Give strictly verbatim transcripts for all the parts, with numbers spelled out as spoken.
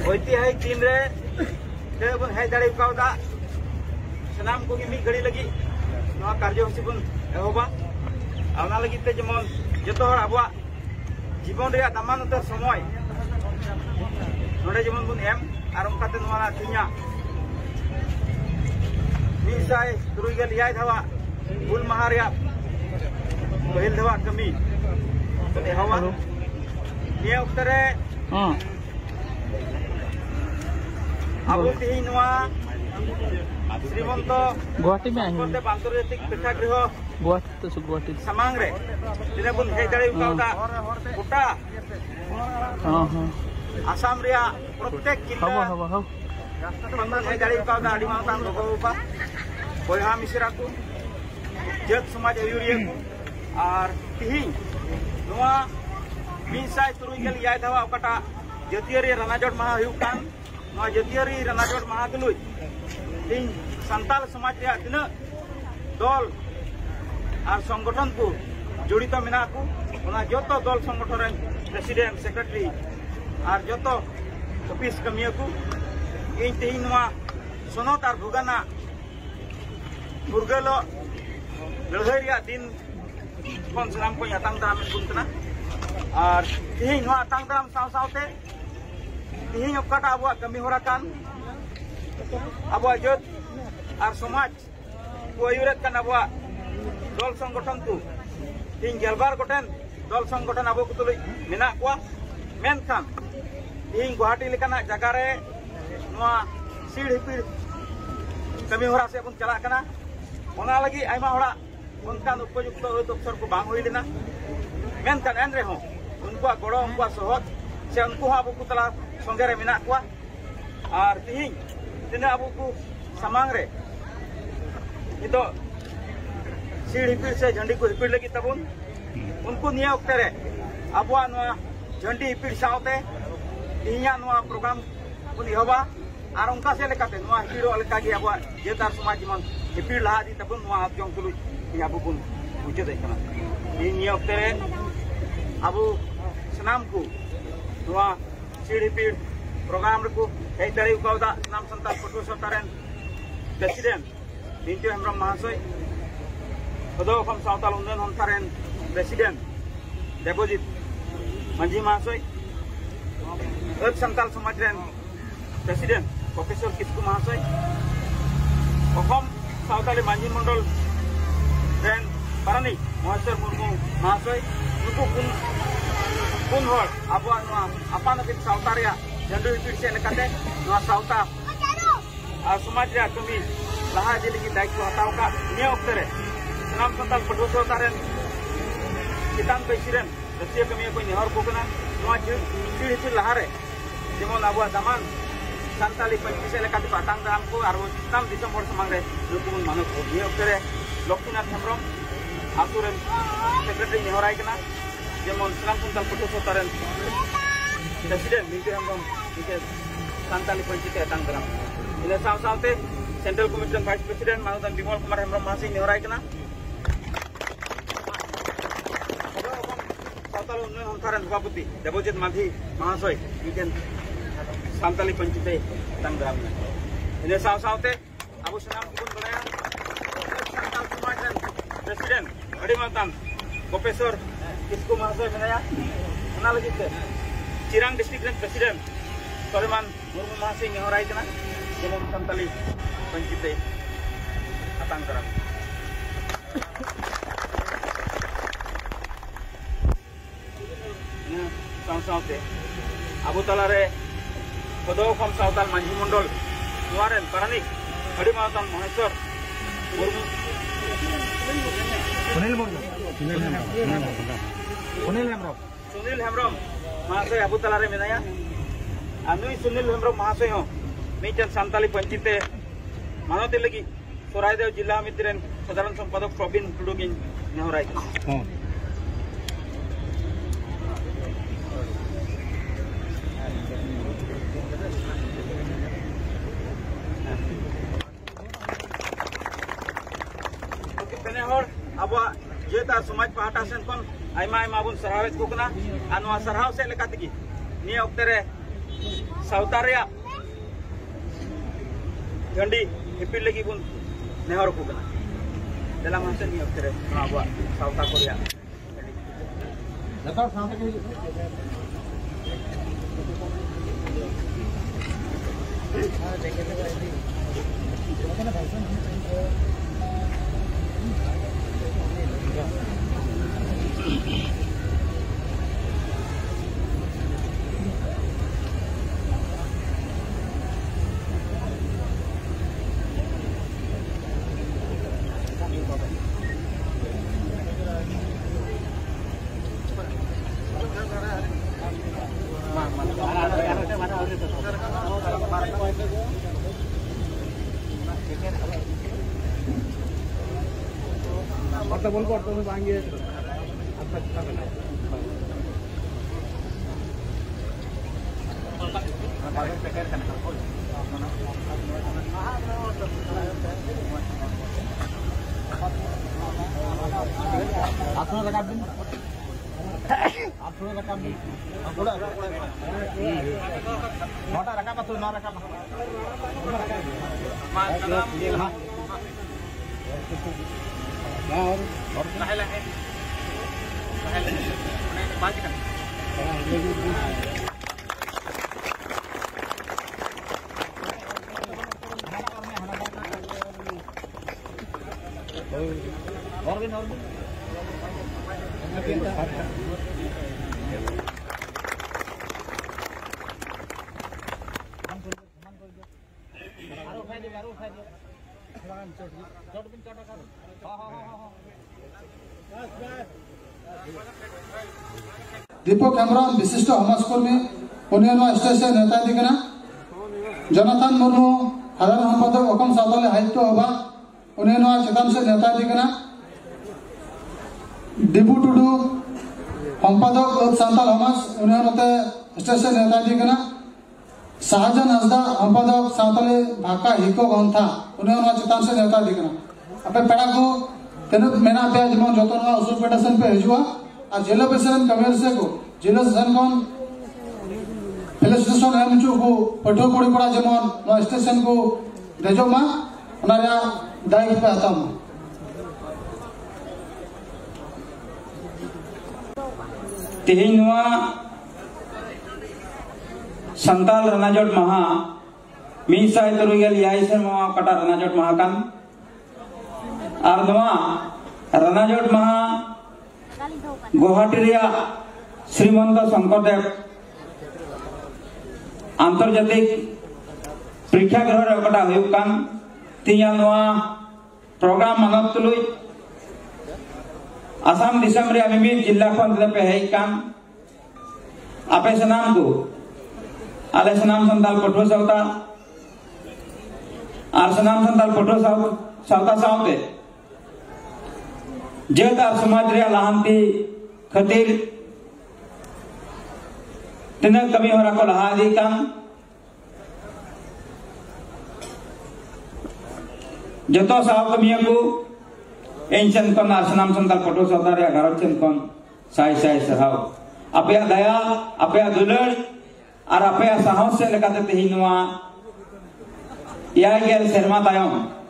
ऐतिहासिक दिन रे बन हेज दाड़े उकावदा सनाम को मी घड़ी लगी नवा कार्यसूची बन एहोबा आना लगी ते जेमन जतो हर आबवा जीवन रे दामान उतर समय नोडे जेमन बन एम आर उनकाते नवा तिnya मिसाय तुरुगेल याय धावा बुल माहा रे पहिल धावा कमी एहोबा निया उतरे आबो तिहि नवा श्रीमंत गुवाहाटी में आए आंतर्जातिक प्रेक्षागृह गुवाहाटी तो गुवाहाटी सामांग रे तिने बन हेज दाड़े उकावदा गोटा हां हां आसाम रे प्रत्येक जिला हवा हवा हवा बन हेज दाड़े उकावदा आडी मातान लोगोबा बयहा मिसरा को जत समाज आयुरिया को और तिहि नवा मिसाय तुरुगेल याय धावा ओकाटा जतियारी रानाजोट महा हुयु कान नवा जतियारी रानाजोट महा तुलुय इन संताल समाज रे तिना दल और संगठन को जड़ित मेना को जो दल संगठन रे प्रेसिडेंट सेक्रेटरी और जो ऑफिस कमिया को इन तेही सनत और भुगाना फुरगल लड़ाई दिन कौन सामान को आतांग दाराम बुनकना और तेही आतांग दाराम साव सावते तेही ओकाटा अब कमी होरा कान अब जत और समाज को आयुरत कान अब दल संगठन को तीन गेलबार गोटेन दल संगठन अब को तुलुय मेना कोआ मेनखान तीन गुवाहाटी लेकाना जगह रे नवा सीढ़ हिपिड़ कमी होरा से बन चला कना ओना लगी आयमा होड़ा उनकान उपयुक्त अवसर को बांग हुई लेना मेनखान एन रेहो उनको गड़ो उनको सहज से उनको अब को तला संगे रे मेना कोआ और तीन तिना अब को सामांग रे इतो सीढ़ हिपिड़ से झंडी को हिपिड़ लगी तबुन उनको निया उक्ते रे अबवा नवा झंडी हिपिड़ सावते तिहिया नवा प्रोग्राम बन एहोबा और उनका से लेकाते नवा हिपिड़ो लेका गे अबवा जेतार समाज मन हिपिड़ लहा दी तबुन नवा जंग तुलु तिया बुबुन बुझे दे कना निया उक्ते रे अबु सनाम को नवा सीढ़ हिपिड़ प्रोग्राम रे को हेज दाड़े उकावदा सनाम संताल पटुआ सतारेन प्रेसिडेंट बिंटू हेम्ब्रम महाशय पदोखम सावताल उन्नयन हंथारेन प्रेसिडेंट देवजीत मांझी महाशय अत संताल समाज रेन प्रेसिडेंट प्रोफेसर किस्कु महाशय अखम सावताली मांझी मंडल रेन पारानिक महेश्वर मुर्मू महाशय नुकु पुन पुन हर आबुआ नवा आपान आपिन सावता रे झंडू हिपिड़ से लेकाते नवा सावता और समाज रे कमी लहा इदी लगी दायित्व हताव का निया ओक्ते रे सनाम संताल पटुआ सतारेन चितान प्रेसिडेंट रसिया कमिया को नेहर को कना नवा सीढ़ हिपिड़ लहा रे जेमन आबुआ दामान संताली पंची से लेकाते पातांग दाम को और चितान दिसंबर समांग रे लुकुन मानक को निया ओक्ते रे लक्ष्मीनाथ हेम्ब्रम आसुरेन सेक्रेटरी नेहराय कना जेमन सनाम संताल पटुआ सतारेन प्रेसिडेंट मिंटू हेम्ब्रम इके संताली पंची ते तांग दाम इने साव सावते सेंट्रल कमिटी वाइस प्रेसिडेंट मानोदान बिमल कुमार हेम्ब्रम महाशय नेहराय कना सावताल उन्नयन हंथारेन सभापति देवजीत मांझी महाशय इकेन सानताली पंचायत तांग दाराम इने साव सावते आबो सनाम को बन बड़ाया सानताल समाज रेन प्रेसिडेंट अडी मातान प्रोफेसर किस्कु महाशय बनाया ओना लगी ते चिरांग डिस्ट्रिक्ट रेन प्रेसिडेंट सलेमान मुर्मू महाशय नेहराय कना जेमन सानताली पंचायत आतांग दाराम साव सावते आबो तला रे पदोखम सावताल मांझी मंडल नवारेन पारानिक अडी मातान महेश्वर मुर्मू सुनील मुर्मू सुनील हेम्ब्रम सुनील हेम्ब्रम महाशय आबो तला रे मेनाया आ नुई सुनील हेम्ब्रम महाशय हो मिटन सानताली पंचायत मानते लगी सोरायदेव जिला मित्रेन साधारण संपादक प्रवीण टुडू की नेहराय अब जेता समाज पाहटा सेन कोन आयमा आयमा बुन सरहावेत को कना आ नवा सरहाव से लेका तगी नि ओक्ते रे सावता रेया झंडी हिपिल लगी बुन नेहर को कना देला मासे नि अक्तरे आबा सावता को रेया जता सामने के हां देखे तो भाई ना भाषण Porta bol porta में बांगे अब तक का बना हमारे पैकेट करना आप थोड़ा रखा दिन आप थोड़ा रखा दिन थोड़ा मोटा रखा मत ना रखा हाँ और और पहला है पहले मैंने बात कर और भी और भी दीपक हेम्ब्रम विशिष्ट समाजकर्मी पुनिया स्टेशन नेता दिकना जोनाथन मुर्मू साधारण सम्पादक अकम सावताली साहित्य सभा पुनिया चेतन से नेता दिकना डिबू टुडू सम्पादक सान्ताल समाज उन्हें स्टेशन नेता दिकना शाहजहान हंसदा सम्पादक सान्ताली भाका हिको गंथा उन्हें चेतन से नेता दिकना अपे पेड़ा को तेन मेना पे जमन जतन उसुर पेटेशन पे हजुआ और जिला पेशन कमेर से को जिला स्टेशन कौन फिल स्टेशन एम चु को पठो कोड़ी कोड़ा जमन नो स्टेशन को देजो मा उनारा दायित्व पे आता हूं तेहिं नवा संताल रनाजोट महा मीसाय तुरुगेल याई शर्मा कटा रनाजोट महा कान और नवा रनाजोट महा गुवाहाटी रिया श्रीमंत शंकरदेव आंतर्जातिक प्रेक्षागृह रे कटा हुयुक कान तिया नवा प्रोग्राम मानत तुलुई आसाम दिसम रे आमी मिद जिला खन पे हेई कान आपे सनाम को आले सनाम संताल पठो सावता आर सनाम संताल पठो सावता सावते जेदार समाज रे लाहांती खातिर तिना कमी होरा को लहा दी कान जतो साव कमिया को एंशन कोन आसनाम संताल पटो सावता रे गारव चन कोन साई साई सहाव अपया दया अपया दुलड़ और अपया साहस से लेकाते तेहि नवा याय गेल शर्मा तायम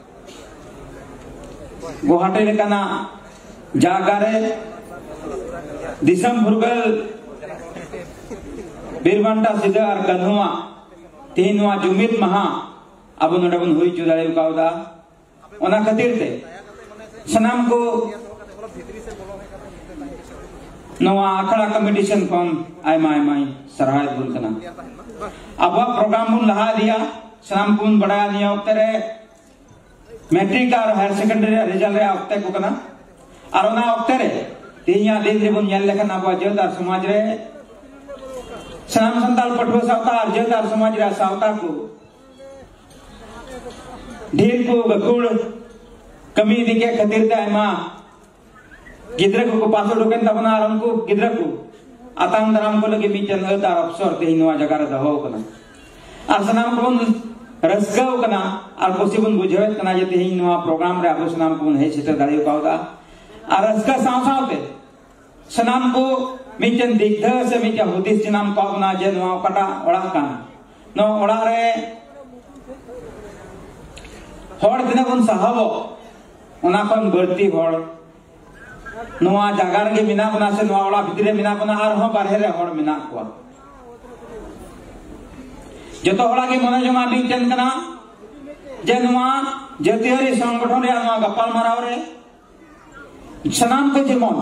गुवाहाटी लेकाना जागारे दिसम फुरगल बीरबंटा सिदा और कन्हुआ तीन वा जुमित महा अब नोडे बन हुई जुदाई कावदा ओना खातिर ते सनाम को नवा आखड़ा कंपटीशन कोन आयमा आयमा सराय बुल कना अब प्रोग्राम बुन लहा दिया सनाम कुन बढ़ाया दिया उतरे मैट्रिक और हायर सेकेंडरी रिजल्ट रे उतरे को कना और ओना उतरे तिया दिन रे बुन नेल लेखन अब जेदार समाज रे सनाम संताल पठो सावता और जेदार समाज रे सावता को ढेर को गकुड़ कमी दिके खातिर ते आयमा गिद्रे को पासो डोकेन तबना और उनको गिद्रे को आतांग दराम को लगे मिचन अदार अफसर ते नवा जगह रे दहो कना और सनाम को रसगाव कना और कोसिबन बुझेत कना जे ते नवा प्रोग्राम रे आबो सनाम को हे सेटर दाड़ी पावदा और रसगा साव सावते सनाम को मिचन दिग्ध से मिचन हुदिस जनाम को अपना जे नवा कटा ओड़ा कान नो ओड़ा रे हर दिन बन साहबो ओना खन बर्ती हर नोआ जगह रे मिना बना से नोआ ओड़ा भितरे मिना बना आर हो बाहर रे हर मिना को जतो हड़ा के मने जमा दी चन कना जे नोआ जतियारी संगठन रे नोआ गपाल माराव रे सनाम को जेमन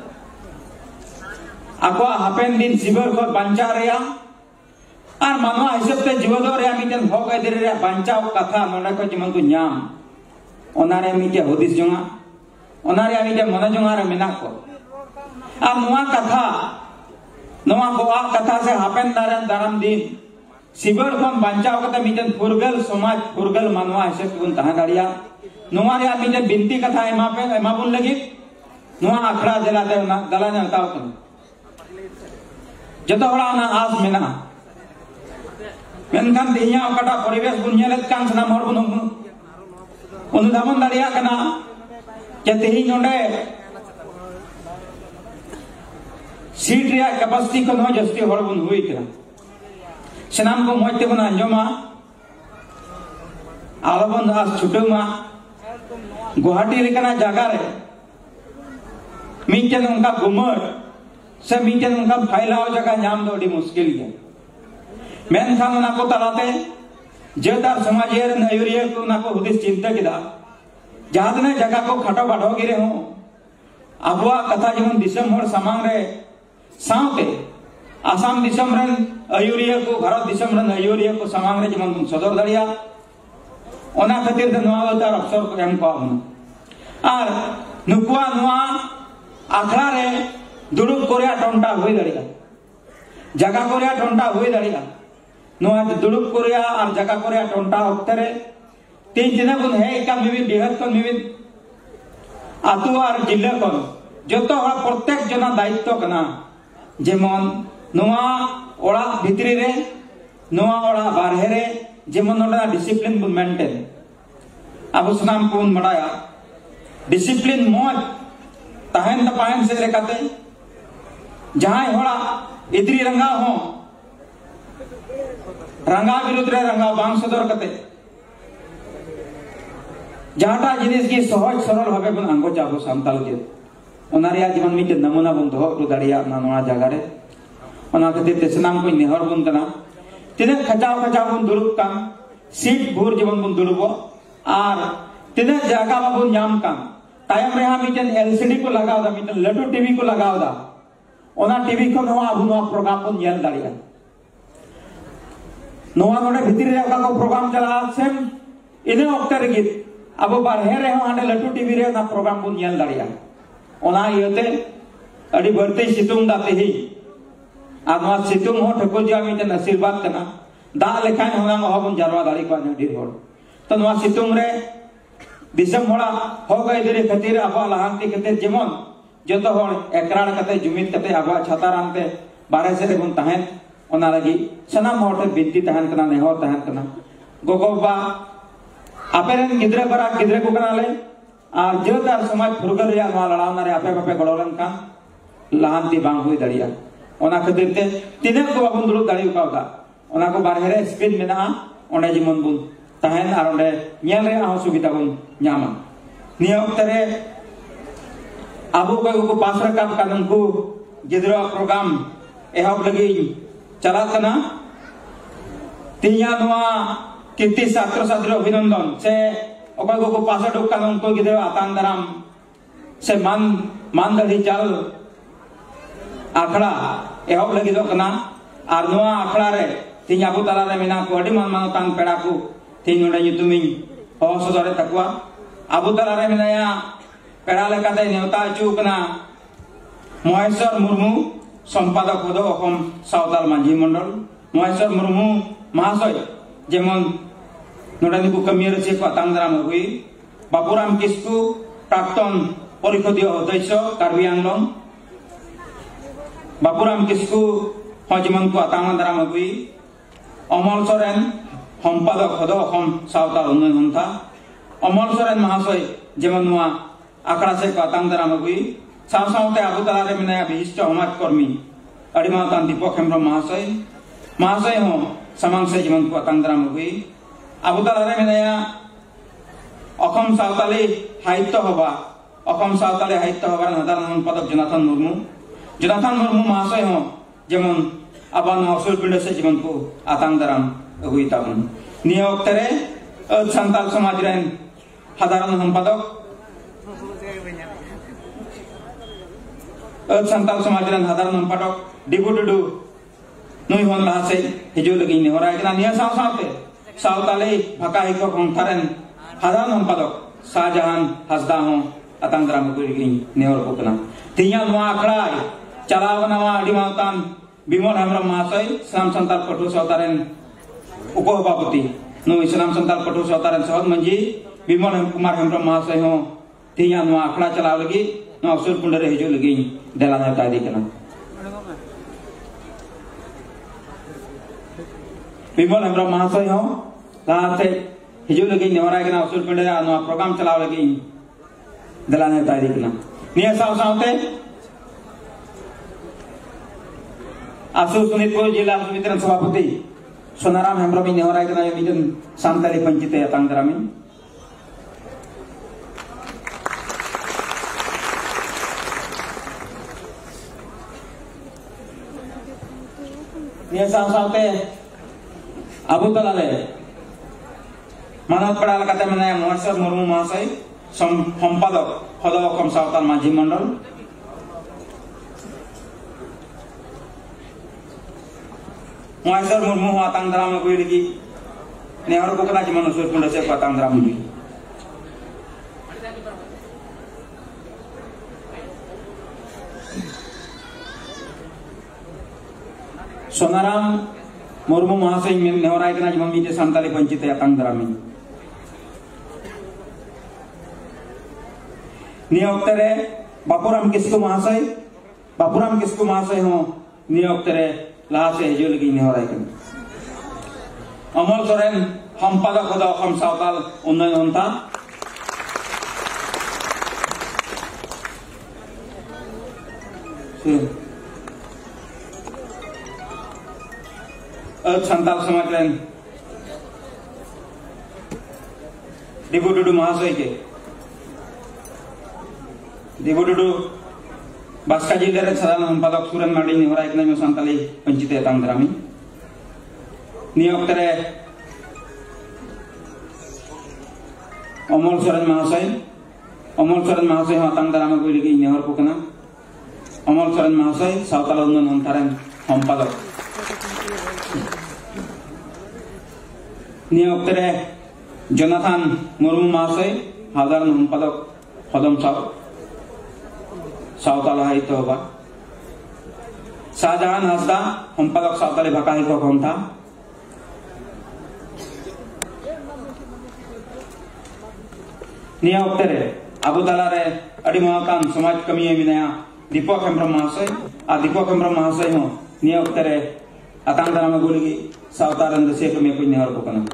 आको हापेन दिन सिबर को बंचा रे और मानवा हिसाब से जीवन रे मिटन हक आइदर रे बंचाव कथा नोडे को जेमन को नाम ओना रे मिटे हदिस जोंगा ओना रे मिटे मने जोंगा रे मेना को आ नोआ कथा नोआ गोआ कथा से हापेन दारन दाराम दिन सिबर कोन बंचाव कथा मिटन फुरगल समाज फुरगल मानवा हिसाब से तहा दाड़िया नोआ रे मिटे बिनती कथा एमा पे एमा बुन लगी नोआ आखड़ा देला दे ना दला ने हटाव कन जतो हड़ा ना आस मेना मेनखान दिया ओकाटा परिवेश बुन नेलेत कान सनाम हर बुन अनुधावन दाड़िया कना जे तेही नोडे सीट रे कैपेसिटी को न जस्ती हर बुन हुई करा सनाम को मजते बन अंजमा आलबन आस छुटमा गुवाहाटी लेकना जगह रे मिटन उनका गुमर से मिटन उनका फैलाव जगह नाम दो मुश्किल है मेनखान उना को तलाते जेदार समाजेर नयूरियर को उना को हुदिस चिंता किदा जहादने जगह को खटो बाढ़ो गिरे हो अबुआ कथा जेमन दिसम हर सामांग रे साउते आसाम दिसम रन अयूरियर को भारत दिसम रन अयूरियर को सामांग रे जेमन सदर दड़िया ओना खातिर दे नवा अवतार अवसर को एम को आर नुकुआ नुआ आखड़ा रे दुड़ुब कोरिया टंटा हुई दड़िया जगह कोरिया टंटा हुई दड़िया नोआ दुड़ुब कोरिया और जगह कोरिया टंटा होते रे तीन दिन गुन है का मिबि बिहत को मिबि आतु और जिल्ला को जतो हर प्रत्येक जना दायित्व कना जेमन नोआ ओड़ा भितरी रे नोआ ओड़ा बारहे रे जेमन ओड़ा डिसिप्लिन बुन मेंटेन अब सनाम कोन मडाया डिसिप्लिन मोज तहन तपायन से लेकाते जहां होड़ा इतरी रंगा हो रंगा विरुद्ध रे रंगा बांग सदर कते जहाटा जिनिस की सहज सरल भावे बन अंगो चाबो सांताल के ओना रिया जीवन मिटे नमूना बन दो को दाड़िया ना नोआ जगह रे ओना खातिर ते सनाम को नेहर बन कना तिने खचाव खचाव बन दुरुब काम सीट भूर जीवन बन दुरुबो आर तिने जगह बन नाम काम तायम रे हा मिटन एलसीडी को लगाव दा मिटन लटू टीवी को लगाव दा ओना टीवी को नोआ अबु नोआ प्रोग्राम को नेल दाड़िया नोआ नोडे भितरी रे का प्रोग्राम चला सेम इने वक्त रे अब बारहे रे हांडे लटू टीवी रे ना प्रोग्राम को नेल दाड़िया ओना इयते अडी बरते सितुंग दाते ही आदमा सितुंग हो ठको जा मिटन आशीर्वाद कना दा लेखान होना होबन जारवा दाड़ी को ढेर होड़ तो नोआ सितुंग रे दिसम होड़ा हो गए दरे खातिर आबा लहांती खातिर जेमन जतो होड़ एकराड़ कते जुमित कते आबा छाता रानते बारे से बन तहन ओना लगी सनाम होड़ बिनती तहन कना नेहो तहन कना गोगो बा आपेरन गिद्रे बरा गिद्रे को कना ले आर जेदार समाज फुरगल या मा लड़ावना रे आपे आपे गड़ोलन का लहांती बांग हुई दड़िया ओना खातिर ते तिने को बाबन दुलु दाड़ी उकावदा ओना को बारे रे स्क्रीन मेना ओंडे जेमन बुन तहन आर ओंडे नेल रे आ सुविधा बन ᱧᱟᱢᱟ निया वक्त रे आबो को को पास रकाब कानन को गिद्रा प्रोग्राम एहब लगी चला कना तिया नोआ कीर्ति छात्र छात्री अभिनंदन से ओको को पास डक कानन को गिद्रा आतान दाराम से मान मान दड़ी चाल आखड़ा एहब लगी दो कना आर नोआ आखड़ा रे तिया आबो तला रे मेना को अडी मान मान तान पेड़ा को तीन नोडे युतुमिन हो सदरे तकवा आबो तला रे मेनाया पेड़ा लेकाते नेवता चुकना महेश्वर मुर्मू संपादक पद अखम सावताल मांझी मंडल महेश्वर मुर्मू महाशय जेमन नोडानी को कमियर से को तांगराम हुई बापुराम किस्कू प्राक्तन परिषदीय अध्यक्ष कार्बी आंगलंग बापुराम किस्कू हजमन को तांगराम हुई अमल सोरेन संपादक पद अखम सावताल उन्नयन संस्था अमल सोरेन महाशय जेमन नुआ आखड़ा से को तांगराम हुई साव सावते आबो तला रे मेनाया विशिष्ट समाज कर्मी अडिमातान दीपक हेम्ब्रम महाशय महाशय हो samang से जीवन को atang daram हुई abu talare menaya Assam Santali সাহিত্য সভা অসম সাঁওতালি সাহিত্য সভার সাধারণ সম্পাদক জোনাথন মুর্মু জোনাথন মুর্মু মহাশয় হন যেমন আবার নসুল পিন্ডসে জীবন को atang daram हुई ताबन निया वक्तरे सान्ताल समाज रेन साधारण सम्पादक सान्ताल समाज रेन साधारण सम्पादक डिबु डुडु नुई होन लासे हिजु लगी नेहरा केना निया साव सावते सावताली भाका हिको खंथारेन साधारण सम्पादक शाहजहान हासदा हो atang daram को लगी नेहर को कना तिया नुआ आखड़ा चलावनावा अडिमातान बिमल हेम्ब्रम महाशय साम सान्ताल पटु सावतारेन उपसभापति नो इस्लाम संताल पटु सावतारेन सहद मंजी बिमल कुमार हेम्ब्रम महाशय हो तिया नुआ आखड़ा चलाव लगी नो अवसर पुंडरे हिजु लगी देला नेता दी कना बिमल हेम्ब्रम महाशय हो लाते हिजु लगी नेवरा केना अवसर पुंडरे नो प्रोग्राम चलाव लगी देला नेता दी कना निया साव सावते आसु सुनीतपुर जिला समिति सभापति सोनाराम हेम्ब्रम नेहरा केना मिजन सान्ताली पंचायत atang daram निया Sao सावते abu talale manat padal kata menaya Mohsar Murmu महाशय सम्पादक खदव अखम सावताल माझी मंडल Mohsar Murmu atang daram को लगी नेहर को कना जीवन सुर पुंड से atang daram हुई सोनाराम मुर्मू महाशय नेहरा केना जीवन बीते सान्ताली पंचायत atang daram निया वक्तरे बापुराम किस्कु महाशय बापुराम किस्कु महाशय हो निया वक्तरे लाहा से हिजु लगी नेहरा केना अमल सोरेन सम्पादक खद अखम सावताल उन्नयन अंता सान्ताल समाज रेन डिबु डुडु महाशय के डिबु डुडु बास्का जिले रे साधारण सम्पादक सुरेन मार्डी नेहरा केना में सान्ताली पंचायत atang daram निया वक्तरे अमल सोरेन महाशय अमल सोरेन महाशय atang daram को लगी नेहर को कना अमल सोरेन महाशय सावताल उन्नयन अंतारेन सम्पादक निया वक्तरे जोनाथन मुर्मू महाशय साधारण सम्पादक खदम साव सावताल साहित्य सभा शाहजहान हासदा सम्पादक सावताली भाका हिको खंथा निया वक्तरे abu talare adi mahatan समाज कमी मिनाया दीपक हेम्ब्रम महाशय आ दीपक हेम्ब्रम महाशय हो निया वक्तरे atang daram को लगी सावतारन दसे कमी को नेहर को कना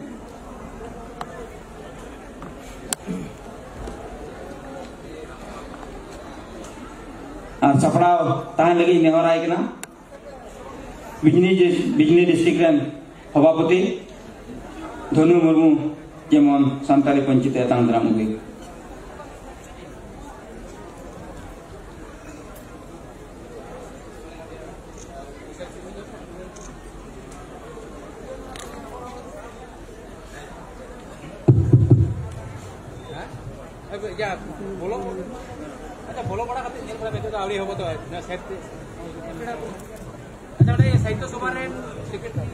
और सपड़ाव ताहन लगी नेहरा केना बिजनी बिजनी डिस्ट्रिक्ट रेन सभापति धनु मुर्मू जेमन सान्ताली पंचायत atang daram हुई बोलो अच्छा बोलो बड़ा कते नेल बड़ा बेतो आवड़ी होबो तो ना सेट अच्छा बड़े साहित्य सभा रे सेक्रेटरी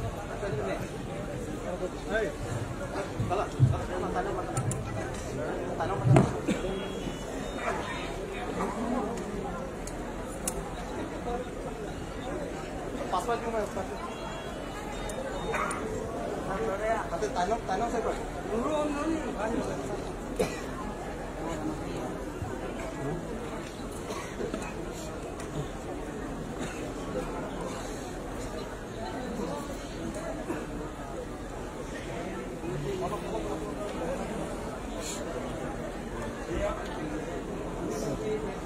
ए चला तानो तानो पासवर्ड क्यों मैं अरे हाथे तानो तानो से पर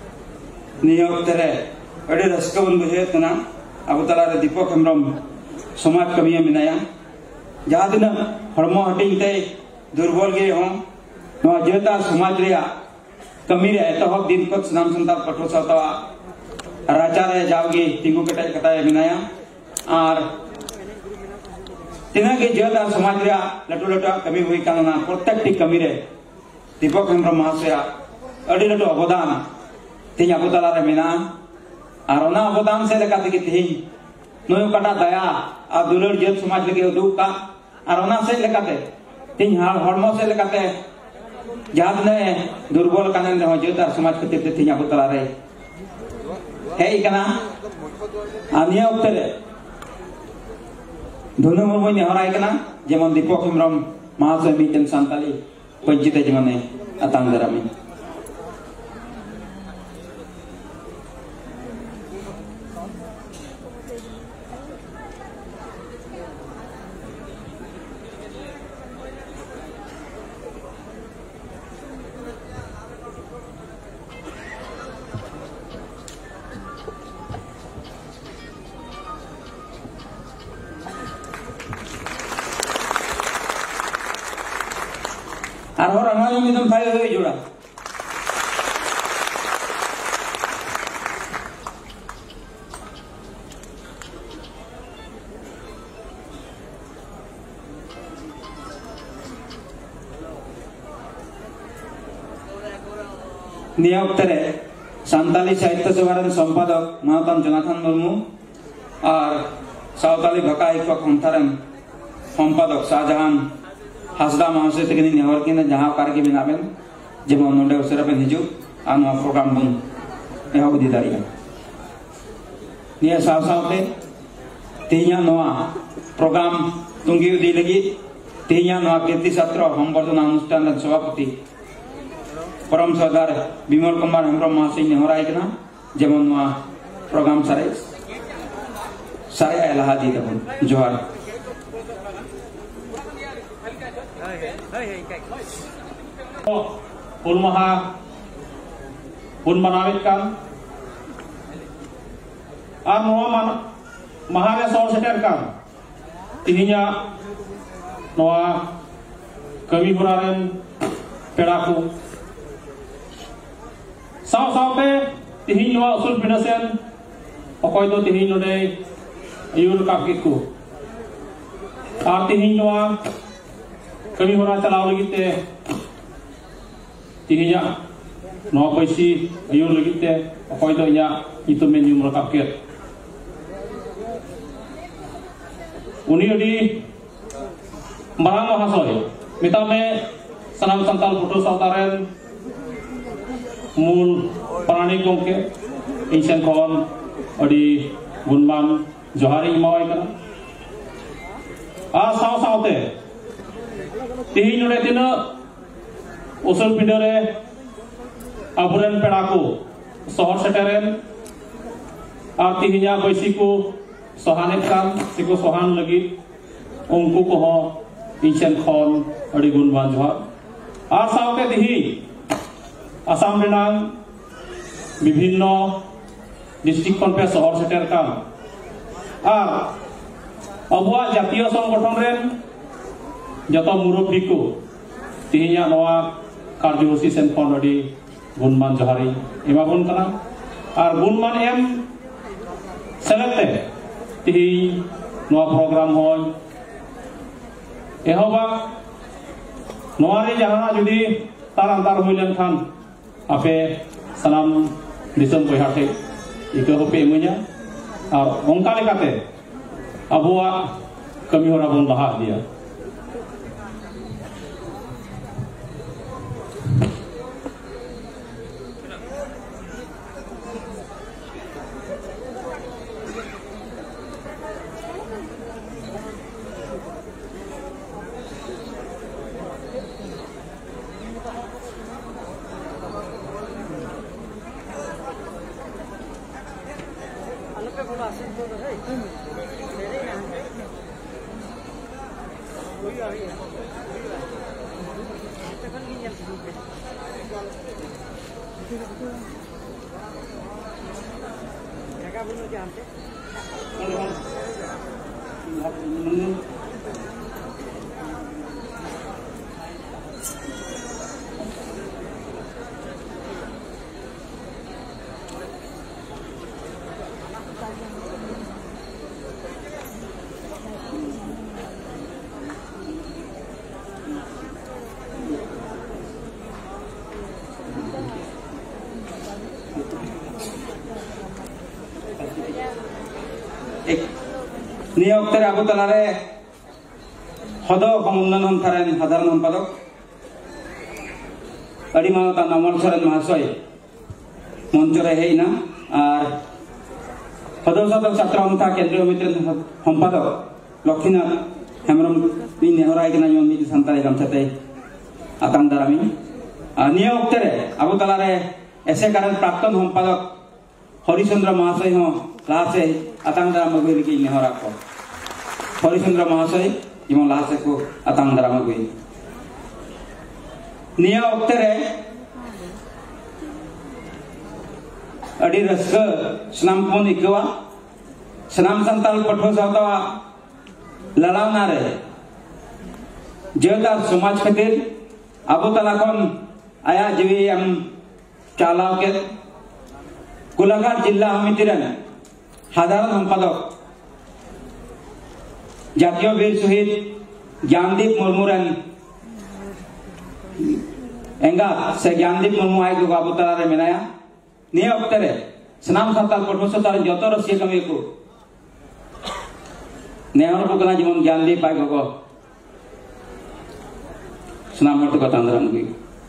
निया वक्तरे अड़ी रस्कवन बुझे तना abu talare dipok hemrom समाज कमिया मिनाया जहाँ दिन हड़मो हटिंग ते दुर्बल गे हों नवा जेता समाज रिया कमी रे एतहब दिन को सनाम संताल पटो सातवा राजा रे जावगे तिंगु कटाय कटाय मिनाया और तिना के जेता समाज रिया लटू लटू कमी हुई काना प्रत्येक टी कमी रे दीपक हेम्ब्रम महाशय अड़ी लटू अवदान तीन अबो तला रे मिना और ओना अवदान से लेका ते तीन नोय कटा दया आ दुलर जेत समाज लगे उदुक का और ओना से लेका ते तीन हाल हड़मो से लेका ते जहाँ ने दुर्बल कानन रे जेता समाज कते ते तीन अबो तला रे हे इकना आनिया उतरे धुनु मुर्मु नेहराय कना जेमन दीपक हेम्ब्रम महाशय मिटन संताली पंचिते जेमने अतांग दरामी और और हमारे में तुम थाई हुई जोड़ा निया उत्तरे सांताली साहित्य सभारन संपादक मानतन जोनाथन मुर्मू और सावताली भका एक खंथारन संपादक शाहजहान हासदा महाशय तक नेहर के जहाँ कार के बनाबेन जेमन नोडे उसरा पे हिजु आ नो प्रोग्राम बन एहो दी दारिया निया साव सावते तेया नोआ प्रोग्राम तुंगी दी लगी तेया नोआ कीर्ति छात्र संबर्धना अनुष्ठान सभापति परम सरदार विमल कुमार हेम्ब्रम महाशय नेहराय कना जेमन नोआ प्रोग्राम सारे सारे एलाहा दी तबन जोहार Hul maha hul manawit kan ar noa man mahare sol seter kan tihinya noa kami huraren peraku saw saw te tihin noa usul pinasen okoy do tihin node ayur kakiku ar tihin noa kami hura chalaw lagi te tihinya no paisi ayur lagi te okoy do nya itu menu rakap ket uni adi marang mahasoy mitame sanam santal putus sautaren mul parani gongke insen kon adi gunman johari mawai kana a saw sawte tihin node tina usul pindare aburen pedaku sohor seteren ar tihinya baisiku sohanet kan siku sohan lagi ungku koho inchen khon adi gunban johar ar sawte tihi asam renang bibhinno district kon pe sohor seter kan ar abua jatiyo songgothon ren joto murubbi ko tihinya noa karjosi sen kon adi gunman johari emabon kana ar gunman em selete tihi noa program hoy ehoba noa re jahana judi tar antar huilen khan ape sanam disam boyhate iko hope emunya ar ongka lekate abua kami hora bon laha dia निया अक्तर आबो तलारे हदो कमुन्नन हंथारेन साधारण सम्पादक अड़ी मानता नमल सरन महाशय मंचरे हेना और हदो सदक छात्र हमथा केंद्रीय मित्र सम्पादक लक्ष्मीनाथ हेमरम इन नेहराय केना यम मिति संतारे गमछते आतां दारामी निया अक्तरे आबो तलारे एसे कारण प्राक्तन सम्पादक हरिचंद्र महाशय हो लासे आतां दाराम गई की नेहरा को हरिचंद्र महाशय इमो लासे को आतां दाराम गई निया अक्तरे अड़ी रस्क स्नाम पुन इकवा स्नाम संताल पठो सावता लड़ावना रे जेदार समाज खातिर आबो तला खन आया जीवी एम चालाव के गोलाघाट जिला समितिर साधारण सम्पादक जातीय वीर शहीद ज्ञानदीप मुर्मुरेन एंगा से ज्ञानदीप मुर्मू आय को आबो तला रे मेनाया निया अक्तरे स्नाम संताल पठो सावता जतो रसिया कमी को नेहर को कना जीवन ज्ञानदीप आय को स्नाम मत को तांद्राम की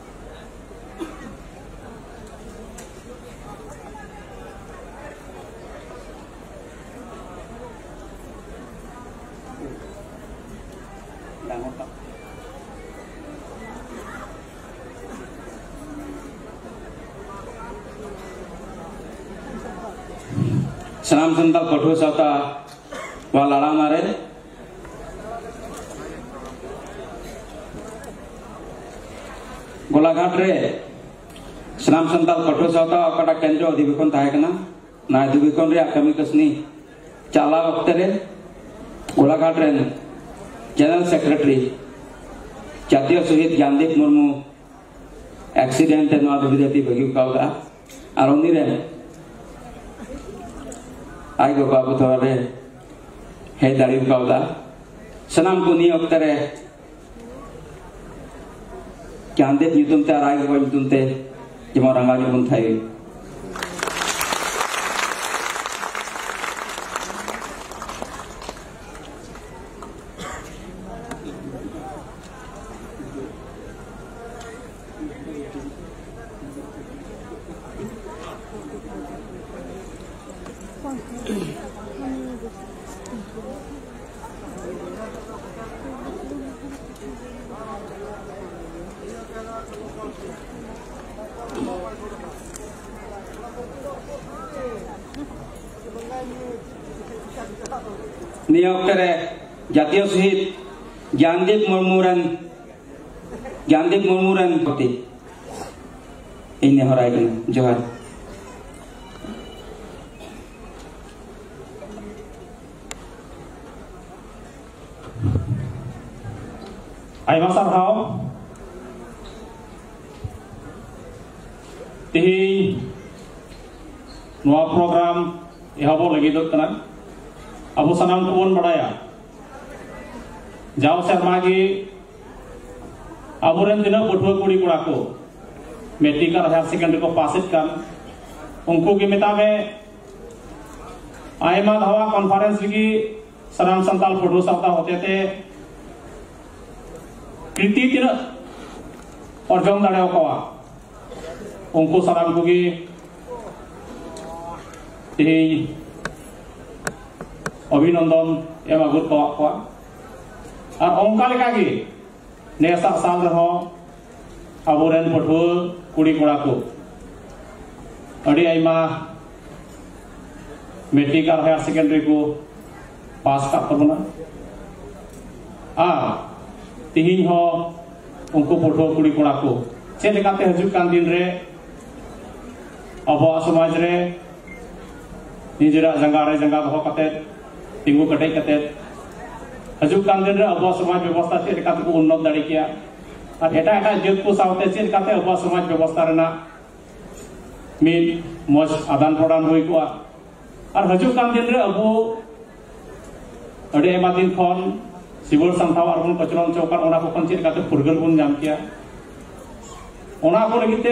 स्नाम संताल पठो सावता वा लड़ावना रे गोलाघाट रे स्नाम संताल पठो सावता अकटा केंद्र अधिवेशन ताहेकना ना अधिवेशन रे कमी कसनी चाला वक्त रे गोलाघाट रे जनरल सेक्रेटरी जातीय शहीद ज्ञानदीप मुर्मू एक्सीडेंट नवा दुर्गति भगी कावदा और उन्हीं रे आई को बाबू थोड़े हे दाड़ी कावदा सनाम को निया अक्तरे ज्ञानदीप नितुम ते आय को नितुम ते जमा रंगा जुन थाई नियोक्तरे जातीय शहीद ज्ञानदीप मुर्मुरन ज्ञानदीप मुर्मुरन पति इन हराय कन जोहार आयमा सारहाव तिही नवा प्रोग्राम एहबो लगिदो कना अब सनाम को बन बढ़ाया जाओ शर्मागी अबुरन दिन पठुआ कुड़ी कुड़ा को मेट्रिक और हायर सेकेंडरी को पासित कर उनको की मिता में आयमा धावा कॉन्फ्रेंस की सनाम संताल पठुआ सावता होते थे कृति तीन और जम दाड़े कवा उनको सनाम को की अभिनंदन एम आगुर को और अंका लेका की नेसा साल रहो अबोरेन पठुआ कुड़ी कोड़ा को अड़ी आइमा मेट्रिक और हायर सेकेंडरी को पास का तबना आ तिहिन हो उनको पठुआ कुड़ी कोड़ा को चेक लेकाते हजुक कान दिन रे अबो समाज रे निजरा जंगा रे जंगा दहो कते तिंगु कटे कते hajug kan din re abo samaj ব্যবস্থা ched lekat ko unnot dare kiya ar eta eta jaat ko saute ched lekate abo samaj ব্যবস্থা rena mid moj adan prodan hoi ko ar hajug kan din re abo ade ematin khon sibol samthaw ar bun pachron chokar ona ko kon ched lekate purgal bun jam kiya ona ko legite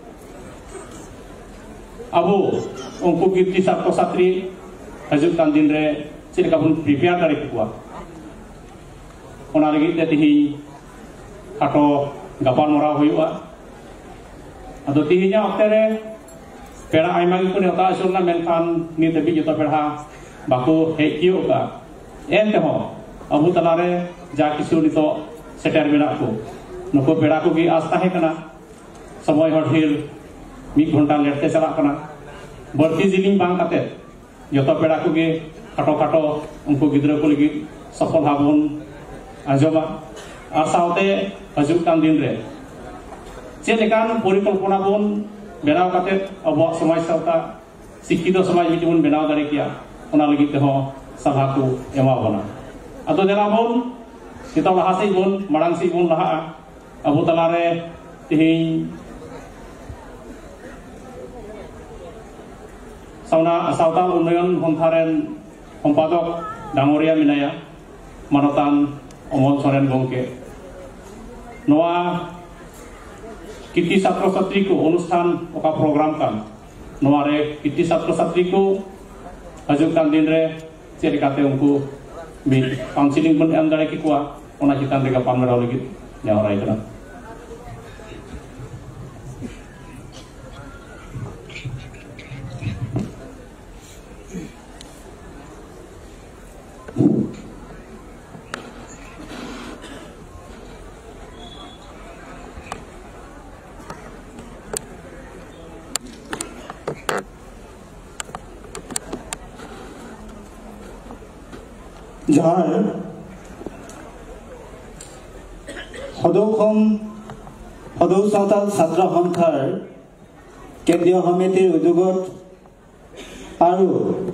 abo ungku kirti satro satri hajug kan din re ched leka bun prepare dare ko ona lagi te tihi kato gapal mora huyuga ado tihinya okte re pera aima gi kun ota asurna menkan ni tebi joto perha baku hekiu ka ente ho abu talare ja kisu nito seter mena ko noko pera ko gi asta he kana samoy hor hil mi ghonta lete sala kana barti jiling bang kate joto pera ko gi kato kato unku gidra ko lagi safal habun ajoma ar saute hajug kan din re ched lekan porikolpona bon benau kate abo samaj sauta sikkito samaj mitun benau dare kiya ona lagi te ho sabha ko ema bona ado dela bon kita laha sei bon marang sei bon laha abo talare tihi sauna sautal unnayan hontharen সম্পাদক ডাঙরিয়া মিনায়া মানতান অমল সরেন গংকে নোয়া কীর্তি ছাত্র ছাত্রী को অনুষ্ঠান ওকা program kan নোয়া re কীর্তি ছাত্র ছাত্রী को hajug kan din re ched lekate ungku mi counseling bun em dare ki kuwa ona chitan rega pamera lagi nyawarai kana যার সদৌখন সদৌ সাঁওতাল ছাত্ৰ সন্থাৰ কেন্দ্ৰীয় সমিতিৰ উদ্যোগত আৰু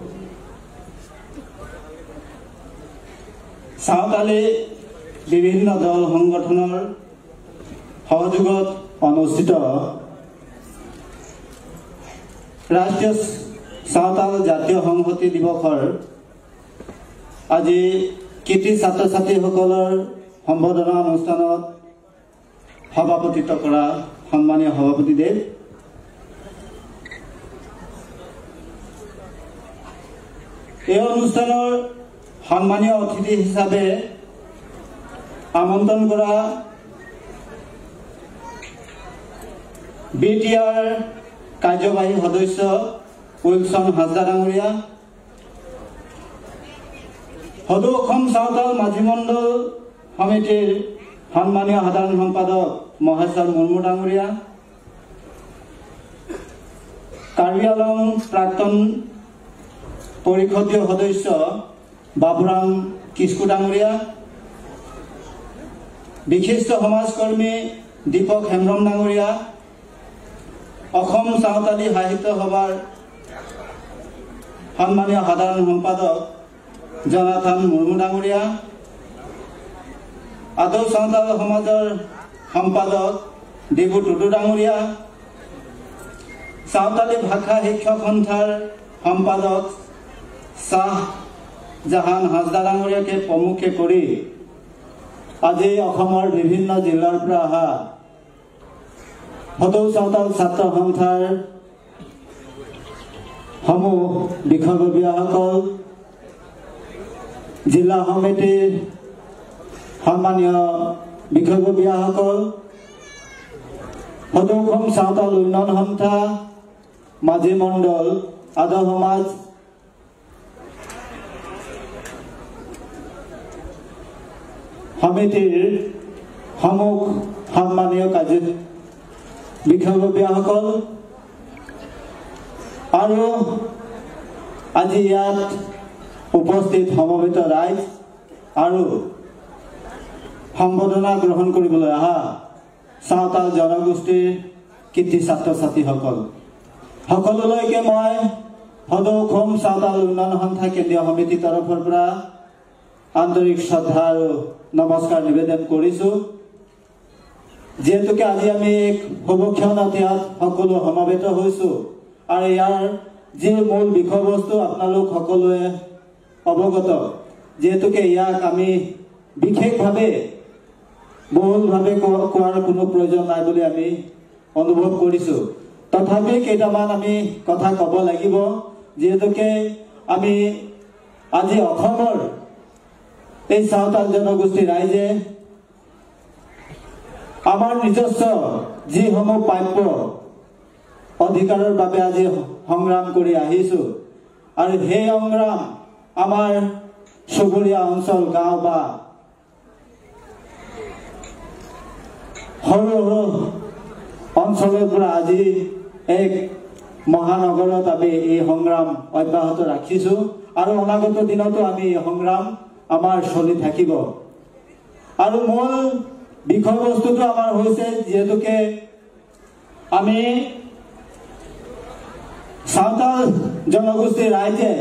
সাঁওতালী বিভিন্ন দল সংগঠনৰ সহযোগত অনুষ্ঠিত ৰাষ্ট্ৰীয় সাঁওতাল জাতীয় সংহতি দিৱসৰ আজি কীৰ্তি ছাত্ৰ ছাত্ৰীসকলৰ সম্বৰ্ধনা অনুষ্ঠানত সভাপতিত্ব কৰা সন্মানীয় সভাপতিদেৱ এই অনুষ্ঠানৰ সন্মানীয় অতিথি হিচাপে আমন্ত্ৰণ কৰা বি টি আৰ কাৰ্যবাহী সদস্য উইলছন হাজদা ডাঙৰীয়া সদৌ অসম সাঁওতাল মাঝি মণ্ডল সমিতিৰ সন্মানীয় সাধাৰণ সম্পাদক মহেশ্বৰ মুৰ্মু ডাঙৰীয়া কাৰ্বি আলং প্ৰাক্তন পৰিষদীয় সদস্য বাবুৰাম কিস্কু ডাঙৰীয়া বিশিষ্ট সমাজকৰ্মী দীপক হেমব্ৰম ডাঙৰীয়া অসম সাঁওতালী সাহিত্য সভাৰ সন্মানীয় সাধাৰণ সম্পাদক জনাথন মুৰ্মু ডাঙৰীয়া আদৌ সাঁওতাল সমাজৰ সম্পাদক ডিবু টুডু ডাঙৰীয়া সাঁওতালী ভাষা শিক্ষক সন্থাৰ সম্পাদক শাহ জাহান হাজদা ডাঙৰীয়াকে প্ৰমুখে কৰি আজি অসমৰ বিভিন্ন জিলাৰ পৰা অহা সদৌ সাঁওতাল ছাত্ৰ সন্থাৰ সমূহ বিষয়ববীয়াসকল জিলা সমিতিৰ সন্মানীয় বিষয়ববীয়াসকল সদৌ অসম সাঁওতাল উন্নয়ন সন্থা মাঝি মণ্ডল আদৌ সমাজ সমিতিৰ সমূহ সন্মানীয় কাৰ্য বিষয়ববীয়াসকল আৰু আজি ইয়াত উপস্থিত সমবেত ৰাইজ আৰু সম্বৰ্ধনা গ্ৰহণ কৰিবলৈ অহা সাঁওতাল জনগোষ্ঠীৰ কীৰ্তি ছাত্ৰ ছাত্ৰীসকল সকলোলৈকে মই সদৌ অসম সাঁওতাল উন্নয়ন সন্থা কেন্দ্ৰীয় সমিতিৰ তৰফৰ পৰা আন্তৰিক শ্ৰদ্ধা আৰু নমস্কাৰ নিবেদন কৰিছোঁ। যেহেতুকে আজি আমি এক শুভক্ষণত ইয়াত সকলো সমাবেত হৈছোঁ আৰু ইয়াৰ যি মূল বিষয়বস্তু আপোনালোক সকলোৱে অৱগত, যেহেতুকে ইয়াক আমি বিশেষভাৱে বহুলভাৱে কোৱাৰ কোনো প্ৰয়োজন নাই বুলি আমি অনুভৱ কৰিছোঁ। তথাপি কেইটামান আমি কথা ক'ব লাগিব, যেহেতুকে আমি আজি অসমৰ এই চাওতাল জনগোষ্ঠী ৰাইজে আমাৰ নিজস্ব যিসমূহ প্ৰাপ্য অধিকাৰৰ বাবে আজি সংগ্ৰাম কৰি আহিছোঁ আৰু সেই সংগ্ৰাম আমাৰ চুবুৰীয়া অঞ্চল গাঁও বা সৰু সৰু অঞ্চলৰ পৰা আজি এক মহানগৰত আমি এই সংগ্ৰাম অব্যাহত ৰাখিছোঁ আৰু অনাগত দিনতো আমি এই সংগ্ৰাম আমাৰ চলি থাকিব। আৰু মূল বিষয়বস্তুটো আমাৰ হৈছে, যিহেতুকে আমি চাওতাল জনগোষ্ঠীৰ ৰাইজে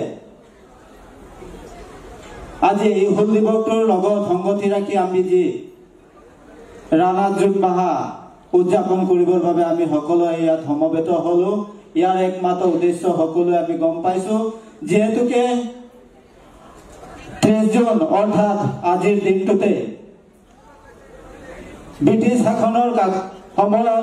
আজি এই হুল দিৱসটোৰ লগত সংগতি ৰাখি আমি যি ৰাণা জুন মাহা উদযাপন কৰিবৰ বাবে আমি সকলোৱে ইয়াত সমবেত হলো। ইয়াৰ একমাত্ৰ উদ্দেশ্য সকলোৱে আমি গম পাইছোঁ, যিহেতুকে ত্ৰিশ জুন অৰ্থাৎ আজিৰ দিনটোতে ব্ৰিটিছ শাসনৰ সময়ত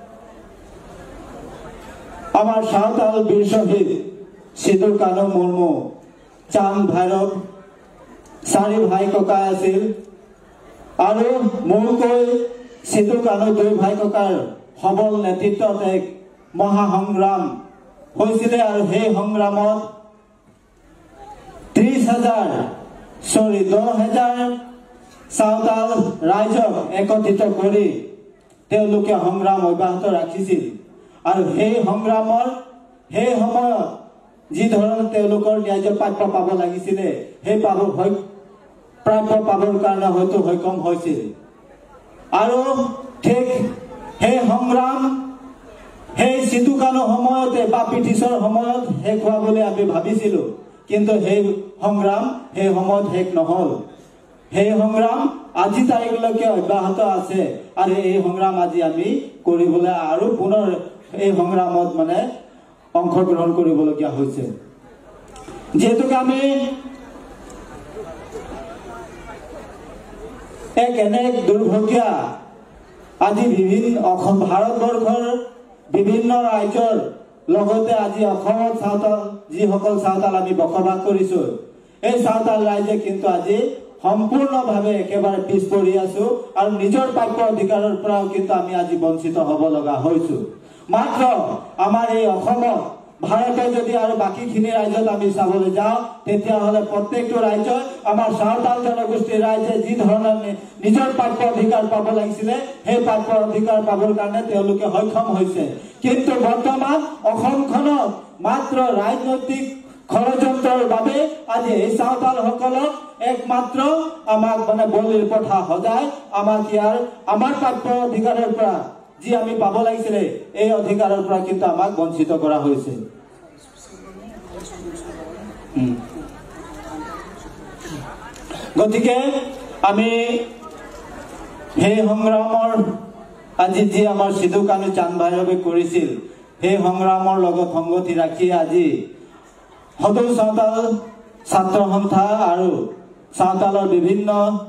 আমাৰ চাওতাল বীৰ শ্বহীদ সিধু কানু মুৰ্মু, চান্দ ভৈৰৱ চাৰি ভাই ককাই আছিল আৰু মূলকৈ সিধু কানু দুই ভাই ককাৰ সবল নেতৃত্বত এক মহাসংগ্ৰাম হৈছিলে আৰু সেই সংগ্ৰামত ত্ৰিশ হাজাৰ চৰি দহ হাজাৰ চাওতাল ৰাইজক একত্ৰিত কৰি তেওঁলোকে সংগ্ৰাম অব্যাহত ৰাখিছিল। আৰু সেই সংগ্ৰামৰ সেই সময়ত যি ধৰণে তেওঁলোকৰ ন্যায্য প্ৰাপ্য পাব লাগিছিলে সেই পাব প্ৰাপ্য পাবৰ কাৰণে হয়তো সক্ষম হৈছিল। আৰু ঠিক সেই সংগ্ৰাম সেই সিধু কানু সময়তে বা ব্ৰিটিছৰ সময়ত শেষ হোৱা বুলি আমি ভাবিছিলোঁ, কিন্তু সেই সংগ্ৰাম সেই সময়ত শেষ নহ'ল। সেই সংগ্ৰাম আজি তাৰিখলৈকে অব্যাহত আছে আৰু এই সংগ্ৰাম আজি আমি কৰিবলৈ আৰু পুনৰ এই সংগ্ৰামত মানে অংশগ্ৰহণ কৰিবলগীয়া হৈছে। যিহেতুকে আমি এক এনে এক দুৰ্ভগীয়া আজি বিভিন্ন অসম ভাৰতবৰ্ষৰ বিভিন্ন ৰাজ্যৰ লগতে আজি অসমত চাওতাল যিসকল চাওতাল আমি বসবাস কৰিছোঁ, এই চাওতাল ৰাইজে কিন্তু আজি সম্পূৰ্ণভাৱে একেবাৰে পিছ পৰি আছো আৰু নিজৰ প্ৰাপ্য অধিকাৰৰ পৰাও কিন্তু আমি আজি বঞ্চিত হ'ব লগা হৈছোঁ। মাত্ৰ আমাৰ এই অসমত ভাৰতৰ যদি আৰু বাকীখিনি ৰাজ্যত আমি চাবলৈ যাওঁ, তেতিয়াহ'লে প্ৰত্যেকটো ৰাজ্যত আমাৰ চাওতাল জনগোষ্ঠীৰ ৰাইজে যি ধৰণে নিজৰ প্ৰাপ্য অধিকাৰ পাব লাগিছিলে সেই প্ৰাপ্য অধিকাৰ পাবৰ কাৰণে তেওঁলোকে সক্ষম হৈছে। কিন্তু বৰ্তমান অসমখনত মাত্ৰ ৰাজনৈতিক ষড়যন্ত্ৰৰ বাবে আজি এই চাওতালসকলক একমাত্ৰ আমাক মানে বলিৰ পঠা সজাই আমাক ইয়াৰ আমাৰ প্ৰাপ্য অধিকাৰৰ পৰা যি আমি পাব লাগিছিলে এই অধিকাৰৰ পৰা কিন্তু আমাক বঞ্চিত কৰা হৈছে। গতিকে আমি সেই সংগ্ৰামৰ আজি যি আমাৰ সিধু কানু চান্দ ভৈৰৱে কৰিছিল সেই সংগ্ৰামৰ লগত সংগতি ৰাখি আজি সদৌ চাওতাল ছাত্ৰ সন্থা আৰু চাওতালৰ বিভিন্ন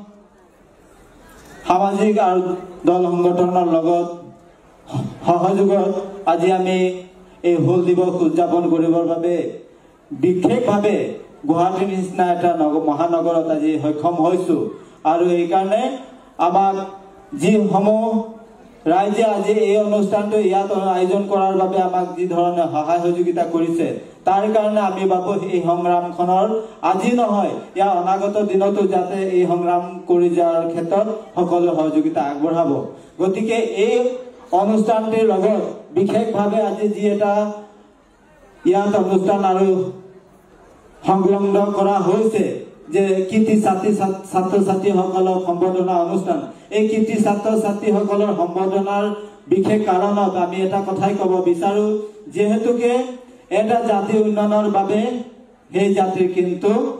সামাজিক আৰু দল সংগঠনৰ লগত সহযোগত আজি আমি এই হুল দিৱস উদযাপন কৰিবৰ বাবে বিশেষভাৱে গুৱাহাটীৰ নিচিনা এটা মহানগৰত আজি সক্ষম হৈছোঁ। আৰু এইকাৰণে আমাক যিসমূহ ৰাইজে আজি এই অনুষ্ঠানটো ইয়াত আয়োজন কৰাৰ বাবে আমাক যি ধৰণে সহায় সহযোগিতা কৰিছে, তাৰ কাৰণে আমি ভাবো এই সংগ্ৰামখনৰ আজি নহয় ইয়াৰ অনাগত দিনতো যাতে এই সংগ্ৰাম কৰি যোৱাৰ ক্ষেত্ৰত সকলো সহযোগিতা আগবঢ়াব। গতিকে এই অনুষ্ঠানটিৰ লগত বিশেষভাৱে আজি যি এটা ইয়াত অনুষ্ঠান আৰু সংলগ্ন কৰা হৈছে যে কৃতি ছাত্ৰী ছাত্ৰ ছাত্ৰীসকলক সম্বৰ্ধনা অনুষ্ঠান, এই কৃতি ছাত্ৰ ছাত্ৰীসকলৰ সম্বৰ্ধনাৰ বিশেষ কাৰণত আমি এটা কথাই ক'ব বিচাৰো, যিহেতুকে এটা জাতিৰ উন্নয়নৰ বাবে সেই জাতিৰ কিন্তু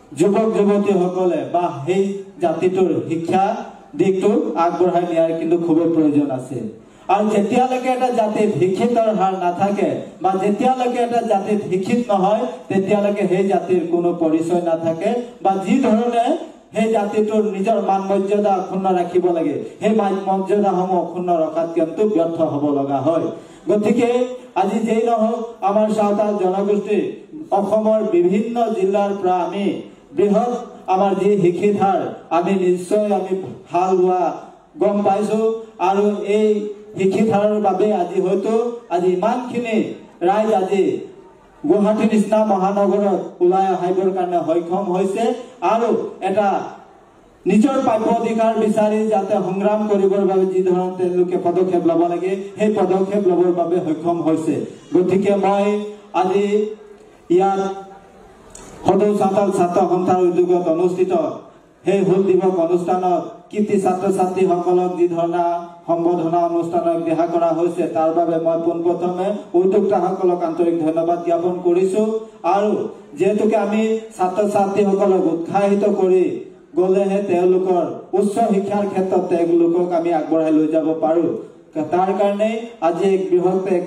যুৱক যুৱতীসকলে বা সেই জাতিটোৰ শিক্ষা দিশটো আগবঢ়াই নিয়াৰ কিন্তু খুবেই প্ৰয়োজন আছে। আৰু যেতিয়ালৈকে এটা জাতিত শিক্ষিতৰ হাৰ নাথাকে বা যেতিয়ালৈকে এটা জাতিত শিক্ষিত নহয় তেতিয়ালৈকে সেই জাতিৰ কোনো পৰিচয় নাথাকে বা যি ধৰণে সেই জাতিটোৰ নিজৰ মান মৰ্যাদা অক্ষুণ্ণ ৰাখিব লাগে সেই মান মৰ্যাদাসমূহ অক্ষুণ্ণ ৰখাত কিন্তু ব্যৰ্থ হ'ব লগা হয়। গতিকে আজি যেই নহওক আমাৰ সাঁওতাল জনগোষ্ঠী অসমৰ বিভিন্ন জিলাৰ পৰা আমি বৃহৎ আমাৰ যি শিক্ষিত হাৰ আমি নিশ্চয় আমি ভাল হোৱা গম পাইছো। আৰু এই শিক্ষিত হাৰৰ বাবে আজি হয়তো আজি ইমানখিনি ৰাইজ আজি গুৱাহাটী নিচিনা মহানগৰত ওলাই আহিবৰ কাৰণে সক্ষম হৈছে আৰু এটা নিজৰ প্ৰাপ্য অধিকাৰ বিচাৰি যাতে সংগ্ৰাম কৰিবৰ বাবে যি ধৰণৰ তেওঁলোকে পদক্ষেপ ল'ব লাগে সেই পদক্ষেপ ল'বৰ বাবে সক্ষম হৈছে। গতিকে মই আজি ইয়াত সদৌ চাঁওতাল ছাত্ৰ সন্থাৰ উদ্যোগত অনুষ্ঠিত সেই হুল দিৱস অনুষ্ঠানত কৃতি ছাত্ৰ ছাত্ৰীসকলক যি ধৰণে সম্বৰ্ধনা অনুষ্ঠানক দিহা কৰা হৈছে তাৰ বাবে মই পোনপ্ৰথমে উদ্যোক্তাসকলক আন্তৰিক ধন্যবাদ জ্ঞাপন কৰিছো। আৰু যেহেতুকে আমি ছাত্ৰ ছাত্ৰীসকলক উৎসাহিত কৰি গলেহে তেওঁলোকৰ উচ্চ শিক্ষাৰ ক্ষেত্ৰত তেওঁলোকক আমি আগবঢ়াই লৈ যাব পাৰো। তাৰ কাৰণে আজি এক বৃহৎ এক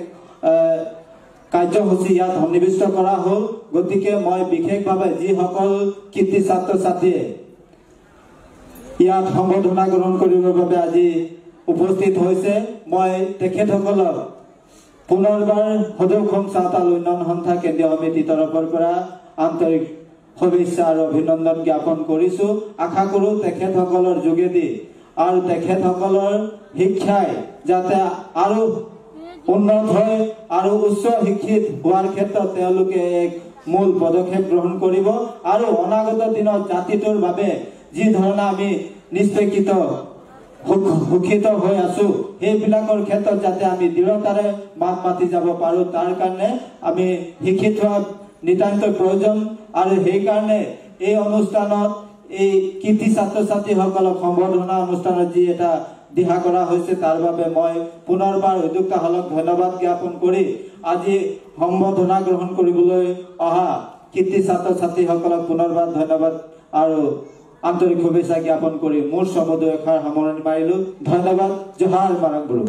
কাৰ্যসূচী ইয়াত সন্নিৱিষ্ট কৰা হ'ল। গতিকে মই বিশেষভাৱে যিসকল কৃতি ছাত্ৰ ছাত্ৰীয়ে ইয়াত সম্বৰ্ধনা গ্ৰহণ কৰিবৰ বাবে আজি উপস্থিত হৈছে মই তেখেতসকলক পুনৰবাৰ সদৌ অসম চাঁওতাল উন্নয়ন সন্থা কেন্দ্ৰীয় সমিতিৰ তৰফৰ পৰা আন্তৰিক শুভেচ্ছা আৰু অভিনন্দন জ্ঞাপন কৰিছো। আশা কৰো তেখেতসকলৰ যোগেদি আৰু তেখেতসকলৰ শিক্ষাই যাতে আৰু উন্নত হয় আৰু উচ্চ শিক্ষিত হোৱাৰ ক্ষেত্ৰত তেওঁলোকে এক মূল পদক্ষেপ গ্ৰহণ কৰিব আৰু অনাগত দিনত জাতিটোৰ বাবে যি ধৰণে আমি নিষ্পেষিত সুখিত হৈ আছো সেইবিলাকৰ ক্ষেত্ৰত যাতে আমি দৃঢ়তাৰে মাত মাতি যাব পাৰো তাৰ কাৰণে আমি শিক্ষিত হোৱা নিতান্ত প্ৰয়োজন। আৰু সেইকাৰণে এই অনুষ্ঠানত এই কৃতি ছাত্ৰ ছাত্ৰীসকলক সম্বৰ্ধনা অনুষ্ঠানত যি এটা দিহা কৰা হৈছে তাৰ বাবে মই পুনৰবাৰ উদ্যোক্তাসকলক ধন্যবাদ জ্ঞাপন কৰি আজি সম্বৰ্ধনা গ্ৰহণ কৰিবলৈ অহা কৃতি ছাত্ৰ ছাত্ৰীসকলক পুনৰবাৰ ধন্যবাদ আৰু আন্তৰিক শুভেচ্ছা জ্ঞাপন কৰি মোৰ সম্বোধন এষাৰ সামৰণি মাৰিলো। ধন্যবাদ। জোহাৰ মাৰাংগুৰু।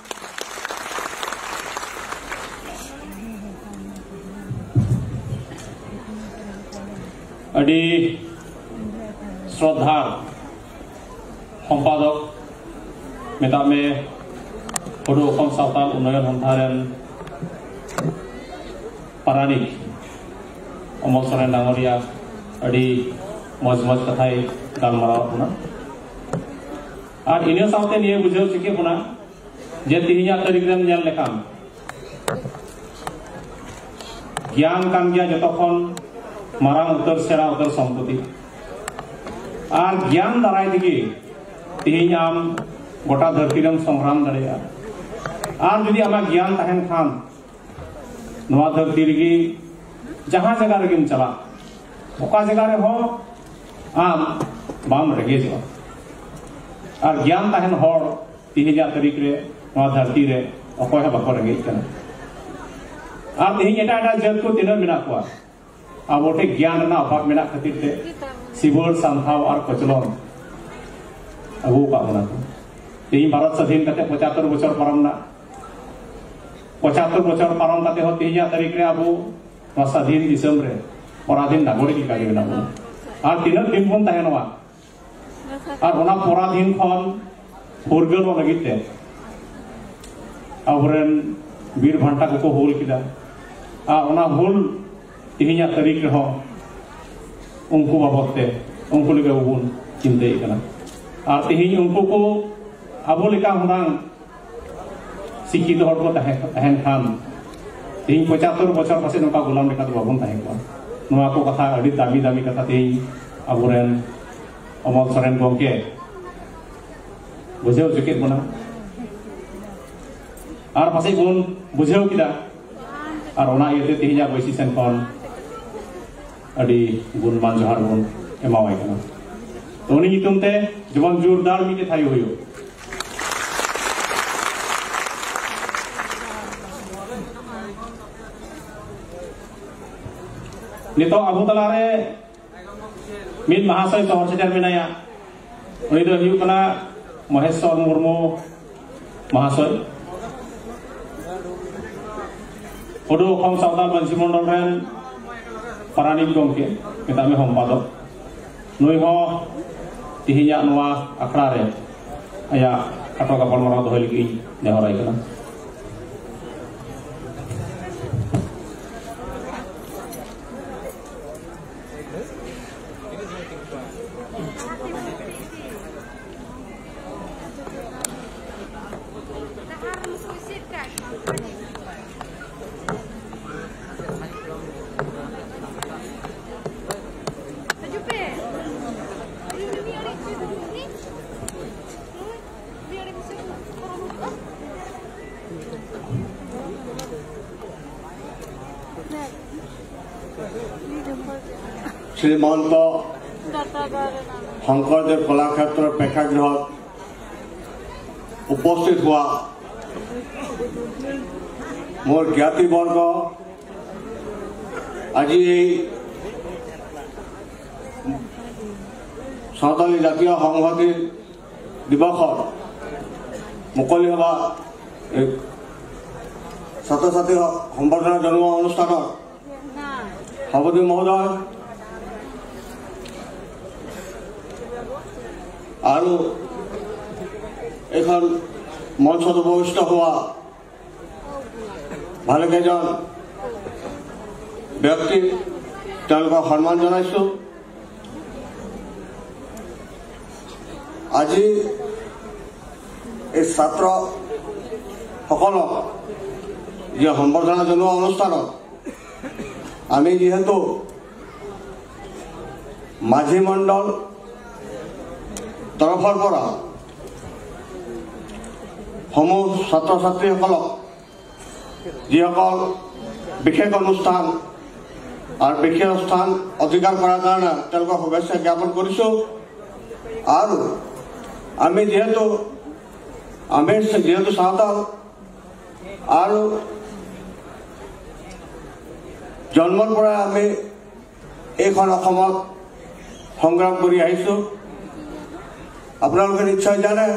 আদি শ্রদ্ধার সম্পাদক মেতামে সদৌ অসম চাঁওতাল উন্নয়ন সন্থারেন পারানিক অমল সরেন ডাঙরিয়া আদি মজ মজ কথাই গালমারাও अपना और इन साथे निये बुझाव चिके अपना जे तिहिया तारीख रेन नेल लेखान ज्ञान कान गया जतखन मारांग उतर सेरा उतर सम्पत्ति और ज्ञान दाराय दिगे तिहिन आम गोटा धरती रेम संग्राम दाड़ेया और जुदी आमा ज्ञान तहन खान नवा धरती रेगी जहां जगह रेगिम चला ओका जगह रे हो आम बाम रेगे जो और ज्ञान तहन हर तिहिया तारीख रे नवा धरती रे अकय बाको रेगे कना और तिहिन एटा एटा जत को तिना मेना कोआ अब ओटे ज्ञान ना अभाव मेना खातिर ते सिबोल संथाव और कचलन अगु का बना तिहिन भारत स्वाधीन कते पचहत्तर बछर पारम ना पचहत्तर बछर पारम कते हो तिहिया तारीख रे अब स्वाधीन दिसम रे पराधीन नागरिक का बना और तीन दिन बन तहनवा और ओना पराधीन खन फुरगल लगिते अबरेन वीर भांटा को हुल किदा और ओना हुल तिहिया तारीख रे हो उनको बाबते उनको लगे उबुन चिंते कना और तिहिन उनको को अबो लेका हुनांग शिक्षित हर को तहन खान तिहिन पचहत्तर बछर पासे नका गुलाम लेका बाबन तहन को नवा को कथा अड़ी दामी दामी कथा तिहिन अबोरेन अमल सरेन गंके बुझाव चुके बना और पासे बन बुझाव किदा और ओना इते तिहिया बैसी सेन खन अड़ी गुणमान जोहार बन एमावाय कना तो उनी नितुम ते जबन जोरदार मिटे थायो होयो नितो Abu तलारे mid mahasai tohor sejar minaya uni do hiu kana Maheswar Murmu mahasai odo khom sautal bansi mondol ren paranim gongke metame hompadok nui ho tihinya noa akhra re aya kato kapal marang do lagi nehorai kana Shrimanta Sankardev কলাক্ষেত্ৰৰ প্ৰেক্ষাগৃহত উপস্থিত হোৱা মোৰ জ্ঞাতিবৰ্গ আজি এই সাঁওতালী জাতীয় সংহতি দিৱসত মুকলি সভা ছাত্ৰ ছাত্ৰী সম্বৰ্ধনা জনোৱা অনুষ্ঠানত সভাপতি মহোদয় আৰু এখন মঞ্চত উপবিষ্ট হোৱা ভালেকেইজন ব্যক্তি তেওঁলোকক সন্মান জনাইছোঁ। আজি এই ছাত্ৰসকলক যি সম্বৰ্ধনা জনোৱা অনুষ্ঠানত আমি যিহেতু মাঝি মণ্ডল তৰফৰ পৰা সমূহ ছাত্ৰ ছাত্ৰীসকলক যিসকল বিশেষ অনুষ্ঠান আৰু বিশেষ স্থান অধিকাৰ কৰাৰ কাৰণে তেওঁলোকক শুভেচ্ছা জ্ঞাপন কৰিছোঁ। আৰু আমি যিহেতু আমি যিহেতু চাওতাল আৰু জন্মৰ পৰা আমি এইখন অসমত সংগ্ৰাম কৰি আহিছোঁ। আপোনালোকে নিশ্চয় জানে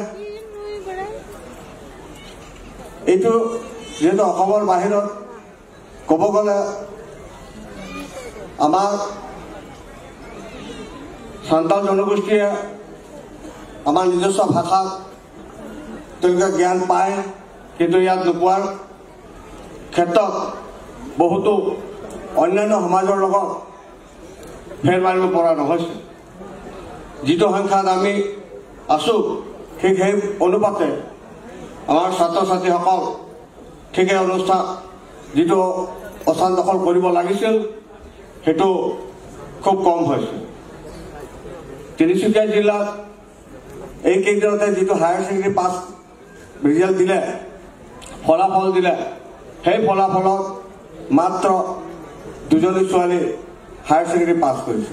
এইটো যেহেতু অসমৰ বাহিৰত ক'ব গ'লে আমাৰ সাঁওতাল জনগোষ্ঠীয়ে আমাৰ নিজস্ব ভাষাত তেওঁলোকে জ্ঞান পায়, কিন্তু ইয়াত নোপোৱাৰ ক্ষেত্ৰত বহুতো অন্যান্য সমাজৰ লগত ফেৰ মাৰিব পৰা নহৈছে। যিটো সংখ্যাত আমি আছোঁ ঠিক সেই অনুপাতে আমাৰ ছাত্ৰ ছাত্ৰীসকল ঠিক সেই অনুষ্ঠান যিটো স্থান দখল কৰিব লাগিছিল সেইটো খুব কম হৈছে। তিনিচুকীয়া জিলাত এই কেইদিনতে যিটো হায়াৰ ছেকেণ্ডেৰী পাছ ৰিজাল্ট দিলে, ফলাফল দিলে, সেই ফলাফলত মাত্ৰ দুজনী ছোৱালী হায়াৰ ছেকেণ্ডেৰী পাছ কৰিছে,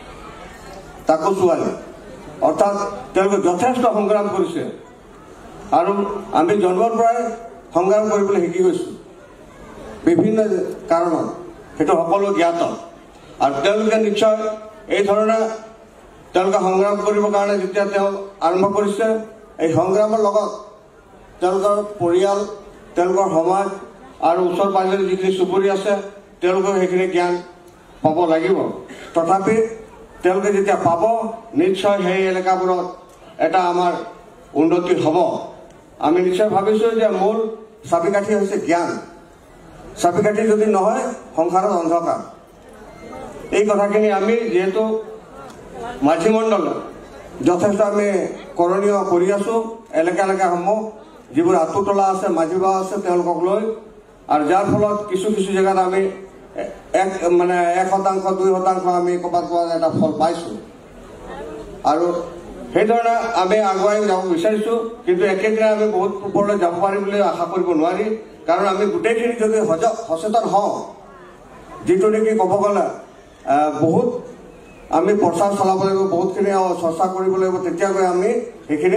তাকো ছোৱালী। অৰ্থাৎ তেওঁলোকে যথেষ্ট সংগ্ৰাম কৰিছে আৰু আমি জন্মৰ পৰাই সংগ্ৰাম কৰিবলৈ শিকি গৈছোঁ বিভিন্ন কাৰণত, সেইটো সকলো জ্ঞাত। আৰু তেওঁলোকে নিশ্চয় এই ধৰণে তেওঁলোকে সংগ্ৰাম কৰিবৰ কাৰণে যেতিয়া তেওঁ আৰম্ভ কৰিছে, এই সংগ্ৰামৰ লগত তেওঁলোকৰ পৰিয়াল, তেওঁলোকৰ সমাজ আৰু ওচৰ পাঁজৰে যিখিনি চুবুৰী আছে তেওঁলোকে সেইখিনি জ্ঞান পাব লাগিব। তথাপি তেওঁলোকে যেতিয়া পাব নিশ্চয় সেই এলেকাবোৰত এটা আমাৰ উন্নতি হ'ব। আমি নিশ্চয় ভাবিছোঁ যে মূল চাবিকাঠি হৈছে জ্ঞান। চাবিকাঠি যদি নহয় সংসাৰত অন্ধকাৰ। এই কথাখিনি আমি যিহেতু মাঝি মণ্ডল যথেষ্ট আমি কৰণীয় কৰি আছোঁ এলেকা এলেকাসমূহ যিবোৰ আঁতুতলা আছে, মাঝি বাও আছে তেওঁলোকক লৈ, আৰু যাৰ ফলত কিছু কিছু জেগাত আমি এক মানে এক শতাংশ দুই শতাংশ আমি ক'ৰবাত ক'ৰবাত এটা ফল পাইছোঁ। আৰু সেইধৰণে আমি আগুৱাই যাব বিচাৰিছোঁ, কিন্তু একেদিনাই আমি বহুত ওপৰলৈ যাব পাৰিম বুলি আশা কৰিব নোৱাৰি। কাৰণ আমি গোটেইখিনি যদি সজ সচেতন হওঁ, যিটো নেকি ক'ব গ'লে বহুত আমি প্ৰচাৰ চলাব লাগিব, বহুতখিনি চৰ্চা কৰিব লাগিব, তেতিয়াকৈ আমি সেইখিনি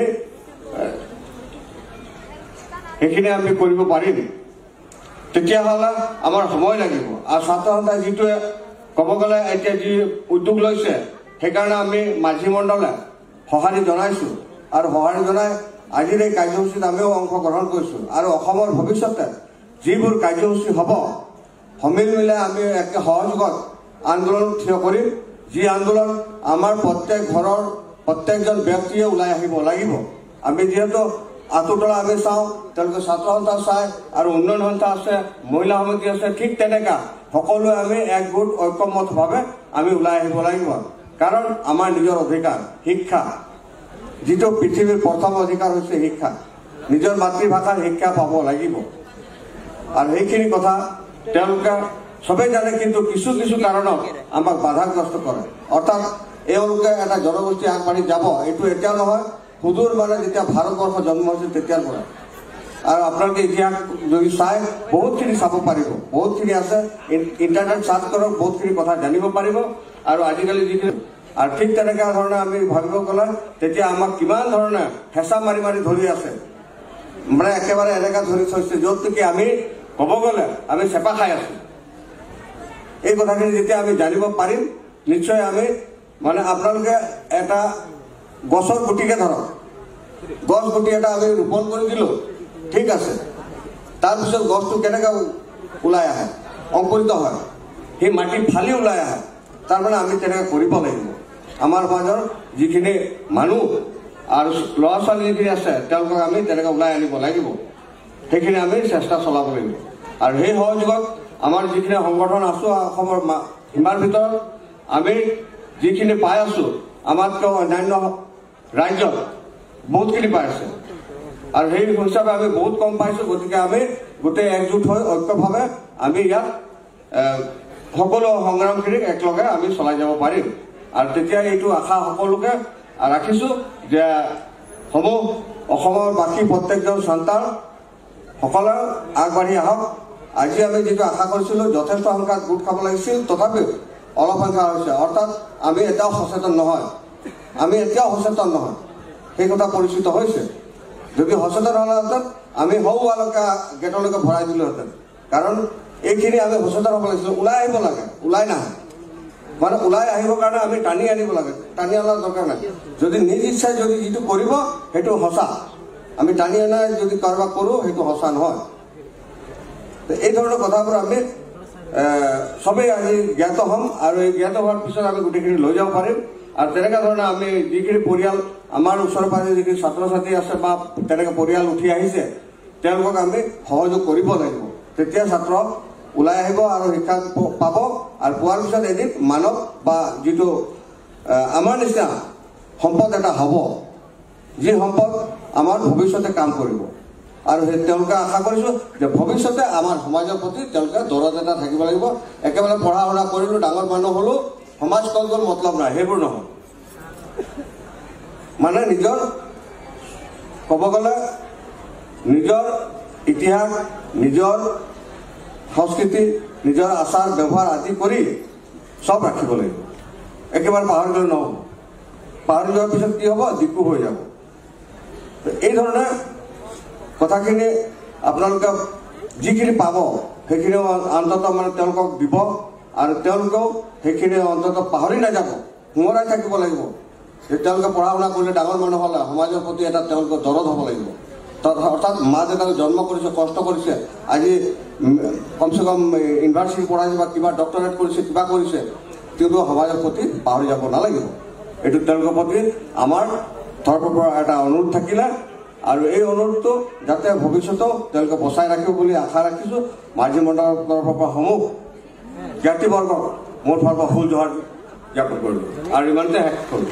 সেইখিনি আমি কৰিব পাৰিম। তেতিয়াহ'লে আমাৰ সময় লাগিব। আৰু ছাত্ৰ সন্থাই যিটোৱে ক'ব গ'লে এতিয়া যি উদ্যোগ লৈছে সেইকাৰণে আমি মাঝি মণ্ডলে সঁহাৰি জনাইছোঁ আৰু সঁহাৰি জনাই আজিৰ এই কাৰ্যসূচীত আমিও অংশগ্ৰহণ কৰিছোঁ আৰু অসমৰ ভৱিষ্যতে যিবোৰ কাৰ্যসূচী হ'ব সমিল মিলে আমি একে সহযোগত আন্দোলন থিয় কৰিম যি আন্দোলন আমাৰ প্ৰত্যেক ঘৰৰ প্ৰত্যেকজন ব্যক্তিয়ে ওলাই আহিব লাগিব আমি যিহেতু আঁতুতলা আমি চাওঁ তেওঁলোকে ছাত্ৰ সন্থা চায় আৰু উন্নয়ন সন্থা আছে মহিলা সমিতি আছে ঠিক তেনেকা সকলোৱে আমি একগোট ঐক্যমতভাৱে আমি ওলাই আহিব লাগিব কাৰণ আমাৰ নিজৰ অধিকাৰ শিক্ষা যিটো পৃথিৱীৰ প্ৰথম অধিকাৰ হৈছে শিক্ষা নিজৰ মাতৃভাষাৰ শিক্ষা পাব লাগিব আৰু সেইখিনি কথা তেওঁলোকে সবেই জানে কিন্তু কিছু কিছু কাৰণত আমাক বাধাগ্ৰস্ত কৰে অৰ্থাৎ এওঁলোকে এটা জনগোষ্ঠী আগবাঢ়ি যাব এইটো এতিয়া নহয় সুদূৰ মানে যেতিয়া ভাৰতবৰ্ষ জন্ম হৈছিল তেতিয়াৰ পৰা আৰু আপোনালোকে ইতিহাস যদি চাই বহুতখিনি চাব পাৰিব বহুতখিনি আছে ইণ্টাৰনেট চাৰ্চ কৰক বহুতখিনি কথা জানিব পাৰিব আৰু আজিকালি যিখিনি আৰু ঠিক তেনেকুৱা ধৰণে আমি ভাবিব গ'লে তেতিয়া আমাক কিমান ধৰণে হেঁচা মাৰি মাৰি ধৰি আছে মানে একেবাৰে এনেকুৱা ধৰি থৈছে য'ত নেকি আমি ক'ব গ'লে আমি চেপা খাই আছোঁ এই কথাখিনি যেতিয়া আমি জানিব পাৰিম নিশ্চয় আমি মানে আপোনালোকে এটা গছৰ গুটিকে ধৰক গছ গুটি এটা আমি ৰোপণ কৰি দিলোঁ ঠিক আছে তাৰপিছত গছটো কেনেকৈ ওলাই আহে অংকুৰিত হয় সেই মাটি ফালি ওলাই আহে তাৰমানে আমি তেনেকৈ কৰিব লাগিব আমাৰ সমাজৰ যিখিনি মানুহ আৰু ল'ৰা ছোৱালী যিখিনি আছে তেওঁলোকক আমি তেনেকৈ ওলাই আনিব লাগিব সেইখিনি আমি চেষ্টা চলাব লাগিব আৰু সেই সহযোগত আমাৰ যিখিনি সংগঠন আছোঁ অসমৰ সীমাৰ ভিতৰত আমি যিখিনি পাই আছোঁ আমাতকৈ অন্যান্য ৰাজ্যত বহুতখিনি পাই আছে আৰু সেই হিচাপে আমি বহুত কম পাইছোঁ গতিকে আমি গোটেই একজোট হৈ ঐক্যভাৱে আমি ইয়াত সকলো সংগ্ৰামখিনিক একেলগে আমি চলাই যাব পাৰিম আৰু তেতিয়া এইটো আশা সকলোকে ৰাখিছোঁ যে সমূহ অসমৰ বাকী প্ৰত্যেকজন সন্তান সকলে আগবাঢ়ি আহক আজি আমি যিটো আশা কৰিছিলোঁ যথেষ্ট সংখ্যাত গোট খাব লাগিছিল তথাপিও অলপ সংখ্যা হৈছে অৰ্থাৎ আমি এতিয়াও সচেতন নহয় আমি এতিয়াও সচেতন নহয় সেই কথা পৰিচিত হৈছে যদি সচেতন হ'লেহেঁতেন আমি সৌ হোৱালৈকে গেটলৈকে ভৰাই দিলোহেঁতেন কাৰণ এইখিনি আমি সচেতন হ'ব লাগিছিল ওলাই আহিব লাগে ওলাই নাহে মানে ওলাই আহিবৰ কাৰণে আমি টানি আনিব লাগে টানি অনাৰ দৰকাৰ নাই যদি নিজ ইচ্ছাই যদি যিটো কৰিব সেইটো সঁচা আমি টানি অনাই যদি কাৰোবাক কৰোঁ সেইটো সঁচা নহয় এই ধৰণৰ কথাবোৰ আমি সবেই আজি জ্ঞাত হ'ম আৰু এই জ্ঞাত হোৱাৰ পিছত আমি গোটেইখিনি লৈ যাব পাৰিম আৰু তেনেকুৱা ধৰণে আমি যিখিনি পৰিয়াল আমাৰ ওচৰে পাজৰে যিখিনি ছাত্ৰ ছাত্ৰী আছে বা তেনেকৈ পৰিয়াল উঠি আহিছে তেওঁলোকক আমি সহযোগ কৰিব লাগিব তেতিয়া ছাত্ৰ ওলাই আহিব আৰু শিক্ষা পাব আৰু পোৱাৰ পিছত এদিন মানৱ বা যিটো আমাৰ নিচিনা সম্পদ এটা হ'ব যি সম্পদ আমাৰ ভৱিষ্যতে কাম কৰিব আৰু সেই তেওঁলোকে আশা কৰিছোঁ যে ভৱিষ্যতে আমাৰ সমাজৰ প্ৰতি তেওঁলোকে দৰদ এটা থাকিব লাগিব একেবাৰে পঢ়া শুনা কৰিলোঁ ডাঙৰ মানুহ হ'লোঁ সমাজ কল্যাণ মতলব নাই সেইবোৰ নহয় মানে নিজৰ ক'ব গ'লে নিজৰ ইতিহাস নিজৰ সংস্কৃতি নিজৰ আচাৰ ব্যৱহাৰ আদি কৰি চব ৰাখিব লাগিব একেবাৰে পাহৰি গ'লে নহ'ব পাহৰি যোৱাৰ পিছত কি হ'ব দিকু হৈ যাব এই ধৰণে কথাখিনি আপোনালোকে যিখিনি পাব সেইখিনি অন্ততঃ মানে তেওঁলোকক দিব আৰু তেওঁলোকেও সেইখিনি অন্ততঃ পাহৰি নাযাব সোঁৱৰাই থাকিব লাগিব যে তেওঁলোকে পঢ়া শুনা কৰিলে ডাঙৰ মানুহ হ'লে সমাজৰ প্ৰতি এটা তেওঁলোকৰ দৰদ হ'ব লাগিব অৰ্থাৎ মা দেউতাকে জন্ম কৰিছে কষ্ট কৰিছে আজি কমচে কম ইউনিভাৰ্চিটি পঢ়াইছে বা কিবা ডক্টৰেট কৰিছে কিবা কৰিছে কিন্তু সমাজৰ প্ৰতি পাহৰি যাব নালাগিব এইটো তেওঁলোকৰ প্ৰতি আমাৰ তৰফৰ পৰা এটা অনুৰোধ থাকিলে আৰু এই অনুৰোধটো যাতে ভৱিষ্যতেও তেওঁলোকে বচাই ৰাখিব বুলি আশা ৰাখিছোঁ মাঝি মণ্ডলৰ তৰফৰ পৰা সমূহ জ্ঞাতিবৰ্গক মোৰ ফালৰ পৰা ফুল জোহাৰ জ্ঞাপন কৰিলোঁ আৰু ইমানতে শেষ কৰিলোঁ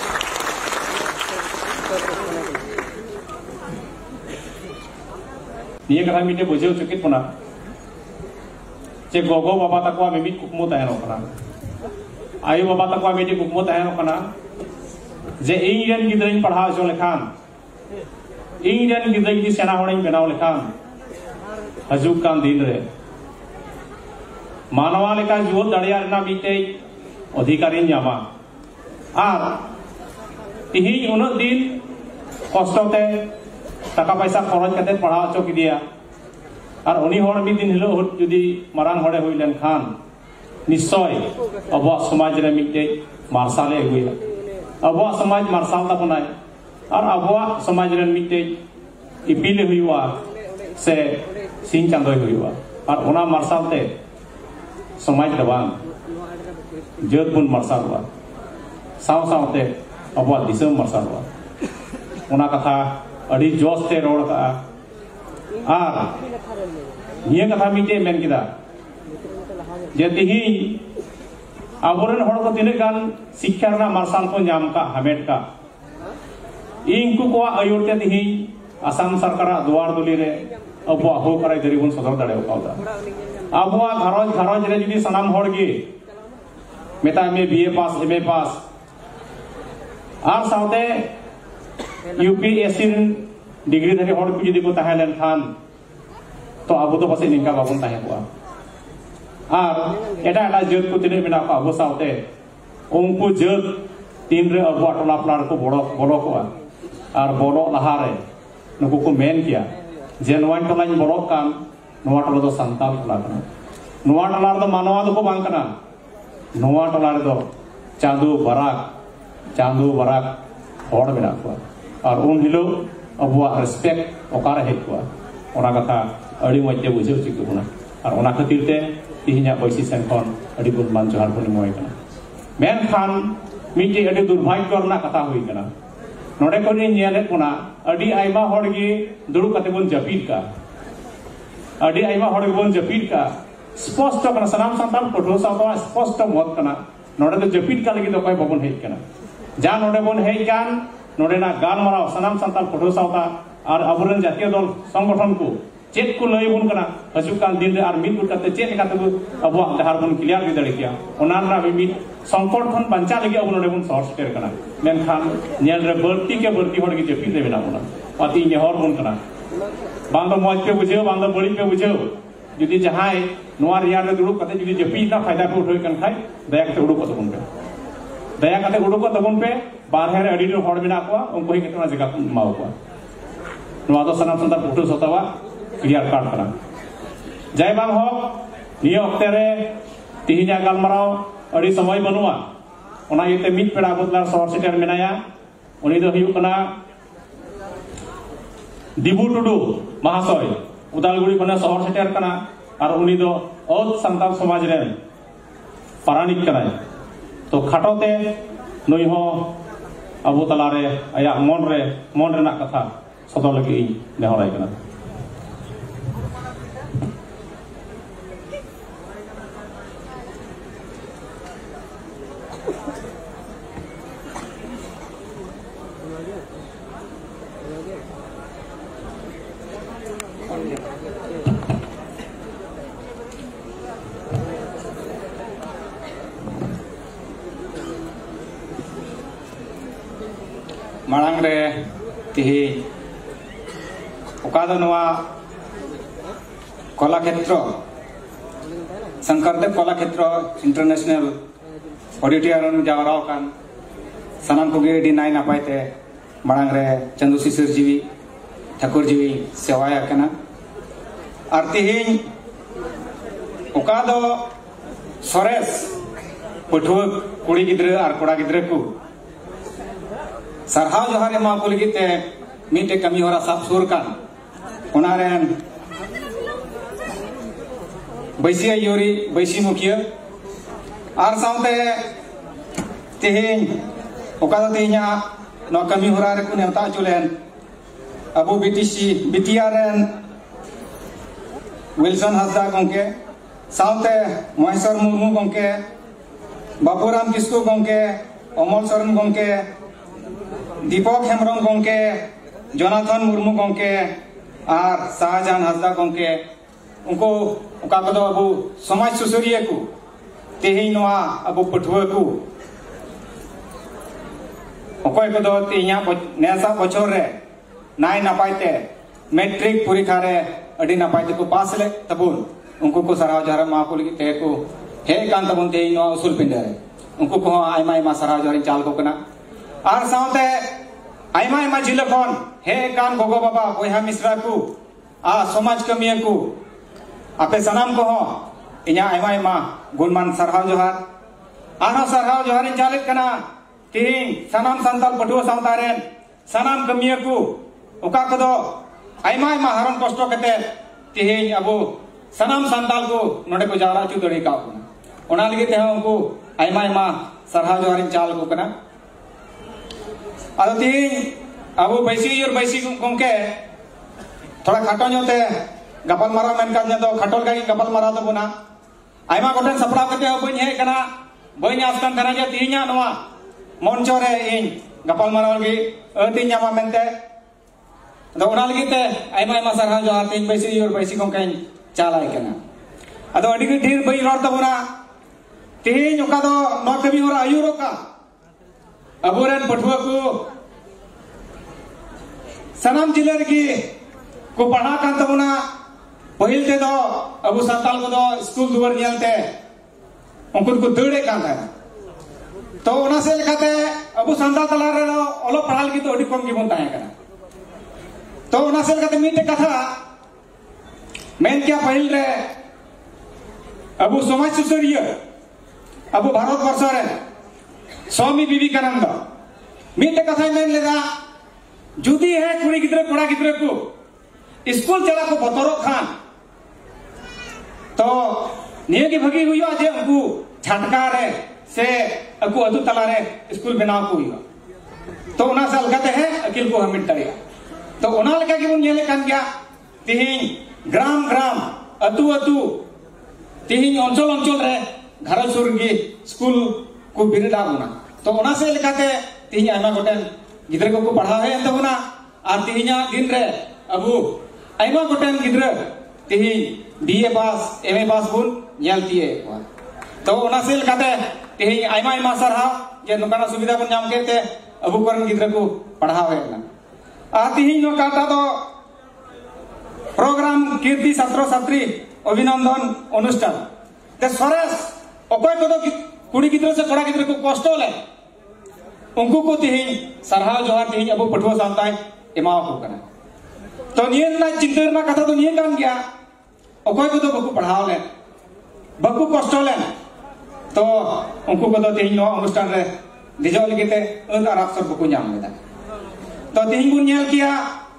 Niya kata mite bojeu cukit puna. Cek gogo bapak takwa mimit kukmu tahan okana. Ayo bapak takwa mite kukmu tahan okana. Je Indian gidrain padha jo lekhan. Indian gidrain ki sena honing benau lekhan. Hajuk kan din re. Manawa leka jual dariya na mite adhikarin nyama. Ar tihi unat din kostote টাকা পয়সা খরচ কাতে পড়া চকি দিয়া আর উনি হড় মিদিন Hilo যদি Marang হড়ে হইলেন খান निश्चय अबुआ समाज रे मिटे मार्शल एगुया अबुआ समाज मार्शल ताबनाय और अबुआ समाज रे मिटे इपिल हुआ से सिंह चांदोय हुआ और ओना मार्शल ते समाज दबांग जत बुन मार्शल हुआ साव सावते अबुआ दिसम मार्शल हुआ ओना कथा अड़ी जोश ते रोड का और निया कथा मिटे मेन किदा जे तिही आबोरेन हड़ को तिने गान शिक्षा रना मार्शल को नाम का हमेट का इनको को आयुरते तिही आसाम सरकार दुआर दुली रे अबुआ हो कराय दरिबुन सदर दाड़े कावदा अबुआ घरज घरज रे जुदी सनाम हड़ गे मेता में बीए पास एमए पास आर सावते यूपीएससी डिग्री धरी हड़ को जुदी को ताहे लेन खान तो अबु तो पसे निका बाबुन ताहे को और एटा एटा जत को तिने मेना को अबु सावते उनको जत तीन रे अबुआ टोला प्लार को बड़ो बड़ो को और बड़ो लहारे नुकु को मेन किया जे नोवान टोला बड़ो कान नोवा टोला दो संताल टोला कना नोवा टोला दो मानवा दो को बांग कना नोवा टोला दो चांदू बराक चांदू बराक हड़ मेना को और उन हिलो अबुआ रेस्पेक्ट ओकार हेज को ओना कथा अड़ी मध्य बुझे चिक बुना और ओना खातिर ते तिहिना बैसी सेन खन अड़ी बुन मान जोहार बुन मोय कना मेन खान मिटे अड़ी दुर्भाग्य रना कथा हुई कना नोडे को नि नेले कोना अड़ी आइमा हड़ गे दुड़ु कते बुन जपीद का अड़ी आइमा हड़ बुन जपीद का स्पष्ट कना सनाम संतान पठो सावता स्पष्ट मत कना नोडे तो जपीद का लगी तो कोई बबन हेज कना जा नोडे बुन हेज कान नोडे ना गान माराव सनाम संतान पठो सावता और अबरन जातीय दल संगठन को चेक को लय बुन कना हजुकान दिन रे आर मिद उठते चेक काते अबुआ दहार बुन क्लियर भी दड़े किया ओना रा मिद संकट खन बंचा लगी अब नोडे बुन सॉर्ट स्टेर कना मेन खान नेल रे बर्ती के बर्ती हड़ के जपी दे बेना बुना अति नेहर बुन कना बांदो मौज पे बुझे बांदो बड़ी पे बुझे जुदी जहाय नोआ रिया रे दुड़ु कते जुदी जपी ना फायदा को उठोय कन खाय दया कते उडु को तबुन पे दया कते उडु को तबुन पे बारहे रे अडी हड़ बिना को उनको ही केतना जगह माव को नोआ दो सनाम संतान पुटो सतावा क्लियर काट करा जय बांग हो नियो अक्ते रे तिहिना गालमाराव अड़ी समय बनुआ ओना येते मिद पेड़ा बदलार शहर सेटर मेनाया उनी दो हुयु कना दिबु टुडू महाशय उदालगुड़ी खने शहर सेटर कना और उनी दो औद संताल समाज रे पारानिक कनाय तो खाटोते नई हो अबु तलारे आया मन रे मन रेना कथा सदर लगी नेहराय कना मांग रे तिही ओकादो नवा कला क्षेत्र शंकरदेव कला क्षेत्र इंटरनेशनल ऑडिटोरियम जावराव कान सनाम को गे नाय नापायते मांग रे चंदू शिशिर जीवी ठाकुर जीवी सेवाया कना और तिही ओकादो सरेस पठुआ कुड़ी गिद्र और कोड़ा गिद्र को सरहाव जोहार एमा को लगिते मिटे कमी होरा साफ सुर कान ओनारेन बैसी आयोरी बैसी मुखिया आर सावते तेहेन ओकादा तेहिया नो कमी होरा रे को नेवता चुलेन अबु बीटीसी बीटीआरएन विल्सन हसदा गंके सावते महेश्वर मुर्मू गंके बाबूराम किस्कू गंके अमल सरन गंके दीपक हेम्ब्रम गंके जोनाथन मुर्मू गंके और शाहजहान हसदा गंके उनको उका को अबु समाज सुसुरिया को तेही नवा अबु पठुआ को अकय को तेहिया नेसा बछर रे नाय नापायते मैट्रिक परीक्षा रे अडी नापायते को पास ले तबुन उनको को सराव जहर मा को लगी ते को हे कान तबुन तेही नवा उसूल पिंडे रे उनको को आयमा आयमा सराव जहर चाल को कना और सावते आयमा आयमा जिला खन हे कान गोगो बाबा बोहा मिश्रा को आ समाज कमिया को आपे सनाम को इना आयमा आयमा गुणमान सरहाव जोहार आरो सरहाव जोहार चालित कना तीन सनाम संताल पटुआ सावता रेन सनाम कमिया को ओका कदो आयमा आयमा हरन कष्ट कते तीन अबो सनाम संताल को नोडे को जावरा चु दड़ी का ओना लगे ते उनको आयमा आयमा सरहाव जोहार चाल को कना अदो तीन अबो बैसी और बैसी गोंके थोड़ा खाटो जोते गपल मारा मेन का दो खटोल का गपल मारा तो बुना आयमा गोटन सपड़ा कते बइन हे कना बइन आसकन थाना जे तीन्या नवा मंचो रे इन गपल मारा लगी अति न्यामा मेनते दो ओना लगी ते आयमा आयमा सरहा जो तीन बैसी और बैसी को कइन चालाय कना अदो अडी गे ढेर बइ रर तबुना तीन ओका दो नो कमी होरा आयुरो का अबुरन पठुआ को सनाम जिले की को पढ़ा कान तबुना पहिल ते दो अबु संताल को दो स्कूल दुवर नियलते उनको को दड़े कान था तो ओना से लेखाते अबु संताल तला रे दो ओलो पढ़ाल की तो अडी कम की बोन ताहे कना तो ओना से लेखाते मीटे कथा मेन क्या पहिल रे अबु समाज सुसरिया अबु भारत वर्ष रे स्वामी विवेकानंद मीटे कथा मेन लेदा जुदी है कुड़ी गिद्रे कोड़ा गिद्रे को स्कूल चला को बतरो खान तो निये की भगी हुई आज उनको झटका रे से अकु अदु तला रे स्कूल बनाव को हुई तो उना साल कहते हैं अकिल को हमिट तरिया तो उना लगा कि उन ये कान गया तिहिं ग्राम ग्राम अतु अतु तिहिं अंचल अंचल रे घर सुरगी स्कूल को बिरडा उना तो उना से लेकाते तिहिं आयमा गोटेन गिद्रे को पढ़ा है अंत बुना आर तिहिं दिन रे अबु आयमा गोटेन गिद्रे तिहिं बीए पास एमए पास बुन नेलतिए तो ओना से लेकाते तिहिं आयमा आयमा सरहा जे नोकाना सुविधा बन नाम केते अबु करन गिद्रे को पढ़ावे ना आ तिहिं नो काटा तो प्रोग्राम कीर्ति छात्र छात्री अभिनंदन अनुष्ठान ते सरेस अकय को कुड़ी गिद्रे से कोड़ा गिद्रे को कष्ट ले उनको को तिहिं सरहाव जोहार तिहिं अबु पठुआ सांताय एमाव हो कना तो नियन ना चिंता ना कथा तो नियन कान गया अकय को तो बकु पढ़ाव ले बकु कष्ट ले तो उनको को तो तिहिं नो अनुष्ठान रे दिजो लगिते अन आर अक्षर बकु नाम लेदा तो तिहिं बुन नेल किया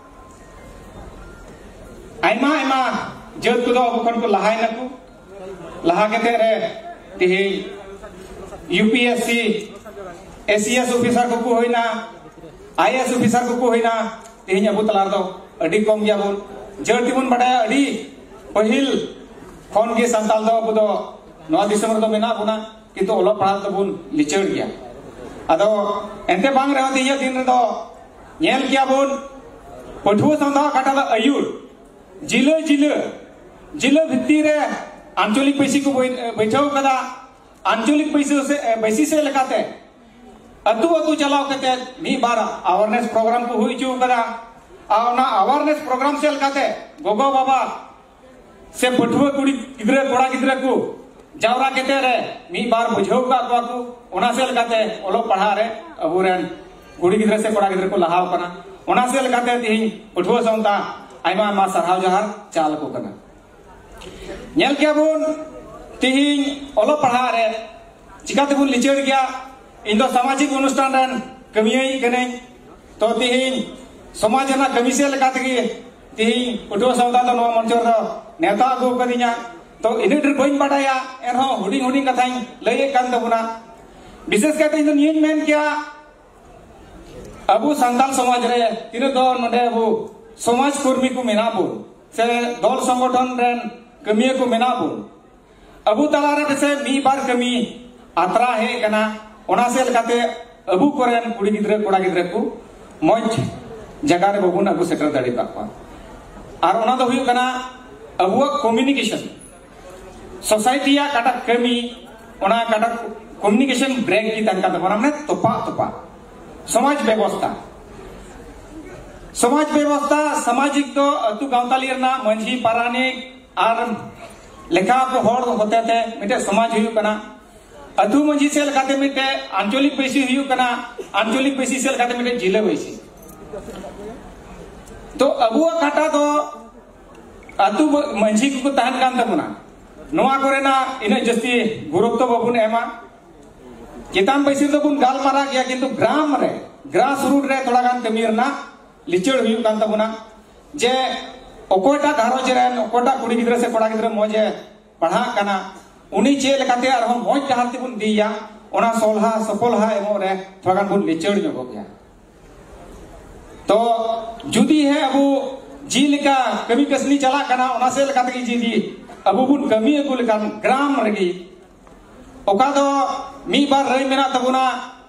आयमा आयमा जत को तो अबु खन को लहाय नकु लहा केते रे तिहिं यूपीएससी एसीएस ऑफिसर को होइना आईएएस ऑफिसर को होइना तिहिं अबु तलार दो अडी कम गया बोल जर्ती बुन बड़ा अडी पहिल फोन के संताल दो अबु दो नौ दिसंबर दो मेना बुना किंतु ओलो पढ़ा तो बुन लिचड़ गया अदो एंते बांग रहो तिहिं दिन रे दो नेल किया बुन पठुआ संधा काटा द अयुर जिले जिले जिले भित्ती रे आंचलिक पैसी को बैठाव कदा आंचलिक पैसे से बैसी से लगाते अतु अतु चलाव कते मी बार अवेयरनेस प्रोग्राम को हुई चु कदा आना अवेयरनेस प्रोग्राम से लगाते गोगो बाबा से पठुआ कुड़ी गिद्रे कोड़ा गिद्रे को जावरा केते रे मी बार बुझाव का को को ओना से लगाते ओलो पढ़ा रे अबुरन कुड़ी गिद्रे से कोड़ा गिद्रे को लहाव कना ओना से लगाते तिहिं पठुआ संता आयमा आयमा सरहाव जोहार चाल को कना नेल के बुन तिहिं ओलो पढ़ा रे चिकाते बुन लिचड़ गया इन दो सामाजिक अनुष्ठान रन कमियाई कने तो तिहिं समाज ना कमी से लगाते की तिहिं पठुआ संता तो नो मंचर दो नेता को कदिया तो इने डर बइन बाडाया एनहो हुडिंग हुडिंग कथाई लय कान तबुना विशेष करते इन नियन मेन किया अबु संताल समाज रे तिने दो नडे अबु समाज कर्मी को मेनाबो से दल संगठन रेन कमिया को मेनाबो अबु तलारे से मी बार कमी आत्रा है कना ओना से लकाते अबु कोरेन कुड़ी गिद्रे कोड़ा गिद्रे को मौज जगह रे बबुन अबु सेटर दाड़ी पापा आर ओना दो हुई कना अबु कम्युनिकेशन सोसाइटी या काटा कमी ओना काटा कम्युनिकेशन ब्रेक की तनका तो हमने तोपा तोपा समाज व्यवस्था समाज व्यवस्था सामाजिक तो अतु गांवताली रना मंझी पारानिक आर लेखा को होड़ होते थे मिटे समाज हुई कना अतु मंझी से लगाते मिटे आंचलिक पैसी हुई कना आंचलिक पैसी से लगाते मिटे जिले पैसी तो अबुआ काटा तो अतु मंझी को तहन कान तबुना नोआ कोरेना इने जस्ती गुरुत्व बाबुन एमा चितान बैसी तो बुन गाल मारा गया किंतु ग्राम रे ग्रास रूट रे थोड़ा गान कमीरना लिचड़ हुई कान तबुना जे ओकोटा घारोज रेन ओकोटा कुड़ी गिद्रा से कोड़ा गिद्रा मोजे पढ़ा कना उनी चे लेकाते आर हम मोज डहार ते बुन दिया ओना सोलहा सफलहा एमो रे थोड़ा गान बुन लिचड़ जोगो गया तो जुदी है अबू जी लिका कमी कसनी चला कना ओना से लेकाते की जी दी अबू बुन कमी अगु लेकान ग्राम रगी ओका दो मी बार रही मेना तबुना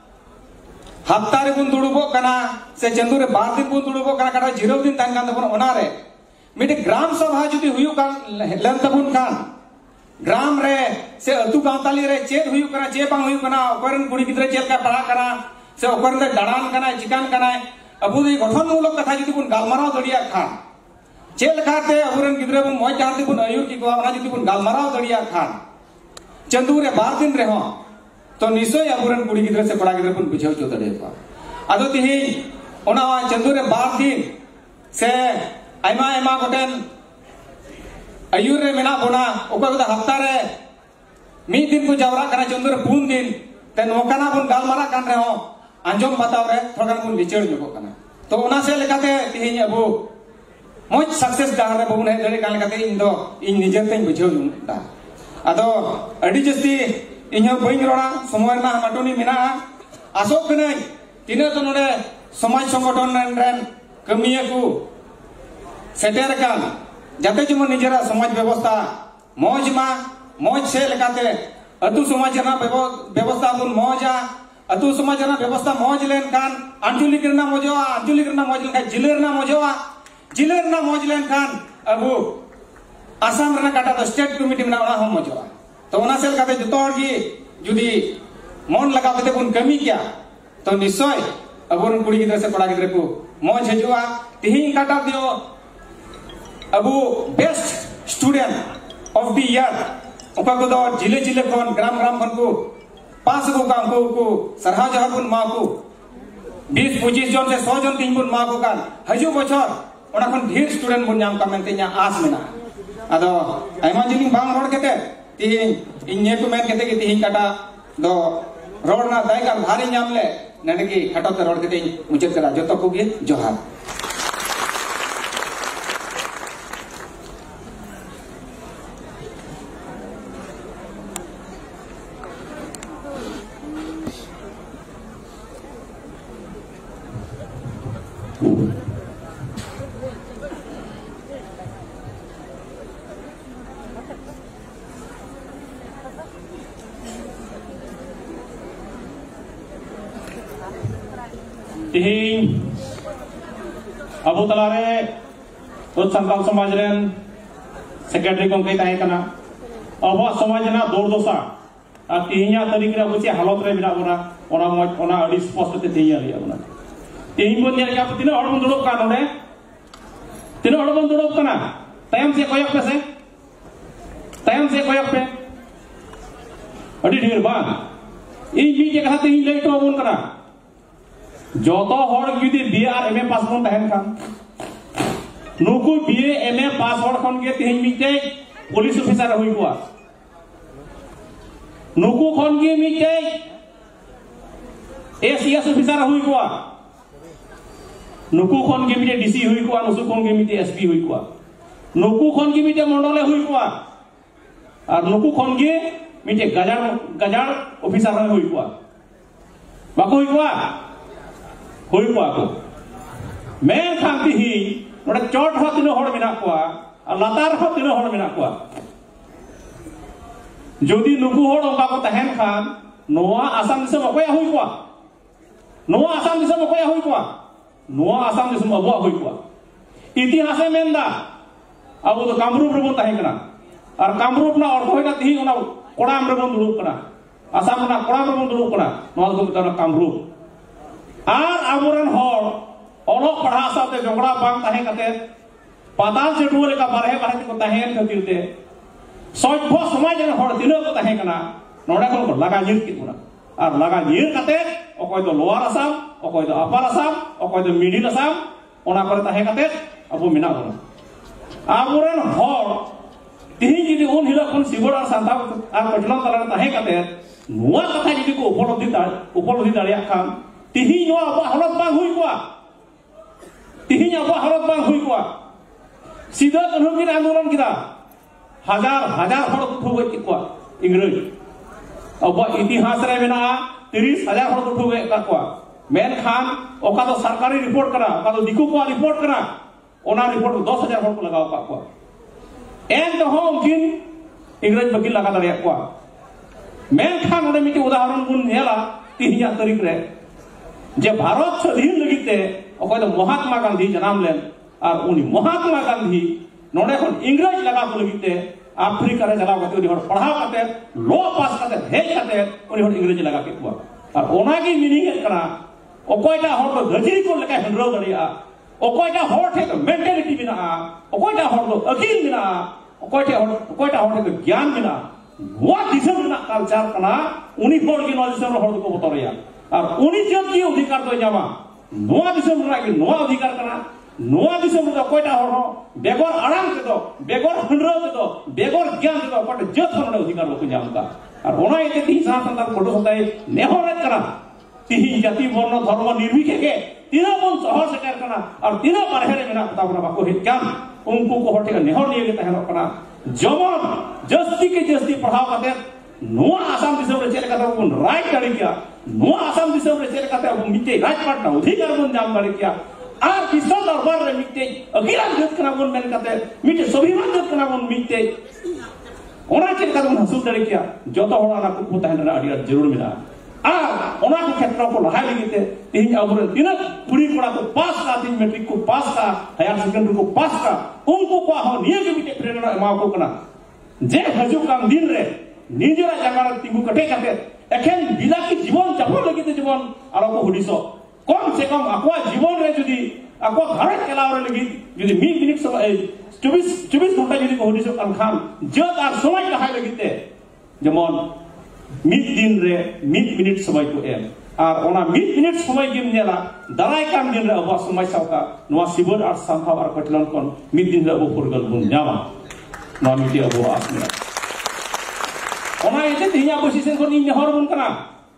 हफ्ता रे बुन दुड़ुबो कना से चंदू रे बार दिन बुन दुड़ुबो कना कटा जीरो दिन तान कान तबुन ओना रे मिटे ग्राम सभा जुदी हुयु कान लन तबुन कान ग्राम रे से अतु गांवताली रे चेत हुयु कना चे बांग हुयु कना ओकरन कुड़ी गिद्रा चेल का पढ़ा कना से ओकरन दे दाड़ान कना चिकान कना अबू दे गठन मूलक कथा जुदी बुन गालमाराव दड़िया खान चेल खाते अबुरन गिद्रा बुन मोय जाहते बुन आयुर की को ओना जुदी बुन गालमाराव दड़िया खान चंदू रे बार दिन रे हो तो निश्चय अबुरन कुड़ी गिद्रा से कोड़ा गिद्रा बुन बुझाव चो दड़े को आदो तिहि ओना चंदू रे बार दिन से आयमा आयमा गोटेन आयुर रे मेना बोना ओका बदा हफ्ता रे मी दिन को जावरा कना चंदू रे पुन दिन ते नोकाना बुन गालमारा कान रे हो आंजोम बताव रे थोड़ा बुन लिचड़ जोगो कना तो ओना से लेकाते तिहि अबु मोज सक्सेस डाहर रे बबुन हे दड़े कान लेकाते इन दो इन निजे तेन बुझाव दा आदो अडी जस्ती इन्हो बइन रोड़ा समय ना माटुनी मेना आसोक कने तिने तो नोडे समाज संगठन रेन कमिया को सेटेर कान जाते जेमन निजेरा समाज व्यवस्था मौज मा मौज से लेकाते अतु समाज ना व्यवस्था बुन मौजा अतु समाज ना व्यवस्था मौज लेन कान आंचलिक रना मौजवा आंचलिक रना मौज लेन कान जिले रना मौजवा जिले रना मौज लेन कान अबु आसाम रना काटा तो स्टेट कमिटी में ना हम मौजवा तो ओना से लेकाते जतो हर की जुदी मन लगा कते बुन कमी किया तो निश्चय अबुरन कुड़ी गिद्रा से कोड़ा गिद्रा को मौज हजुआ तिहि काटा दियो अबु best student of the year ओका को दो जिले जिले कोन ग्राम ग्राम कोन को पास को का को को सरहा जहार बुन मा को बीस पच्चीस जन से सौ जन तीन बुन मा को कान हजु बछर ओना कोन ढेर स्टूडेंट बुन नाम का मेनते nya आस मेना आदो आयमा जिलिंग बांग रोड केते तिहि इन्ने को मेन केते कि तिहि काटा दो रोड ना दाय का भारी नाम ले नडे की खटो ते रोड केते मुचत करा जतो को गे जोहार तिहिं अबु तलारे उत संताल समाज रेन सेक्रेटरी गंके ताहे कना अबो समाज ना दुर्दशा आ तिहिया तारीख रे बुचे हालत रे बिना बना ओना मज ओना अडी स्पष्ट ते तिहिया लिया बना तिहिं बन या क्या तिनो हड़ बन दुड़ब का नोडे तिनो हड़ बन दुड़ब कना तायम से कोयक पे से तायम से कोयक पे अडी ढेर बा इन मी के कहा तिहिं लेट होबन कना जोतो हड़ जुदी बीए आर एमए पास बन तहन खान नुकु बीए एमए पास हड़ खन के तिहिं मिटे पुलिस ऑफिसर हुई कुआ नुकु खन के मिटे एसीएस ऑफिसर हुई कुआ नुकु खन के मिटे डीसी हुई कुआ नुसु खन के मिटे एसपी हुई कुआ नुकु खन के मिटे मंडले हुई कुआ और नुकु खन के मिटे गजार गजार ऑफिसर हुई कुआ बाको हुई कुआ हुई कुआ को मैं खाती ही नोडे चोट हो तिनो हड़ मेना कुआ और लातार हो तिनो हड़ मेना कुआ जोदी नुकु हड़ ओका को तहन खान नोआ आसाम दिसम अकोया हुई कुआ नोआ आसाम दिसम अकोया हुई कुआ नोआ आसाम दिसम अबुआ हुई कुआ इतिहासे मेनदा अब तो कामरूप रेबन तहन कना और कामरूप ना अर्थ होइना तिहि ओना कोड़ाम रेबन दुड़ुब कना आसाम ना कोड़ाम रेबन दुड़ुब कना नोआ को मेताना कामरूप आर आबुरन हड़ ओलो पढ़ा साथे जगड़ा बांग तहे कते पाताल चटुआ लेका बारहे बारहे को तहेन खातिर ते सभ्य समाज रे हड़ तिनो को तहे कना नोडे को लगा जिर कितुना और लगा जिर कते अकोय तो लोअर आसाम अकोय तो अपर आसाम अकोय तो मिडिल आसाम ओना करे तहे कते अबु मिना बना आबुरन हड़ तिहिं जुदी उन हिलोग खन सिबड़ और सांताल और कटलम तला तहे कते नुआ कथा जुदी को उपलब्धि उपलब्धि दाड़िया खान तिहिं नुआ अब हालत बांग हुई कुआ तिहिं अब हालत बांग हुई कुआ सीधा कन्हु किन आंदोलन किदा हजार हजार हड़ को गए कुआ इंग्रज अब इतिहास रे मेना तीस हजार हड़ को गए कुआ मेन खान ओका तो सरकारी रिपोर्ट करा ओका तो दिकु को रिपोर्ट करा ओना रिपोर्ट दस हजार हड़ को लगाओ का कुआ एन तो हम किन इंग्रज बकील लगा दाड़िया कुआ मेन खान ओने मिटी उदाहरण बुन नेला तिहिया तारीख रे जे भारत स्वाधीन लगिते ओका तो महात्मा गांधी जन्म लेन और उनी महात्मा गांधी नोडे खन इंग्रज लगा को लगिते अफ्रीका रे चलाव कते उनी हड़ पढ़ाव कते लॉ पास कते हेज कते उनी हड़ इंग्रज लगा के कुआ और ओना की मीनिंग कना ओकोयटा हड़ को गजरी को लगा हंड्रो दाड़िया ओकोयटा हड़ ठे मेंटालिटी बिना ओकोयटा हड़ को अकील बिना ओकोयटा हड़ ओकोयटा हड़ को ज्ञान बिना नुआ दिसम बिना कल्चर कना उनी हड़ की नॉलेज हड़ को बतरिया और उनी जब की अधिकार तो जामा नुआ दिसम रा की नुआ अधिकार कना नुआ दिसम रे ओकोयटा हड़ बेगर आराम के तो बेगर हंड्रो के तो बेगर ज्ञान के तो ओकोयटा जत हड़ अधिकार को जामका और ओना एते ती साथन फोटो सताई नेहरत करा तिहि जाति वर्ण धर्म निर्विशेष के तीनों बन शहर सेटर कना और तीनों बारहे मेना ताबना बाको हिकान उनको को हटे नेहर लिए के तहनो कना जमन जस्ती के जस्ती पढ़ाव कते नुआ आसाम दिसम रे चेल कते बन राइट दाड़ी किया नुआ आसाम दिसम रे चेल कते मिटे राजपाट ना अधिकार बन जाम दाड़ी किया आर विश्व दरबार रे मिटे अगिलान जत कना बन मेन कते मिटे स्वाभिमान जत कना बन मिटे ओना चेल कते बन हसुल दाड़ी किया जतो होना को तहन अड़ी जरूर मिला आर ओना को क्षेत्र को लहाय लगिते तीन अबरे तीन कुड़ी कोड़ा को पास का तीन मैट्रिक को पास का हायर सेकेंडरी को पास का उनको को हो निये के बिटे प्रेरणा एमा को कना जे हजु काम दिन रे निजेरा जगह तिगु कटे कटे एखेन बिला की जीवन जापन लगिते जीवन आरो को हुडिसो कम से कम अकवा जीवन रे जदी अकवा घर चलाव रे लगी जदी बीस मिनट समय चौबीस चौबीस घंटा जदी को हुडिसो कान खान जत आर समय लहाय लगिते जेमन मिड दिन रे मिड मिनट समय को एम और ओना मिड मिनट समय गिम नेला दाराय कान दिन रे अब समय सावका नवा सिबर और संभाव और कटलन कोन मिड दिन रे अब फुरगल बुन जामा नवा मिटी अब आसने ओना एते तिया पोजीशन कोन इन हर बुन कना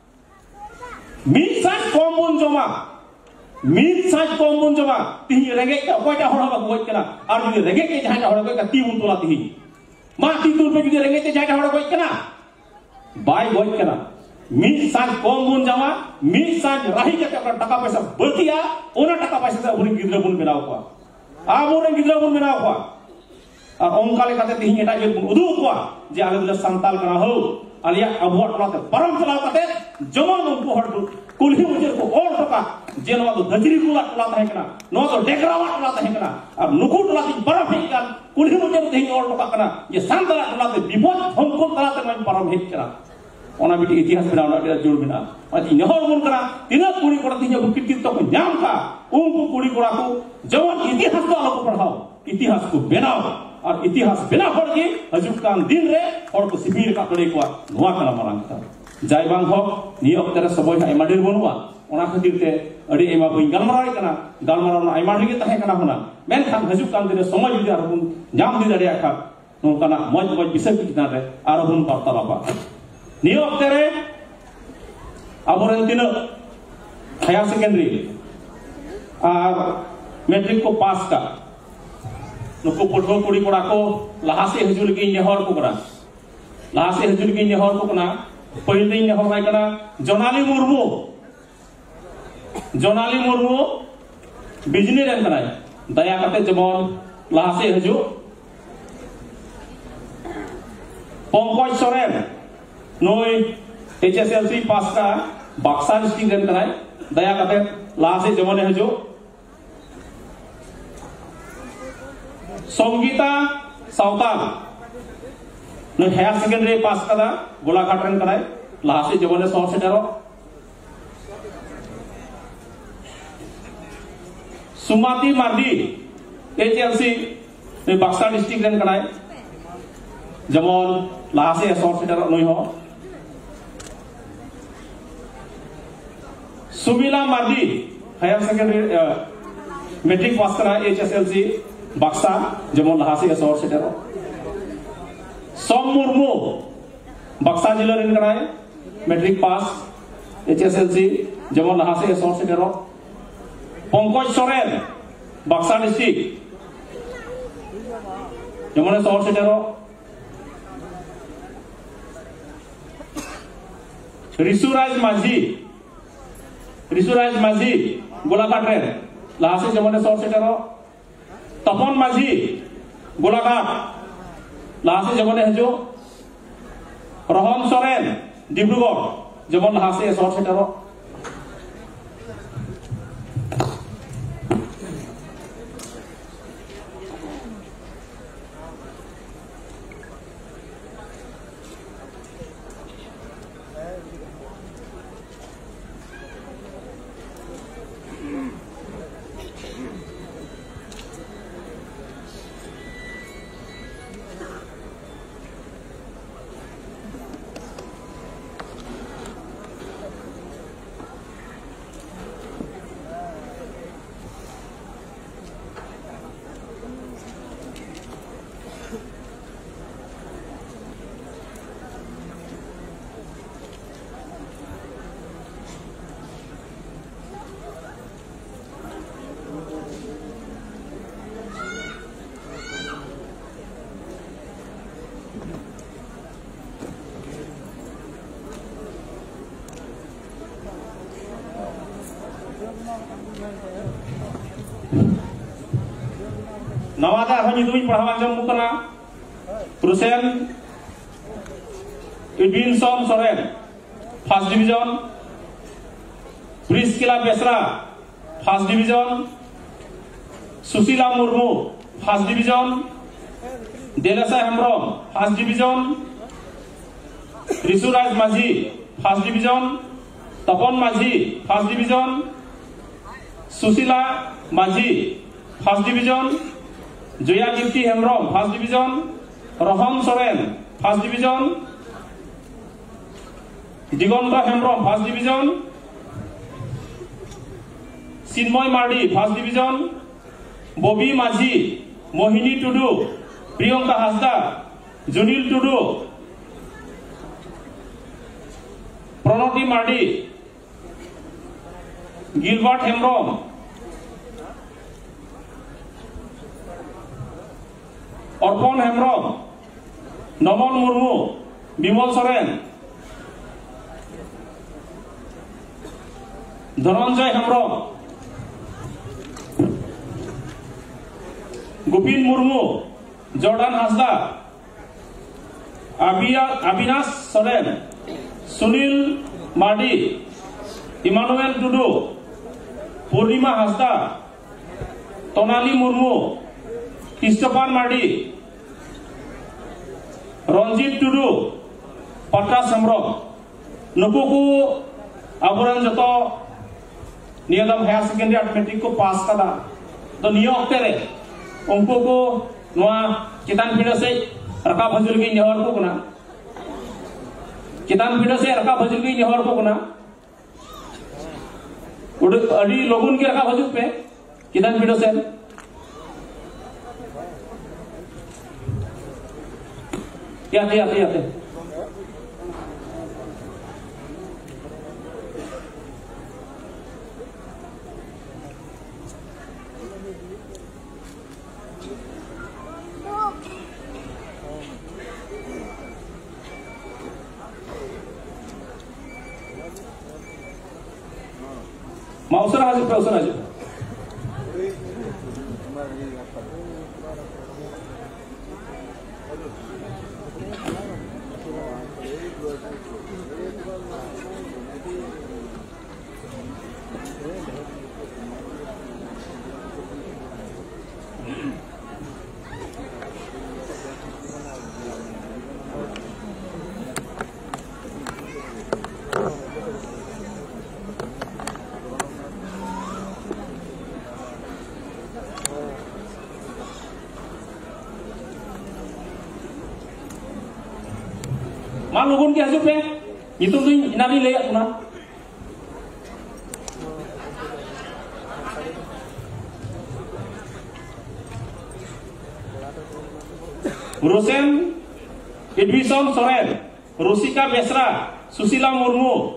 मिड साइज कम बुन जमा मिड साइज कम बुन जमा तिहि रेगे के कोइटा हड़बा गोइ कना और जदि रेगे के जहां हड़बा का ती बुन तोला तिहि मा ती तुल पे जदि रेगे के जहां हड़बा गोइ कना बाय गोइ कना मिड साइज कम बुन जमा मिड साइज राही के टाका पैसा बतिया ओना टाका पैसा से उनी गिद्रा बुन बनाव को आबोरे गिद्रा बुन बनाव को और ओंका लेकाते तिहि एटा जे उदु को जे आले दले संताल कना हो आलिया अबुआ टलाते परम चलाव कते जमन उनको हट कुलही मुजर को और टका जे नवा तो गजरी कुला टला तहे कना नो तो डेकरावा टला तहे कना और नुकु टला ती परम हे कना कुलही मुजर तिहि और टका कना जे संतला टलाते विपद हमको टलाते मन परम हे कना ओना बिटी इतिहास बनावना अडी जोड़ बिना अति नहर बुन कना तिना कुड़ी कोड़ा तिहि बुकिति तो को नाम का उनको कुड़ी कोड़ा को जवन इतिहास को आलो पढ़ाओ इतिहास को बनाओ और इतिहास बिना हड़ के हजुकान दिन रे हड़ को सिबिर का तोड़े को नुआ कना मारंता जाय बांग हो नि अक्तरे सबय आइमा देर बनुआ ओना खातिर ते अडी एमा बई गलमाराय कना गलमाराव ना आइमा गे तहे कना होना मेन खान हजुकान दिन समय जुदी आर बुन जाम दि दाड़िया खा नोकाना मज मज विषय कितना रे आर बुन वार्तालापा नि अक्तरे अबरन दिन हायर सेकेंडरी और मैट्रिक को पास का नुको पठो कुड़ी कोड़ा को लहा से हजुल के नेहर को करा लहा से हजुल के नेहर को कना पहिले नेहर नाय कना जोनाली मुर्मू जोनाली मुर्मू बिजनी रेन कना दया कते जमन लहा से हजु पंकज सोरेन नोय एचएसएलसी पास का बक्सा डिस्ट्रिक्ट रेन कना दया कते लहा से जमने हजु संगीता सावताल न हायर सेकेंडरी पास कदा गोलाघाट रन कनाय लासे जबने सौ सेटारो सुमाती मार्डी एचएलसी ने बक्सा डिस्ट्रिक्ट रन कनाय जमन लासे सौ सेटारो नय हो Sumila Mardi higher secondary matric pass करा एचएसएलसी बक्सा जमन लहासे सौ सेटारो सोम मुर्मू बक्सा जिला रेन कनाय matric pass H S L C जेमन लहा से सर सेटेरो पंकज सोरेन बक्सा डिस्ट्रिक्ट जेमन सर सेटेरो ऋषुराज माझी ऋषुराज माझी गोलाघाट रेन लहा से जेमन सर सेटेरो तपन माझी गोलाघाट लहा से जेमन हजो रोहन सोरेन डिब्रुगढ़ जेमन लहा से सर सेटेरो नवादा हनी दुई पढ़ावा जम मुकना प्रुसेन Edwinson Soren first division Priscilla Besra first division Sushila Murmu first division Delesa Hembram first division Rishuraj Majhi first division Tapan Majhi first division Sushila Majhi first division Jaya Kirti Hembram first division Rohan Soren first division Digant Hembram first division Chinmay Mardi first division Babi Majhi Mohini Tudu Priyanka Hansda Junil Tudu Pranati Mardi Gilbert Hembrom Arpan Hembram Naman Murmu Vimal Soren Dhananjay Hembram Gopin Murmu Jordan Hansda Avinash Soren Sunil Mardi Emmanuel Tudu Purnima Hansda Tonali Murmu Christopher Mardi Ranjit Tudu Pattas Hembram नुकु को आबुरन जतो नियदम हायर सेकेंडरी मैट्रिक को पास कदा तो neo Akte रे उनको को नोआ चितान पीढ़ से रका भजुल की नेहर को कना चितान पीढ़ से रका भजुल की नेहर को कना उड़ अड़ी लोगुन की रका भजुल पे चितान पीढ़ से याते याते याते माउसर हाजिर पे उसन हाजिर मा लोगन के हजूप पे नितुम दुई इनाली ले अपना रोसेन Edwison Soren, Rusika Besra, Susila Murmu,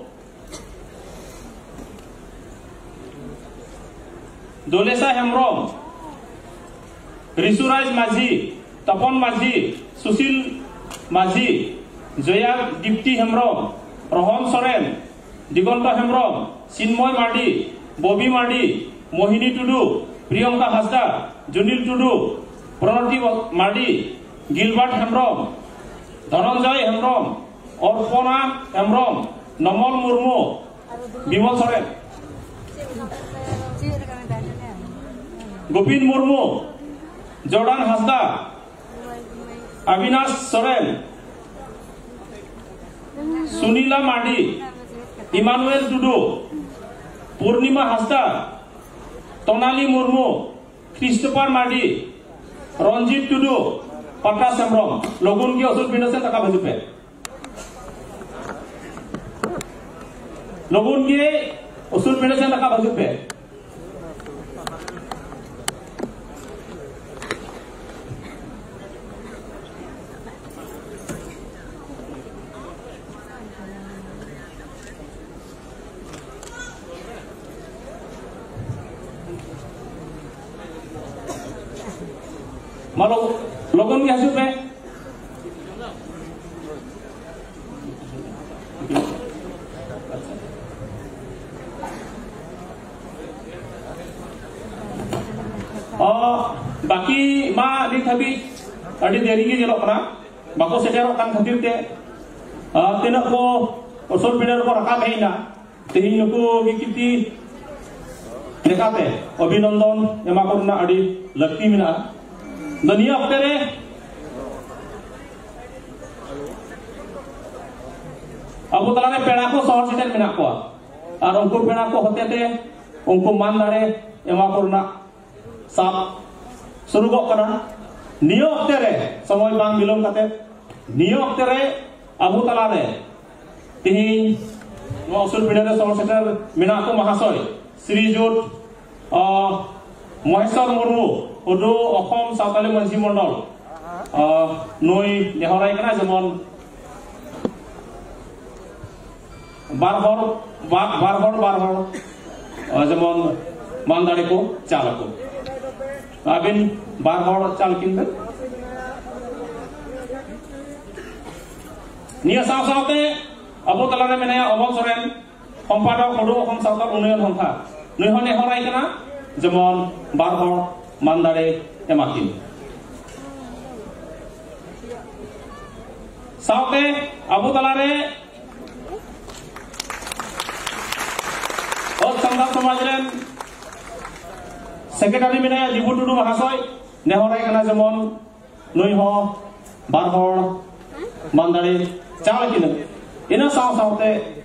Dolesa Hemrom, Risuraj Maji, Tapon Maji, Susil Maji, Joya Dipti Hemrom, Rohon Soren, Digonta Hemrom, Sinmoy Mardi, Bobby Mardi, Mohini Tudu, Priyanka Hasda, Junil Tudu, Pranati Mardi, Gilbert Hemrom, Dhananjay Hemrom, Orpona Hemrom, Namal Murmu, Bimal Soren, Gopin Murmu, Jordan Hasda, Avinash Soren, Sunila Mardi, Emmanuel Tudu, Purnima Hasda, Tonali Murmu, Christopher Mardi, Ronjit Tudu, Pakas Hemrom, Logun ki usul pindah se taka baju pe. Logun ki usul pindah se taka baju pe. Malu logon ki hasil pe. Oh, baki ma di thabi adi deri gi jelok kana bako seterok kan khatir te tenak ko usul pindah ko rakam heina tehin nuku gikiti dekate Abhinandan ema korna adi lakti mina dunia oktere Abu Talane pena ko sohor siten menak ko ar ungku pena ko hotete ungku man dare ema korna sab suru gok kana niyo oktere samoy bang bilom kate niyo oktere Abu Talane tihin no usul pinare sohor siten menak ko mahasoy Srijut Mohesar Murmu Udu Okom Sautali Manji Mondol Nui Nehorai Kana Zemon Barhor Barhor Barhor Zemon Mandariku Calaku Abin Barhor Calakin Nia Sao Saute Abu Talane Menaya Obon Soren Kompadok Udu Okom Sautal Union Honka Nui Hone Horai Kana Zemon Barhor Mandare emakin. Saute Abu Talare Ot Sangha Samajren Sekretari Minaya Dibu Tudu Mahasoy Nehorai Kana Zemon Nuiho Barhor Mandare Calakin. Ina Sao Saute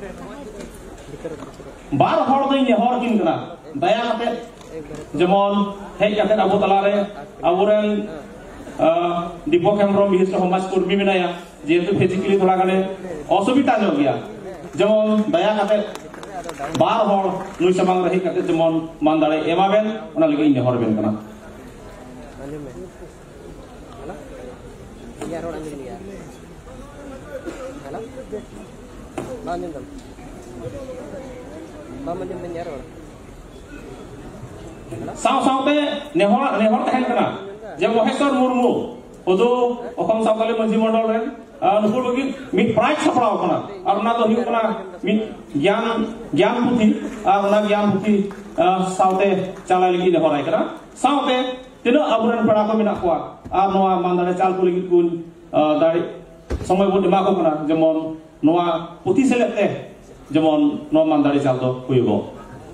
Barhor Doi Nehor Kin Kana Daya Kate Jemon hei kate Abu Talare aburen Dipok Hemrom Bihisra Homas Kurmi Minaya jehetu physically thoda gane osubita nyok gya jemon daya kate bar hor nui samang rahi kate jemon mandare emaben ona lagi inde horben kana Sao sao te nehor nehor tahen kana je Mohesar Murmu odo okom Sautali Manji Mondol ren nupur bagi mit prize saprao kana ar ona do hiu kana mit gyan gyan puthi ar ona gyan puthi saute chalai lagi nehorai kana saute tino aburan pera ko menak kwa ar noa mandare chal ko lagi kun dari samay bon ema ko kana jemon noa puthi selet te jemon no mandare chal do huibo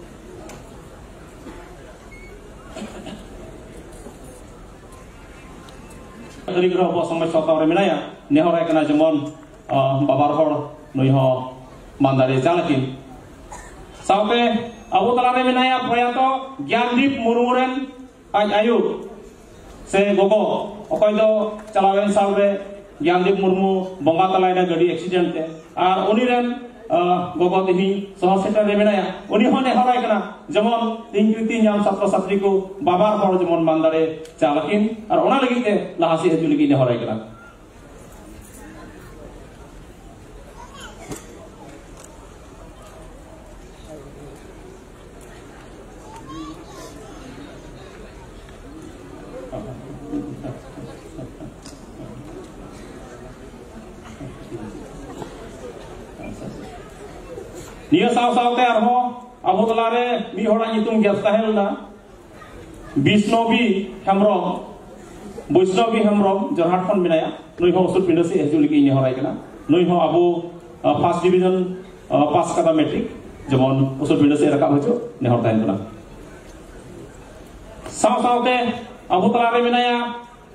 dari gerah bos sampai sota orang Minaya nehorai kena jemon babar hor nuiho mandare jalakin sampai Abu Talane Minaya Prayato Gyandip Murmuren aj ayu se gogo okoy do chalawen salbe Gyandip Murmu bonga talai da gadi accident te ar uniren gogo tihi sohor setar Minaya uni ho nehorai kena jemon tingkiti nyam satro satriku babar hor jemon mandare jalakin ar ona lagi te lahasi haju lagi nehorai kena Nia saw saw te arho Abu Talare mi hora nyutung gas tahelna Bisnobi Hamrom Bisnobi Hamrom Jorhat Khon Binaya nui ho usut pindah si hijul lagi ini horai kena nui ho Abu first division pass kata metric jemon usut pindah si rakap hijau ini horai kena saw saw te Abu Talare Binaya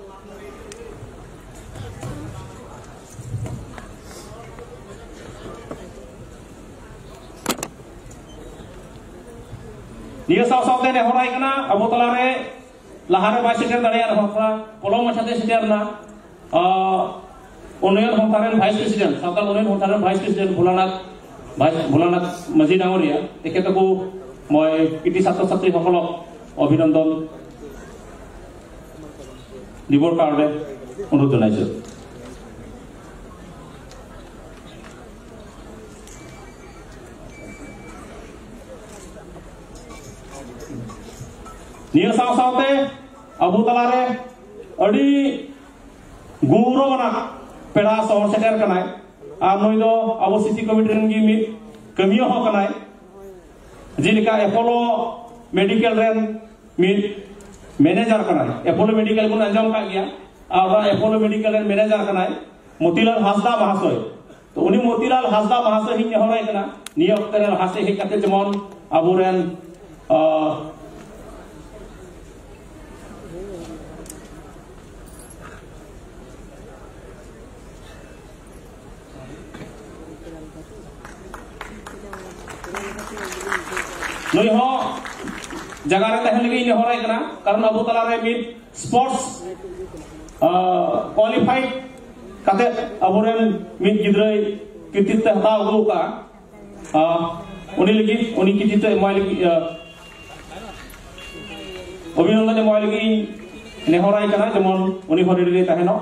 Nia saw-saw te ne horai kana Abu Talare lahare bai seter dariya hokra polong machate seterna unayan hontaren vice president santal unayan hontaren vice president Bhulanat Bhulanat Maji Dangoria teketaku moi kiti satro satri hokolok অভিনন্দন দিবৰ কাৰণে অনুৰোধ জনাইছো Nia saw saw te Abu Talare adi guru mana pera sahor seter kanai ar noi do Abu City Committee rengi mi kamiyo ho kanai jilika Apollo Medical ren mi manager kanai Apollo Medical kun anjam ka gya ar Apollo Medical ren manager kanai Motilal Hasda Mahasoy to uni Motilal Hasda Mahasoy hin horai kana Nia okterel hase he kate jemon Abu ren Noi ho jaga re tahen lagi ini horai kana karena Abu Talare mid sports qualified kate aburen mid gidrai kitit ta hataw go ka uni lagi uni kitit ta moi lagi অভিনন্দন moi lagi ne horai kana jemon uni hori re taheno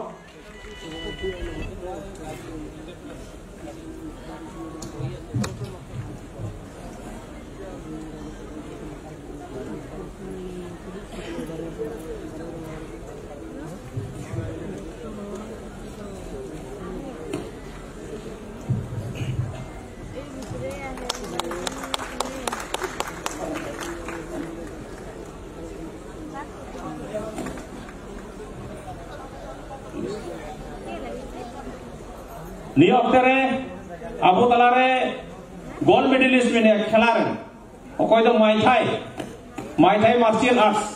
Nia oktere Abu Talare gold medalist mene khelaren okoy do Muay Thai Muay Thai martial arts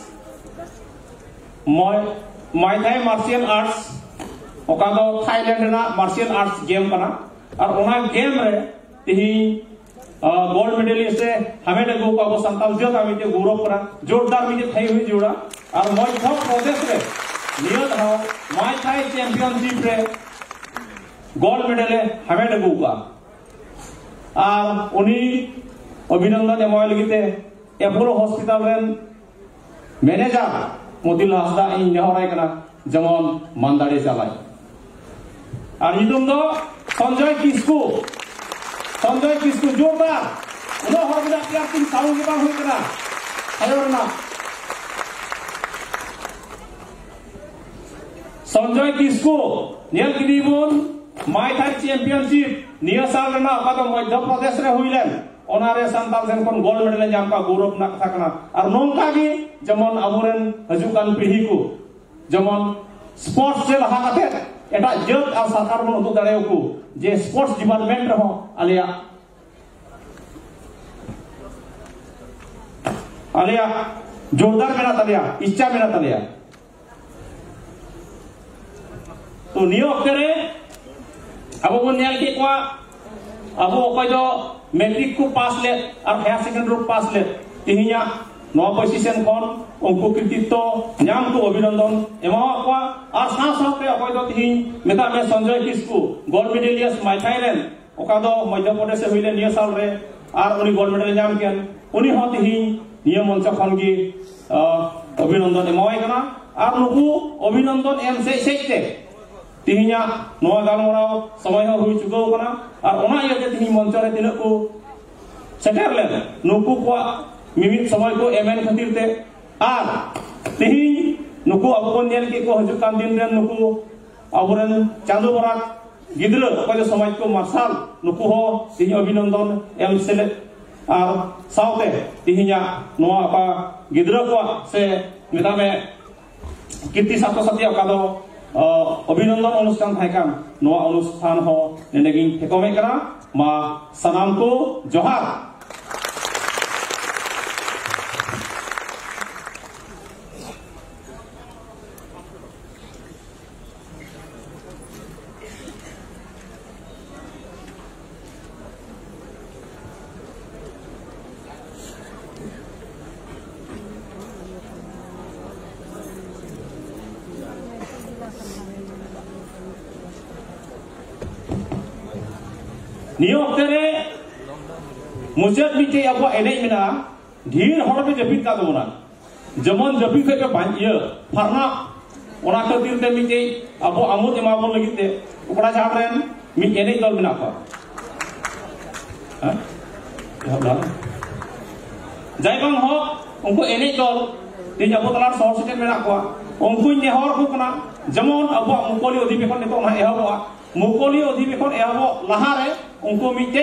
Muay Thai martial arts okado Thailand na martial arts game kana ar ona game re tihi gold medalist se hame de go ko santal jot ami te gaurob kara jordar mi thai hui joda ar Muay Thai process re Nia tho Muay Thai championship re gold medal hame de go ka ar uni অভিনন্দন emoy lagite Apollo hospital ren manager Motil Hasda in horai kana jemon mandare chalai ar idum do Sanjay Kisku Sanjay Kisku jordar uno horbida player team saung ki bang hui kana ayor na Sanjay Kisku nial kidibun Muay Thai championship nia sal na kado Madhya Pradesh re huilen onare santal sen kon gold medal jam ka gaurob nak thakna ar nongka gi jemon aburen hajukan pidhi ku jemon sports se laha kate eta jot ar sarkar mon utu dareu ku je sports department re ho alia alia jordar mena talia icha mena talia to niyo kere Abu pun nyal ke kwa Abu okoy do metric ku pass le ar higher secondary pass le tihinya no position kon ongku kritito nyam ku obinondon ema kwa ar sa sa pe okoy do tihin meta me Sanjay Kisku gold medalist Muay Thai ren okado Madhya Pradesh hoile niya sal re ar uni gold medal nyam kian uni ho tihin niya moncha khon gi obinondon emoy kana ar nuku obinondon em se seite tihinya noa galmorao samay ho hui chukau kana ar ona iate tihi monchore tinak ku seter len nuku ko mimit samay ko emen khatir te ar tihi nuku abon nyel ke ko hajuk kan din ren nuku aburen chandu borak गिद्र अकय समाज को martial नुकु हो तिही अभिनंदन M सेले और साउते तिहिया नोआ अका गिद्र को से मेता में कीर्ति छात्र छात्री अका दो अभिनंदन अनुष्ठान थाइकान नोआ अनुष्ठान हो नेनेगिन फेकोमे करा मा सनाम को जोहार नियो तेरे मुचाद मिटे अब एने मिना ढेर हर पे जपित का दोना जमन जपित के बांजिया फरना ओना खातिर ते मिटे अब आमुद एमाबो लगी ते ओकड़ा झाड़ रेन मि एने दल मिना का हां हबला जायबंग हो उनको एने दल ते अब तला सौ सेट मेना को उनको ने हर को कना जमन अब मुकोली अधिवेशन ने तो ना एहबो मुकोली अधिवेशन एहबो लहा रे उनको मिटे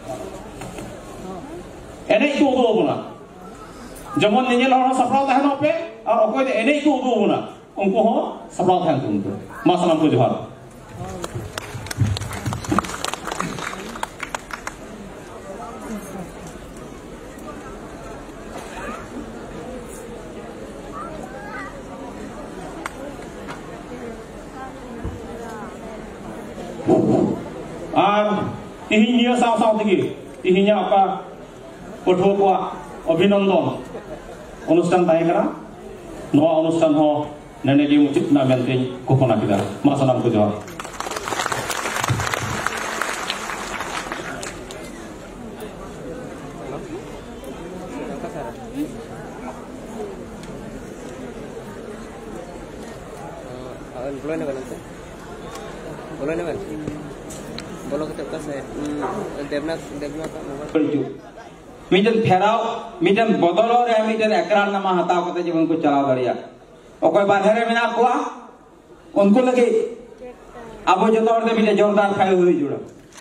एने को उदो बना जमन नेल हर सफराव तहनो पे और अकोय दे एने को उदो बना उनको हो सफराव तहन तुमको मा सलाम को जोहार और तिही निया साव साव तगी तिहिnya apa पठुआ को अभिनंदन अनुष्ठान ताहे करा नोआ अनुष्ठान हो नेने गे मुचित ना मेलते घोषणा किदा मा सनाम को जोहार बोलो ने बनते बोलो ने बन बोलो के तब से देवनाथ देवनाथ मिटन फेराव मिटन बदल रे मिटन एकरार नामा हताव कते जीवन को चलाव दरिया ओकय बाहर रे मेना कोआ उनको लगे अब जो तोड़ दे मिटे जोरदार खाए हुई जुड़ा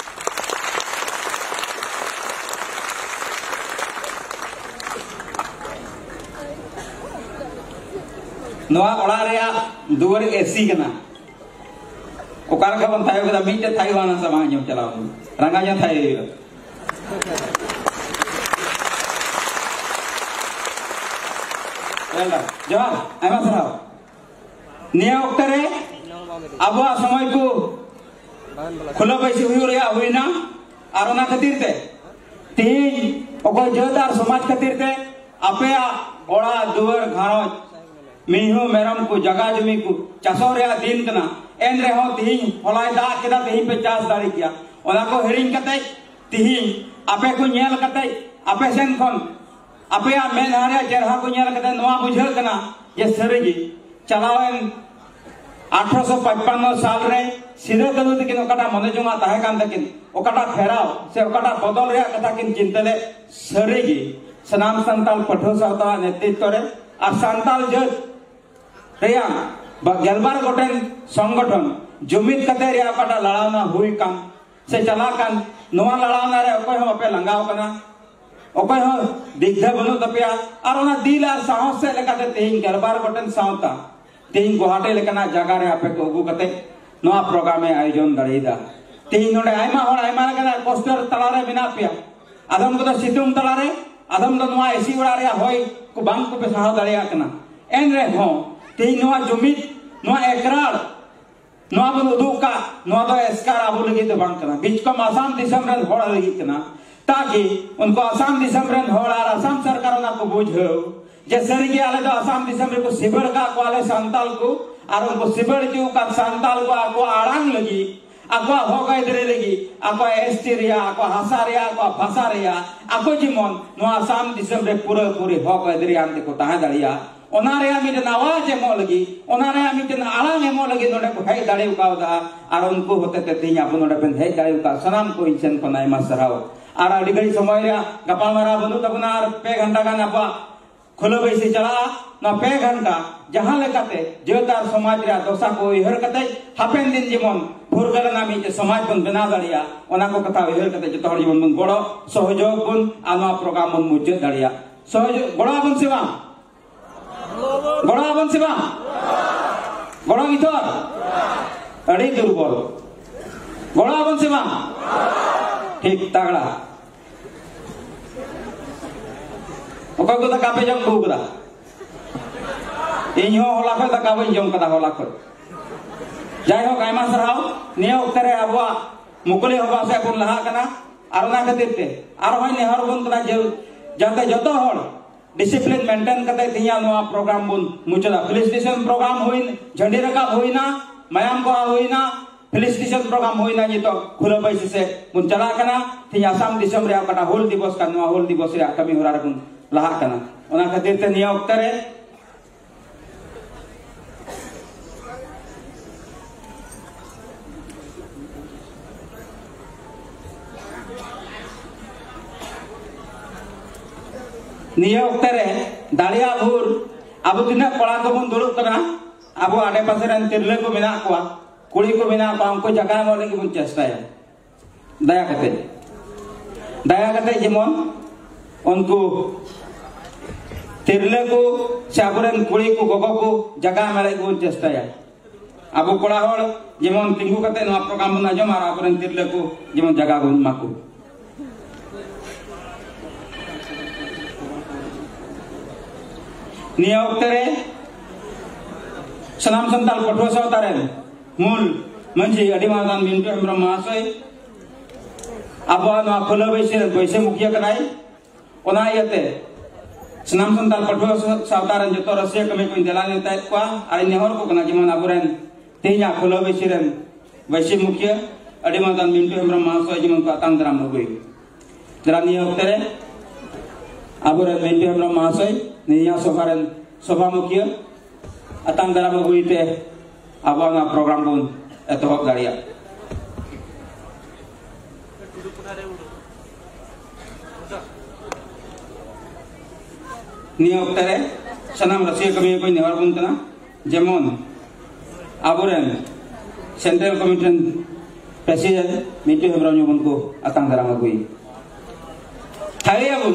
नोआ ओड़ा रे दुवर एसी कना ओकार का बन थायो कदा मिटे थाई वाना समा जम चलाव रंगा जा थाई जोहार आयमा सराव निया ओक्तरे अब समय को खुला बैसी हुई रे हुईना और ना खातिर ते तीन ओको जोदार समाज खातिर ते अपया ओड़ा दुवर घारोज मिहु मेरम को जगह जमी को चासो रे दिन कना एन रे हो तीन होलाय दा केदा तीन पे चास दाड़ी किया ओना को हेरिंग कते तीन आपे को नेल कते आपे सेन खन अपया मेन हारे चेहरा को नेल कते नोआ बुझल कना ये सरेगी चलावन अठारह सौ पचपन साल रे सिरे कदु तकिन ओकाटा मने जुमा ताहे कान तकिन ओकाटा फेराव से ओकाटा बदल रे कथा किन चिंतले सरेगी सनाम संताल पठो सावता नेतृत्व रे आ संताल जज रेया गेलबार गोटेन संगठन जुमित कते रे ओकाटा लड़ावना हुई कान से चला कान नोआ लड़ावना रे ओकय हम अपे लंगाव कना ओकय हम दिग्धा बनु तपिया और ओना दिल आ साहस से लेकाते तेहिन गेलबार गोटेन सावता तेहिन गुवाहाटी लेकना जगह रे आपे को अगु कते नोआ प्रोग्राम में आयोजन दरेदा तेहिन नोडे आयमा होड़ आयमा लेकना पोस्टर तलारे बिना पिया आदम को तो सितुम तलारे आदम तो नोआ एसी उड़ा रे होय को बांग को पे सहा दरिया कना एन रे हो तेहिन नोआ जुमित नोआ एकरार नोआ बन उदुका नोआ तो एस्कार आबु लगी तो बांग कना बीच को आसाम दिसम रे होड़ लगी कना ताकि उनको आसाम दिसम रे होड़ और आसाम सरकार ना को बुझो जैसे कि आले तो आसाम दिसम रे को सिबड़ का को आले संताल को और उनको सिबड़ जो का संताल को आको आड़ांग लगी आको होगा इधरे लगी आको एसटी रिया आको हासा रिया आको भाषा रिया आको जीवन नो आसाम दिसम रे पूरे पूरे होगा इधरे आंते को ताहे दरिया ओना रे मिटन आवाज एमो लगी ओना रे मिटन आड़ांग एमो लगी नोडे को हेय दाड़े उकावदा और उनको होते ते तिया अपन नोडे पेन हेय दाड़े उका सनाम को इनसन को नाय मसराव और अडी घड़ी समय रे गपाल मारा बनु तबना पे घंटा गान आपा खुला बैसे चला ना पे घंटा जहां लेकाते जेतार समाज रे दशा को उहर कते हापेन दिन जेमन फुरगल नामी जे समाज बन बना दाड़िया ओना को कथा उहर कते जतो हर जीवन बन गड़ो सहयोग बन आना प्रोग्राम बन मुचे दाड़िया सहयोग गड़ो बन सेवा गड़ो बन सेवा गड़ो इथर अड़ी दुर्बल गड़ो बन सेवा ठीक तगड़ा ओका को दाका पे जम बुगरा इन हो होला को दाका बन जम कदा होला को जाय हो गायमा सरहाव ने ओक्तरे अबवा मुकले होबा से बन लहा कना आरना खातिर ते आर होय ने हर बन कना जे जाते जतो हर डिसिप्लिन मेंटेन करते तिया नोआ प्रोग्राम बन मुचला फेलिसिटेशन प्रोग्राम होइन झंडी रका होइना मयाम को होइना फेलिसिटेशन प्रोग्राम होइना जे तो खुला पैसे से बन चला कना तिया आसाम दिसम रे कटा होल दिवस का नोआ होल दिवस रे कमी होरा रकन लहा कना ओना खातिर ते निया ओक्तरे निया ओक्तरे दाड़िया भूर अब तिना कोड़ा को बन दुरुक कना अब आडे पासे रन तिरले को मेना कोआ कुड़ी को मेना को हमको जगह मोले की बन चेष्टाया दया कते दया कते जेमन उनको तिरले को साबरन कुड़ी को गोगो को जगह मेले को चेष्टाया अब कोड़ा होड़ जेमन तिंगु कते नवा प्रोग्राम बना जमा आपरन तिरले को जेमन जगह को माकू निया ओक्तरे सनाम संताल पठुआ सावतारेन मूल मंजी अडिमादान मिंटू हेम्ब्रम महाशय आबवा नवा खुला बैसे बैसे मुखिया कनाय ओना यते सनाम संताल पठुआ सावतारेन जतो रसिया कमे को देला नेता को आर नेहर को कना जेमन आबुरेन तेजा खुला बैसे रेन बैसे मुखिया अडिमादान मिंटू हेम्ब्रम महाशय जेमन को आतांग दराम होई जरा निया ओक्तरे आबुरेन मिंटू हेम्ब्रम महाशय निया सभारेन सभा मुखिया अतांग दराम होईते आबवा प्रोग्राम बन एतहब दाड़िया निया ओक्तरे सनाम रसिया कमी को नेहर बन कना जेमन आबुरेन central committee president Mintu Hembram बन को अतांग दराम होई थालिया बन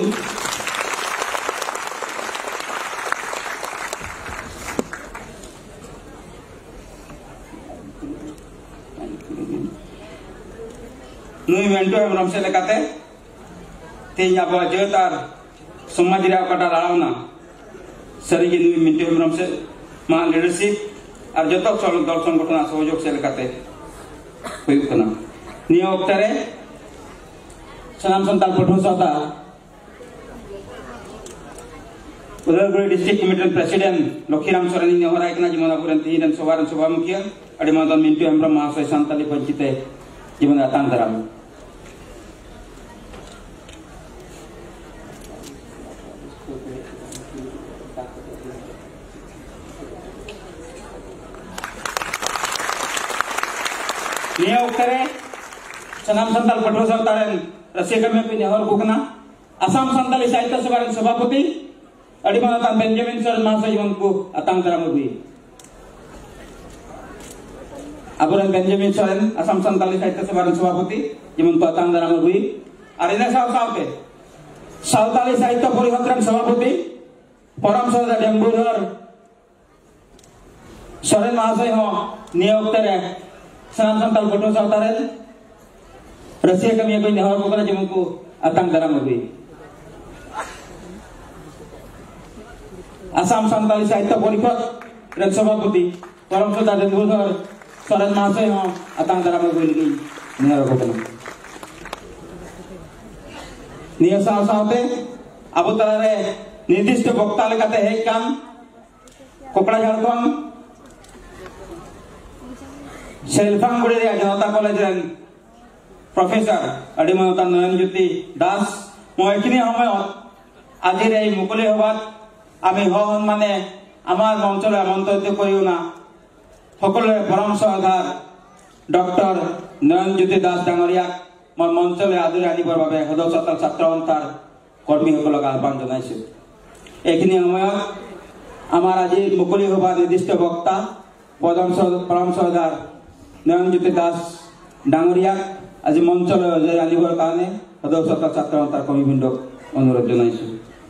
नुई मेंटू हेम्ब्रम से लेकाते तेज अब जेतार समाज रे कटा लावना सरी नुई मेंटू हेम्ब्रम से मा लीडरशिप और जतो दल संगठन सहयोग से लेकाते हुई कना निया ओक्तरे सनाम संताल पठुआ सावता Udaipur district committee president Lakhiram Soren ने होराय कना जेमन आबुरेन तीन सभारन सभा मुखिया अडिमादान मिंटू हेम्ब्रम महाशय सांताली पंचिते जेमन आतांग दराम निया ओक्तरे सनाम संताल पठुआ सावतारेन रसिया कमे को नेहर को कना आसाम संताली साहित्य सभारेन सभापति अडिमादान बेंजामिन सोरेन महाशय जेमन को आतांग दराम होई आबुरेन बेंजामिन सोरेन आसाम संताली साहित्य सभारेन सभापति जेमन को आतांग दराम होई आर इना साव सावते सावताली साहित्य परिषद रेन सभापति परम सरदा डेम्बुधर सोरेन महाशय हो निया ओक्तरे सनाम संताल पठुआ सावतारेन रसिया कमी को नेहर को कना जेमन को आतांग दराम होई आसाम संताली साहित्य परिषद रेन सभापति परम सरदा डेम्बुधर सोरेन महाशय हो आतांग दराम होई लगी नेहर को कना निया साव सावते अब तलारे निर्दिष्ट वक्ता लेकाते हेज कान कोकड़ा झारखंड सेल्फांगुड़ी रे जनता कॉलेज रेन प्रोफेसर अडिमादान नयनज्योति दास मोइखिनि समय आज रे मुकले हबात आमी हन माने आमार मंचले मंतव्य करियो ना सकले परामर्श आधार डॉक्टर नयनज्योति दास डांगरिया मैं मंचले आदरि आनिबार बारे सदस्य छात्र अंतर कर्मी सकलक आह्वान जनाइछु এইখিনি সময়ত আমাৰ আজি মুকলি সভা নিৰ্দিষ্ট বক্তা পৰম পৰম চৰ্দাৰ নয়নজ্যোতি দাস ডাঙৰীয়াক আজি মঞ্চলৈ অজয় আনিবৰ কাৰণে সদস্য ছাত্ৰ সন্থাৰ কৰ্মীবৃন্দক অনুৰোধ জনাইছোঁ।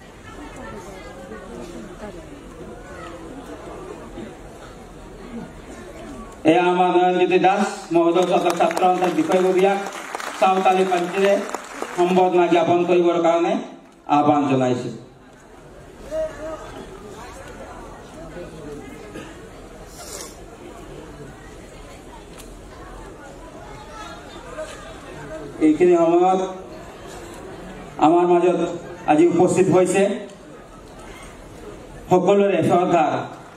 এয়া আমাৰ নয়নজ্যোতি দাস মহোদয় ছাত্ৰ সন্থাৰ বিষয়ববীয়াক চাউতালী পাঞ্চিৰে সম্বৰ্ধনা জ্ঞাপন কৰিবৰ কাৰণে আহ্বান জনাইছোঁ। এইখিনি সময়ত আমাৰ মাজত আজি উপস্থিত হৈছে সকলোৰে শ্ৰদ্ধাৰ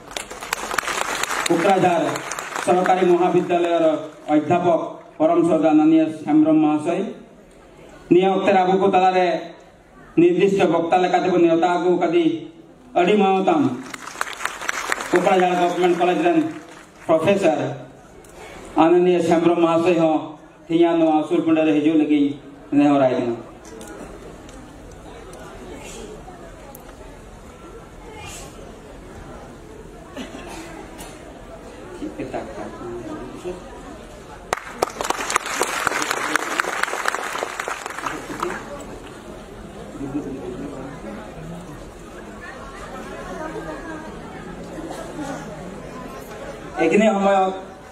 কোকৰাঝাৰ চৰকাৰী মহাবিদ্যালয়ৰ অধ্যাপক পৰম শ্ৰদ্ধা নানীয় হেমব্ৰম মহাশয় নিয়োগের আবুকু তালারে নির্দিষ্ট বক্তা লেখাতে নিয়তা আগু কাদি अड़ी मावताम कोकराझार गवर्नमेंट कॉलेज रेन प्रोफेसर आनंदीय हेमब्रम महाशय हो थिया नो आसुल पंडरे हिजु लगी ने हो राय ना এইখিনি সময়ত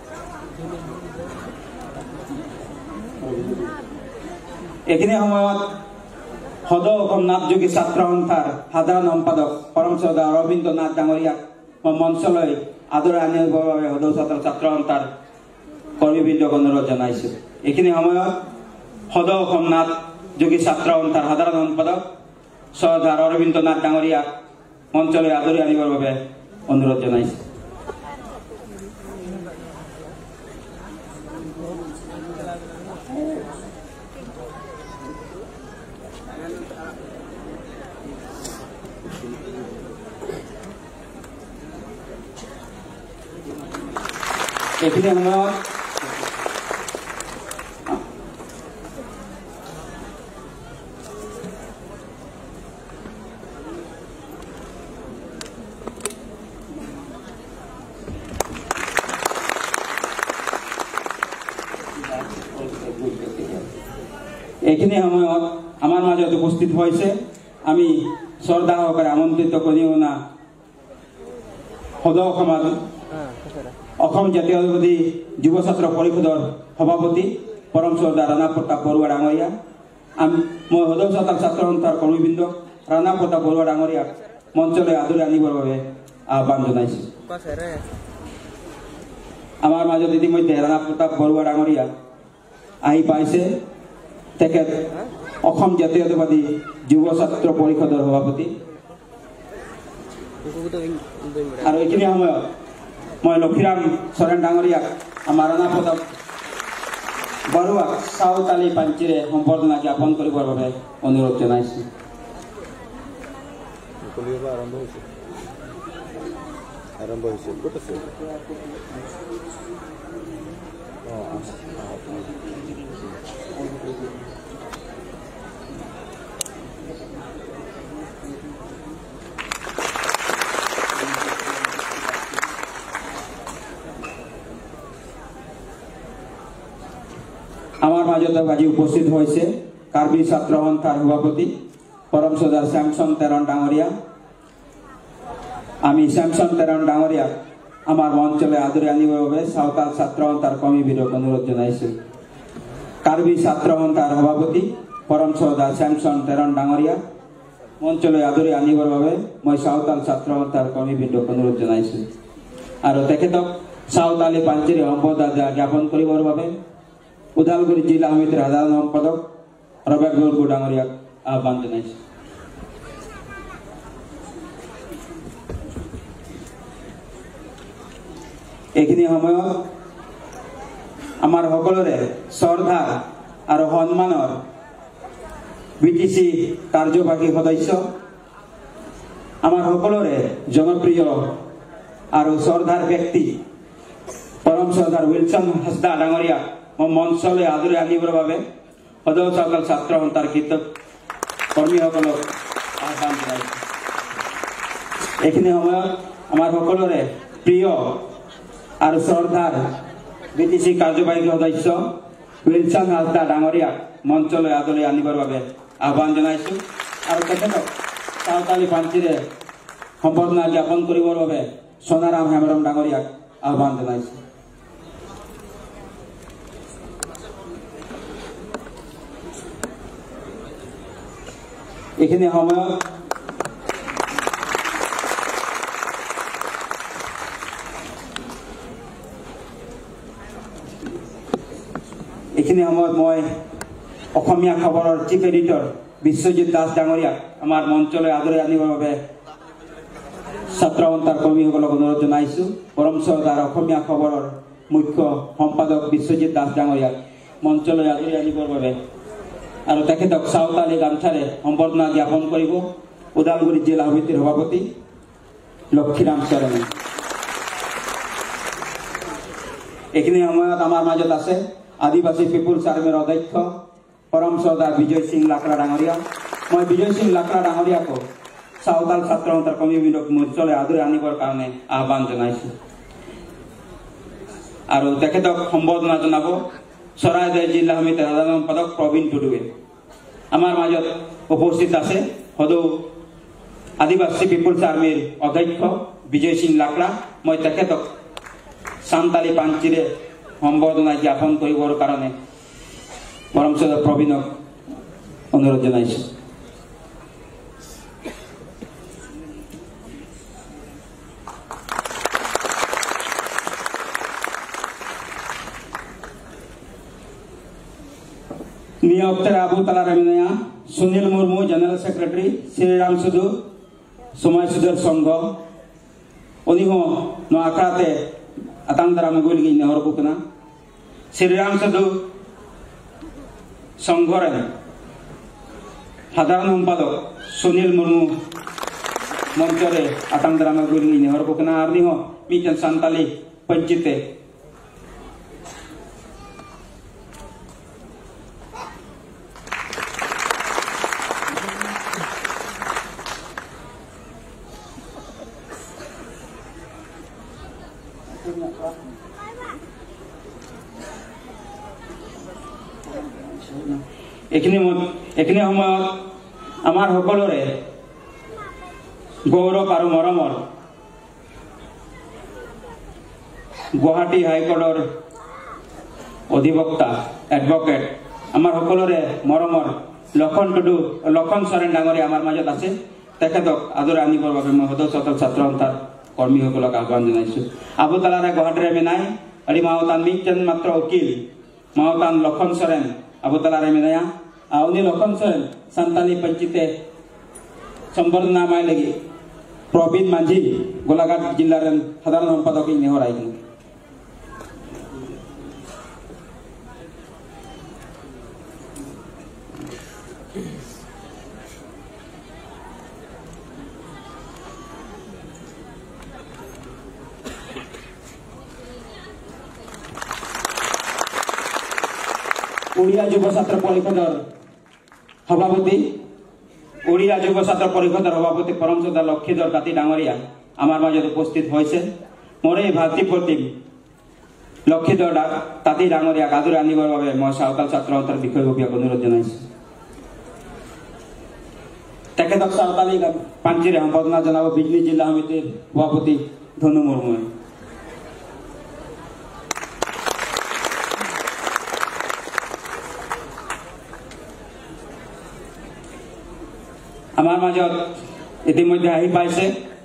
এইখিনি সময়ত সদৌ অসম নাথযোগী ছাত্ৰ সন্থাৰ সাধাৰণ সম্পাদক পৰম শ্ৰদ্ধা অৰবিন্দ নাথ ডাঙৰীয়াক মঞ্চলৈ আদৰে আনিবৰ বাবে সদৌ ছাত্ৰ ছাত্ৰ সন্থাৰ কৰ্মীবৃন্দক অনুৰোধ জনাইছোঁ। এইখিনি সময়ত সদৌ অসম নাথযোগী ছাত্ৰ সন্থাৰ সাধাৰণ সম্পাদক শ্ৰদ্ধা অৰবিন্দ নাথ ডাঙৰীয়াক মঞ্চলৈ আদৰি আনিবৰ বাবে অনুৰোধ জনাইছোঁ। এইখিনি সময়ত এইখিনি সময়ত আমাৰ মাজত উপস্থিত হৈছে আমি শ্ৰদ্ধা সহকাৰে আমন্ত্ৰিত কৰি অনা সদৌ সমাজ অসম জাতীয়তাবাদী যুৱ ছাত্ৰ পৰিষদৰ সভাপতি পৰম শ্ৰদ্ধা ৰাণা প্ৰতাপ বৰুৱা ডাঙৰীয়া মই সদৌ ছাত্ৰ ছাত্ৰ সন্থাৰ কৰ্মীবৃন্দ ৰাণা প্ৰতাপ বৰুৱা ডাঙৰীয়াক মঞ্চলৈ আদৰি আনিবৰ বাবে আহ্বান জনাইছোঁ। আমাৰ মাজত ইতিমধ্যে ৰাণা প্ৰতাপ বৰুৱা ডাঙৰীয়া আহি পাইছে। তেখেত অসম জাতীয়তাবাদী যুৱ ছাত্ৰ পৰিষদৰ সভাপতি আৰু এইখিনি সময়ত মই লক্ষীৰাম চৰেণ ডাঙৰীয়াক আমাৰ ৰাণা প্ৰতাপ বৰুৱাক চাউতালী পাঞ্চিৰে সম্বৰ্ধনা জ্ঞাপন কৰিবৰ বাবে অনুৰোধ জনাইছোঁ। আৰম্ভ হৈছে ক'ত আছে আমার মাজত আজি উপস্থিত হয়েছে কার্বি ছাত্র সন্থার সভাপতি পরম শ্রদ্ধা শ্যামসন তেরণ ডাঙরিয়া। আমি শ্যামসন তেরণ ডাঙরিয়া আমার মঞ্চলে আদরে আনিবৰ বাবে সাঁওতাল ছাত্র সন্থার কৰ্মীবৃন্দক অনুৰোধ জনাইছোঁ। কার্বি ছাত্র সন্থার সভাপতি পরম শ্রদ্ধা শ্যামসন তেরণ ডাঙরিয়া মঞ্চলৈ আদৰি আনিবৰ বাবে মই সাঁওতাল ছাত্ৰ সন্থাৰ কৰ্মীবৃন্দক অনুৰোধ জনাইছোঁ আৰু তেখেতক সাঁওতালী পাঞ্চিৰে সম্বৰ্ধনা জ্ঞাপন কৰিবৰ বাবে উদালগুৰি জিলা সমিতিৰ সাধাৰণ সম্পাদক ৰবেক বৰগু ডাঙৰীয়াক আহ্বান জনাইছোঁ। এইখিনি সময়ত আমাৰ সকলোৰে শ্ৰদ্ধা আৰু সন্মানৰ বি টি চি কাৰ্যবাহী সদস্য আমাৰ সকলোৰে জনপ্ৰিয় আৰু শ্ৰদ্ধাৰ ব্যক্তি পৰম শ্ৰদ্ধাৰ উইলছন হাঁসদা ডাঙৰীয়াক মই মঞ্চলৈ আদৰি আনিবৰ বাবে সদৌ ছাত্ৰ ছাত্ৰ সন্থাৰ কৰ্মীসকলক আহ্বান জনাইছোঁ। এইখিনি সময়ত আমাৰ সকলোৰে প্ৰিয় আৰু শ্ৰদ্ধাৰ বি টি চি কাৰ্যবাহী সদস্য উইলছন হাজদা ডাঙৰীয়াক মঞ্চলৈ আদৰি আনিবৰ বাবে আহ্বান জনাইছোঁ আৰু তেখেতক চাওতালি পাঞ্চিৰে সম্বৰ্ধনা জ্ঞাপন কৰিবৰ বাবে সোণাৰাম হেমব্ৰম ডাঙৰীয়াক আহ্বান জনাইছোঁ। এইখিনি সময়ত এইখিনি সময়ত মই অসমীয়া খবৰৰ চিফ এডিটৰ বিশ্বজিৎ দাস ডাঙৰীয়াক আমাৰ মঞ্চলৈ আদৰি আনিবৰ বাবে ছাত্ৰ সন্থাৰ কৰ্মীসকলক অনুৰোধ জনাইছোঁ। পৰম শ্ৰদ্ধাৰ অসমীয়া খবৰৰ মুখ্য সম্পাদক বিশ্বজিৎ দাস ডাঙৰীয়াক মঞ্চলৈ আদৰি আনিবৰ বাবে আৰু তেখেতক চাওতালি গামছাৰে সম্বৰ্ধনা জ্ঞাপন কৰিব ওদালগুৰি জিলা সমিতিৰ সভাপতি লক্ষীৰাম চৰণে। এইখিনি সময়ত আমাৰ মাজত আছে আদিবাসী পিপুলছ আৰ্মিৰ অধ্যক্ষ পৰম শ্ৰদ্ধাৰ বিজয় সিং লাকৰা ডাঙৰীয়া। মই বিজয় সিং লাকৰা ডাঙৰীয়াকো চাওতাল ছাত্ৰ সন্থাৰ কৰ্মীবৃন্দক মঞ্চলৈ আদৰি আনিবৰ কাৰণে আহ্বান জনাইছোঁ আৰু তেখেতক সম্বৰ্ধনা জনাব চৰাইদেউ জিলা সমিতিৰ সাধাৰণ সম্পাদক প্ৰবীণ টুডুৱে। আমাৰ মাজত উপস্থিত আছে সদৌ আদিবাসী পিপুলছ আৰ্মিৰ অধ্যক্ষ বিজয় সিং লাকৰা। মই তেখেতক সান্তালি পাঞ্চিৰে সম্বৰ্ধনা জ্ঞাপন কৰিবৰ কাৰণে পৰম শ্ৰদ্ধা প্ৰবীণক অনুৰোধ জনাইছোঁ। নিয়োক্তারা আবু তালা রামিনায়া, সুনীল মুর্মু জেনারেল সেক্রেটারি, শ্রীরাম সুদু সময় সুদের সংঘ অনিহ নো আখড়াতে আতাংদারা মগুল গি নেহর বুকনা শ্রীরাম সুদু সংঘরে সাধারণ সম্পাদক সুনীল মুর্মু মঞ্চরে আতাংদারা মগুল গি নেহর বুকনা আর নিহ মিটেন সান্তালি পঞ্চিতে এইখিনি এইখিনি সময়ত আমাৰ সকলোৰে গৌৰৱ আৰু মৰমৰ গুৱাহাটী হাইকোৰ্টৰ অধিবক্তা এডভোকেট আমাৰ সকলোৰে মৰমৰ লক্ষণ টুডু লক্ষণ চৰেণ ডাঙৰীয়া আমাৰ মাজত আছে। তেখেতক আদৰি আনিবৰ বাবে মই সদস্য ছাত্ৰ সন্থাৰ কৰ্মীসকলক আহ্বান জনাইছোঁ। আবুতালাৰে গুৱাহাটীৰে মেনাই আৰু মাওতান মিকচেন মাত্ৰ উকিল মাওতান লক্ষণ চৰেণ আবুতালাৰে মেনায়া আউনি লক্ষণ চৰেণ সান্তালি পঞ্চিতে সম্বৰ্ধনা মাই লাগি প্ৰবীণ মাঝি গোলাঘাট জিলাৰ সাধাৰণ সম্পাদক নেহৰ আইন ওড়িয়া যুব ছাত্র পরিষদর সভাপতি ওড়িয়া যুব ছাত্র পরিষদর সভাপতি পরম শ্রদ্ধা লক্ষীধর তাঁতী ডাঙৰীয়া আমাৰ মাজত উপস্থিত হৈছে। মোৰ এই ভাতৃ প্ৰতিম লক্ষীধৰ তাঁতী ডাঙৰীয়াক আদৰি আনিবৰ বাবে মই চাওতাল ছাত্ৰ সন্থাৰ বিষয়ববীয়াক অনুৰোধ জনাইছোঁ। তেখেতক চাওতালি পাঞ্চিৰে সম্বৰ্ধনা জনাব বিজনী জিলা সমিতিৰ সভাপতি ধনু মুৰ্মুৱে। আমাৰ মাজত ইতিমধ্যে আহি পাইছে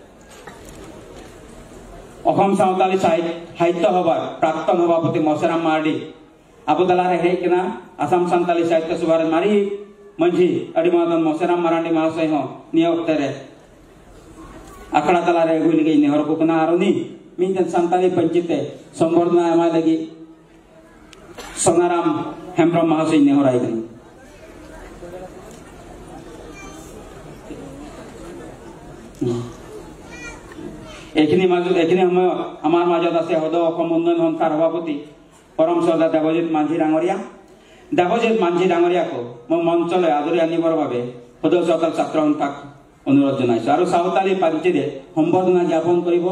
অসম সাঁওতালি সাহিত্য সভাৰ প্ৰাক্তন সভাপতি মছেৰাম মাৰ্ডি আবুতালাৰে হেই কিনা আসাম সাঁওতালি সাহিত্য সভাৰ মাৰি মঞ্জি আদিমাদন মছেৰাম মাৰাণ্ডি মহাশয় নিয়োক্তৰে আখড়া তালাৰে গুলি গই নেহৰ কুকনা আরনি মিনতেন সাঁওতালি পঞ্চিতে সম্বর্ধনা এমাই লাগি সোনারাম হেমব্রম মহাশয় নেহর আইলেন। এইখিনি মাজত এইখিনি সময়ত আমাৰ মাজত আছে সদৌ অসম উন্নয়ন সংস্থাৰ সভাপতি পৰম শ্ৰদ্ধা দেৱজিৎ মাঝি ডাঙৰীয়া। দেৱজিৎ মাঝি ডাঙৰীয়াকো মই মঞ্চলৈ আদৰি আনিবৰ বাবে সদৌ চৰকাৰ ছাত্ৰ সন্থাক অনুরোধ জানাইছো আর সাঁওতালি পাঞ্চিরে সম্বর্ধনা জ্ঞাপন করিব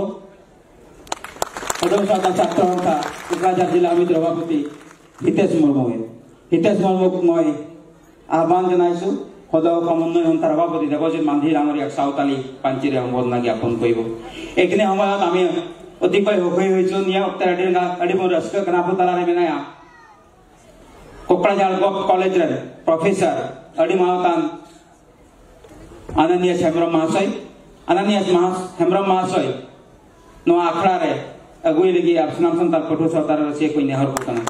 সদর সাঁওতাল ছাত্র সন্থা কোকরাঝার জেলা সমিতির সভাপতি হিতেশ মুর্মুয়ে হিতেশ মুর্মুক মই আহ্বান জানাইছো সদর সমন্বয় সন্থাৰ সভাপতি দেৱজিৎ মাঝি ডাঙৰীয়াক সাঁওতালি পাঞ্চিৰে সম্বৰ্ধনা জ্ঞাপন কৰিব। এইখিনি সময়ত আমি অতিকৈ সুখী হৈছো নিয়া আদি মোৰ ৰাষ্ট্ৰীয় কানাপু তালাৰে মেনায়া কোকরাঝার কলেজ প্রফেসর अड़ी मावतान आनंदिया हेम्ब्रम महाशय आनंदिया हेम्ब्रम महाशय नो आखड़ा रे अगुई लगी आप सनाम संताल पठो सावतार से कोई नेहर को कना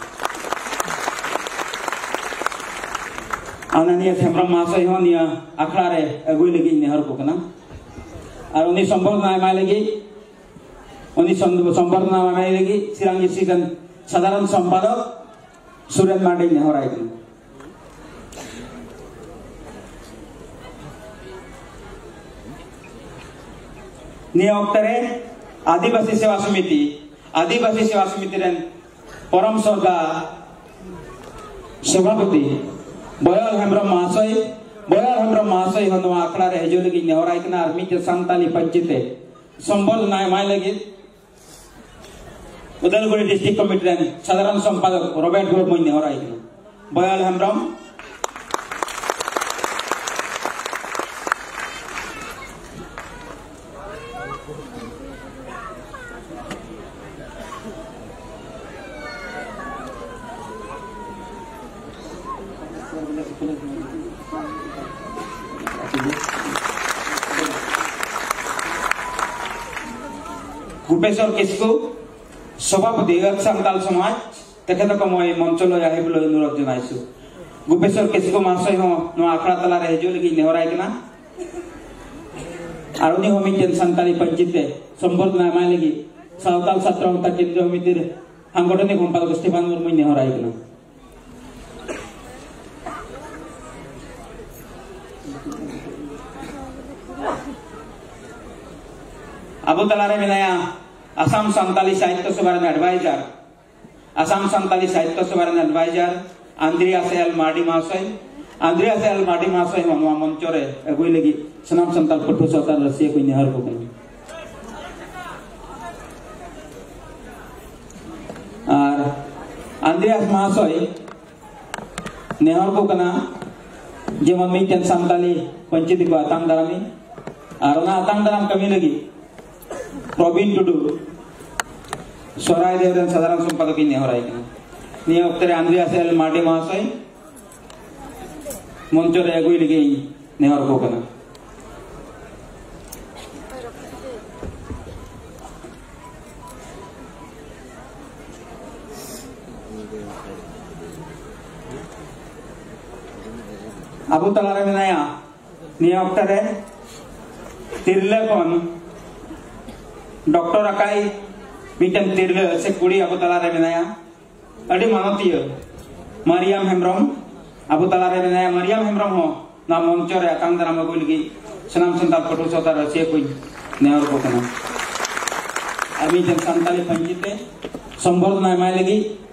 आनंदिया हेम्ब्रम महाशय हो निया आखड़ा रे अगुई लगी नेहर को कना और उन्हीं संबर्धना माय लगी उन्हीं संबर्धना माय लगी सिरांगी सिकन साधारण संपादक सुरेन मांडे नेहर आए नियोक्तरे आदिवासी सेवा समिति आदिवासी सेवा समिति रेन परम सरगा सभापति बयाल हेम्ब्रम महाशय बयाल हेम्ब्रम महाशय हनो आखड़ा रे हेजो लगी नेहराय कना आर मिते सांताली पंचिते संबल नाय माय लगी उदलगुड़ी डिस्ट्रिक्ट कमिटी रेन साधारण संपादक रॉबर्ट गोप मय नेहराय कना बयाल हेम्ब्रम गुपेश्वर किस्कु सभापति सांताल समाज तेखेतक मैं मंच लो आहि बोले अनुरोध जनाइछु गुपेश्वर किस्कु महाशय हो नो आखड़ा तला रे हेजो लगी नेहराय कना आरुनी होमितेन सांताली पंचिते संबर्धना माय लगी सावताल छात्र सन्था केंद्रीय समितिर सांगठनिक सम्पादक स्टीफान मुर्मु नेहराय कना अबू तलारे मिलाया असम संताली साहित्य सभा एडवाइजर असम संताली साहित्य सभा एडवाइजर आंद्रियास एल मार्डी महाशय आंद्रियास एल मार्डी महाशय मनवा मंचरे अगुई लगी सनाम संताल पठो सावताल रसिया कोई नेहर को कना और आंद्रियास महाशय नेहर को कना जेमन मिटेन संताली पंचायती को आतांग दारामी और ना आतांग दाराम कमी लगी प्रवीण टुडू स्वराय देवरन साधारण संपादक नेहराय कना निया उक्तरे आंद्रियास एल मार्डी महाशय मंचरे अगुई लगी नेहर को कना अबू तलारे मेनाया निया उक्तरे तिरलेखन डॉक्टर अकाई मिटन तिरले से कुड़ी अबू तलारे मेनाया अड़ी मानतीय मरियम हेम्ब्रम अबू तलारे मेनाया मरियम हेम्ब्रम हो ना मंचरे आकांग दाराम अगुई लगी सनाम संताल पठो सावताल रसिया कोई नेहर को कना अमी जन संताली पंचिते संबर्धना माय लगी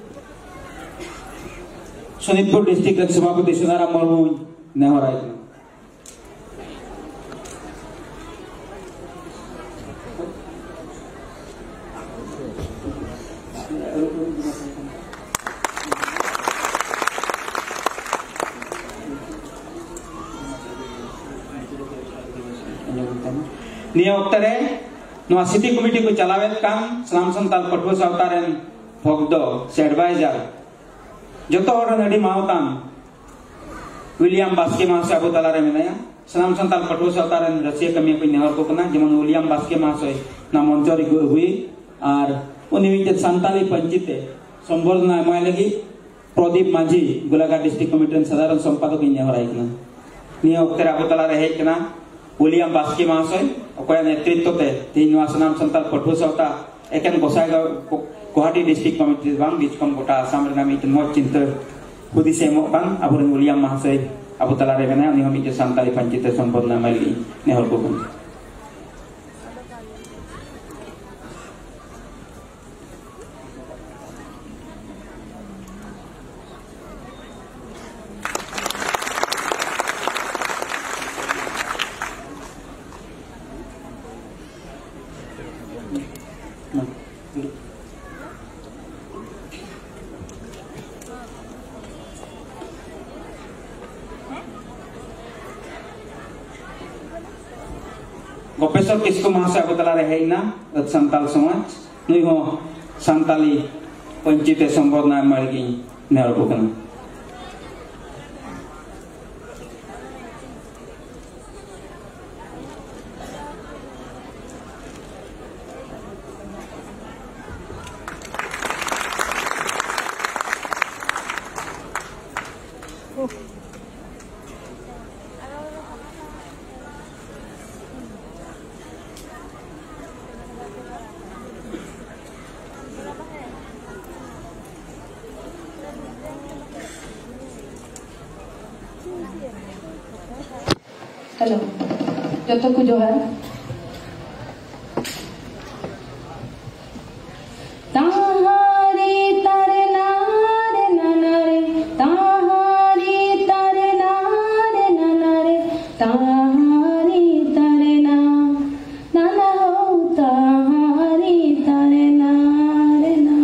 सोनितपुर डिस्ट्रिक्ट सभापति सुनाराम मुर्मु नेहराय कना निया उक्तरे नवा सिटी कमिटी को चलावेत कान सनाम संताल पठो सावताल रेन भगदो से एडवाइजर जतो हर नडी मावतान विलियम बास्के महाशय अबू तलारे मेनाया सनाम संताल पठो सावताल रेन रसिया कमी को नेहर को कना जेमन विलियम बास्के महाशय ना मंचरी हुई और उनी मिटे संताली पंचिते संबर्धना माय लगी प्रदीप माझी गोलाघाट डिस्ट्रिक्ट कमिटी साधारण संपादक नेहराय कना निया उक्तरे अबू तलारे हेज कना विलियम बास्के महाशय अकोया नेतृत्व ते तीन सनाम संताल पठो सावता एकेन गोसाईगांव गुवाहाटी डिस्ट्रिक्ट कमिटी बांग बिचकम गोटा आसाम रे नामी मत चिंता हुदिस एमोग कान आबोरेन विलियम महाशय अबू तलारे मेनाया उनी मिटे सांताली पंचिते संबर्धना माय लगी नेहर को कना गोपेश्वर किस्कु महाशय को तला रहे ना संताल समाज नुई हो संताली पंचिते संबोधना मरगी नेहर बुकन हेलो जो को जो है ताहारी तारे नारे नारे ताहारी तारे नारे नारे ताहारी तारे ना नाना हो ताहारी तारे नारे ना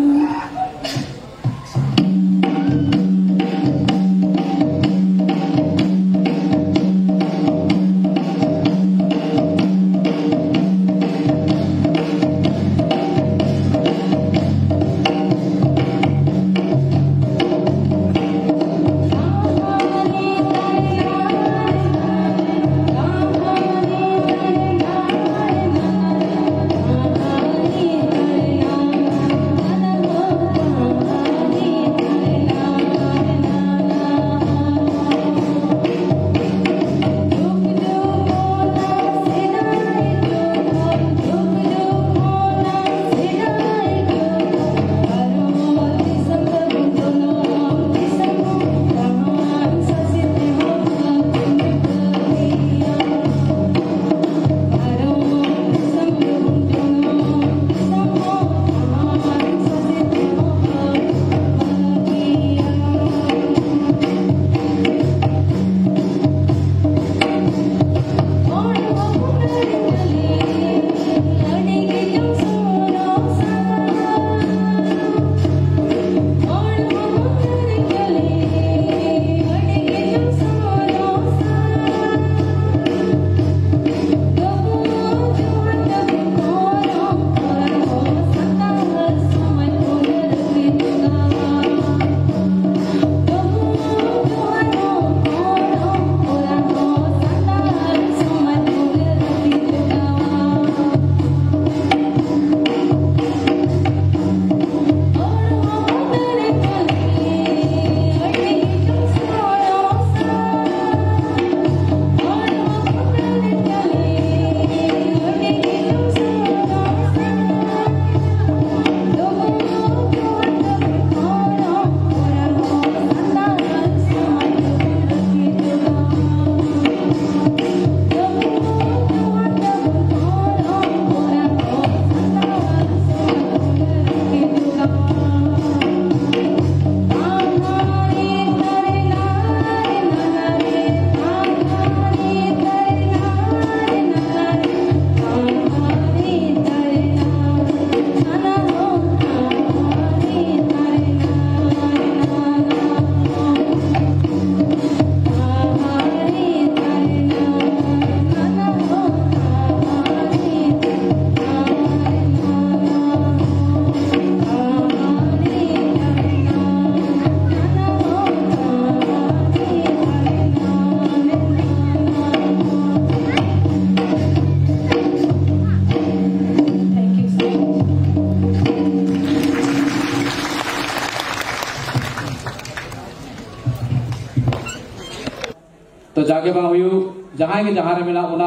तो जागे बा हुयु जहां के जहां रे मिला उना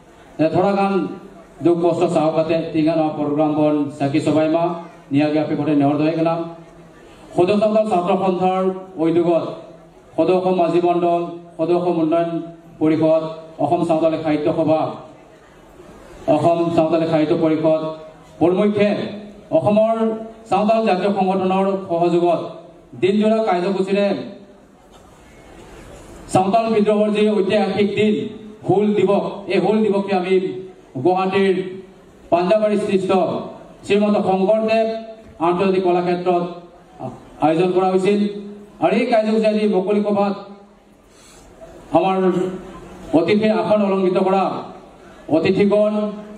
थोड़ा गान दुख कष्ट साव कते तिंगा ना प्रोग्राम बन साकी सबाय मा निया गे आपे कोटे नेहर दय गना खदो सावताल छात्र सन्थार उद्योगत खदो खम माजी मण्डल खदो खम उन्नयन परिषद অসম সাঁওতালি সাহিত্য সভা অসম সাঁওতালি সাহিত্য পৰিষদ পৰমুখ্যে অসমৰ সাঁওতাল জাতীয় সংগঠনৰ সহযোগত দিনজোৰা কাৰ্যসূচীৰে সাঁওতাল বিদ্ৰোহৰ যে ঐতিহাসিক দিন হুল দিৱস এই হুল দিৱসে আমি গুৱাহাটীৰ পাঞ্জাবাৰী স্থিত শ্ৰীমন্ত শংকৰদেৱ আন্তৰ্জাতিক কলাক্ষেত্ৰত আয়োজন কৰা হৈছিল আৰু এই কাৰ্যসূচী মুকলি সভাত আমাৰ অতিথিৰ আসন অলংকৃত কৰা অতিথিগণ,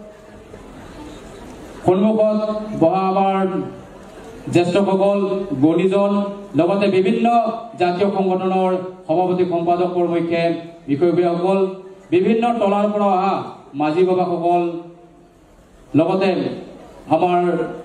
সন্মুখত বহা আমাৰ জ্যেষ্ঠসকল, গুণীজন, লগতে বিভিন্ন জাতীয় সংগঠনৰ সভাপতি সম্পাদক কৰ্মীকে বিষয়ববীয়াসকল, বিভিন্ন তলাৰ পৰা অহা মাঝি বাবাসকল, লগতে আমাৰ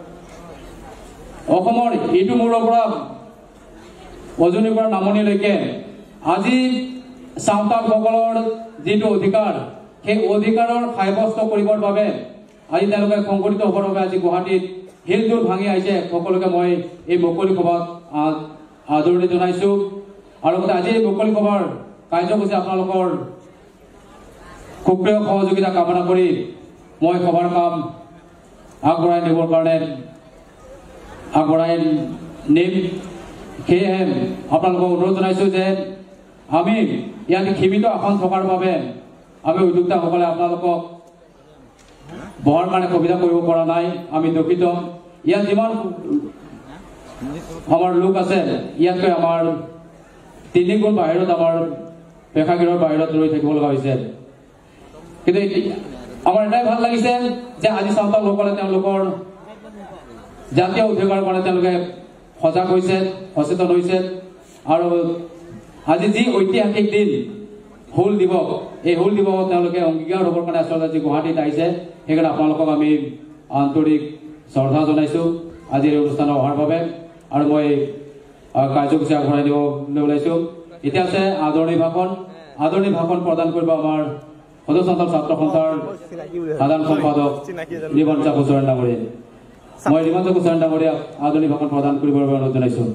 অসমৰ ইটো মূৰৰ পৰা অজনীৰ পৰা নামনিলৈকে আজি চাওতালসকলৰ যিটো অধিকাৰ, সেই অধিকাৰৰ সাব্যস্ত কৰিবৰ বাবে আজি তেওঁলোকে সংগঠিত হ'বৰ বাবে আজি গুৱাহাটীত হিলদুল ভাঙি আহিছে। সকলোকে মই এই মুকলি সভাত আদৰণি জনাইছোঁ। আৰু লগতে আজি এই মুকলি সভাৰ কাৰ্যসূচী আপোনালোকৰ সক্ৰিয় সহযোগিতা কামনা কৰি মই সভাৰ কাম আগবঢ়াই নিবৰ কাৰণে আগবঢ়াই নিম। সেয়েহে আপোনালোকক অনুৰোধ জনাইছোঁ যে আমি ইয়াত সীমিত আসন থকাৰ বাবে আমি উদ্যোক্তাসকলে আপোনালোকক বহাৰ কাৰণে সুবিধা কৰিব পৰা নাই, আমি দুখিত। ইয়াত যিমান আমাৰ লোক আছে, ইয়াতকৈ আমাৰ তিনিগুণ বাহিৰত আমাৰ প্ৰেক্ষাগৃহৰ বাহিৰত ৰৈ থাকিব লগা হৈছে। কিন্তু আমাৰ এটাই ভাল লাগিছে যে আজি চাওতাল লোকসকলে তেওঁলোকৰ জাতীয় অধিকাৰৰ কাৰণে তেওঁলোকে সজাগ হৈছে, সচেতন হৈছে। আৰু আজি যি ঐতিহাসিক দিন হুল দিৱস, এই হুল দিৱসত তেওঁলোকে অংগীকাৰ হ'বৰ কাৰণে আচলতে আজি গুৱাহাটীত আহিছে। সেইকাৰণে আপোনালোকক আমি আন্তৰিক শ্ৰদ্ধা জনাইছোঁ আজিৰ এই অনুষ্ঠানত অহাৰ বাবে। আৰু মই কাৰ্যসূচী আগবঢ়াই দিবলৈ ওলাইছোঁ। এতিয়া আছে আদৰণি ভাষণ। আদৰণি ভাষণ প্ৰদান কৰিব আমাৰ সদস্যতাৰ ছাত্ৰ সন্থাৰ সাধাৰণ সম্পাদক ৰিমঞ্চা গোচৰণ ডাঙৰীয়া। মই ৰিমঞ্চা গোচৰণ ডাঙৰীয়াক আদৰণি ভাষণ প্ৰদান কৰিবৰ বাবে অনুৰোধ জনাইছোঁ।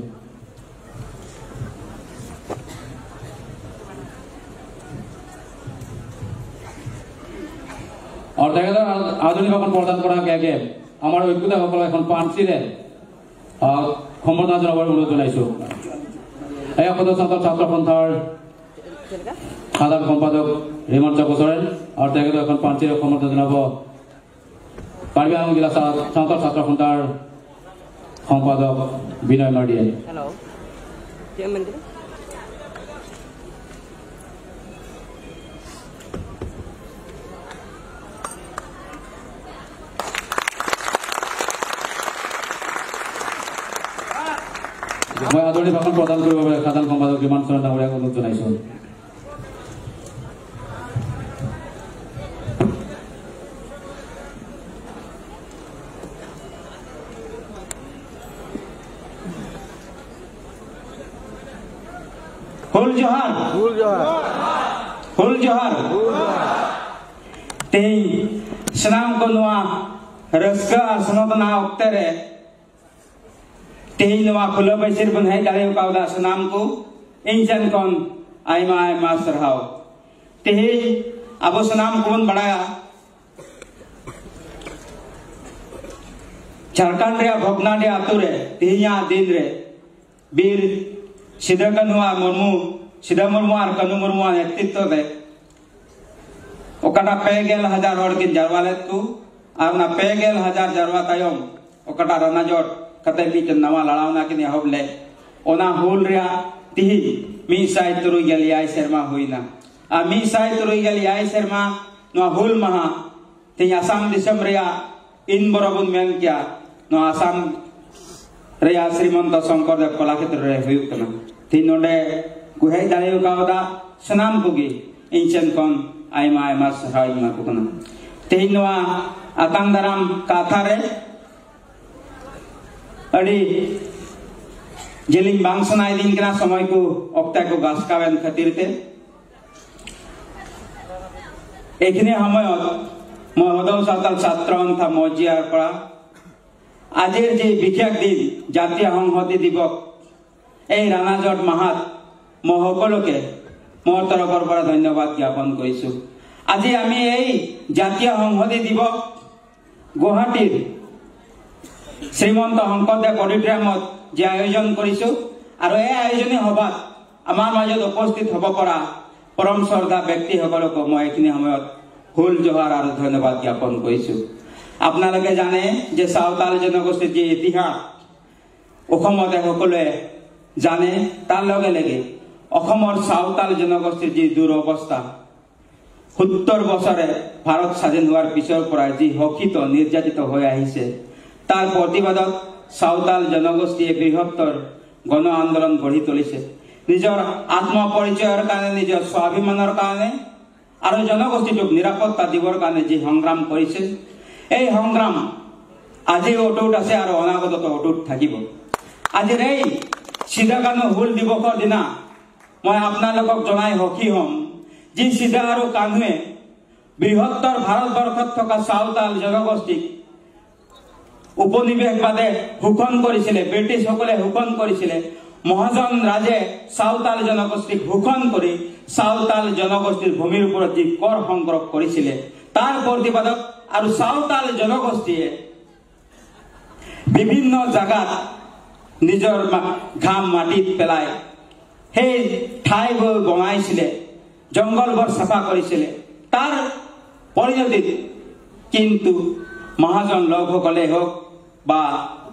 আৰু তেখেতৰ আধুনিক ভাষণ প্ৰদান কৰাৰ আগে আগে আমাৰ অভিজ্ঞতাসকলক এখন পাঞ্চিৰে সম্বৰ্ধনা জনাবৰ অনুৰোধ জনাইছোঁ। এই সদস্যতাৰ ছাত্ৰ সন্থাৰ সাধাৰণ সম্পাদক ৰিমঞ্চা গোচৰণ আৰু তেখেতৰ এখন পাঞ্চিৰে সম্বৰ্ধনা জনাব কাৰ্বি আংলং জিলা চাওতাল ছাত্ৰ সন্থাৰ সম্পাদক বিনয় মাৰ্ডিয়ে। মই আদৰণি ভাষণ প্ৰদান কৰিবৰ বাবে সাধাৰণ সম্পাদক ৰিমঞ্চা ডাঙৰীয়াক অনুৰোধ জনাইছোঁ। হুল জোহার, হুল জোহার, হুল জোহার। তেই স্নাম ko noa raska ar sanodana oktere tehi noa khula baisir bunhai dare kauda sanam ko injan kon aima aima sarhau tehi abo sanam ko bun badaya Jharkhand रे भगनाडे आतुरे तेहिया दिन रे बीर सिदा कानुआ मुर्मू सिदा मुर्मू और कानू मुर्मू नेतृत्व दे ओकाटा पेगेल हजार हर किन जारवाले तू और ना पेगेल हजार जारवा तायम ओकाटा रनाजोट कते बीच नवा लड़ावना किन हबले ओना हुल रिया तिही मी साइ तुरुई गलियाई शर्मा हुईना आ मी साइ तुरुई गलियाई शर्मा नो हुल महा ते आसाम दिसम रिया इन बरबुन मेन क्या नो आसाम रिया श्रीमंत शंकरदेव कलाक्षेत्र रे हुयुक कना तीन नोडे गुहै दालेउ कावदा सनाम कुगी इंचन कोन आइमा आइमा सहाय मा कुकना तीन नोआ आतांग दाराम काथा रे अडी जेलिंग बांगसनाय दिन कना समय को ऑक्टा को गासकावेन खातिरते एखने সময়ত মই সদৌ সাঁওতাল ছাত্ৰ সন্থা মজিয়াৰ পৰা আজিৰ যে বিশেষ দিন জাতীয় সংহতি দিৱস এই ৰাণাজট মাহাত মই সকলোকে মোৰ তৰফৰ পৰা ধন্যবাদ জ্ঞাপন কৰিছোঁ। আজি আমি এই জাতীয় সংহতি দিৱস গুৱাহাটীৰ শ্ৰীমন্ত শংকৰদেৱ অডিটৰিয়ামত যে আয়োজন কৰিছোঁ আৰু এই আয়োজনী সভাত আমাৰ মাজত উপস্থিত হ'ব পৰা পৰম শ্ৰদ্ধা ব্যক্তিসকলক মই এইখিনি সময়ত হুল জোহার और धन्यवाद ज्ञापन करिছো। आपनालोके जाने जे सावताल जनगोष्ठीर जे इतिहास অসমতে সকলে জানে তার লগে লগে অসমৰ সাঁওতাল জনগোষ্ঠীৰ যে দুৰৱস্থা সত্তৰ বছৰে ভাৰত স্বাধীন হোৱাৰ পিছৰ পৰা যি শোষিত নিৰ্যাতিত হৈ আহিছে তাৰ প্ৰতিবাদত সাঁওতাল জনগোষ্ঠীয়ে বৃহত্তৰ গণ আন্দোলন গঢ়ি তুলিছে। নিজৰ আত্মপৰিচয়ৰ কাৰণে, নিজৰ স্বাভিমানৰ কাৰণে আৰু জনগোষ্ঠীটোক নিৰাপত্তা দিবৰ কাৰণে যি সংগ্ৰাম কৰিছে, এই সংগ্ৰাম আজি অটুট আছে আৰু অনাগতত অটুট থাকিব। আজিৰ এই চিধা কাণু হুল দিৱসৰ দিনা মই আপোনালোকক জনাই সুখী হ'ম যি চিধা আৰু কাণুৱে বৃহত্তৰ ভাৰতবৰ্ষত থকা সাঁওতাল জনগোষ্ঠীক উপনিৱেশবাদে শোষণ কৰিছিলে, ব্ৰিটিছসকলে শোষণ কৰিছিলে। মহাজন ৰাজে সাঁওতাল জনগোষ্ঠীক শোষণ কৰি সাঁওতাল জনগোষ্ঠীৰ ভূমিৰ ওপৰত যি কৰ সংগ্ৰহ কৰিছিলে তাৰ প্ৰতিবাদত আৰু সাঁওতাল জনগোষ্ঠীয়ে বিভিন্ন জাগাত নিজৰ ঘাম মাটিত পেলাই সেই ঠাইবোৰ বনাইছিলে, জংগলবোৰ চাফা কৰিছিলে। তাৰ পৰিণতিত কিন্তু মহাজন লোকসকলে হওক বা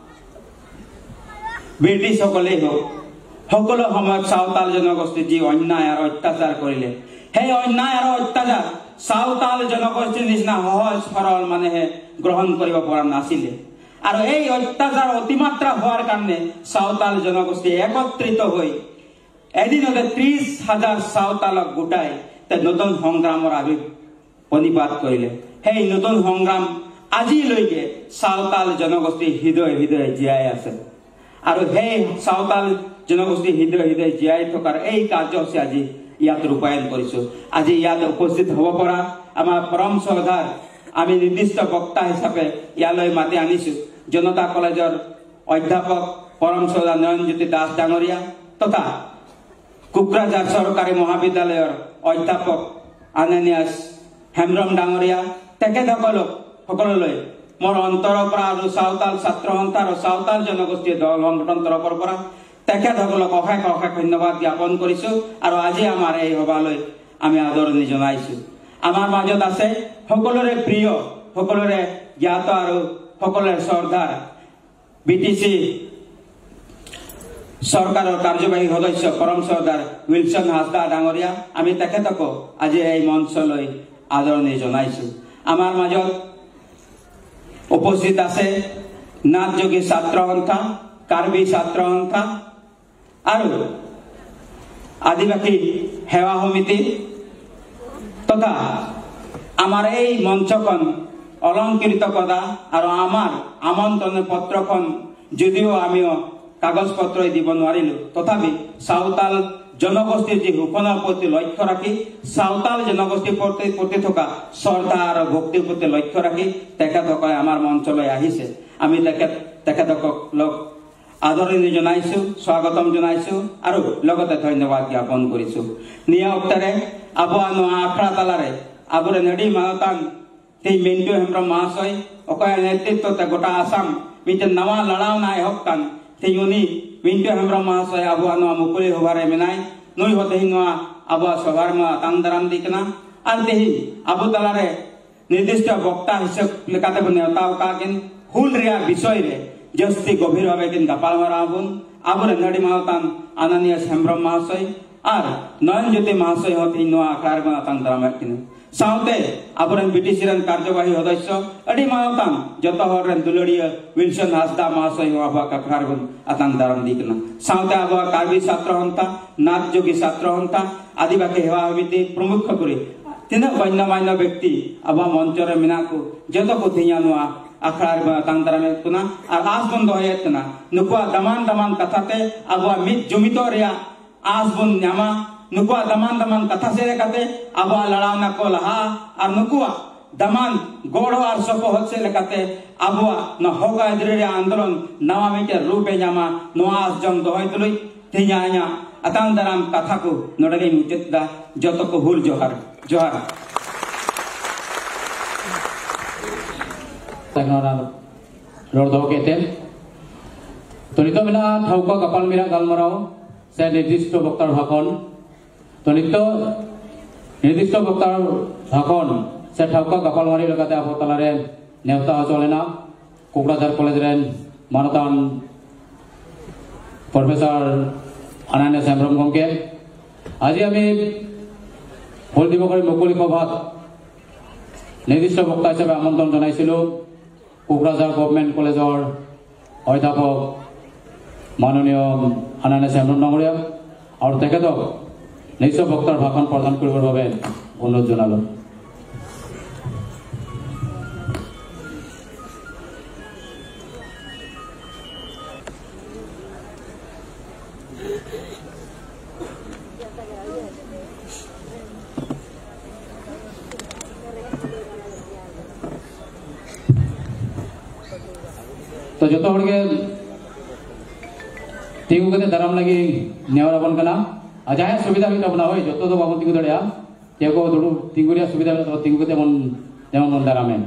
ব্ৰিটিছসকলেই হওক সকলো সময়ত সাঁওতাল জনগোষ্ঠী যি অন্যায় আৰু অত্যাচাৰ কৰিলে, সেই অন্যায় আৰু অত্যাচাৰ সাঁওতাল জনগোষ্ঠীৰ নিচিনা সহজ সৰল মানুহে গ্ৰহণ কৰিব পৰা নাছিলে। আৰু এই অত্যাচাৰ অতিমাত্ৰা হোৱাৰ কাৰণে সাঁওতাল জনগোষ্ঠী একত্ৰিত হৈ এদিনতে ত্ৰিশ হাজাৰ সাঁওতালক গোটাই নতুন সংগ্ৰামৰ আবিৰ প্ৰতিবাদ কৰিলে। সেই নতুন সংগ্ৰাম আজিলৈকে সাঁওতাল জনগোষ্ঠীৰ হৃদয় হৃদয় জীয়াই আছে। আৰু সেই সাঁওতাল জনগোষ্ঠীৰ হৃদয় হৃদয় জীয়াই থকাৰ এই কাৰ্যসূচী আজি ইয়াত ৰূপায়ণ কৰিছো। আজি ইয়াত উপস্থিত হ'ব পৰা আমাৰ পৰম শ্ৰদ্ধাৰ আমি নিৰ্দিষ্ট বক্তা হিচাপে ইয়ালৈ মাতি আনিছো জনতা কলেজৰ অধ্যাপক পৰম শ্ৰদ্ধা নয়নজ্যোতি দাস ডাঙৰীয়া তথা কোকৰাঝাৰ চৰকাৰী মহাবিদ্যালয়ৰ অধ্যাপক আনানিয়াস হেমব্ৰম ডাঙৰীয়া। তেখেতসকলক সকললৈ মোৰ অন্তৰৰ পৰা আৰু সাঁওতাল ছাত্ৰ সন্থা আৰু সাঁওতাল জনগোষ্ঠীৰ দল সংগঠন তৰফৰ পৰা তেখেতসকলক অশেষ অশেষ ধন্যবাদ জ্ঞাপন কৰিছো। আৰু আজি আমাৰ এই সভালৈ আমি আদৰণি জনাইছো। আমাৰ মাজত আছে সকলোৰে প্ৰিয়, সকলোৰে জ্ঞাত আৰু সকলোৰে শ্ৰদ্ধাৰ বি টি চি চৰকাৰৰ কাৰ্যবাহী সদস্য পৰম শ্ৰদ্ধাৰ উইলছন হাজদা ডাঙৰীয়া। আমি তেখেতকো আজি এই মঞ্চলৈ আদৰণি জনাইছো। আমাৰ মাজত উপস্থিত আছে নাথযোগী ছাত্ৰ সন্থা, কাৰ্বি ছাত্ৰ সন্থা আৰু আদিবাসী সেৱা সমিতি তথা আমাৰ এই মঞ্চখন অলংকৃত কৰা আৰু আমাৰ আমন্ত্ৰণ পত্ৰখন যদিও আমিও কাগজ পত্ৰ দিব নোৱাৰিলো তথাপি সাঁওতাল জনগোষ্ঠীৰ যি শোষণৰ প্ৰতি লক্ষ্য ৰাখি সাঁওতাল জনগোষ্ঠীৰ প্ৰতি প্ৰতি থকা শ্ৰদ্ধা আৰু ভক্তিৰ প্ৰতি লক্ষ্য ৰাখি তেখেতসকলে আমাৰ মঞ্চলৈ আহিছে। আমি তেখেত তেখেতসকলক আদৰণি জনাইছো, স্বাগতম জনাইছো আৰু লগতে ধন্যবাদ জ্ঞাপন কৰিছো। নিয়া উত্তৰে আবুৱা নোৱা আখৰা তালাৰে আবুৰে নেডি মানতান সেই মিণ্টু হেমব্ৰম মহাশয় অকয়া নেতৃত্বতে গোটা আসাম মিটেন নাৱা লড়াও নাই হক কান সেই উনি মিণ্টু হেমব্ৰম মহাশয় আবুৱা নোৱা মুকলি হবাৰে মিনাই নৈ হতে নোৱা আবুৱা সভাৰ মা তাংদারাম দিকনা আর তেহি আবু তালারে নির্দিষ্ট বক্তা হিসেবে লেখাতে নেওতাও কাকিন হুল রিয়া বিষয়রে জস্তি গভীরভাবে কিন গাপাল মারা আবুন আবুরে নডি মাহতান আনানিয়াস হেমব্রম মহাশয় আর নয়নজ্যোতি মহাশয় হতে নোয়া আখড়ার মা তাংদারাম কিন साउते आबुरन बीटीसी रन कार्यवाही सदस्य अडी मावतान जतो हरन दुलड़िया विल्सन हासदा महाशय आबा कखरार गुन आतांग दारम दिकना साउते आबा कार्बी छात्र हंता नाथ जोगी छात्र हंता आदिवासी हेवा समिति प्रमुख करी तिना वन्य मान्य व्यक्ति आबा मंचरे मिनाको जतो को थिया नुआ आखड़ार आतांग दारम कुना और आस बंद होयतना नुकुआ दमान दमान कथाते आबा मित जुमितो रिया आस बन न्यामा नुकुआ दमान दमान कथा से लेकाते आबा लड़ावना को लहा और नुकुआ दमान गोड़ो और सको हद से लेकाते आबुआ न होगा इधर आंदोलन नवा में के रूपे जामा नवास जम दोहै तुलुई थियाया अतांग दराम कथा को नडगे मुचित दा जतो को हुल जोहार जोहार तगनरा रोड दो केते तो नितो मिला ठाउका कपाल मिरा गालमराव से निर्दिष्ट वक्तार भाषण तो नितो निर्दिष्ट वक्तार भाषण से ठाउका कपालमारी लगाते आबो तालारे नेवता चलेना कोकराझार कलेज रेन मानतान प्रोफेसर आनंद हेमब्रम गंके आज आमी ফুল দিৱসৰ মুকলি সভাত নিৰ্দিষ্ট বক্তা হিচাপে আমন্ত্ৰণ জনাইছিলোঁ কোকৰাঝাৰ গভৰ্ণমেণ্ট কলেজৰ অধ্যাপক মাননীয় আনানেছ হেমব্ৰম ডাঙৰীয়া আৰু তেখেতক নিৰ্দিষ্ট বক্তাৰ ভাষণ প্ৰদান কৰিবৰ বাবে অনুৰোধ জনালোঁ। तो जो तो हड़के तिंगु कते दाराम लगी नेवराबन कना अजाय सुविधा भी तबना होय जो तो बाबन तिंगु दड़या के को दुडु तिंगु रिया सुविधा तो तिंगु कते मन जेमन मन दारामे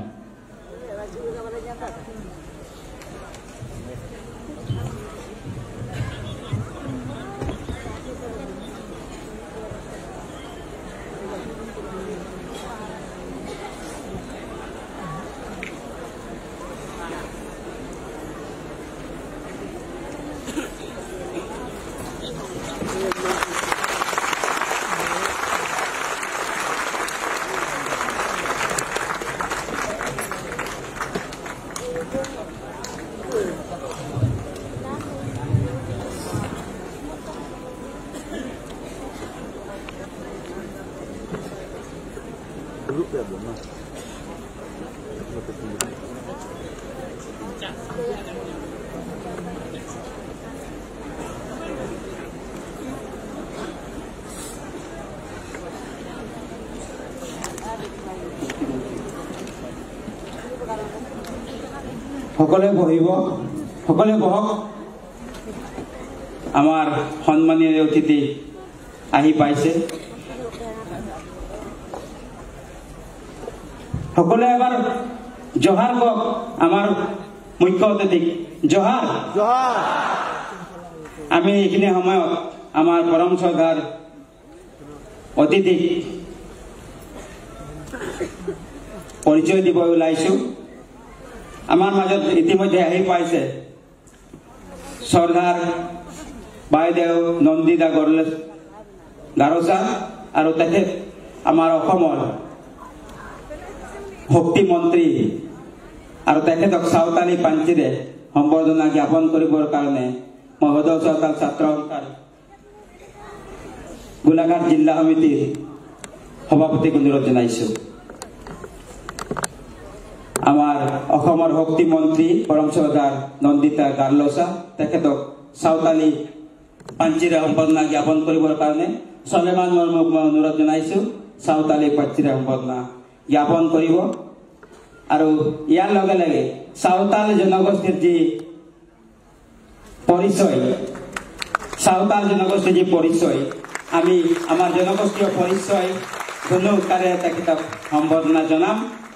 সকলে বহিব সকলে বহক আমাৰ সন্মানীয় অতিথি আহি পাইছে সকলে এবাৰ জোহাৰ কওক আমাৰ মুখ্য অতিথিক জোহাৰ জোহাৰ আমি এইখিনি সময়ত আমাৰ পৰম শ্ৰদ্ধাৰ অতিথিক পৰিচয় দিব ওলাইছো আমার মাজত ইতিমধ্যে আহি পাইছে সরদার বাইদেউ নন্দিতা গরলে গারোসা আর তেখেত আমার অসমৰ শক্তি মন্ত্রী আর তেখেতক সাঁওতালি পাঞ্চিৰে সম্বৰ্ধনা জ্ঞাপন কৰিবৰ কাৰণে মই সদৌ চৰকাৰ ছাত্ৰ সন্থাৰ গোলাঘাট জিলা সমিতিৰ সভাপতিক অনুৰোধ জনাইছো আমার অসমৰ শক্তি মন্ত্রী পৰম শ্ৰদ্ধাৰ নন্দিতা গাৰলোচা তেখেতক সাঁওতালি পাঞ্চিৰে সম্বৰ্ধনা জ্ঞাপন কৰিবৰ কাৰণে সলেমান মুৰ্মুক মই অনুৰোধ জনাইছো সাঁওতালি পাঞ্চিৰে সম্বৰ্ধনা জ্ঞাপন কৰিব আৰু ইয়াৰ লগে লগে সাঁওতাল জনগোষ্ঠীৰ যি পৰিচয় সাঁওতাল জনগোষ্ঠীৰ যি পৰিচয় আমি আমাৰ জনগোষ্ঠীয় পৰিচয় ধন্যবাদৰে তেখেতক সম্বৰ্ধনা জনাম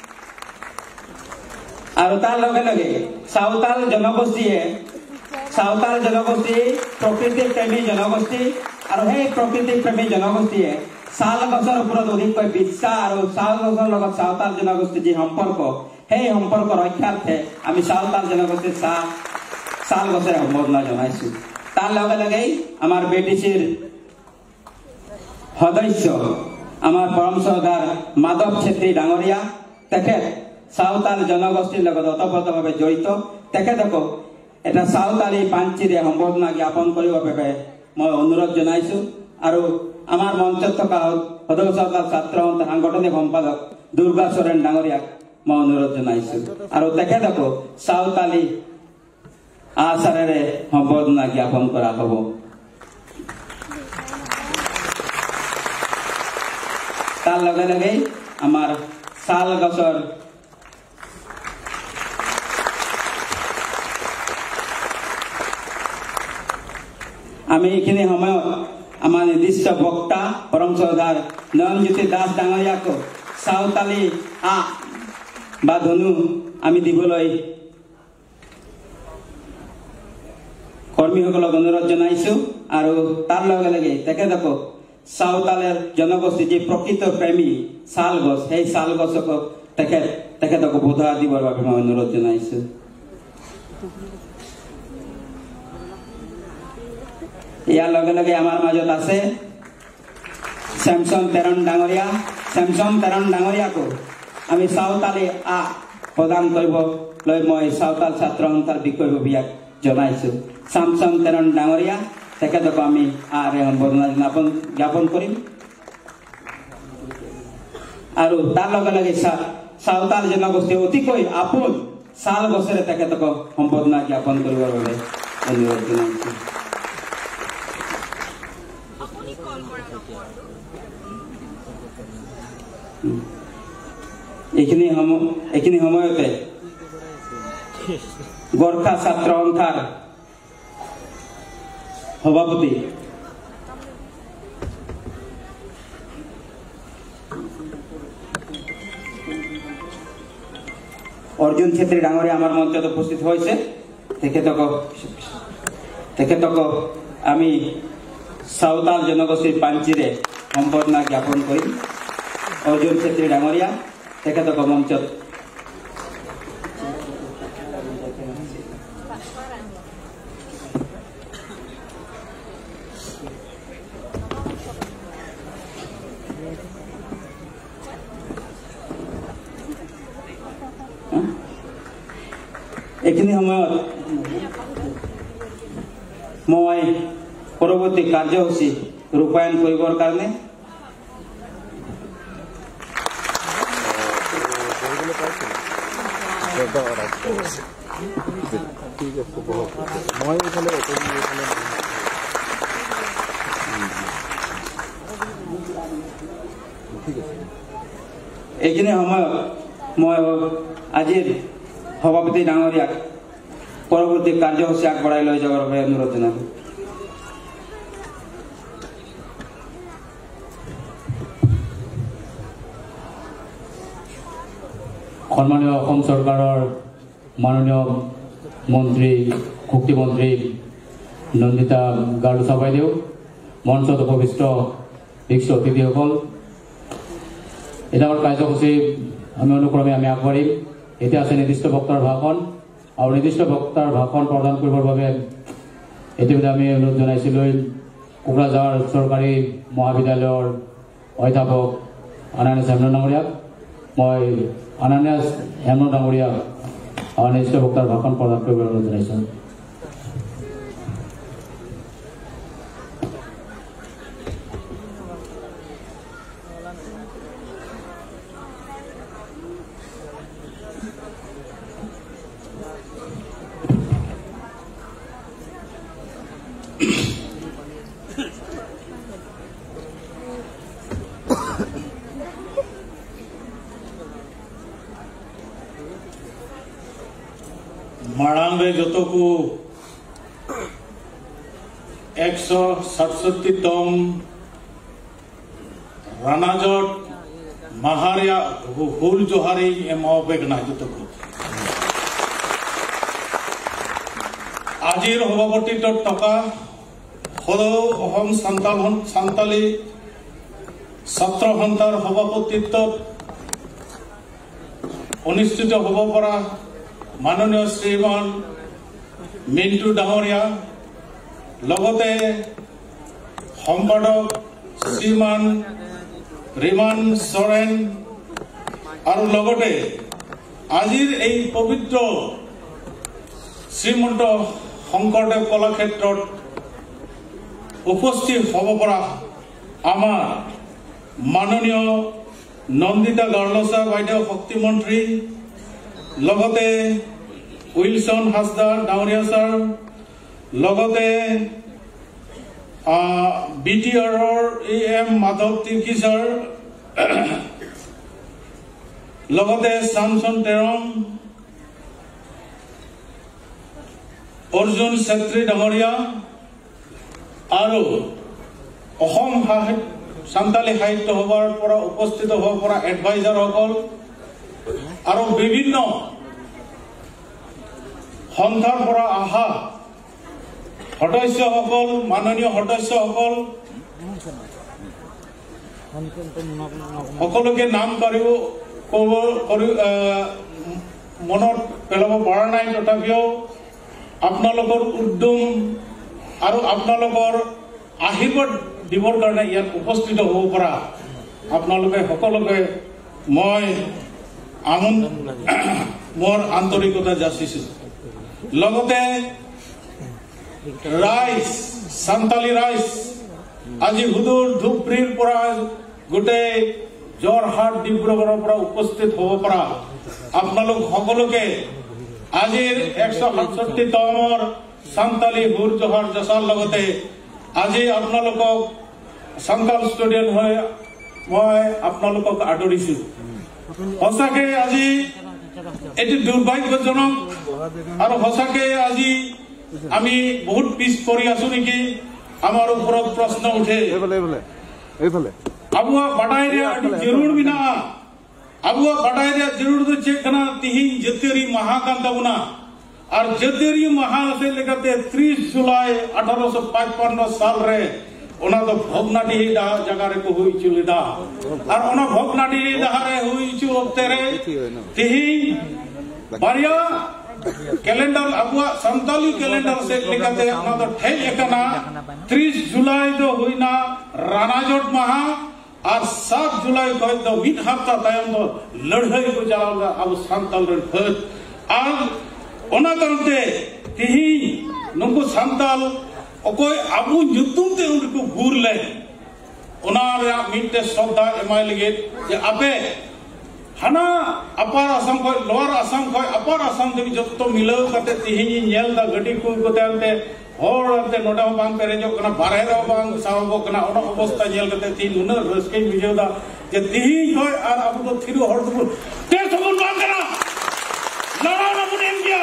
আৰু তাৰ লগে লগে সাঁওতাল জনগোষ্ঠীয়ে সাঁওতাল জনগোষ্ঠী প্ৰকৃতি প্ৰেমী জনগোষ্ঠী আৰু সেই প্ৰকৃতি প্ৰেমী জনগোষ্ঠীয়ে শাল গছৰ ওপৰত অধিককৈ বিশ্বাস আৰু শাল গছৰ লগত সাঁওতাল জনগোষ্ঠীৰ যি সম্পৰ্ক সেই সম্পৰ্ক ৰক্ষাৰ্থে আমি সাঁওতাল জনগোষ্ঠীৰ চাহ শাল গছেৰে সম্বৰ্ধনা জনাইছো তাৰ লগে লগেই আমাৰ বিটিচিৰ সদস্য আমাৰ পৰম শ্ৰদ্ধাৰ মাধৱ ছেত্ৰী ডাঙৰীয়া তেখেত সাঁওতাল জনগোষ্ঠীৰ লগত ওতপ্ৰোতভাৱে জড়িত তেখেতকো এটা সাঁওতালি পাঞ্চিৰে সম্বৰ্ধনা জ্ঞাপন কৰিবৰ বাবে মই অনুৰোধ জনাইছো আৰু আমাৰ মঞ্চত থকা সদৌ চৰকাৰ ছাত্ৰ সন্থাৰ সাংগঠনিক সম্পাদক দুৰ্গা চৰেণ ডাঙৰীয়াক মই অনুৰোধ জনাইছো আৰু তেখেতকো সাঁওতালি আচাৰেৰে সম্বৰ্ধনা জ্ঞাপন কৰা হ'ব তাৰ লগে লগেই আমাৰ শাল গছৰ আমি এইখিনি সময়ত আমাৰ নিৰ্দিষ্ট বক্তা পৰম শ্ৰদ্ধাৰ নয়নজ্যোতি দাস ডাঙৰীয়াকো সাঁওতালি আ বা ধনু আমি দিবলৈ কৰ্মীসকলক অনুৰোধ জনাইছো আৰু তাৰ লগে লগে তেখেতকো সাঁওতালৰ জনগোষ্ঠী যি প্ৰকৃত প্ৰেমী শাল গছ সেই শাল গছক তেখেত তেখেতকো বোধা দিবৰ বাবে মই অনুৰোধ জনাইছো ইয়াৰ লগে লগে আমাৰ মাজত আছে স্যামসন তেরন ডাঙরিয়া স্যামসন তেরন ডাঙরিয়াকো আমি সাঁওতালি আ প্রদান কৰিব লৈ মই সাঁওতাল ছাত্ৰ সন্থাৰ বিষয় বিয়াক জনাইছো স্যামসন তেৰণ ডাঙৰীয়া তেখেতক আমি আৰে সম্বৰ্ধনা জ্ঞাপন জ্ঞাপন কৰিম আৰু তাৰ লগে লগে সাঁওতাল জনগোষ্ঠী অতিকৈ আপোন সাল গছেৰে তেখেতক সম্বৰ্ধনা জ্ঞাপন কৰিবৰ বাবে অনুৰোধ জনাইছো এইখিনি সময় এইখিনি সময়তে গোর্খা ছাত্র সন্থার সভাপতি অর্জুন ছেত্রী ডাঙরে আমার মঞ্চে উপস্থিত হয়েছে তেখেতক তেখেতক আমি সাঁওতাল জনগোষ্ঠীর পাঞ্চিরে সম্বর্ধনা জ্ঞাপন করি অর্জুন ছেত্রী ডাঙরিয়া তেখেতক মঞ্চত এইখিনি সময়ত মই পৰৱৰ্তী কাৰ্যসূচী ৰূপায়ণ কৰিবৰ কাৰণে এইখিনি সময়ত মই আজিৰ সভাপতি ডাঙৰীয়াক পৰৱৰ্তী কাৰ্যসূচী আগবঢ়াই লৈ যাবৰ বাবে অনুৰোধ জনালোঁ সন্মানীয় অসম চৰকাৰৰ মাননীয় মন্ত্ৰী শক্তিমন্ত্ৰী নন্দিতা গাৰুচা বাইদেউ মঞ্চত উপবিষ্ট বিশিষ্ট অতিথিসকল এটা কাৰ্যসূচী আমি অনুক্ৰমে আমি আগবাঢ়িম এতিয়া আছে নিৰ্দিষ্ট বক্তাৰ ভাষণ আৰু নিৰ্দিষ্ট বক্তাৰ ভাষণ প্ৰদান কৰিবৰ বাবে ইতিমধ্যে আমি অনুৰোধ জনাইছিলোঁ কোকৰাঝাৰ চৰকাৰী মহাবিদ্যালয়ৰ অধ্যাপক আনানিয়াছ হেমব্ৰম ডাঙৰীয়াক মই আনানিয়াছ হেমব্ৰম ডাঙৰীয়াক আৰু নিৰ্দিষ্ট বক্তাৰ ভাষণ প্ৰদান কৰিবলৈ অনুৰোধ জনাইছোঁ माड़ांग रे जो को एक सौ सड़सठी तम रानाजट महारिया हुल जोहारी एमावेगना जो को आजिर सभापति टका हलो अहम सान्ताल सान्ताली छात्र सन्थार सभापतित्व अनुष्ठित हब परा माननीय श्रीमान मिंटू डांगरिया लगते सम्पादक श्रीमान रिमान सोरेन और लगते आजिर এই पवित्र श्रीमंत शंकरदेव कलाक्षेत्र उपस्थित हब परा आमार माननीय नंदिता गारुचा बाइदेव शक्तिमंत्री लगते उइलसन हासदार डांगरिया सर लगते BTR A M Madhav Tirkey sir लगते सामसन तेरम अर्जुन छेत्री डांगरिया और सान्ताली साहित्य सभार परा उपस्थित हब परा एडभाइजार सकल और विभिन्न सन्थार परा आहा सदस्य सकल माननीय सदस्य सकल सकलोके नाम मनत पेलाब परा नाई तथापिओ आपनालोकर उद्यम और आपनालोकर आशीर्वाद দিবৰ কাৰণে ইয়াত উপস্থিত হ'ব পৰা আপোনালোকে সকলোকে মই আমন মোৰ আন্তৰিকতা যাচিছো লগতে ৰাইজ সান্তালী ৰাইজ আজি হুদুৰ ধুবুৰীৰ পৰা গোটেই যোৰহাট ডিব্ৰুগড়ৰ পৰা উপস্থিত হ'ব পৰা আপোনালোক সকলোকে আজিৰ একশ সাতষষ্ঠিতমৰ সান্তালী হুৰ জোহাৰ জচাৰ লগতে আজি আপোনালোকক সান্তাল ষ্টুডেণ্ট হৈ মই আপোনালোকক আদৰিছো সঁচাকে আজি এটি দুৰ্ভাগ্যজনক আৰু সঁচাকে আজি আমি বহুত পিছ পৰি আছো নেকি আমার উপরত প্রশ্ন উঠে আবুয়া বাড়াই রে জরুর বিনা আবুয়া বাড়াই রে জরুর তো চেকনা তিহিন জতেরি মহাকান তাবুনা আর জতেরি মহা সে লেগাতে ত্রিশ জুলাই আঠারোশো পঁচপন্ন সাল রে ওনা তো ভগনাডি জায়গা রে কো হইছিল দা আর ওনা ভগনাডি দাহারে হইছিল অক্তেরে তিহিন বারিয়া कैलेंडर अबुआ संताली कैलेंडर से लेकर ना तो ठेल एकना तीस जुलाई तो हुई ना रानाजोट महा और सात जुलाई को तो मिट हफ्ता तायम तो लड़ाई को चलाऊंगा अब संताल रे फट और ओना करते तिही नुको संताल ओकोय अबु युद्धुम ते उनको घूर ले ओना रे मिटे श्रद्धा एमाय लगे जे आपे हाना अपार आसाम खय लोअर आसाम खय अपार आसाम देवी जत्तो मिलाव कते तिहिनी नेल दा गडी को कते अंते होर अंते नोडा बांग पेरेजो कना बारहे रो बांग सावबो कना ओना अवस्था नेल कते ती नुना रसके बिजोदा जे तिहि खय आर अब तो थिरु हर दु ते सबुन बांग करा लड़ा ना बुन इंडिया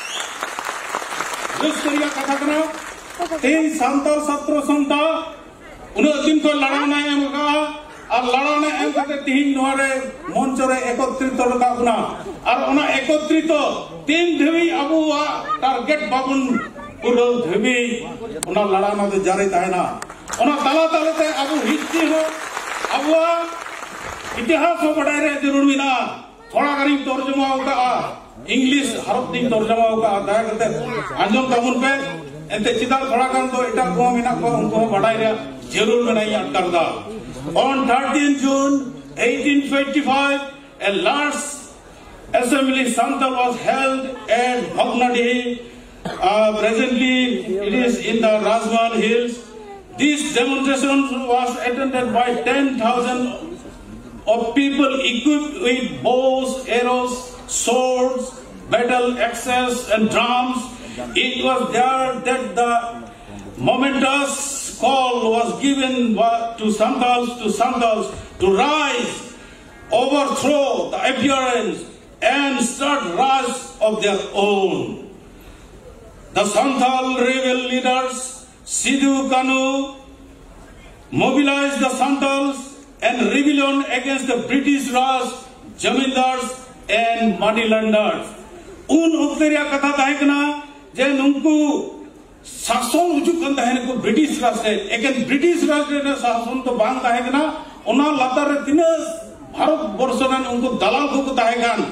रसकरिया कथा कना ते सांताल छात्र संता उन दिन को लड़ा ना एम का আর লড়ানে এম কাতে তিন নোয়ারে মঞ্চরে একত্রিত লগাবনা আর ওনা একত্রিত তিন ধেবি আবুয়া টার্গেট বাবুন পুরো ধেবি ওনা লড়ানাতে জারি তাইনা ওনা তালা তালাতে আবু হিস্ট্রি হো আবুয়া ইতিহাস হো পড়াই রে জরুরি না थोड़ा करीब तर्जुमा होगा इंग्लिश हरफ दिन तर्जुमा होगा दया करते आंजम तमुन पे एंते चिदार थोड़ा कर तो इटा को मिना को उनको बढ़ाई रे जरूर में नहीं अटकर दा On thirteenth June eighteen twenty-five, a large assembly Santal was held at Bhagnadi. Uh, presently, it is in the Rajmal Hills. This demonstration was attended by ten thousand of people equipped with bows, arrows, swords, battle axes, and drums. It was there that the momentous call was given to Santals to Santals to rise, overthrow the appearance, and start rise of their own. The Santal rebel leaders, Sidhu Kanu, mobilized the Santals and rebellion against the British Raj, Jamindars, and Moneylenders. Un ukteriya katha tahekna je nunku शासन उजुक कंदा है को British राज से एकेन British राज ने शासन तो बांग ताहे कना ओना लातार रे तिना भारत वर्षन उनको दलाल को ताहे गान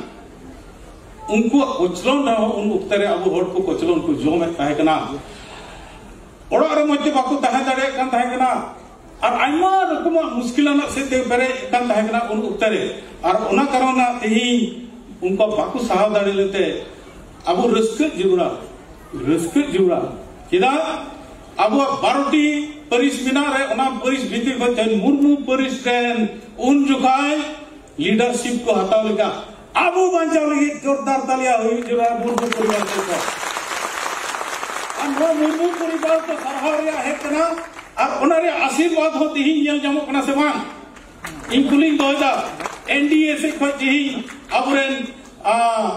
उनको कोचलोन न उन उक्तरे अब होड को कोचलोन को जो में ताहे कना ओड़ा रे मध्य बाकु ताहे दाड़े कान ताहे कना और आइमा रकम मुश्किलाना से ते बेरे कान ताहे कना उन उक्तरे और ओना करना तेही उनको बाकु सहा दाड़े लेते अब रस्क जुरा रस्क जुरा किदा अब बारोटी परिस बिना रे ओना परिस भितर को मुर्मू परिस टेन उन जुकाय लीडरशिप को हटाव लगा आबू बांचाव लगी जोरदार तालियां हुई जरा मुर्मू परिवार को अनवा मुर्मू परिवार को सरहारिया है कना और ओनारे आशीर्वाद होती ही येल जमो कना से मान इंक्लूडिंग दो हज़ार एनडीए से खोजी अबरेन आ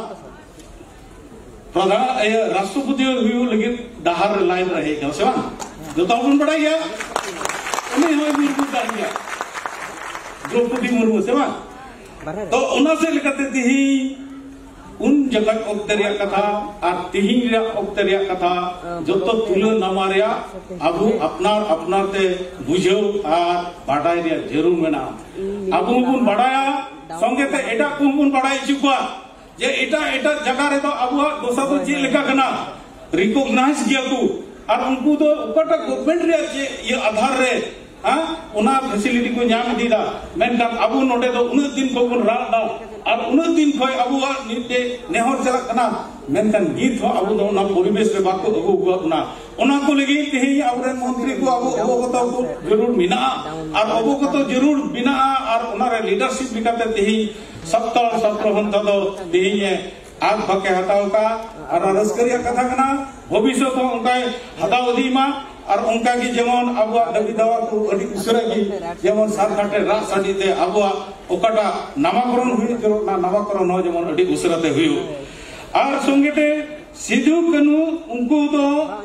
प्रधान राष्ट्रपति हुई लगे दाहर लाइन रहेगा से बांग जो तो अपन बड़ा गया उन्हें हमें मुर्मू डाल गया द्रौपदी मुर्मू से बांग तो उन्हें से लिखते थी उन जगह ओक्तरिया कथा और तिहिं रे ओक्तरिया कथा जो तो तुले नमारिया अबू अपना अपना ते बुझो और बाडाई रे जरूर मेना अबू बुन बड़ाया संगे ते एटा कुन बुन बड़ाई चुका जे एटा एटा जगह रे तो अबुआ दोसा तो जे लेका कना रिकॉग्नाइज किया को और उनको तो उपटा गवर्नमेंट रे जे ये आधार रे हाँ उना फैसिलिटी को नाम दीदा मेनकान अबु नोडे दो उन दिन को बन रादा और उन दिन को अबु निते नेहर चला कना मेनकान गीत हो अबु दो ना परिवेश रे बाको अबु गुना उना को लगी तेही अबरेन मंत्री को अबु अबगत को जरूर मिना और अबगत जरूर बिना और उना रे लीडरशिप लिकाते तेही सत्तर सत्र हंत दो तेही आग भके हटाओ का और रसकरिया कथा कना भविष्य को उनका हटाओ दीमा और उनका की जेमन अब दबी दवा को अड़ी उसरा की जेमन सात घंटे रात साड़ी ते अब ओकाटा नामकरण हुई जो ना नामकरण हो जेमन अड़ी उसरा ते हुई और संगेते सिद्धू कनु उनको तो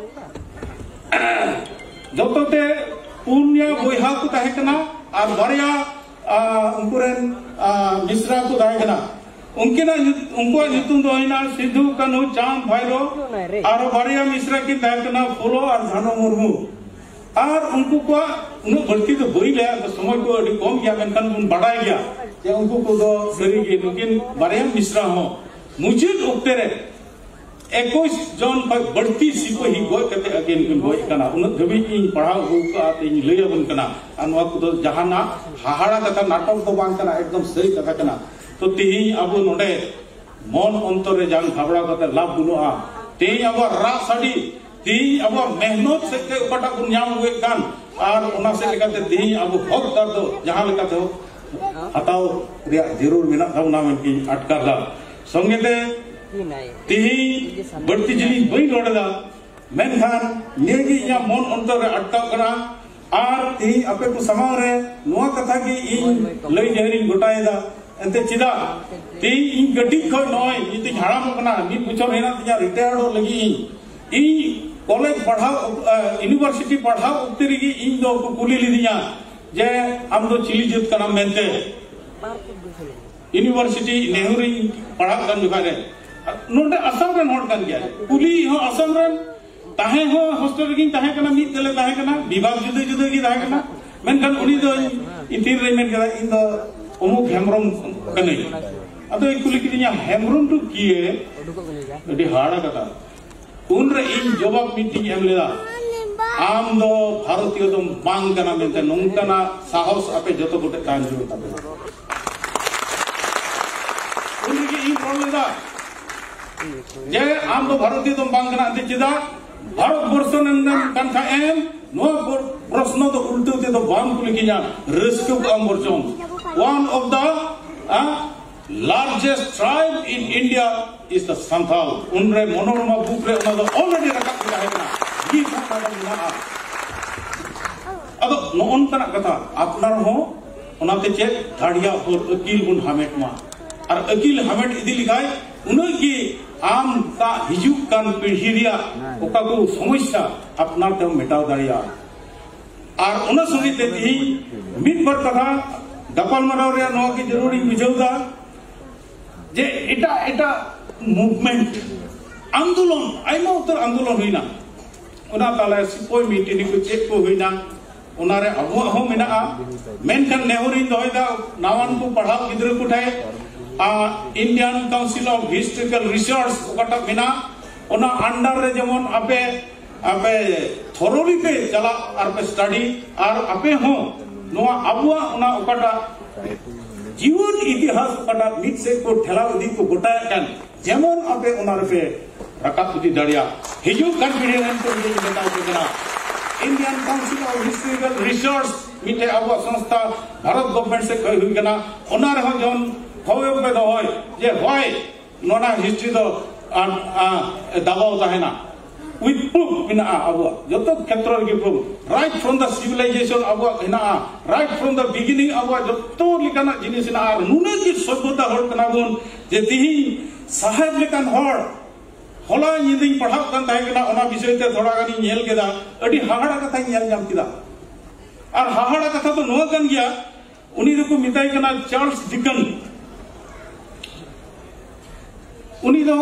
जोतोते पुण्य बोइहा को ताहे कना और बारिया उनकुरेन मिश्रा को ताहे कना उनकिना उनको नितुम दो हिना सिद्धू कनु चांद भाईरो और बारिया मिश्रा की ताहे कना फुलो और झानो मुर्मू और उनको को उन बढ़ती तो बोई ले तो समय को अड़ी कम गया मेनकान उन बढ़ाई गया जे उनको को दो सरी के लेकिन बारिया मिश्रा हो मुझे उक्ते रे इक्कीस जन पर बढ़ती सिको ही गोय कते अगेन किन गोय कना उन धबी इन पढ़ाओ हो का ते लय बन कना अनवा को तो जहाना हाहाड़ा कथा नाटक तो बांग कना एकदम सही कथा कना तो तेही अब नोडे मन अंतर रे जान घबरा कते लाभ बुनुआ तेही अब रात साडी तेही अब मेहनत से के उपटा को न्याम हुए कान और उना से लेकाते तेही अब हक दर दो जहां लेकाते हटाओ रिया जरूर मिना दावना में की अटकर दा संगेते तेही बढ़ती जिनी बई रोडदा मेनखान नेगी या मन अंतर रे अटकाव करा और तेही अपे को समाव रे नोआ कथा की इन लई जहरी गोटायदा एंते चिदा ती इन गटी खो नय इति हाड़ाम कना नि बुचर हेना तिया रिटायर्ड हो लगी इ कॉलेज पढ़ाओ यूनिवर्सिटी पढ़ाओ उतरी की इन दो को कुली लिदिया जे हम दो चिली जुत कना मेनते यूनिवर्सिटी नेहरू पढ़ा कन जुगारे नोंडे असम रन होड़ कन गया कुली हो असम रन ताहे हो हॉस्टल की ताहे कना मित तले ताहे कना विभाग जुदे जुदे की ताहे कना मेनकन उनी दो इतिर रे मेन करा इन दो अमुक हेमरम कने अतो कुली किदिया हेमरम टू किए अडी हाड़ा कथा उन रे इन जवाब मीटिंग एम लेदा आम दो भारतीय दो बांग कना मेनते नोंकना साहस आपे जतो गोटे कान जुर तापे उन के इन रोल लेदा जे आम दो भारतीय दो बांग कना अंते चिदा भारत वर्ष नंदन कंठा एम नो प्रश्न तो उल्टे ते तो बांग कुली किया रिस्क को am वर्चों one of the uh, largest tribe in India is the Santhal. Unre monorama book re una do already rakap kita hai kana. Ye kata kana na. Ado non kana kata apnar ho ona te che dhadiya or akil gun hamet ma. Ar akil hamet idi likhai unai ki आम का हिजुक कान पीढ़िया ओका को समस्या अपना ते मेटाव दाड़िया और उन संगे ते ती मित पर कथा गपल मराव रे नो की जरूरी बुझौदा जे एटा एटा मूवमेंट आंदोलन आइमा उतर आंदोलन हुइना उना ताले सिपोय मीटिंग को चेक को हुइना उना रे अबो हो मेना मेनकन नेहरी दोयदा नावान को पढ़ाव गिद्र को ठाए आ Indian council of historical research ओकाटा मेना उना अंडर रे जेमन आपे आपे थोरोली पे चला आर पे स्टडी आर आपे हो नोआ अबुआ उना ओकाटा जीवन इतिहास ओकाटा मिट से को ठेला उदी को गोटाया कान जेमन आपे उना रे रकाप उदी दड़िया हिजु कान पीढ़ी रन को जे बताओ केना Indian council of historical research मिटे अबुआ संस्था भारत गवर्नमेंट से कहि हुई केना उना रे हो जन होय पे दो होय जे होय नोना हिस्ट्री दो दबाव ताहेना with proof ina abu joto khetro ge proof right from the civilization abu ina right from the beginning abu joto likana jinis ina ar nuna ki sobbota hor kana bon je tihi sahab lekan hor hola yiding padhaw kan tahe kana ona bishoy te thoda gani nyel keda adi hahada katha nyel jam kida ar hahada katha to no kan gya uni ko mitai kana Charles Dickens uni do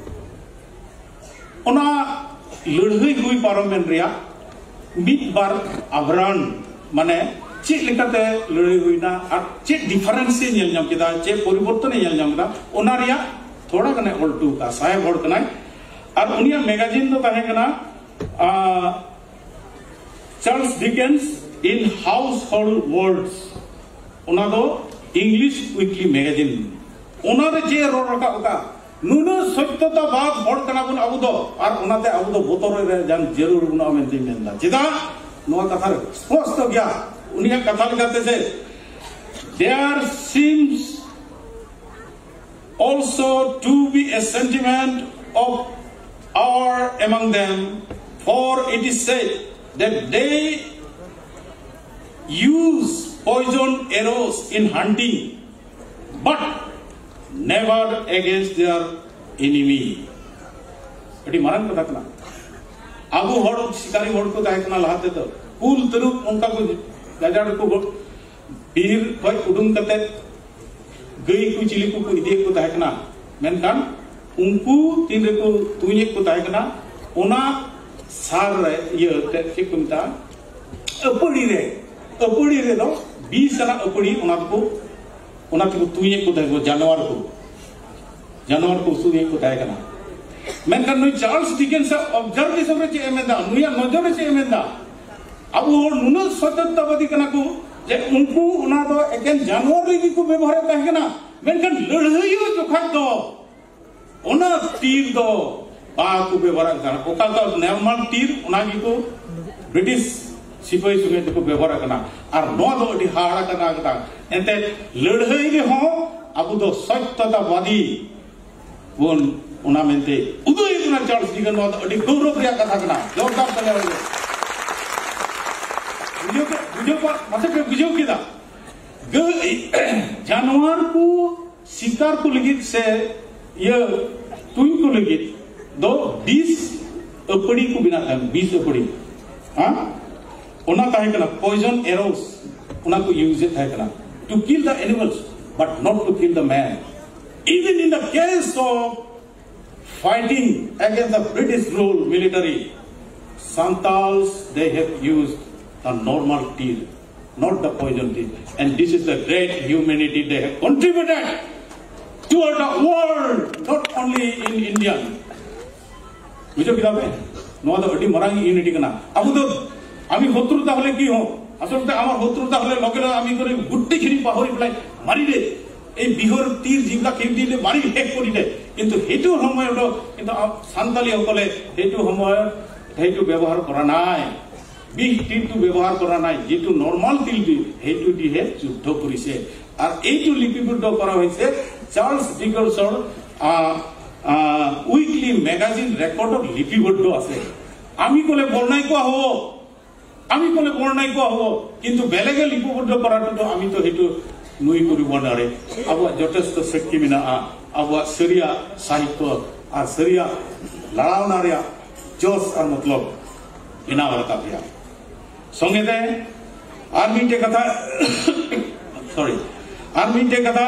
ona लड़ाई हुई parliament रिया मिट बार आवरण माने चे लेकाते लड़ाई हुईना और चे difference से nail जाम केदा चे परिवर्तन नेल जाम केदा ओना रिया थोड़ा कने ऑल्टू का साहेब होड़ कनाय और उनिया मैगजीन तो ताहे कना Charles Dickens in Household Words ona do English Weekly Magazine ona re je ror raka uka nuno satyata bad hor kana bun abu do ar ona te abu do botor re jan jarur bun amen te menda cheda noa katha sposto gya unia katha legate se there seems also to be a sentiment of our among them, for it is said that they use poison arrows in hunting, but never against their enemy. Adi maran ko dakna. Abu hor shikari hor ko dakna lahate to. Kul teruk onka ko gajar ko bir koi udung kate gai ku cili ku ku ide ku dakna. Menkan unku tin re ko tuye ko dakna. Ona sar ye te kikumta. Apuri re. Apuri re do bisana apuri ona ko ona ko tuye ko dakna janwar ko. Janwar ko tuye ko dakna. Menkan no Charles Dickens observation re che emenda nuya nojor re che emenda. Abu hor nuno satyatavadi kana ko je unku ona do eken janwar lagi ko ବ୍ୟବହାର kahena. Menkan ladhaiyo jokhat do ona tir do ba ko ବ୍ୟବହାର kana oka do normal tir ona gi ko British sipai sungai ko ବ୍ୟବହାର kana ar no do adi hara kana kata ente ladhai ge ho abu do satyatavadi bon ona mente udoy kuna Charles Dickens no adi gaurav riya katha kana jordar kale बुझो बुझो मतलब बुझो किदा जानवर को शिकार को लगित से ये तुम को लगित दो बीस अपड़ी को बिना था बीस अपड़ी हाँ उन्ना कहे कना poison arrows उन्ना को use है कना to kill the animals but not to kill the man. Even in the case of fighting against the British rule military, Santals they have used the normal tea, not the poison tea. And this is the great humanity they have contributed toward the world, not only in India. बुझो किताब है नोआ तो अड़ी मरांगी unity करना अब तो आमी होत्रुता होले की हो असल में आमार होत्रुता होले लोगे ना आमी करे गुट्टी खिरी पाहरी पलाई मारी दे ए बिहर तीर जिबला केमती ले मारी हेक करी दे किंतु हेतु समय उडो किंतु सांताली होकले हेतु समय हेतु व्यवहार करा नाय বিগ টিলটো ব্যৱহাৰ কৰা নাই যেটো নরমাল টিলটো হেতু দিহে যুদ্ধ কৰিছে আৰু এইটো লিপিবদ্ধ কৰা হৈছে চার্লস ডিকেন্সৰ উইকলি ম্যাগাজিন ৰেকৰ্ডত লিপিবদ্ধ আছে আমি কলে বৰ্ণাই কোৱা হ'ব আমি কলে বৰ্ণাই কোৱা হ'ব কিন্তু বেলেগে লিপিবদ্ধ কৰাটো আমি তো হেতু নুই কৰিব নোৱাৰে আবু যথেষ্ট শক্তি মিনা আবু সরিয়া সাহিত্য আর সরিয়া লড়াওনারিয়া জোশ আর মতলব বিনা বলতা পিয়া संगे दे आर्मी टे कथा सॉरी आर्मी टे कथा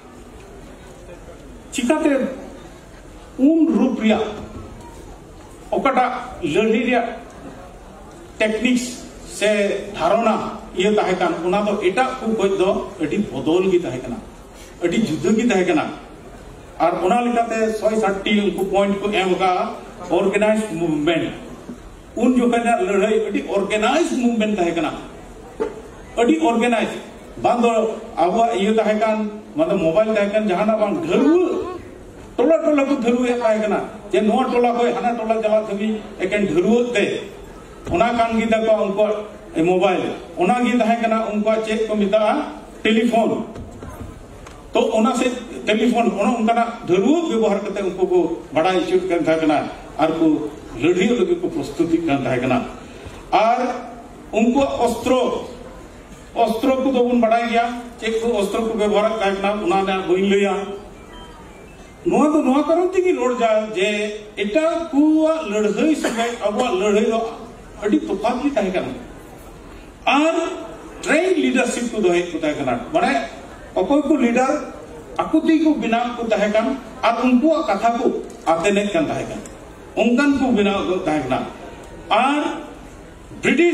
चिकाते उन रूप रिया ओकटा लड़ी रिया टेक्निक्स से धारणा ये ताहे कान उना तो एटा को कोई दो एटी बदल की ताहे कना एटी युद्ध की ताहे कना और उना लिखाते सौ साठ को पॉइंट को एम का ऑर्गेनाइज्ड मूवमेंट उन जो कहना लड़ाई अड़ी ऑर्गेनाइज मूवमेंट ताहे कना अड़ी ऑर्गेनाइज बांधो आबो ये ताहे कान मतलब मोबाइल ताहे कान जहाना बांग धरु टोला टोला को धरु ए ताहे कना जे नो टोला को हाना टोला जला थबी एकेन धरु दे ओना कान गी दको उनको ए मोबाइल ओना गी ताहे कना उनको चेक को मिता टेलीफोन तो ओना से टेलीफोन ओना उनका धरु व्यवहार करते उनको को बड़ा इशू कर था कना और को लड़ी लगे को प्रस्तुति करता है कना और उनको अस्त्र अस्त्र को तो उन बढ़ाई गया एक को अस्त्र को व्यवहार करना उन्होंने बोल लिया नोआ तो नोआ करो कि रोड जा जे इटा को लड़ाई समय अब लड़ाई तो अड़ी तोफान की ताहे कना और ट्रेन लीडरशिप को दोहे को ताहे कना माने अकोई को लीडर अकुती को बिना को ताहे कना और उनको कथा को आते ने कन ताहे कना उनकन को बिना ताहे और ब्रिटिश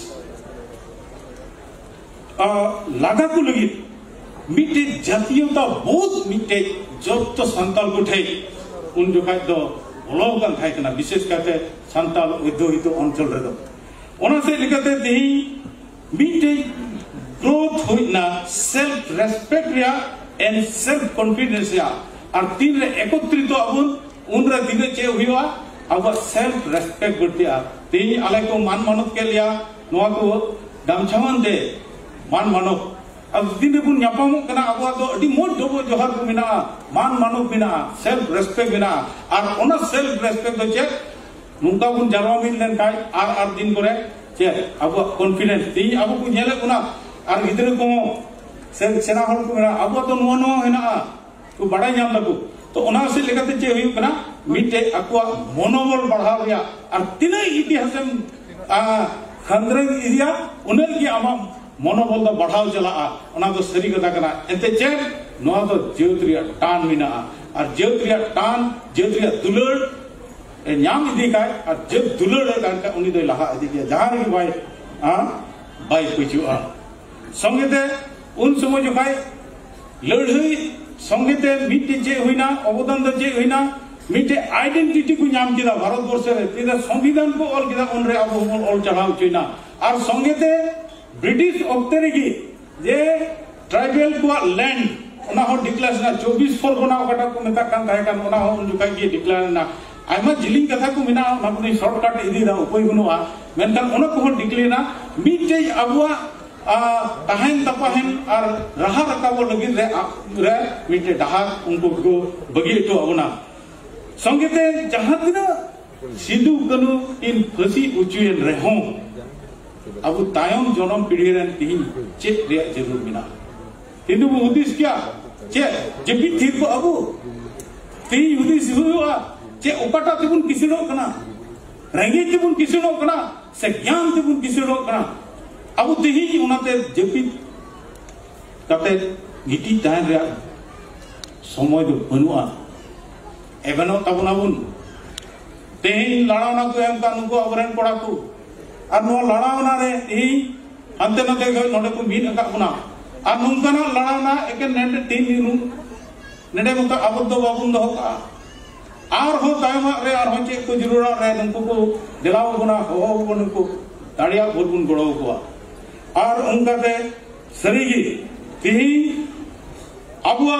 लागा को लगी मिट्टे जातीयता बहुत मिट्टे जब तो संताल को थे उन जो खाए तो बोलो कन थाई कना विशेष करते संताल उद्योगित अंचल रे दो ओना से लेकते तेही मिटे ग्रोथ होइना सेल्फ रेस्पेक्ट रिया एंड सेल्फ कॉन्फिडेंस या और तीन रे एकत्रित अबुन उन रे दिने चे हुआ अब सेल्फ रेस्पेक्ट बढ़तिया तेही आले को मान मानत के लिया नोआ को दामछावन दे मान मानत अब दिन बुन ᱧᱟᱯᱟᱢᱚᱜ ᱠᱟᱱᱟ ᱟᱵᱚ ᱫᱚ ᱟᱹᱰᱤ ᱢᱚᱡᱽ ᱰᱚᱵᱚ ᱡᱚᱦᱟᱨ ᱠᱚ ᱢᱮᱱᱟᱜᱼᱟ मान मानव ᱢᱮᱱᱟᱜᱼᱟ सेल्फ रेस्पेक्ट ᱢᱮᱱᱟᱜᱼᱟ और ओना सेल्फ रेस्पेक्ट दो ᱪᱮᱫ नुका बुन जारवा मिल लेन काय आर आर दिन करे चे अब कॉन्फिडेंस ती अब को नेले कोना आर गिदरे को से सेना हल को मेरा अब तो नो नो हेना को बड़ाई नाम लगो तो ओना से लेकते चे हुई कना मिटे अक्वा मनोबल बढ़ाव या और तिने इतिहास आ खंद्रे इदिया उनल की आमा मनोबल द बढ़ाव चला ओना तो सरी कथा कना एते चे नो तो जेउत्रिया टान मिना और जेउत्रिया टान जेउत्रिया दुलड़ ᱧᱟᱢ ᱤᱫᱤ ᱠᱟᱭ ᱟᱨ ᱡᱮ ᱫᱩᱞᱟᱹᱲ ᱠᱟᱱ ᱠᱟ ᱩᱱᱤ ᱫᱚᱭ ᱞᱟᱦᱟ ᱤᱫᱤ ᱜᱮᱭᱟ ᱡᱟᱦᱟᱸ ᱨᱮᱜᱮ ᱵᱟᱭ ᱟ ᱵᱟᱭ ᱯᱩᱪᱩᱜᱼᱟ ᱥᱚᱸᱜᱮᱛᱮ ᱩᱱ ᱥᱚᱢᱚᱭ ᱡᱚᱠᱷᱟᱭ ᱞᱟᱹᱲᱦᱟᱹᱭ ᱥᱚᱸᱜᱮᱛᱮ ᱢᱤᱫᱴᱮᱡ ᱪᱮᱫ ᱦᱩᱭᱱᱟ ᱚᱵᱚᱫᱟᱱ ᱫᱚ ᱪᱮᱫ ᱦᱩᱭᱱᱟ ᱢᱤᱫᱴᱮᱡ ᱟᱭᱰᱮᱱᱴᱤᱴᱤ ᱠᱚ ᱧᱟᱢ ᱠᱮᱫᱟ ᱵᱷᱟᱨᱚᱛ ᱵᱚᱨᱥᱚ ᱨᱮ ᱛᱤᱱᱟᱹᱜ ᱥᱚᱝᱵᱤᱫᱷᱟᱱ ᱠᱚ ᱚᱞ ᱠᱮᱫᱟ ᱩᱱᱨᱮ ᱟᱵᱚ ᱵᱚᱱ ᱚᱞ ᱪᱟᱲᱦᱟᱣ ᱦᱚᱪᱚᱭᱱᱟ ᱟᱨ ᱥᱚᱸᱜᱮᱛᱮ ब्रिटिश ऑक्टे रेगी जे ट्राइबल को लैंड ओना हो डिक्लेयर ना चौबीस परगना ओकाटा को मेता कान थाय कान ओना हो उन जुका की डिक्लेयर ना आयमा जिलिंग कथा को मिना ओना को शॉर्टकट इदी दा उपाय बनुआ मेनतान ओना को डिक्लेयर ना मिटे अबुआ ताहेन तपाहेन और राहा रकाबो लगी रे रे मिटे डाहा उनको को बगी तो अबना संगीते जहां दिन सिंधु कनु इन फसी उचुयन रे हो अब तायम जनम पीढ़ी रन तीन चेक रे जरूर मिना हिंदू हुदिस क्या चे जबी थीर को अबु ती हुदिस हुआ चे ओकाटा तिबुन किसिनो कना रंगे तिबुन किसिनो कना से ज्ञान तिबुन किसिनो कना अब तेही उनाते जबी कते गिटी तान रे समय दो बनुआ एबनो तबुनाबुन तेही लड़ावना को एम कानु को अबरन पड़ा को और नो लड़ावना रे ही अंते नते गय नोडे को मीन का बना और नुंकना लड़ावना एके नेंडे तीन दिनु नेडे मत अबद्ध बाबुन दो का और हो तायमा रे और हो चे को जरूर रे नुंको को दिलाव बना हो बन को दाड़िया बोलबुन गड़ो को और उनका ते सरीगी तिही अबुआ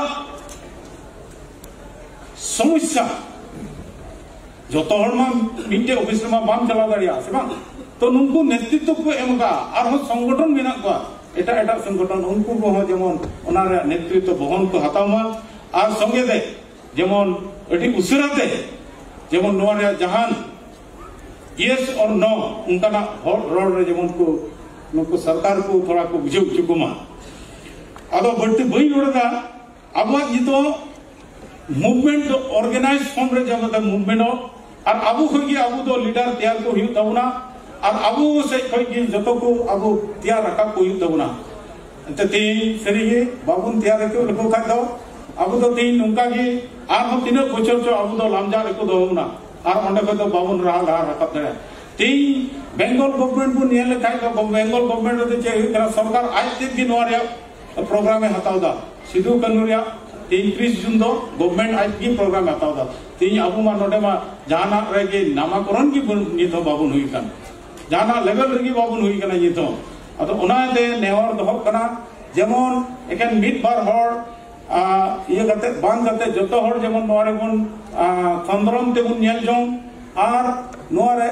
समस्या जो तो हरमा मिटे ऑफिस में बाम चला दाड़िया से बांग तो नुनको नेतृत्व को एमगा और हो संगठन मेना को एटा एटा संगठन उनको को हो जेमन ओना रे नेतृत्व बहन को हतामा और संगे दे जेमन एटी उसराते जेमन नोआ रे जहान यस और नो उनका ना रोड रे जेमन को नुको सरकार को थोड़ा को बुझे चुकुमा आदो बड़ते बई रोडगा अब ये तो मूवमेंट ऑर्गेनाइज फॉर्म रे जब तक मूवमेंट और अबु होगी अबु तो लीडर तैयार को हुई तबना और अबु से होगी जतो को अबु तैयार रखा को हुई तबना ते तीन सरीगे बाबुन तैयार को लको खा दो अबु तो तीन उनका की आर हम तीन बछर जो अबु तो लामजा को दोना और ओंडे को तो बाबुन रहा रहा रखा दे तीन बेंगल गवर्नमेंट को नियल खाय तो बेंगल गवर्नमेंट तो चे करा सरकार आज तक की नोरिया प्रोग्राम में हटाव दा सिधु कनुरिया तीस जून दो गवर्नमेंट आज की प्रोग्राम हटाव दा तीन अबु मा नोडे मा जाना रे के नामकरण की नित बाबुन हुई कन जाना लेवल रे की बाबुन हुई कन ये तो अतो ओनाते नेवर दो कना जेमन एकेन मिड बार हर आ ये गते बांध गते जतो हर जेमन नोरे बन खंदरम ते बुन नेल जों आर नोरे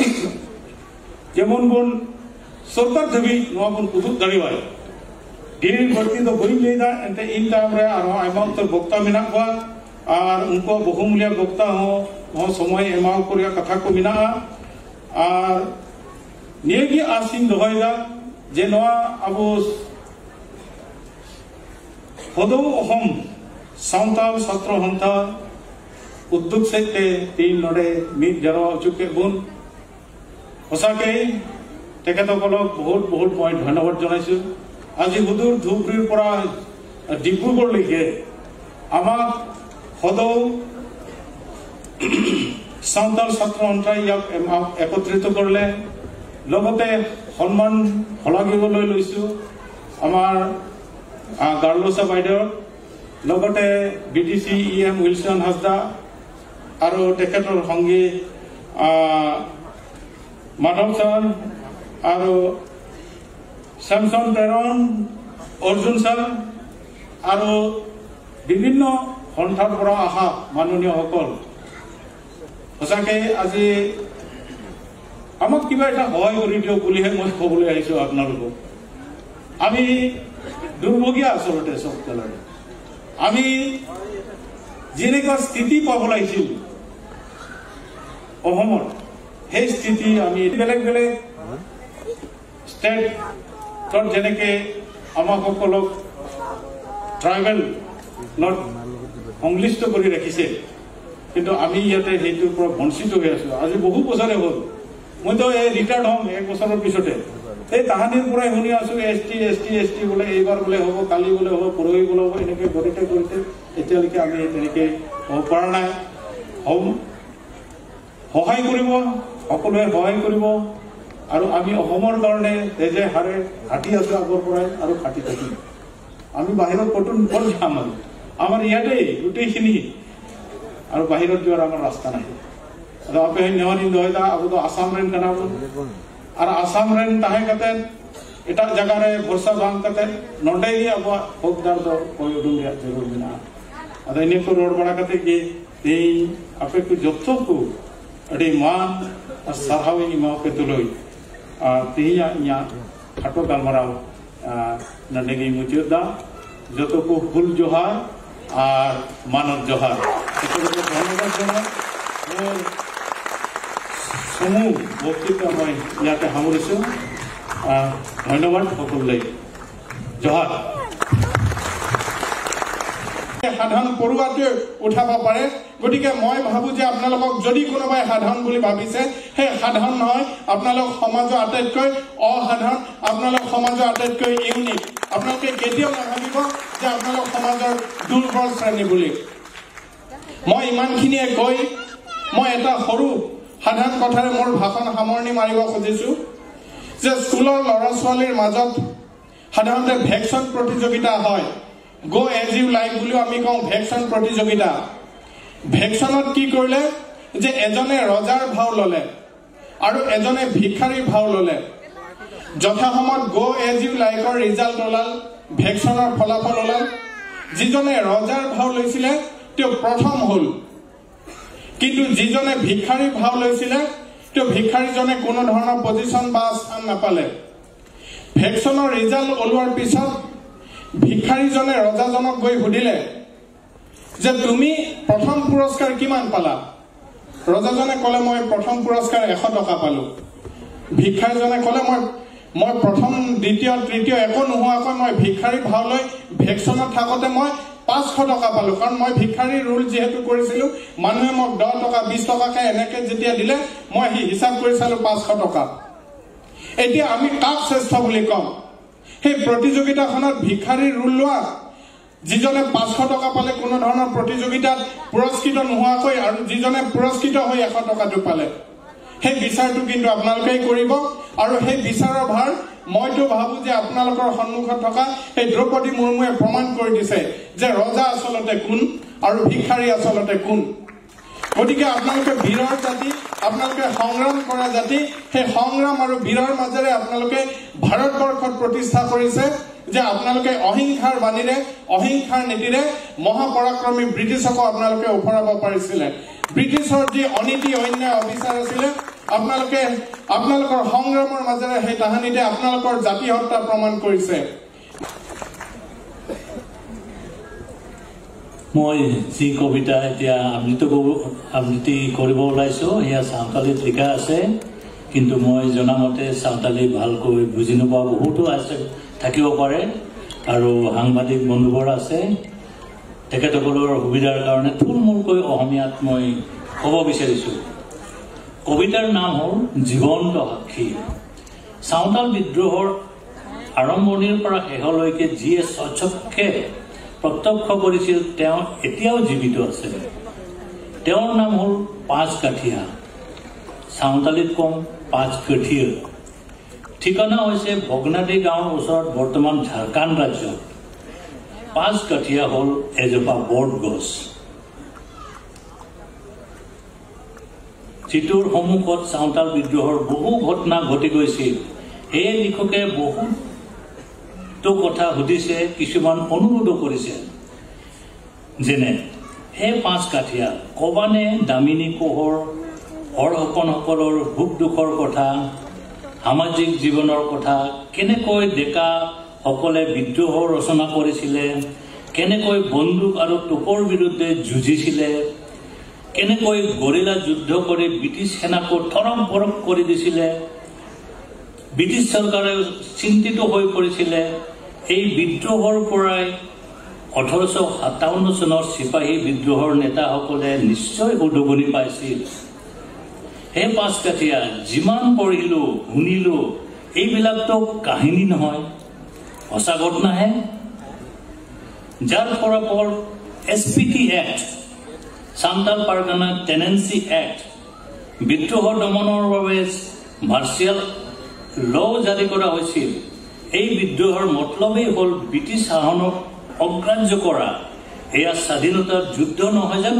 जेमन बन सरकार धबी नोआ बन कुदुत दाड़ीवाय गिरी बर्ती तो बई लेदा एंते इन टाइम रे आरो आइमा उत्तर वक्ता मिना को और उनको बहुमूल्य वक्ता हो हो समय एमाव कोरिया कथा को मिना और नेगी आसिन दोहयदा जे नोआ अबो हदो हम सावताल छात्र हंता उद्योग सेते तीन नोडे मिट जरो चुके बुन हसाके तेकेतो कलो बहुत बहुत पॉइंट धन्यवाद जनाइछु आज हुदुर धुबरीर परा डिब्रुगढ़ लेके आमाक हदो सावताल छात्र हंताय याक एकत्रित करले लगते सम्मान हलागिबोलै लैछु आमार गार्लोसा बाइदेव लगते बीडीसी इएम विल्सन हाजदा और टेकेटर संगी माधव सर আৰু স্যামসন প্ৰেৰণ অৰ্জুন ছাৰ আৰু বিভিন্ন সন্থাৰ পৰা অহা মাননীয়সকল সঁচাকে আজি আমাক কিবা এটা সহায় কৰি দিয়ক বুলিহে মই ক'বলৈ আহিছোঁ আপোনালোকক। আমি দুৰ্ভগীয়া আচলতে চব কালৰে আমি যেনেকুৱা স্থিতি পাব লাগিছিল অসমৰ সেই স্থিতি আমি বেলেগ বেলেগ ষ্টেটত যেনেকৈ আমাকসকলক ট্ৰাইবেল লত সংশ্লিষ্ট কৰি ৰাখিছে, কিন্তু আমি ইয়াতে সেইটোৰ পৰা বঞ্চিত হৈ আছোঁ। আজি বহু বছৰে হ'ল, মইতো এই ৰিটায়াৰ্ড হ'ম এক বছৰৰ পিছতে। এই তাহানিৰ পৰাই শুনি আছোঁ S T S T S T বোলে এইবাৰ বোলে হ'ব, কালি বোলে হ'ব, পৰহি বোলে হ'ব, এনেকৈ গতিকে কৰিছে। এতিয়ালৈকে আমি তেনেকৈ হ'ব পৰা নাই। হ'ম, সহায় কৰিব, সকলোৱে সহায় কৰিব। আৰু আমি অসমৰ কাৰণে তেজে হাৰে ঘাটি আছোঁ আগৰ পৰাই আৰু ঘাটি থাকিম। আমি বাহিৰত ক'তো ক'ত যাম আৰু আমাৰ ইয়াতেই গোটেইখিনি, আৰু বাহিৰত যোৱাৰ আমাৰ ৰাস্তা নাই। ᱟᱫᱚ ᱟᱯᱮ ᱱᱮᱣᱟᱨᱤᱧ ᱫᱚᱦᱚᱭᱮᱫᱟ ᱟᱵᱚ ᱫᱚ ᱟᱥᱟᱢ ᱨᱮᱱ ᱠᱟᱱᱟ ᱵᱚᱱ, ᱟᱨ ᱟᱥᱟᱢ ᱨᱮᱱ ᱛᱟᱦᱮᱸ ᱠᱟᱛᱮᱫ ᱮᱴᱟᱜ ᱡᱟᱭᱜᱟ ᱨᱮ ᱵᱷᱚᱨᱥᱟ ᱵᱟᱝ ᱠᱟᱛᱮᱫ ᱱᱚᱰᱮ ᱜᱮ ᱟᱵᱚᱣᱟᱜ ᱦᱚᱠᱫᱟᱨ ᱫᱚ ᱠᱚᱭ ᱩᱰᱩᱝ ᱨᱮᱭᱟᱜ ᱡᱟᱹᱨᱩᱲ ᱢᱮᱱᱟᱜᱼᱟ। ᱟᱫᱚ ᱤᱱᱟᱹ ᱠᱚ ᱨᱚᱲ ᱵᱟᱲᱟ ᱠᱟᱛᱮᱫ ᱜᱮ ᱛᱮᱦᱮᱧ ᱟᱯᱮ ᱠᱚ ᱡᱚᱛᱚ ᱠᱚ ᱟᱹᱰᱤ ᱢᱟᱱ ᱟᱨ ᱥᱟᱨᱦᱟᱣᱤᱧ ᱮᱢᱟᱣᱟᱯᱮ ᱛᱩᱞᱩᱡ ᱟᱨ ᱛᱮᱦᱮᱧᱟᱜ ᱤᱧᱟᱹᱜ ᱠᱷᱟᱴᱚ ᱜᱟᱞᱢᱟᱨᱟᱣ ᱱᱚᱰᱮ ᱜᱤᱧ ᱢᱩᱪᱟᱹᱫ ᱫᱟ। ᱡᱚᱛᱚ ᱠᱚ ᱦᱩᱞ ᱡᱚᱦᱟᱨ আর মানব জহার। ধন্যবাদ জানাই। মোৰ সমূহ বক্তৃতা মই ইয়াতে সামৰিছোঁ। ধন্যবাদ সকলোলৈ, জহাৰ। সাধাৰণ পৰুৱাটোৱে উঠাব পাৰে, গতিকে মই ভাবোঁ যে আপোনালোকক যদি কোনোবাই সাধাৰণ বুলি ভাবিছে, সেই সাধাৰণ নহয়, আপোনালোক সমাজৰ আটাইতকৈ অসাধাৰণ, আপোনালোক সমাজৰ আটাইতকৈ ইউনিক। আপোনালোকে কেতিয়াও নাভাবিব যে আপোনালোক সমাজৰ দুৰ্বল শ্ৰেণী বুলি। মই ইমানখিনিয়ে কৈ মই এটা সৰু সাধাৰণ কথাৰে মোৰ ভাষণ সামৰণি মাৰিব খুজিছোঁ যে স্কুলৰ ল'ৰা ছোৱালীৰ মাজত সাধাৰণতে ভেকচিন প্ৰতিযোগিতা হয়। গো এজ ইউ লাইক বুলিও আমি কওঁ ভেকচিন প্ৰতিযোগিতা। ভেকচিনত কি কৰিলে যে এজনে ৰজাৰ ভাও ল'লে আৰু এজনে ভিক্ষাৰীৰ ভাও ল'লে। যথাসময়ত গো এজ ইউ লাইকৰ ৰিজাল্ট ওলাল, ভেকচিনৰ ফলাফল ওলাল। যিজনে ৰজাৰ ভাও লৈছিলে তেওঁ প্ৰথম হ'ল, কিন্তু যিজনে ভিক্ষাৰীৰ ভাও লৈছিলে তেওঁ ভিক্ষাৰীজনে কোনো ধৰণৰ পজিশ্যন বা স্থান নাপালে। ভেকচিনৰ ৰিজাল্ট ওলোৱাৰ পিছত ভিক্ষাৰীজনে ৰজাজনক গৈ সুধিলে যে তুমি প্ৰথম পুৰস্কাৰ কিমান পালা? ৰজাজনে ক'লে মই প্ৰথম পুৰস্কাৰ এশ টকা পালোঁ। ভিক্ষাৰীজনে ক'লে মই মই প্ৰথম দ্বিতীয় তৃতীয় একো নোহোৱাকৈ মই ভিক্ষাৰী ভাও লৈ ভেকচিনত থাকোঁতে মই পাঁচশ টকা পালোঁ, কাৰণ মই ভিক্ষাৰী ৰুল যিহেতু কৰিছিলোঁ, মানুহে মোক দহ টকা বিছ টকাকৈ এনেকৈ যেতিয়া দিলে মই সি হিচাপ কৰি চালোঁ পাঁচশ টকা। এতিয়া আমি কাক শ্ৰেষ্ঠ বুলি ক'ম? সেই প্ৰতিযোগিতাখনত ভিক্ষাৰী ৰুল লোৱা যিজনে পাঁচশ টকা পালে কোনো ধৰণৰ প্ৰতিযোগিতাত পুৰস্কৃত নোহোৱাকৈ, আৰু যিজনে পুৰস্কৃত হৈ এশ টকাটো পালে, সেই বিচাৰটো কিন্তু আপোনালোকেই কৰিব। আৰু সেই বিচাৰৰ ভাৰ মইতো ভাবোঁ যে আপোনালোকৰ সন্মুখত থকা সেই দ্ৰৌপদী মুৰ্মুৱে প্ৰমাণ কৰি দিছে যে ৰজা আচলতে কোন আৰু ভিক্ষাৰী আচলতে কোন। গতিকে আপোনালোকে বীৰৰ জাতি, আপোনালোকে সংগ্ৰাম কৰা জাতি, সেই সংগ্ৰাম আৰু বীৰৰ মাজেৰে আপোনালোকে ভাৰতবৰ্ষত প্ৰতিষ্ঠা কৰিছে যে আপোনালোকে অহিংসাৰ বাণীৰে, অহিংসাৰ নীতিৰে মহাপৰাক্ৰমী ব্ৰিটিছকো আপোনালোকে ওফৰাব পাৰিছিলে। ব্ৰিটিছৰ যি অনীতি অন্যায় অবিচাৰ আছিলে, আপোনালোকে আপোনালোকৰ সংগ্ৰামৰ মাজেৰে সেই তাহানিতে আপোনালোকৰ জাতি হত্যা প্ৰমাণ কৰিছে। মই যি কবিতা এতিয়া আবৃত্তি আবৃত্তি কৰিব ওলাইছোঁ সেয়া চাওতালীত লিখা আছে, কিন্তু মই জনামতে চাওতালী ভালকৈ বুজি নোপোৱা বহুতো আছে থাকিব পাৰে, আৰু সাংবাদিক বন্ধুবোৰ আছে। তেখেতসকলৰ সুবিধাৰ কাৰণে থুলমূলকৈ অসমীয়াত মই ক'ব বিচাৰিছোঁ। কবিতাৰ নাম হ'ল জীৱন্ত সাক্ষী। চাওতাল বিদ্ৰোহৰ আৰম্ভণিৰ পৰা শেষলৈকে যিয়ে স্বচক্ষে প্ৰত্যক্ষ কৰিছিল তেওঁ এতিয়াও জীৱিত আছে। তেওঁৰ নাম হ'ল পাঁচকাঠিয়া, চাওতালীত কম পাঁচকাঠিয়া। ঠিকনা হৈছে ভগ্নাদী গাঁৱৰ ওচৰত, বৰ্তমান ঝাৰখণ্ড ৰাজ্যত। পাঁচকাঠিয়া হ'ল এজোপা বট গছ, যিটোৰ সন্মুখত চাওতাল বিদ্ৰোহৰ বহু ঘটনা ঘটি গৈছিল। এই লিখকে বহুতো কথা সুধিছে, কিছুমান অনুৰোধ কৰিছে। যেনে হে পাঁচ কাঠিয়া, কবানে দামিনী কোহৰ হৰসকনসকলৰ সুখ দুখৰ কথা, সামাজিক জীৱনৰ কথা, কেনেকৈ ডেকা সকলে বিদ্ৰোহ ৰচনা কৰিছিলে, কেনেকৈ বন্দুক আৰু তোপৰ বিৰুদ্ধে যুঁজিছিলে, কেনেকৈ গৰিলা যুদ্ধ কৰি ব্ৰিটিছ সেনাকো থৰক বৰক কৰি দিছিলে, ব্ৰিটিছ চৰকাৰে চিন্তিত হৈ পৰিছিলে। এই বিদ্ৰোহৰ পৰাই ওঠৰশ সাতাৱন্ন চনৰ চিপাহী বিদ্ৰোহৰ নেতাসকলে নিশ্চয় উদগনি পাইছিল। সেই পাঁচকাঠীয়া যিমান পঢ়িলো শুনিলো, এইবিলাকতো কাহিনী নহয়, সঁচা ঘটনাহে। যাৰ ফলাফল S P T act, Santal Pargana tenancy act, বিদ্ৰোহ দমনৰ বাবে মাৰ্চিয়েল ল জাৰি কৰা হৈছিল। এই বিদ্ৰোহৰ মতলবেই হ'ল ব্ৰিটিছ শাসনক অগ্ৰাহ্য কৰা। এয়া স্বাধীনতাৰ যুদ্ধ নহয় জানো?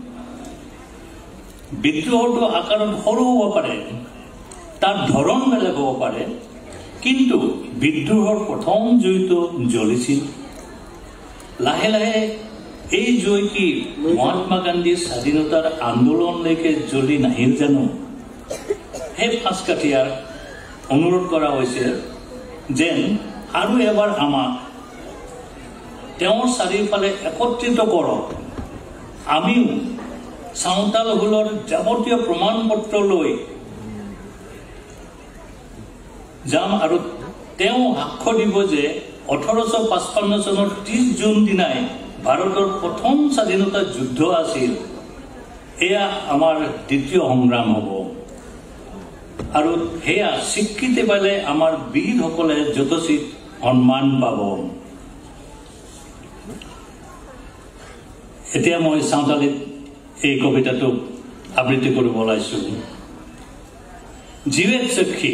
বিদ্ৰোহটো আকাৰত সৰু হ'ব পাৰে, তাৰ ধৰণ বেলেগ হ'ব পাৰে, কিন্তু বিদ্ৰোহৰ প্ৰথম জুইটো জ্বলিছিল। লাহে লাহে এই জুই কি মহাত্মা গান্ধীৰ স্বাধীনতাৰ আন্দোলনলৈকে জ্বলি নাহিল জানো? সেই পাঁচকাঠীয়াৰ অনুৰোধ কৰা হৈছে যেন আৰু এবাৰ আমাক তেওঁৰ চাৰিওফালে একত্ৰিত কৰক। আমিও চাওতাল হুলৰ যাৱতীয় প্ৰমাণ পত্ৰ লৈ যাম আৰু তেওঁ সাক্ষ্য দিব যে ওঠৰশ পঁচপন্ন চনৰ ত্ৰিশ জুন দিনাই ভাৰতৰ প্ৰথম স্বাধীনতা যুদ্ধ আছিল। এয়া আমাৰ দ্বিতীয় সংগ্ৰাম হ'ব আৰু সেয়া স্বীকৃতি পালে আমাৰ বীৰসকলে যথোচিত সন্মান পাব। এতিয়া মই চাওতালীত এই কবিতাটোক আবৃত্তি কৰিব ওলাইছোঁ। জীৱেত সখী,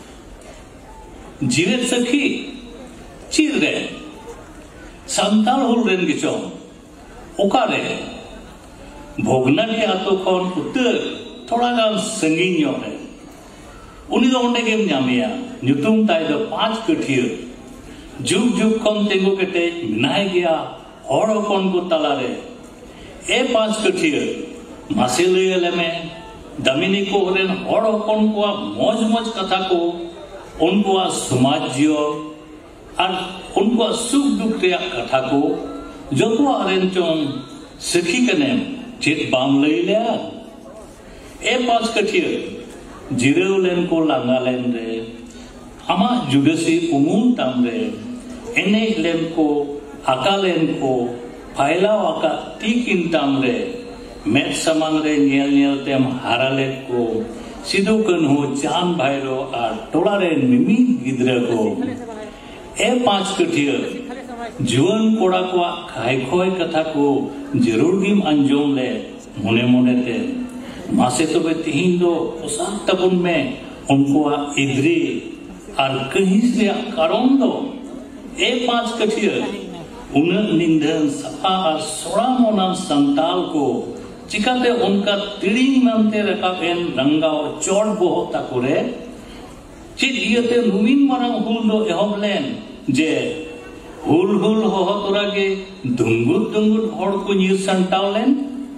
জীৱেত সখী চিৰৰে সান্তাল হুল রেন গিচং ওকারে ভোগনাটি আতোখন উত্তর থোড়াগান সঙ্গিন ᱧᱚᱜ ᱨᱮ ᱩᱱᱤ ᱫᱚ ᱚᱸᱰᱮ ᱜᱮᱢ ᱧᱟᱢᱮᱭᱟ। ᱧᱩᱛᱩᱢ ᱛᱟᱭ ᱫᱚ ᱯᱟᱸᱪ ᱠᱟᱹᱴᱷᱤᱭᱟᱹ। ᱡᱩᱜᱽ ᱡᱩᱜᱽ ᱠᱷᱚᱱ ᱛᱤᱸᱜᱩ ᱠᱮᱴᱮᱡ ᱢᱮᱱᱟᱭ ᱜᱮᱭᱟ ᱦᱚᱲ ᱦᱚᱯᱚᱱ ᱠᱚ ᱛᱟᱞᱟᱨᱮ। ᱮ ᱯᱟᱸᱪ ᱠᱟᱹᱴᱷᱤᱭᱟᱹ ᱢᱟᱥᱮ ᱞᱟᱹᱭ ᱟᱞᱮ ᱢᱮ ᱫᱟᱢᱤᱱᱤ ᱠᱚ ᱨᱮᱱ ᱦᱚᱲ ᱦᱚᱯᱚᱱ ᱠᱚᱣᱟᱜ ᱢᱚᱡᱽ ᱢᱚᱡᱽ ᱠᱟᱛᱷᱟ ᱠᱚ, ᱩᱱᱠᱩᱣᱟᱜ ᱥᱚᱢᱟᱡᱽ ᱡᱤᱭᱚᱱ আর উনকুয়া সুখ দুঃখ রেয়াক কথা কো যতোয়াগ রেন চং সখী কনেম চেত বাম লইলে। এ পাঁচ কাঠিয়া জিরেও লেন কো লাঙ্গা লেন রে আমা জুডেসি উমুল তাম রে এনে লেন কো আকা লেন কো ফাইলাও আকা টিকিন তাম রে মেট সামাং রে নিয়েল নিয়েল তেম হারালে কো সিধু কানহু চাঁদ ভাইরো আর টোলা রেন মিমি গিদ্রা কো। ए पांच कठिया जुआन कोड़ा को खाई खोय कथा को जरूर गिम अंजोम ले मने मने ते मासे तो बे तीन दो उसाक तबुन में उनको इधरी और कहीं से कारण दो। ए पांच कठिया उन निंदन सफा और सोड़ा मोना संताल को चिकाते उनका तिड़ी मनते रखा पेन रंगा और चौड़ बहुत तकुरे चित इयते नुमिन मरंग हुल दो एहबलेन जे हुल हुल होह तोरागे दुंगुत दुंगुत हड़ को ᱧᱤᱨ ᱥᱟᱢᱴᱟᱣᱞᱮᱱ।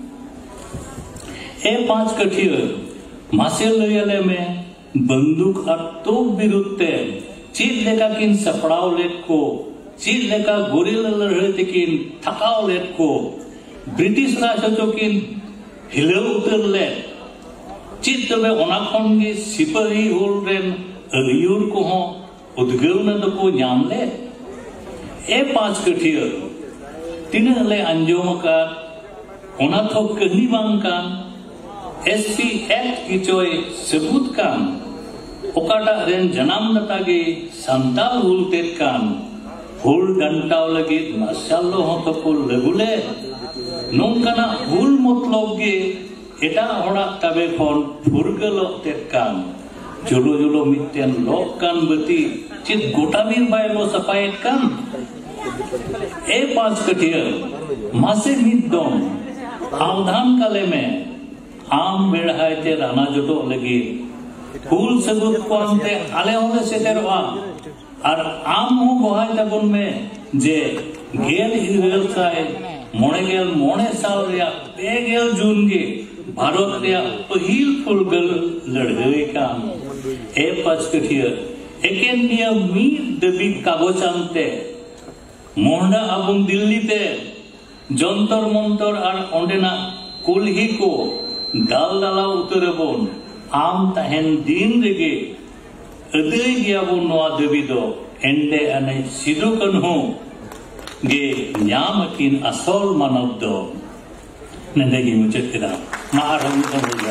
ए पांच कठिया मासे लयले में बंदूक और तोप बिरुते चीज लेका किन सपड़ाव लेट को चीज लेका गोरिल्ला लड़ते किन थकाव लेट को ब्रिटिश राजो किन हिलाव उतर ले चीज तबे ओना खन गे सिपाही हुल रेन अयुर को हो उद्गव न तो को नाम ले। ए पांच कठिया तीन ले अंजोम का ओना तो कहीं बांग कान एसपी एक्ट की चोय सबूत कान ओकाटा रेन जनाम नता गे संताल हुल तेत कान हुल डंटाव लगे माशाल्लाह हो तो को लगुले नोंकाना हुल मतलब गे एटा होड़ा तबे खन फुरगलो तेत कान जुलो जुलो मिट्टेन लोक कान बती चित गोटा बीर बायलो सफायत कान। ए पांच कठिया मासे मिट दोन आवधान काले में आम बेढ़ायते राना जोटो लगे ᱦᱩᱞ ᱥᱟᱹᱜᱩᱱ ᱠᱚᱱᱛᱮ ᱟᱞᱮ ᱦᱚᱸᱞᱮ ᱥᱮᱴᱮᱨᱚᱜᱼᱟ ᱟᱨ ᱟᱢ ᱦᱚᱸ ᱵᱚᱦᱟᱭ ᱛᱟᱵᱚᱱ ᱢᱮ ᱡᱮ ᱜᱮᱞ ᱤᱨᱟᱹᱞ ᱥᱟᱭ ᱢᱚᱬᱮ ᱜᱮᱞ ᱢᱚᱬᱮ ᱥᱟᱞ ᱨᱮᱭᱟᱜ ᱯᱮ ᱜᱮᱞ ᱡᱩᱱ ᱜᱮ ᱵᱷᱟᱨᱚᱛ ᱨᱮᱭᱟᱜ ᱯᱟᱹᱦᱤᱞ ᱯᱷᱩᱨᱜᱟᱹᱞ ᱞᱟᱹᱲᱦᱟᱹᱭ ᱠᱟᱱ ᱮ ᱯᱟᱸᱪᱠᱟᱹᱴᱷᱤᱭᱟᱹ ᱮᱠᱮᱱ ᱱᱤᱭᱟᱹ ᱢᱤᱫ ᱫᱟᱹᱵᱤ ᱠᱟᱜᱚᱡ ᱟᱱᱛᱮ ᱢᱚᱦᱰᱟ ᱟᱵᱚᱱ ᱫᱤল্ᱞᱤ ᱛᱮ ᱡᱚᱱᱛᱚᱨ ᱢᱚᱱᱛᱚᱨ ᱟᱨ ᱚᱸᱰᱮᱱᱟᱜ ᱠᱩᱞᱦᱤ ᱠᱚ ᱫᱟᱞ ᱫᱟᱞᱟᱣ ᱩᱛᱟᱹᱨᱟᱵᱚᱱ ᱟᱢ ᱛᱟᱦᱮᱱ ᱫᱤᱱ ᱨᱮᱜᱮ ᱟᱹᱫᱟᱹᱭ ᱜᱮᱭᱟᱵᱚᱱ ᱱᱚᱣᱟ ᱫᱟᱹᱵᱤ ᱫᱚ ᱮᱱᱰᱮ ᱟᱱᱮ ᱥᱤᱫᱩ ᱠᱟᱹᱱᱦᱩ गे ᱧᱟᱢ ᱟᱹᱠᱤᱱ ᱟᱥᱚᱞ ᱢᱟᱱᱚᱛ ᱫᱚ ᱱᱚᱰᱮ ᱜᱮ ᱢᱩᱪᱟᱹᱫ ᱠᱮᱫᱟ ᱢᱟ ᱟᱨᱦᱚᱸ ᱢᱤᱫ ᱫᱷᱟᱣ ᱵᱚᱞᱮ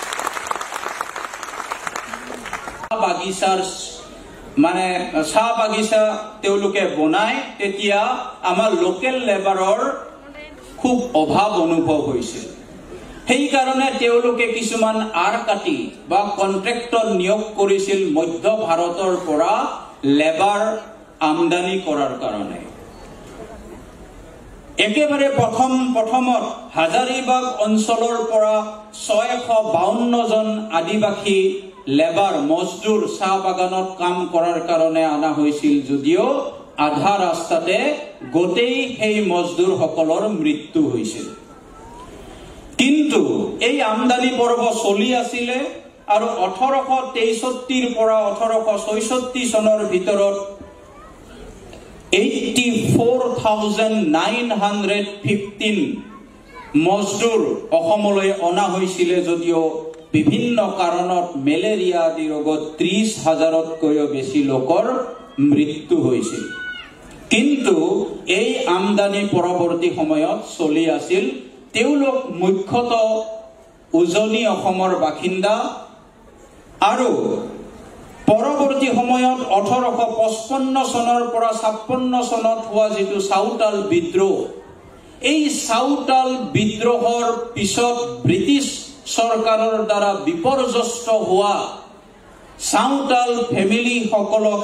বাগিচাৰ মানে চাহ বাগিচা তেওঁলোকে বনায় তেতিয়া আমাৰ লোকেল লেবাৰৰ খুব অভাৱ অনুভৱ হৈছিল সেইকাৰণে তেওঁলোকে কিছুমান আৰ কাটি বা কন্ট্ৰেক্টৰ নিয়োগ কৰিছিল মধ্য ভাৰতৰ পৰা লেবাৰ আমদানি কৰাৰ কাৰণে একেবাৰে প্ৰথম প্ৰথমত হাজাৰিবাগ অঞ্চলৰ পৰা ছয়শ বাৱন্ন জন আদিবাসী লেবাৰ মজদুৰ চাহ বাগানত কাম কৰাৰ কাৰণে আনা হৈছিল যদিও আধা ৰাস্তাতে গোটেই সেই মজদুৰ সকলৰ মৃত্যু হৈছিল কিন্তু এই আমদানি পৰ্ব চলি আছিল আৰু ওঠৰশ তেষষ্ঠি ৰ পৰা ওঠৰশ ছয়ষষ্ঠি চনৰ ভিতৰত eighty-four thousand nine hundred fifteen মজদুৰ অসমলৈ অনা হৈছিল যদিও বিভিন্ন কাৰণত মেলেৰিয়া আদি ৰোগত ত্ৰিশ হাজাৰতকৈও বেছি লোকৰ মৃত্যু হৈছিল কিন্তু এই আমদানি পৰৱৰ্তী সময়ত চলি আছিল তেওঁলোক মুখ্যতঃ উজনি অসমৰ বাসিন্দা আৰু পৰৱৰ্তী সময়ত ওঠৰশ পঁচপন্ন চনৰ পৰা ছাপ্পন্ন চনত হোৱা যিটো চাউতাল বিদ্ৰোহ এই চাউতাল বিদ্ৰোহৰ পিছত ব্ৰিটিছ চৰকাৰৰ দ্বাৰা বিপৰ্যস্ত হোৱা চাউতাল ফেমিলি সকলক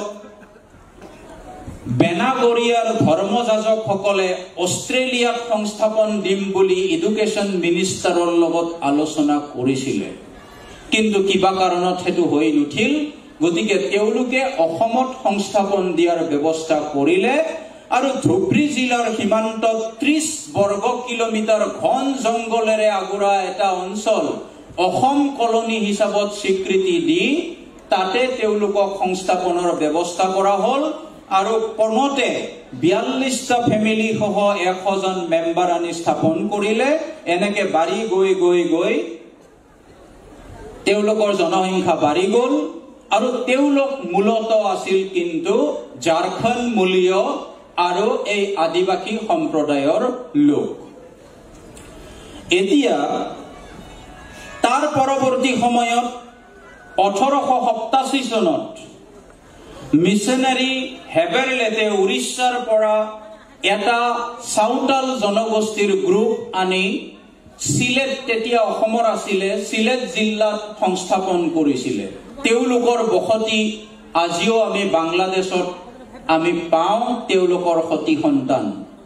বেনাগৰীয়াৰ ধৰ্মযাজকসকলে অষ্ট্ৰেলিয়াত সংস্থাপন দিম বুলি এডুকেশ্যন মিনিষ্টাৰৰ লগত আলোচনা কৰিছিলে কিন্তু কিবা কাৰণত হেতু হৈ নুঠিল গতিকে তেওঁলোকে অসমত সংস্থাপন দিয়াৰ ব্যৱস্থা কৰিলে আৰু ধুবৰী জিলাৰ সীমান্তত ত্ৰিশ বৰ্গ কিলোমিটাৰ ঘন জংগলেৰে আগুৰা এটা অঞ্চল অসম কলনী হিচাপত স্বীকৃতি দি তাতে তেওঁলোকক সংস্থাপনৰ ব্যৱস্থা কৰা হ'ল আৰু পনতে বিয়াল্লিশটা ফেমিলি সহ এশ জন মেম্বাৰ আনি স্থাপন কৰিলে এনেকে বাঢ়ি গৈ গৈ গৈ তেওঁলোকৰ জনসংখ্যা বাঢ়ি গ'ল আৰু তেওঁলোক মূলত আছিল কিন্তু ঝাৰখণ্ড মূলীয় আৰু এই আদিবাসী সম্প্ৰদায়ৰ লোক এতিয়া তাৰ পৰৱৰ্তী সময়ত ওঠৰশ সাতাশী চনত মিছনাৰী হেবেৰলেটে উৰিষ্যাৰ পৰা এটা চাউতাল জনগোষ্ঠীৰ গ্ৰুপ আনি সিলেট তেতিয়া অসমৰ আছিল সিলেট জিলাত সংস্থাপন কৰিছিল তেওঁলোকৰ বসতি আজিও আমি বাংলাদেশত আমি পাওঁ তেওঁলোকৰ সতি সন্তান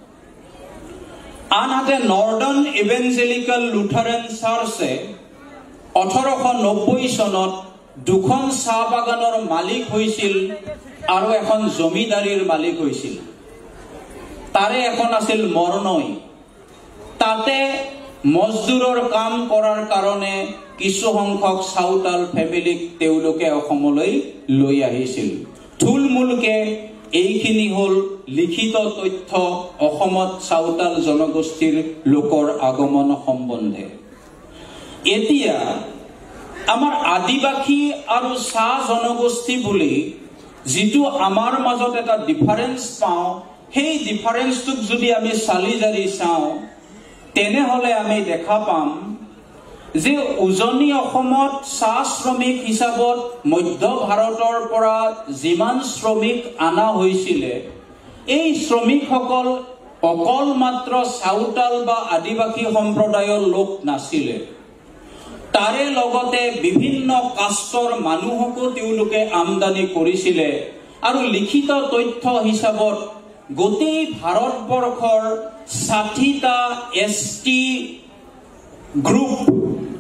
আনহাতে নৰ্দাৰ্ণ ইভেঞ্জেলিকেল লুথাৰেন চাৰ্চে ওঠৰশ নব্বৈ চনত দুখন চাহ বাগানৰ মালিক হৈছিল আৰু এখন জমিদাৰীৰ মালিক হৈছিল তাৰে এখন আছিল মৰণৈ তাতে মজদুৰৰ কাম কৰাৰ কাৰণে কিছু সংখ্যক চাউতাল ফেমিলিক তেওঁলোকে অসমলৈ লৈ আহিছিল থুলমূলকে এইখিনি হল লিখিত তথ্য অসমত চাউতাল জনগোষ্ঠীৰ লোকৰ আগমন সম্বন্ধে এতিয়া আমাৰ আদিবাসী আৰু চাহ জনগোষ্ঠী বুলি যিটো আমাৰ মাজত এটা ডিফাৰেন্স পাওঁ সেই ডিফাৰেন্সটোক যদি আমি চালি জাৰি চাওঁ তেনেহলে আমি দেখা পাম যে উজনি অসমত চাহ শ্ৰমিক হিচাপত মধ্য ভাৰতৰ পৰা যিমান শ্ৰমিক আনা হৈছিল এই শ্ৰমিকসকল অকল মাত্ৰ চাউতাল বা আদিবাসী সম্প্ৰদায়ৰ লোক নাছিল তাৰে লগতে বিভিন্ন কাষ্টৰ মানুহকো তেওঁলোকে আমদানি কৰিছিল আৰু লিখিত তথ্য হিচাপত গোটেই ভাৰতবৰ্ষৰ ষাঠিটা এছ টি গ্ৰুপ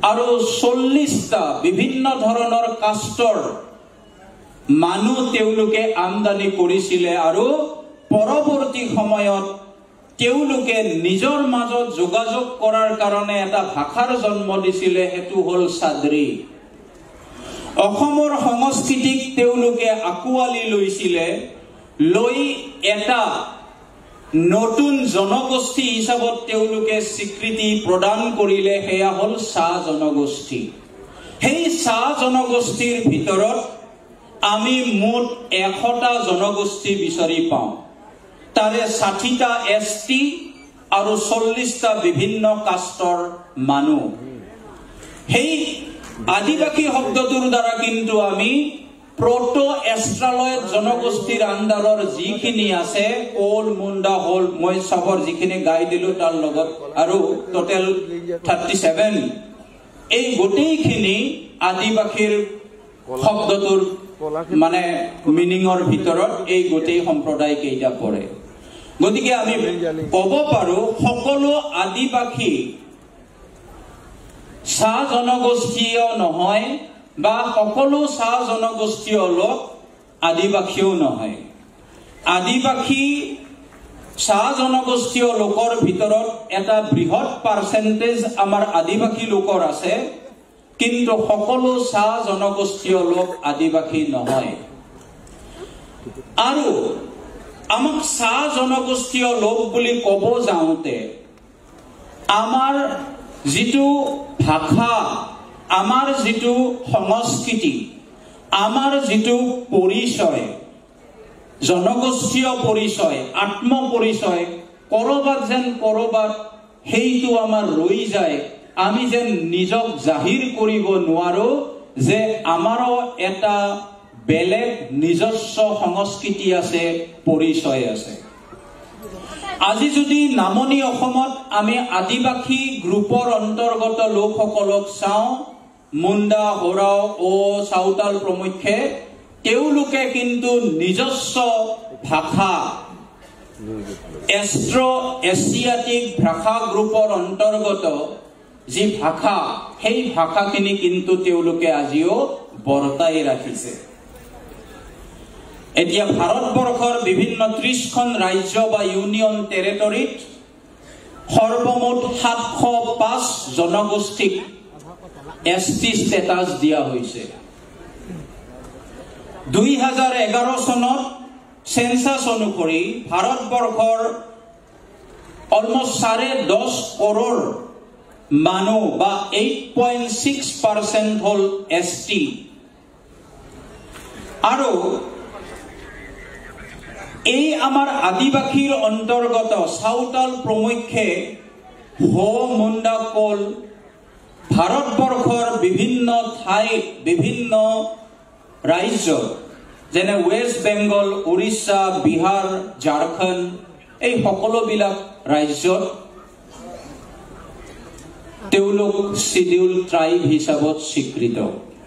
আৰু চল্লিশটা বিভিন্ন ধৰণৰ কাষ্টৰ মানুহ তেওঁলোকে আমদানি কৰিছিলে আৰু পৰৱৰ্তী সময়ত তেওঁলোকে নিজৰ মাজত যোগাযোগ কৰাৰ কাৰণে এটা ভাষাৰ জন্ম দিছিলে, সেইটো হ'ল চাদ্ৰী। অসমৰ সংস্কৃতিক তেওঁলোকে আঁকোৱালি লৈছিলে, লৈ এটা নতুন জনগোষ্ঠী হিচাপত তেওঁলোকে স্বীকৃতি প্ৰদান কৰিলে, সেয়া হ'ল চাহ জনগোষ্ঠী। সেই চাহ জনগোষ্ঠীৰ ভিতৰত আমি মুঠ এশটা জনগোষ্ঠী বিচাৰি পাওঁ। তাৰে ষাঠিটা এছ টি আৰু চল্লিশটা বিভিন্ন কাষ্টৰ মানুহ। সেই আদিবাসী শব্দটোৰ দ্বাৰা কিন্তু আমি প্ৰটো এষ্ট্ৰালয়েড জনগোষ্ঠীৰ আণ্ডাৰৰ যিখিনি আছে, কোল মুণ্ডা হল, মই চবৰ যিখিনি গাই দিলো তাৰ লগত আৰু টোটেল থাৰ্টি ছেভেন, এই গোটেইখিনি আদিবাসীৰ শব্দটোৰ মানে মিনিঙৰ ভিতৰত এই গোটেই সম্প্ৰদায় কেইটা পৰে। গতিকে আমি ক'ব পাৰো সকলো আদিবাসী চাহ জনগোষ্ঠীয় নহয় বা সকলো চাহ জনগোষ্ঠীয় লোক আদিবাসীও নহয়। আদিবাসী চাহ জনগোষ্ঠীয় লোকৰ ভিতৰত এটা বৃহৎ পাৰ্চেণ্টেজ আমাৰ আদিবাসী লোকৰ আছে, কিন্তু সকলো চাহ জনগোষ্ঠীয় লোক আদিবাসী নহয়। আৰু আমাক চাহ জনগোষ্ঠীয় লোক বুলি ক'ব যাওঁতে আমাৰ যিটো ভাষা, আমাৰ যিটো সংস্কৃতি, আমাৰ যিটো পৰিচয়, জনগোষ্ঠীয় পৰিচয়, আত্ম পৰিচয়, কৰবাত যেন কৰবাত সেইটো আমাৰ ৰৈ যায়। আমি যেন নিজক জাহিৰ কৰিব নোৱাৰো যে আমাৰো এটা বেলেগ নিজস্ব সংস্কৃতি আছে, পৰিচয় আছে। আজি যদি নামনি অসমত আমি আদিবাসী গ্ৰুপৰ অন্তৰ্গত লোকসকলক চাওঁ, মুণ্ডা, হোৰাও, ও, চাওতাল প্ৰমুখ্যে, তেওঁলোকে কিন্তু নিজস্ব ভাষা, এষ্ট্ৰ এছিয়াটিক ভাষা গ্ৰুপৰ অন্তৰ্গত যি ভাষা, সেই ভাষাখিনি কিন্তু তেওঁলোকে আজিও বৰ্তাই ৰাখিছে। এতিয়া ভাৰতবৰ্ষৰ বিভিন্ন ত্ৰিশখন ৰাজ্য বা ইউনিয়ন টেৰিটৰীত সৰ্বমুঠ সাতশ পাঁচ জনগোষ্ঠীক এছ টি ষ্টেটাছ দিয়া হৈছে। দুই হাজাৰ এঘাৰ চনত সেন্সাছ অনুসৰি ভাৰতবৰ্ষৰ অলমষ্ট চাৰে দহ কৰোৰ মানুহ বা এইট পইণ্ট ছিক্স পাৰ্চেণ্ট হল এছ টি। আৰু এই আমাৰ আদিবাসীৰ অন্তৰ্গত চাওতাল প্ৰমুখ্যে হো, মুণ্ডা, কোল ভাৰতবৰ্ষৰ বিভিন্ন ঠাইত, বিভিন্ন ৰাজ্য যেনে ৱেষ্ট বেংগল, উৰিষ্যা, বিহাৰ, ঝাৰখণ্ড, এই সকলোবিলাক ৰাজ্যত তেওঁলোক শিডিউল ট্ৰাইব হিচাপত স্বীকৃত।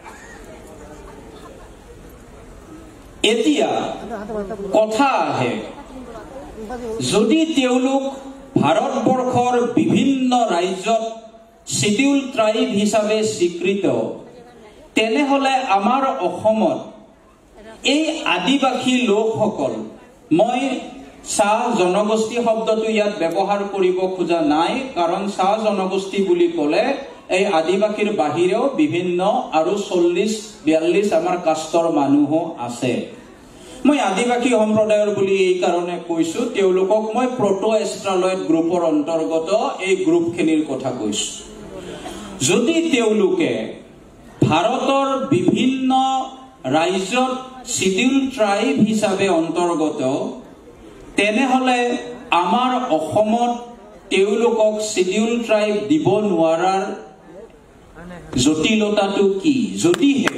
এতিয়া কথা আহে, যদি তেওঁলোক ভাৰতবৰ্ষৰ বিভিন্ন ৰাজ্যত শিডিউল ট্ৰাইব হিচাপে স্বীকৃত, তেনেহলে আমাৰ অসমত এই আদিবাসী লোকসকল, মই চাহ জনগোষ্ঠী শব্দটো ইয়াত ব্যৱহাৰ কৰিব খোজা নাই, কাৰণ চাহ জনগোষ্ঠী বুলি ক'লে এই আদিবাসীৰ বাহিৰেও বিভিন্ন আৰু চল্লিশ বিয়াল্লিশ আমাৰ কাষ্টৰ মানুহো আছে। মই আদিবাসী সম্প্ৰদায়ৰ বুলি এই কাৰণে কৈছো, তেওঁলোকক মই প্ৰটো এষ্ট্ৰালয়েড গ্ৰুপৰ অন্তৰ্গত এই গ্ৰুপখিনিৰ কথা কৈছো। যদি তেওঁলোকে ভাৰতৰ বিভিন্ন ৰাজ্যত শিডিউল ট্ৰাইব হিচাপে অন্তৰ্গত, তেনেহলে আমাৰ অসমত তেওঁলোকক শিডিউল ট্ৰাইব দিব নোৱাৰাৰ জটিলতাটো কি? যদিহে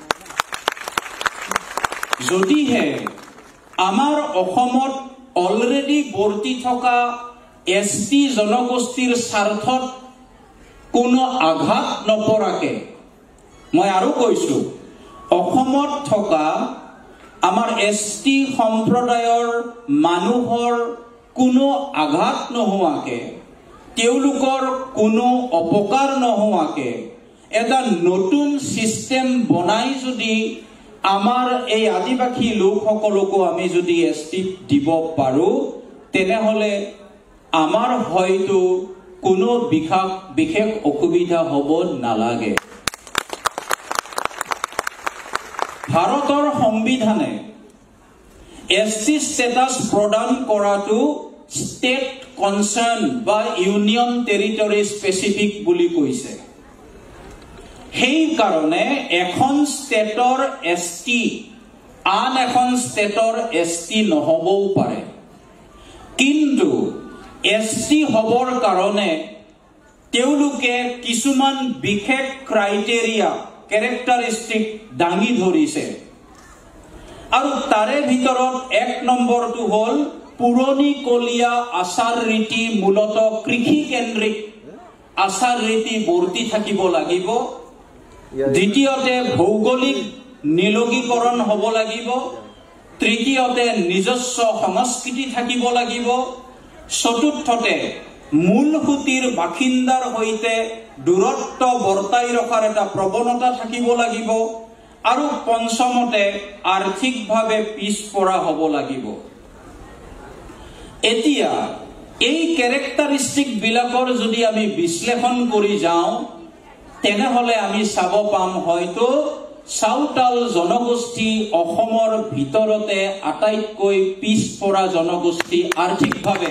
যদিহে আমাৰ অসমত অলৰেডি বৰ্তি থকা এছ টি জনগোষ্ঠীৰ স্বাৰ্থত কোনো আঘাত নপৰাকে, মই আৰু কৈছো, অসমত থকা আমাৰ এছ টি সম্প্ৰদায়ৰ মানুহৰ কোনো আঘাত নোহোৱাকে, তেওঁলোকৰ কোনো অপকাৰ নোহোৱাকে এটা নতুন সিস্টেম বনাই যদি আমাৰ এই আদিবাসী লোকসকলকো আমি যদি এসটি দিব পাৰো তেনেহলে আমাৰ হয়তো কোনো বিশেষ বিশেষ অসুবিধা হ'ব নালাগে। ভাৰতৰ সংবিধানে এসটি স্টেটাস প্ৰদান কৰাটো স্টেট কনসার্ন বা ইউনিয়ন টেরিটরি স্পেসিফিক বুলি কৈছে। সেই কাৰণে এখন ষ্টেটৰ এসটি আন এখন ষ্টেটৰ এসটি নহবও পাৰে, কিন্তু এসটি হবৰ কাৰণে তেওঁলোকে কিছুমান বিশেষ ক্ৰাইটেৰিয়া ক্যাৰেক্টাৰিষ্টিক দাঙি ধৰিছে আৰু তাৰে ভিতৰত এক নম্বৰটো হ'ল পুৰণি কলীয়া আচাৰ ৰীতি মূলত কৃষি কেন্দ্ৰিক আচাৰ ৰীতি বৰ্তি থাকিব লাগিব। দ্বিতীয়তে ভৌগোলিক নিলগীকৰণ হ'ব লাগিব। তৃতীয়তে নিজস্ব সংস্কৃতি থাকিব লাগিব। চতুৰ্থতে মূল সুতিৰ বাসিন্দাৰ সৈতে দূৰত্ব বৰ্তাই ৰখাৰ এটা প্ৰৱণতা থাকিব লাগিব আৰু পঞ্চমতে আৰ্থিকভাৱে পিছপৰা হ'ব লাগিব। এতিয়া এই ক্যাৰেক্টাৰিষ্টিক বিলাকৰ যদি আমি বিশ্লেষণ কৰি যাওঁ তেনেহলে আমি চাব পাম হয়তো সাঁওতাল জনগোষ্ঠী অসমৰ ভিতৰতে আটাইতকৈ পিছপৰা জনগোষ্ঠী আৰ্থিকভাৱে।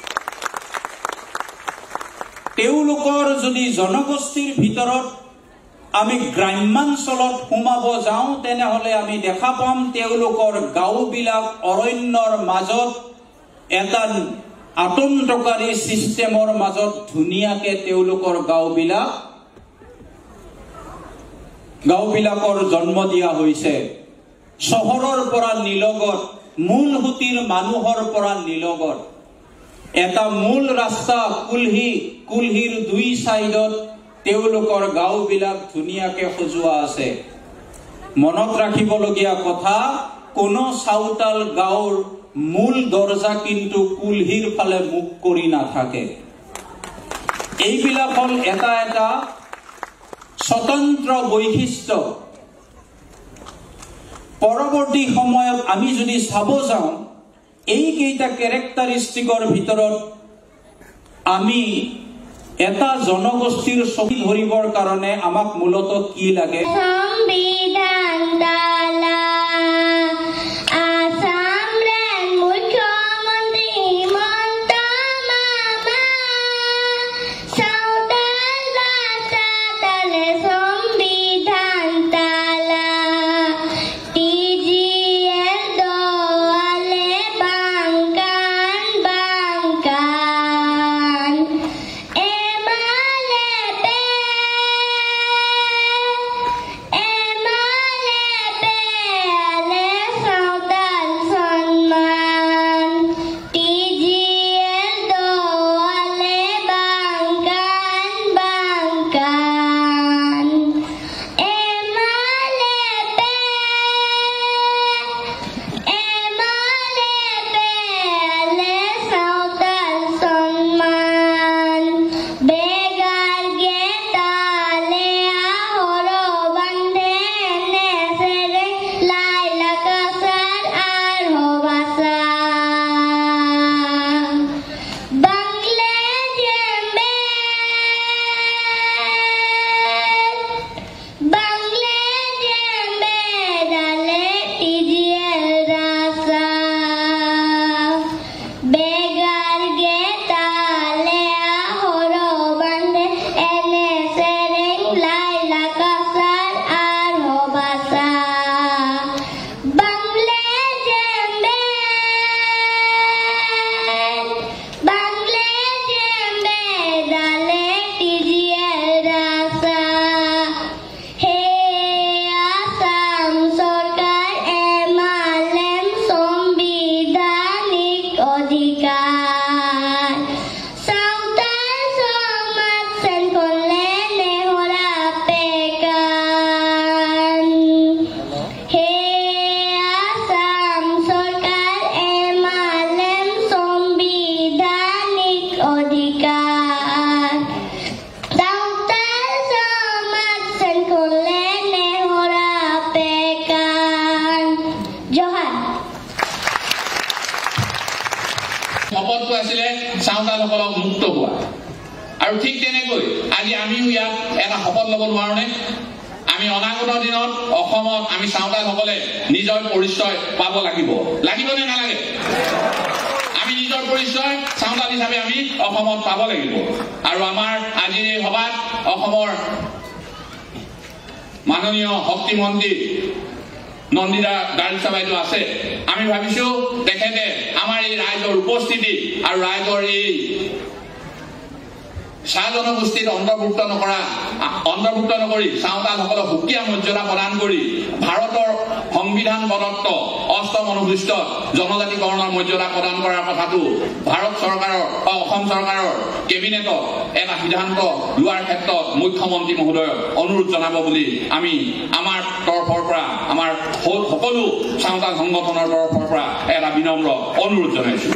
তেওঁলোকৰ যদি জনগোষ্ঠীৰ ভিতৰত আমি গ্ৰাম্যাঞ্চলত সোমাব যাওঁ তেনেহলে আমি দেখা পাম তেওঁলোকৰ গাঁওবিলাক অৰণ্যৰ মাজত এটা আতন্তকাৰী সিস্টেমৰ মাজত ধুনীয়াকে তেওঁলোকৰ গাঁওবিলাক গাঁওবিলাকৰ জন্ম দিয়া হৈছে। চহৰৰ পৰা নিলগত মূল সুতিৰ মানুহৰ পৰা নিলগত এটা মূল ৰাস্তা কুলহি কুলহিৰ দুই সাইডত তেওঁলোকৰ গাঁওবিলাক ধুনীয়াকে সজোৱা আছে। মনত ৰাখিবলগীয়া কথা, কোনো সাঁওতাল গাঁৱৰ মূল দরজা কিন্তু কুলহিৰ ফালে মুখ কৰি নাথাকে। এইবিলাক হল এটা এটা স্বতন্ত্ৰ বৈশিষ্ট্য। পৰৱৰ্তী সময়ত আমি যদি চাব যাওঁ এইকেইটা ক্যাৰেক্টাৰিষ্টিকৰ ভিতৰত আমি এটা জনগোষ্ঠীৰ ছবি ধৰিবৰ কাৰণে আমাক মূলত কি লাগে? সংবিধান ডালা Emma শপতটো আছিলে চাওতালসকলক মুক্ত হোৱা আৰু ঠিক তেনেকৈ আজি আমিও ইয়াত এটা শপত ল'ব নোৱাৰোনে আমি অনাগত দিনত অসমত আমি চাওতালসকলে নিজৰ পৰিচয় পাব লাগিব লাগিব নে নালাগে আমি নিজৰ পৰিচয় চাওতাল হিচাপে আমি অসমত পাব লাগিব আৰু আমাৰ আজিৰ এই সভাত অসমৰ মাননীয় শক্তি মন্ত্ৰী নন্দিতা গাৰ্লছা বাইদেউ আছে আমি ভাবিছো তেখেতে আমাৰ এই ৰাইজৰ উপস্থিতি আৰু ৰাইজৰ এই চাহ জনগোষ্ঠীৰ অন্তৰ্ভুক্ত নকৰা অন্তৰ্ভুক্ত নকৰি চাওতালসকলক সুকীয়া মৰ্যাদা প্ৰদান কৰি ভাৰতৰ সংবিধান প্ৰদত্ত অষ্টম অনুসূচীত জনজাতিকৰণৰ মৰ্যাদা প্ৰদান কৰাৰ কথাটো ভাৰত চৰকাৰৰ অসম চৰকাৰৰ কেবিনেটত এটা সিদ্ধান্ত লোৱাৰ ক্ষেত্ৰত মুখ্যমন্ত্ৰী মহোদয়ক অনুৰোধ জনাব বুলি আমি আমাৰ তৰফৰ পৰা আমাৰ সকলো চাওতাল সংগঠনৰ তৰফৰ পৰা এটা বিনম্ৰ অনুৰোধ জনাইছো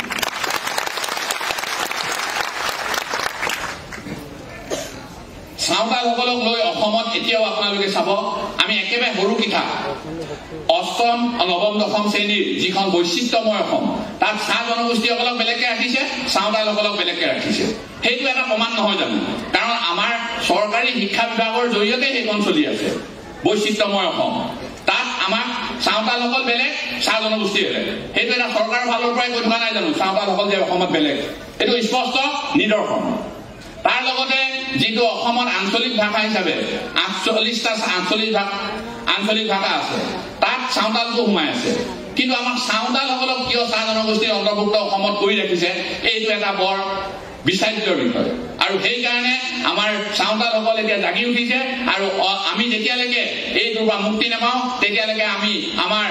চাওতালসকলক লৈ অসমত এতিয়াও আপোনালোকে চাব আমি একেবাৰে সৰু কিঠা অষ্টম নৱম দশম শ্ৰেণীৰ যিখন বৈচিত্ৰ্যময় অসম তাত চাহ জনগোষ্ঠীসকলক বেলেগকে ৰাখিছে চাওতালসকলক বেলেগকে ৰাখিছে সেইটো এটা প্ৰমাণ নহয় জানো কাৰণ আমাৰ চৰকাৰী শিক্ষা বিভাগৰ জৰিয়তে সেইখন চলি আছে বৈচিত্ৰ্যময় অসম তাত আমাক চাওতালসকল বেলেগ চাহ জনগোষ্ঠী বেলেগ সেইটো এটা চৰকাৰৰ ফালৰ পৰাই কৈ থকা নাই জানো চাওতালসকল যে অসমত বেলেগ এইটো স্পষ্ট নিদৰ্শন তাৰ লগতে যিটো অসমত আঞ্চলিক ভাষা হিচাপে আঠচল্লিশটা আঞ্চলিক ভাষা আঞ্চলিক ভাষা আছে তাত চাওতালটো সোমাই আছে কিন্তু আমাৰ চাওতালসকলক কিয় চাহ জনগোষ্ঠীৰ অন্তৰ্ভুক্ত অসমত কৰি ৰাখিছে এইটো এটা বৰ বিচাৰ্যৰ বিষয় আৰু সেইকাৰণে আমাৰ চাওতালসকল এতিয়া জাগি উঠিছে আৰু আমি যেতিয়ালৈকে এইটোৰ পৰা মুক্তি নাপাওঁ তেতিয়ালৈকে আমি আমাৰ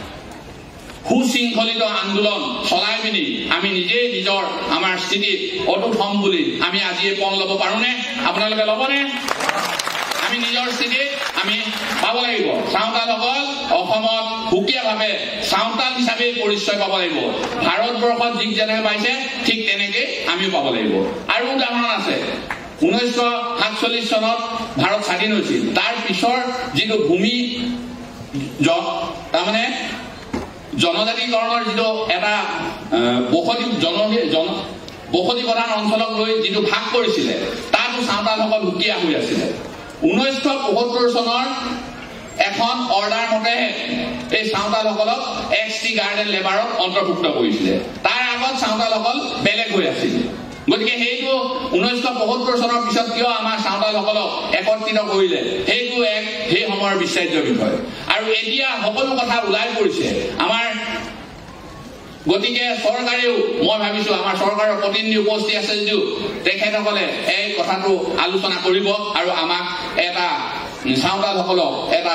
সুশৃংখলিত আন্দোলন চলাই পিনি আমি নিজে নিজৰ আমাৰ স্থিতিত অটুট হ'ম বুলি আমি আজিয়ে পণ ল'ব পাৰোঁনে আপোনালোকে ল'বনে আমি নিজৰ স্থিতিত আমি পাব লাগিব চাওতালসকল অসমত সুকীয়াভাৱে চাওতাল হিচাপে পৰিচয় পাব লাগিব ভাৰতবৰ্ষত যি যেনেকৈ পাইছে ঠিক তেনেকৈ আমিও পাব লাগিব আৰু উদাহৰণ আছে ঊনৈছশ সাতচল্লিছ চনত ভাৰত স্বাধীন হৈছিল তাৰ পিছৰ যিটো ভূমি তাৰমানে জনজাতিকৰণৰ যিটো এটা বসতি জন বসতি প্ৰধান অঞ্চলক লৈ যিটো ভাগ কৰিছিলে তাতো চাওতালসকল সুকীয়া হৈ আছিলে ঊনৈছশ পঁয়সত্তৰ চনৰ এখন অৰ্ডাৰ মতে এই চাওতালসকলক এক্স টি গাৰ্ডেন লেবাৰত অন্তৰ্ভুক্ত কৰিছিলে তাৰ আগত চাওতালসকল বেলেগ হৈ আছিল গতিকে সেইটো ঊনৈছশ পঁয়সত্তৰ চনৰ পিছত কিয় আমাৰ চাওতালসকলক একত্ৰিত কৰিলে সেইটো এক সেই সময়ৰ বিচাৰ্য বিষয় আৰু এতিয়া সকলো কথা ওলাই পৰিছে আমাৰ গতিকে চৰকাৰেও মই ভাবিছো আমাৰ চৰকাৰৰ প্ৰতিনিধি উপস্থিত আছে যদিও তেখেতসকলে এই কথাটো আলোচনা কৰিব আৰু আমাক এটা চাওতালসকলক এটা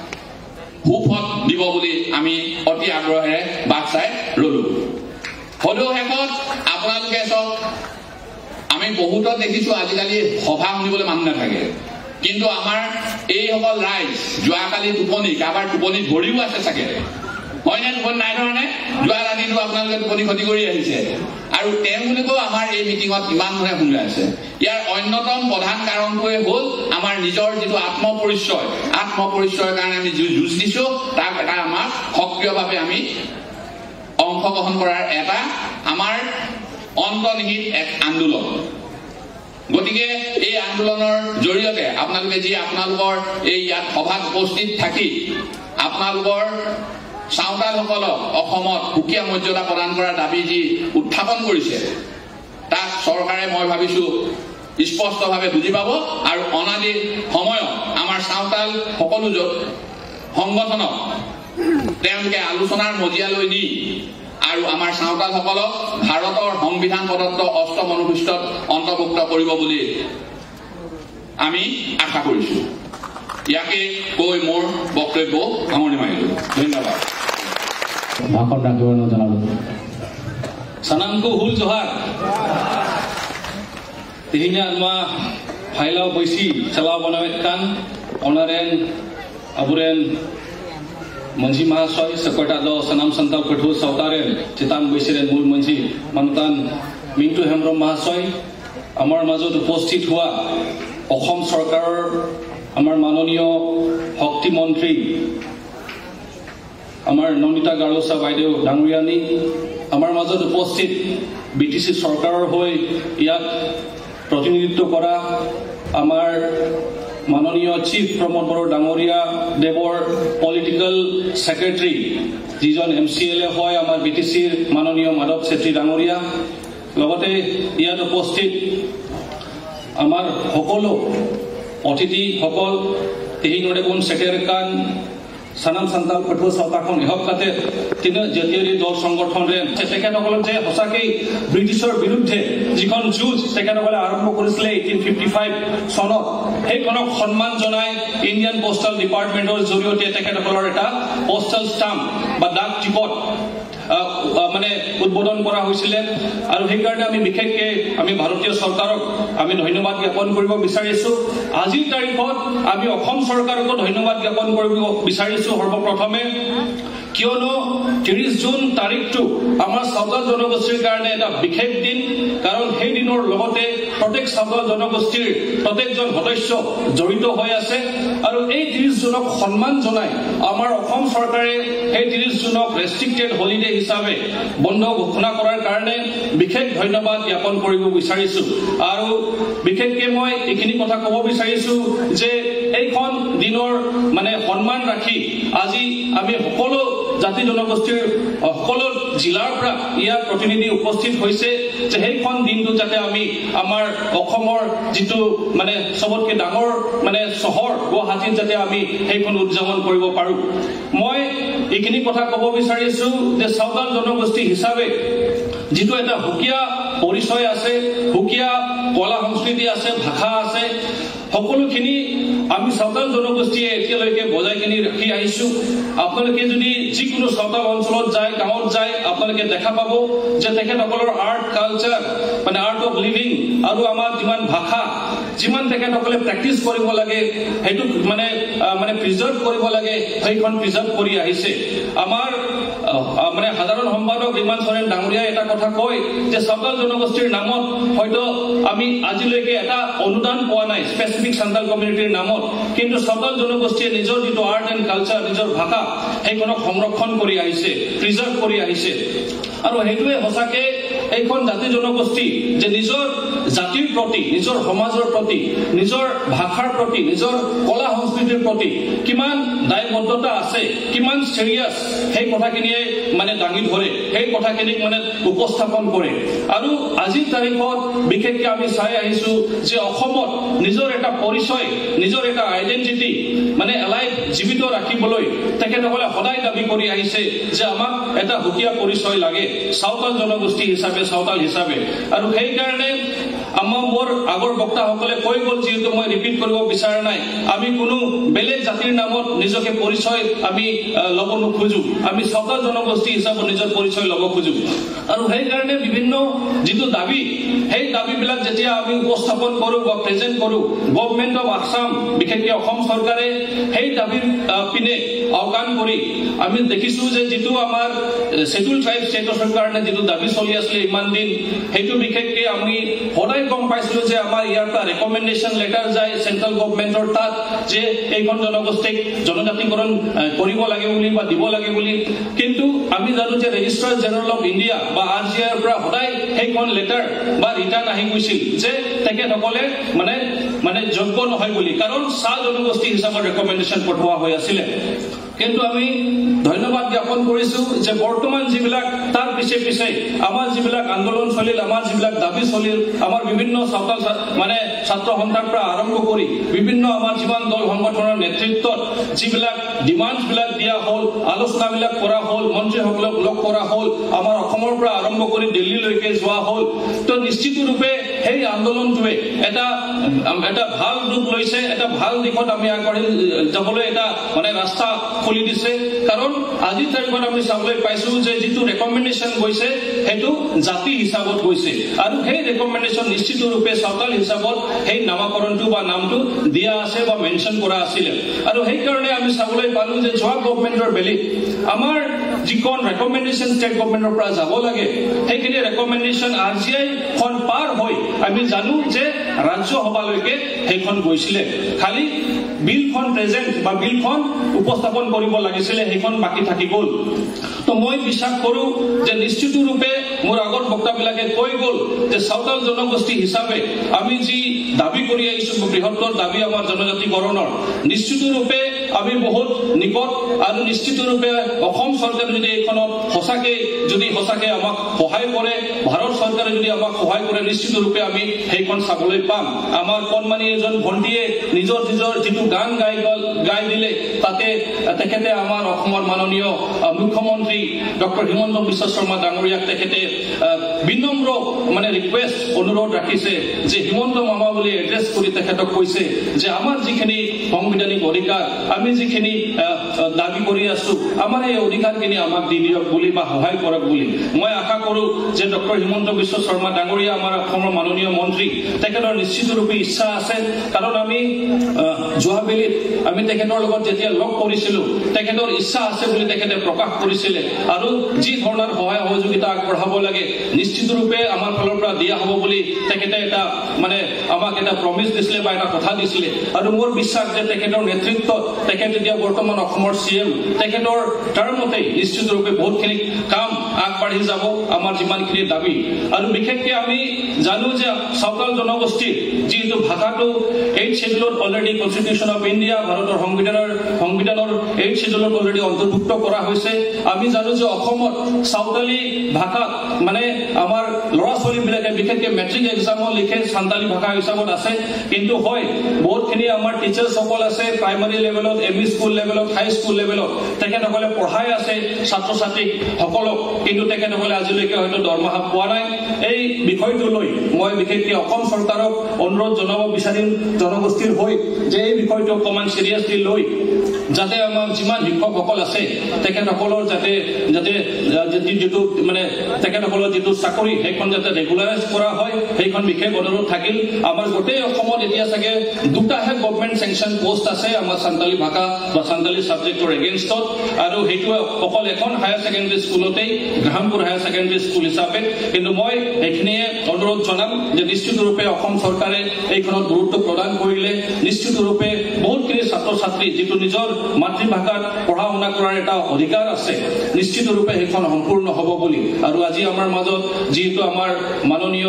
সুফল দিব বুলি আমি অতি আগ্ৰহেৰে বাট চাই ৰলো হলেও শেষত আপোনালোকে চব আমি বহুতত দেখিছো আজিকালি সভা শুনিবলৈ মানুহ নাথাকে কিন্তু আমাৰ এইসকল ৰাইজ যোৱাকালি টোপনি কাৰোবাৰ টোপনিত ভৰিও আছে চাগে হয়নে টোপনি নাই ধৰণে যোৱা ৰাতিটো আপোনালোকে টোপনি ক্ষতি কৰি আহিছে আৰু তেওঁলোকেও আমাৰ এই মিটিঙত ইমান ধৰণে শুনি আছে ইয়াৰ অন্যতম প্ৰধান কাৰণটোৱে হ'ল আমাৰ নিজৰ যিটো আত্মপৰিচয় আত্মপৰিচয়ৰ কাৰণে আমি যুঁজ দিছো তাক এটা আমাক সক্ৰিয়ভাৱে আমি অংশগ্ৰহণ কৰাৰ এটা আমাৰ অন্তৰ্নিহিত এক আন্দোলন গতিকে এই আন্দোলনৰ জৰিয়তে আপোনালোকে যি আপোনালোকৰ এই ইয়াত সভাত উপস্থিত থাকি আপোনালোকৰ চাওতালসকলক অসমত সুকীয়া মৰ্যাদা প্ৰদান কৰাৰ দাবী যি উত্থাপন কৰিছে তাক চৰকাৰে মই ভাবিছো স্পষ্টভাৱে বুজি পাব আৰু অনাদি সময়ত আমাৰ চাওতাল সকলো সংগঠনক তেওঁলোকে আলোচনাৰ মজিয়ালৈ নি আৰু আমাৰ চাওতালসকলক ভাৰতৰ সংবিধান প্ৰদত্ত অষ্টম অনুসূচীত অন্তৰ্ভুক্ত কৰিব বুলি আমি আশা কৰিছো ইয়াকে কৈ মোৰ বক্তব্য সামৰণি মাৰিলো ধন্যবাদ ভাষণ ৰাখিবলৈ জনাব sanamku hul johar tihinya alma hailau boisi chala banawetkan onaren aburen Manji Mahasoy sekolah lo sanam santal kedua saudaren citan boisiren mul manji mantan Mintu Hemrom Mahasoy amar মাজত উপস্থিত হোৱা অসম চৰকাৰৰ আমাৰ মাননীয় শক্তি মন্ত্ৰী আমাৰ নন্দিতা গাৰোচা বাইদেউ ডাঙৰীয়ানী, আমাৰ মাজত উপস্থিত বি টি চি চৰকাৰৰ হৈ ইয়াত প্ৰতিনিধিত্ব কৰা আমাৰ মাননীয় চিফ প্ৰমোদ বড়ো ডাঙৰীয়া দেৱৰ পলিটিকেল ছেক্ৰেটাৰী যিজন এম চি এল এ হয় আমাৰ বি টি চিৰ মাননীয় মাধৱ চেত্ৰী ডাঙৰীয়া, লগতে ইয়াত উপস্থিত আমাৰ সকলো অতিথিসকল, তিহিঙৰেগুণ সেকেৰকান সানাম সান্তাল পঠুৱা চৰকাৰখন এহক কাতে তিনি জাতীয় দল সংগঠনৰে তেখেতসকলে যে সঁচাকৈ ব্ৰিটিছৰ বিৰুদ্ধে যিখন যুঁজ তেখেতসকলে আৰম্ভ কৰিছিলে এইটিন ফিফটি ফাইভ চনত, সেইখনক সন্মান জনাই ইণ্ডিয়ান পোষ্টেল ডিপাৰ্টমেণ্টৰ জৰিয়তে তেখেতসকলৰ এটা পোষ্টেল ষ্টাম্প বা ডাক টিকট মানে উদ্বোধন কৰা হৈছিলে। আৰু সেইকাৰণে আমি বিশেষকৈ আমি ভাৰতীয় চৰকাৰক আমি ধন্যবাদ জ্ঞাপন কৰিব বিচাৰিছো। আজিৰ তাৰিখত আমি অসম চৰকাৰকো ধন্যবাদ জ্ঞাপন কৰিব বিচাৰিছো সৰ্বপ্ৰথমে, কিয়নো ত্ৰিশ জুন তাৰিখটো আমাৰ সাঁওতাল জনগোষ্ঠীৰ কাৰণে এটা বিশেষ দিন, কাৰণ সেই দিনৰ লগতে প্ৰত্যেক সাঁওতাল জনগোষ্ঠীৰ প্ৰত্যেকজন সদস্য জড়িত হৈ আছে। আৰু এই ত্ৰিশ জুনক সন্মান জনাই আমাৰ অসম চৰকাৰে সেই ত্ৰিশ জুনক ৰেষ্ট্ৰিক্টেড হলিডে হিচাপে বন্ধ ঘোষণা কৰাৰ কাৰণে বিশেষ ধন্যবাদ জ্ঞাপন কৰিব বিচাৰিছো। আৰু বিশেষকৈ মই এইখিনি কথা ক'ব বিচাৰিছো যে এইখন দিনৰ মানে সন্মান ৰাখি আজি আমি সকলো জাতি জনগোষ্ঠীৰ সকলো জিলাৰ পৰা ইয়াৰ প্ৰতিনিধি উপস্থিত হৈছে যে সেইখন দিনটো যাতে আমি আমাৰ অসমৰ যিটো মানে চবতকৈ ডাঙৰ মানে চহৰ গুৱাহাটীত যাতে আমি সেইখন উদযাপন কৰিব পাৰোঁ। মই এইখিনি কথা ক'ব বিচাৰিছো যে সাঁওতাল জনগোষ্ঠী হিচাপে যিটো এটা সুকীয়া পৰিচয় আছে, সুকীয়া কলা সংস্কৃতি আছে, ভাষা আছে, সকলোখিনি আমি সাঁওতাল জনগোষ্ঠীয়ে এতিয়ালৈকে বজাই কিনি ৰাখি আহিছো। আপোনালোকে যদি যিকোনো সাঁওতাল অঞ্চলত যায়, গাঁৱত যায়, আপোনালোকে দেখা পাব যে তেখেতসকলৰ আৰ্ট কালচাৰ মানে আৰ্ট অফ লিভিং আৰু আমাৰ যিমান ভাষা যিমান তেখেতসকলে প্ৰেক্টিচ কৰিব লাগে সেইটো মানে মানে প্ৰিজাৰ্ভ কৰিব লাগে, সেইখন প্ৰিজাৰ্ভ কৰি আহিছে। আমাৰ মানে সাধাৰণ সম্পাদক ৰিমান চৰেণ ডাঙৰীয়াই এটা কথা কয় যে সাঁওতাল জনগোষ্ঠীৰ নামত হয়তো আমি আজিলৈকে এটা অনুদান পোৱা নাই স্পেচিফিক সাঁওতাল কমিউনিটিৰ নামত, কিন্তু সাঁওতাল জনগোষ্ঠীয়ে নিজৰ যিটো আৰ্ট এণ্ড কালচাৰ, নিজৰ ভাষা সেইখনক সংৰক্ষণ কৰি আহিছে, প্ৰিজাৰ্ভ কৰি আহিছে। আৰু সেইটোৱে সঁচাকৈ এইখন জাতি জনগোষ্ঠী যে নিজৰ জাতিৰ প্ৰতি, নিজৰ সমাজৰ প্ৰতি, নিজৰ ভাষাৰ প্ৰতি, নিজৰ কলা সংস্কৃতিৰ প্ৰতি কিমান দায়বদ্ধতা আছে, কিমান চিৰিয়াছ, সেই কথাখিনিয়ে মানে দাঙি ধৰে, সেই কথাখিনিক মানে উপস্থাপন কৰে। আৰু আজিৰ তাৰিখত বিশেষকৈ আমি চাই আহিছো যে অসমত নিজৰ এটা পৰিচয়, নিজৰ এটা আইডেণ্টিটি মানে এলাই জীৱিত ৰাখিবলৈ তেখেতসকলে সদায় দাবী কৰি আহিছে যে আমাক এটা সুকীয়া পৰিচয় লাগে সাঁওতাল জনগোষ্ঠী হিচাপে, সাঁওতাল হিচাপে। আৰু সেইকাৰণে আমাৰ মোৰ আগৰ বক্তাসকলে কৈ গ'ল, যিহেতু মই ৰিপিট কৰিব বিচৰা নাই, আমি কোনো বেলেগ জাতিৰ নামত নিজকে পৰিচয় আমি ল'ব নোখোজো, আমি সাঁওতাল জনগোষ্ঠী হিচাপত নিজৰ পৰিচয় ল'ব খোজো। আৰু সেইকাৰণে বিভিন্ন যিটো দাবী, সেই দাবীবিলাক যেতিয়া আমি উপস্থাপন কৰোঁ বা প্ৰেজেণ্ট কৰোঁ, গভৰ্ণমেণ্ট অফ আছাম বিশেষকৈ অসম চৰকাৰে সেই দাবীৰ পিনে আওকাণ কৰি আমি দেখিছোঁ যে যিটো আমাৰ শ্বেডুল ট্ৰাইব ষ্টেটাছৰ কাৰণে যিটো দাবী চলি আছিলে ইমান দিন, সেইটো বিশেষকৈ আমি সদায় গম পাইছিলো যে আমাৰ ইয়াৰ পৰা ৰেকমেণ্ডেশ্যন লেটাৰ যায় চেণ্ট্ৰেল গভৰ্ণমেণ্টৰ তাত যে এইখন জনগোষ্ঠীক জনজাতিকৰণ কৰিব লাগে বুলি বা দিব লাগে বুলি। কিন্তু আমি জানো যে ৰেজিষ্ট্ৰাৰ জেনেৰেল অফ ইণ্ডিয়া বা আৰ জি আইৰ পৰা সদায় সেইখন লেটাৰ বা ৰিটাৰ্ণ আহি গৈছিল যে তেখেতসকলে মানে মানে যোগ্য নহয় বুলি, কাৰণ চাহ জনগোষ্ঠী হিচাপত ৰেকমেণ্ডেশ্যন পঠোৱা হৈ আছিলে। কিন্তু আমি ধন্যবাদ জ্ঞাপন কৰিছো যে বৰ্তমান যিবিলাক তাৰ পিছে পিছে আমাৰ যিবিলাক আন্দোলন চলিল, আমাৰ যিবিলাক দাবী চলিল, আমাৰ বিভিন্ন সাঁওতাল মানে ছাত্ৰ সন্থাৰ পৰা আৰম্ভ কৰি বিভিন্ন আমাৰ যিমান দল সংগঠনৰ নেতৃত্বত যিবিলাক ডিমাণ্ডবিলাক দিয়া হ'ল, আলোচনাবিলাক কৰা হ'ল, মন্ত্ৰীসকলক লগ কৰা হ'ল, আমাৰ অসমৰ পৰা আৰম্ভ কৰি দিল্লীলৈকে যোৱা হ'ল, তো নিশ্চিত ৰূপে সেই আন্দোলনটোৱে এটা এটা ভাল ৰূপ লৈছে, এটা ভাল দিশত আমি আগবাঢ়ি যাবলৈ এটা মানে ৰাস্তা খুলি দিছে। কাৰণ আজিৰ তাৰিখত আমি চাবলৈ পাইছো যে যিটো ৰেকমেণ্ডেশ্যন গৈছে সেইটো জাতি হিচাপত গৈছে, আৰু সেই ৰেকমেণ্ডেশ্যন নিশ্চিত ৰূপে সাঁওতাল হিচাপত সেই নামাকৰণটো বা নামটো দিয়া আছে বা মেনশ্যন কৰা আছিলে। আৰু সেইকাৰণে আমি চাবলৈ পালো যে যোৱা গভৰ্ণমেণ্টৰ বেলিত আমাৰ যিখন ৰেকমেণ্ডেশ্যন ষ্টেট গভৰ্ণমেণ্টৰ পৰা যাব লাগে সেইখিনি ৰেকমেণ্ডেশ্যন আৰ জি আই খন পাৰ হৈ আমি জানো যে ৰাজ্যসভালৈকে সেইখন গৈছিলে খালি বিলখন প্ৰেজেণ্ট বা বিলখন উপস্থাপন কৰিব লাগিছিলে সেইখন বাকী থাকি গ'ল তো মই বিশ্বাস কৰোঁ যে নিশ্চিত ৰূপে মোৰ আগত বক্তাবিলাকে কৈ গ'ল যে চাওতাল জনগোষ্ঠী হিচাপে আমি যি দাবী কৰি আহিছোঁ বৃহত্তৰ দাবী আমাৰ জনজাতিকৰণৰ নিশ্চিত ৰূপে আমি বহুত নিকট আৰু নিশ্চিত ৰূপে অসম চৰকাৰে যদি এইখনত সঁচাকৈ যদি সঁচাকৈ আমাক সহায় কৰে ভাৰত চৰকাৰে যদি আমাক সহায় কৰে নিশ্চিত ৰূপে আমি সেইখন চাবলৈ পাম আমাৰ কণমানি এজন ভণ্টিয়ে নিজৰ নিজৰ যিটো গান গাই গ'ল গাই দিলে তাতে তেখেতে আমাৰ অসমৰ মাননীয় মুখ্যমন্ত্ৰী ডক্টৰ হিমন্ত বিশ্ব শৰ্মা ডাঙৰীয়াক তেখেতে বিনম্ৰ মানে ৰিকুৱেষ্ট অনুৰোধ ৰাখিছে যে হিমন্ত মামা বুলি এড্ৰেছ কৰি তেখেতক কৈছে যে আমাৰ যিখিনি সাংবিধানিক অধিকাৰ আমি যিখিনি দাবী কৰি আছো আমাৰ এই অধিকাৰখিনি আমাক দি দিয়ক বুলি বা সহায় কৰক বুলি মই আশা কৰোঁ যে ডক্টৰ হিমন্ত বিশ্ব শৰ্মা ডাঙৰীয়া আমাৰ অসমৰ মাননীয় মন্ত্ৰী তেখেতৰ নিশ্চিত ৰূপে ইচ্ছা আছে কাৰণ আমি যোৱাবেলিত আমি তেখেতৰ লগত যেতিয়া লগ কৰিছিলোঁ তেখেতৰ ইচ্ছা আছে বুলি তেখেতে প্ৰকাশ কৰিছিলে আৰু যি ধৰণৰ সহায় সহযোগিতা আগবঢ়াব লাগে নিশ্চিত ৰূপে আমাৰ ফালৰ পৰা দিয়া হ'ব বুলি তেখেতে এটা মানে আমাক এটা প্ৰমিছ দিছিলে বা এটা কথা দিছিলে আৰু মোৰ বিশ্বাস যে তেখেতৰ নেতৃত্বত তেখেত এতিয়া বৰ্তমান অসমৰ চি এম তেখেতৰ টাৰ্মতে নিশ্চিত ৰূপে বহুতখিনি কাম আগবাঢ়ি যাব আমাৰ যিমানখিনি দাবী আৰু বিশেষকৈ আমি জানো যে চাওতাল জনগোষ্ঠীৰ যিটো ভাষাটো এইট শ্বেডিউলত অলৰেডি কনষ্টিটিউশ্যন অফ ইণ্ডিয়া ভাৰতৰ সংবিধানৰ সংবিধানৰ এইট শ্বেডিউলত অলৰেডি অন্তৰ্ভুক্ত কৰা হৈছে আমি জানো যে অসমত চাওতালী ভাষাত মানে আমাৰ ল'ৰা ছোৱালীবিলাকে বিশেষকৈ মেট্ৰিক এক্সামো লিখে চান্তালী ভাষা হিচাপত আছে কিন্তু হয় বহুতখিনি আমাৰ টিচাৰ্ছসকল আছে প্ৰাইমাৰী লেভেলত এম ই স্কুল লেভেলত হাই স্কুল লেভেলত তেখেতসকলে পঢ়াই আছে ছাত্ৰ ছাত্ৰীসকলক কিন্তু তেখেতসকলে আজিলৈকে হয়তো দৰমহা পোৱা নাই এই বিষয়টো লৈ মই বিশেষকৈ অসম চৰকাৰক অনুৰোধ জনাব বিচাৰিম জনগোষ্ঠীৰ হৈ যে এই বিষয়টো অকণমান চিৰিয়াছলি লৈ যাতে আমাৰ যিমান শিক্ষকসকল আছে তেখেতসকলৰ যাতে যাতে যিটো মানে তেখেতসকলৰ যিটো চাকৰি সেইখন যাতে ৰেগুলাৰাইজ কৰা হয় সেইখন বিশেষ অনুৰোধ থাকিল আমাৰ গোটেই অসমত এতিয়া চাগে দুটাহে গভৰ্ণমেণ্ট চেংচন পোষ্ট আছে আমাৰ চান্তালী ভাষা বা চান্তালী ছাবজেক্টৰ এগেইনষ্টত আৰু সেইটো অকল এখন হায়াৰ ছেকেণ্ডেৰী স্কুলতেই গ্ৰাহামপুৰ হায়াৰ ছেকেণ্ডেৰী স্কুল হিচাপে কিন্তু মই এইখিনিয়ে অনুৰোধ জনাম যে নিশ্চিত ৰূপে অসম চৰকাৰে এইখনত গুৰুত্ব প্ৰদান কৰিলে নিশ্চিত ৰূপে বহুতখিনি ছাত্ৰ ছাত্ৰী যিটো নিজৰ মাতৃভাষাত পঢ়া শুনা কৰাৰ এটা অধিকাৰ আছে নিশ্চিত ৰূপে সেইখন সম্পূৰ্ণ হ'ব বুলি আৰু আজি আমাৰ মাজত যিহেতু আমাৰ মাননীয়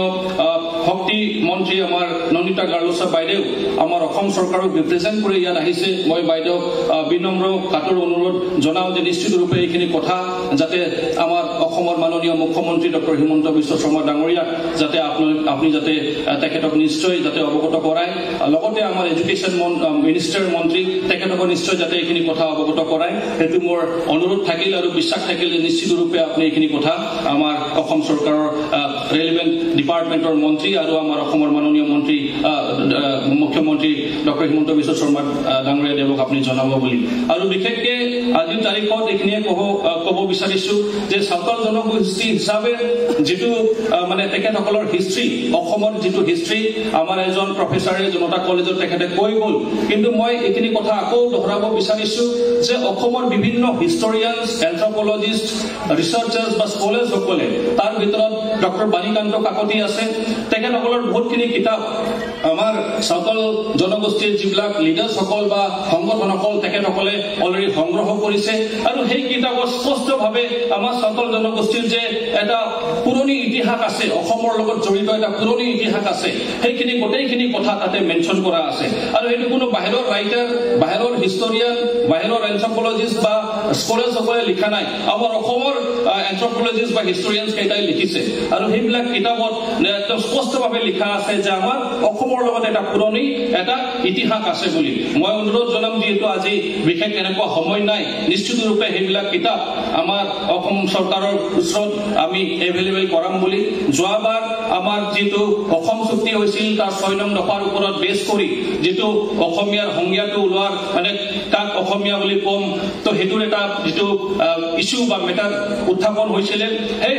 শক্তি মন্ত্ৰী আমাৰ নন্দিতা গাৰ্লছা বাইদেউ আমাৰ অসম চৰকাৰক ৰিপ্ৰেজেণ্ট কৰি ইয়াত আহিছে মই বাইদেউক বিনম্ৰ কাতৰ অনুৰোধ জনাওঁ যে নিশ্চিত ৰূপে এইখিনি কথা যাতে আমাৰ অসমৰ মাননীয় মুখ্যমন্ত্ৰী ডক্টৰ হিমন্ত বিশ্ব শৰ্মা ডাঙৰীয়াক যাতে আপুনি আপুনি যাতে তেখেতক নিশ্চয় যাতে অৱগত কৰায় লগতে আমাৰ এডুকেশ্যন মিনিষ্টাৰ মন্ত্ৰী তেখেতক নিশ্চয় যাতে এইখিনি কথা অৱগত কৰায় সেইটো মোৰ অনুৰোধ থাকিল আৰু বিশ্বাস থাকিল যে নিশ্চিত ৰূপে আপুনি এইখিনি কথা আমাৰ অসম চৰকাৰৰ ৰেলিভেণ্ট ডিপাৰ্টমেণ্টৰ মন্ত্ৰী আৰু আমাৰ অসমৰ মাননীয় মন্ত্ৰী মুখ্যমন্ত্ৰী ডক্টৰ হিমন্ত বিশ্ব শৰ্মা ডাঙৰীয়া দেৱক আপুনি জনাব বুলি আৰু বিশেষকৈ আজিৰ তাৰিখত এইখিনিয়ে ক'ব ক'ব বিচাৰিছোঁ যে চাওতাল জনগোষ্ঠী হিচাপে যিটো মানে তেখেতসকলৰ হিষ্ট্ৰী অসমৰ যিটো হিষ্ট্ৰী আমাৰ এজন প্ৰফেচাৰে জনতা কলেজত তেখেতে কৈ গ'ল কিন্তু মই এইখিনি কথা আকৌ দোহৰাব বিচাৰিছোঁ যে অসমৰ বিভিন্ন হিষ্টৰিয়ানছ এন্থ্ৰপলজিষ্ট ৰিচাৰ্চাৰ্ছ বা স্কলাৰ্ছসকলে তাৰ ভিতৰত ডক্টৰ বাণীকান্ত কাকতি আছে তেখেতসকলৰ বহুতখিনি কিতাপ আমাৰ চাওতাল জনগোষ্ঠীৰ যিবিলাক লিডাৰ্ছসকল বা সংগঠনসকল তেখেতসকলে অলৰেডি সংগ্ৰহ কৰিছে আৰু সেই কিতাপত স্পষ্টভাৱে আমাৰ চাওতাল জনগোষ্ঠীৰ যে এটা পুৰণি ইতিহাস আছে অসমৰ লগত জড়িত এটা পুৰণি ইতিহাস আছে সেইখিনি গোটেইখিনি কথা তাতে মেনশ্যন কৰা আছে আৰু সেইটো কোনো বাহিৰৰ ৰাইটাৰ বাহিৰৰ হিষ্টৰিয়ান বাহিৰৰ এন্থ্ৰপলজিষ্ট বা স্কলাৰ্ছসকলে লিখা নাই আমাৰ অসমৰ এন্থ্ৰপলজিষ্ট বা হিষ্টৰিয়ানছ কেইটাই লিখিছে আৰু সেইবিলাক কিতাপত একদম স্পষ্টভাৱে লিখা আছে যে আমাৰ অসমৰ লগত এটা পুৰণি এটা ইতিহাস আছে বুলি মই অনুৰোধ জনাম যিহেতু আজি বিশেষ এনেকুৱা সময় নাই নিশ্চিত ৰূপে সেইবিলাক কিতাপ আমাৰ অসম চৰকাৰৰ ওচৰত আমি এভেইলেবল কৰাম বুলি যোৱাবাৰ আমাৰ যিটো অসম চুক্তি হৈছিল তাৰ ছয় নং দফাৰ ওপৰত বেছ কৰি যিটো অসমীয়াৰ সংজ্ঞাটো ওলোৱাৰ মানে কাক অসমীয়া বুলি ক'ম তো সেইটোৰ এটা যিটো ইছ্যু বা মেটাৰ উত্থাপন হৈছিলে সেই সময়ত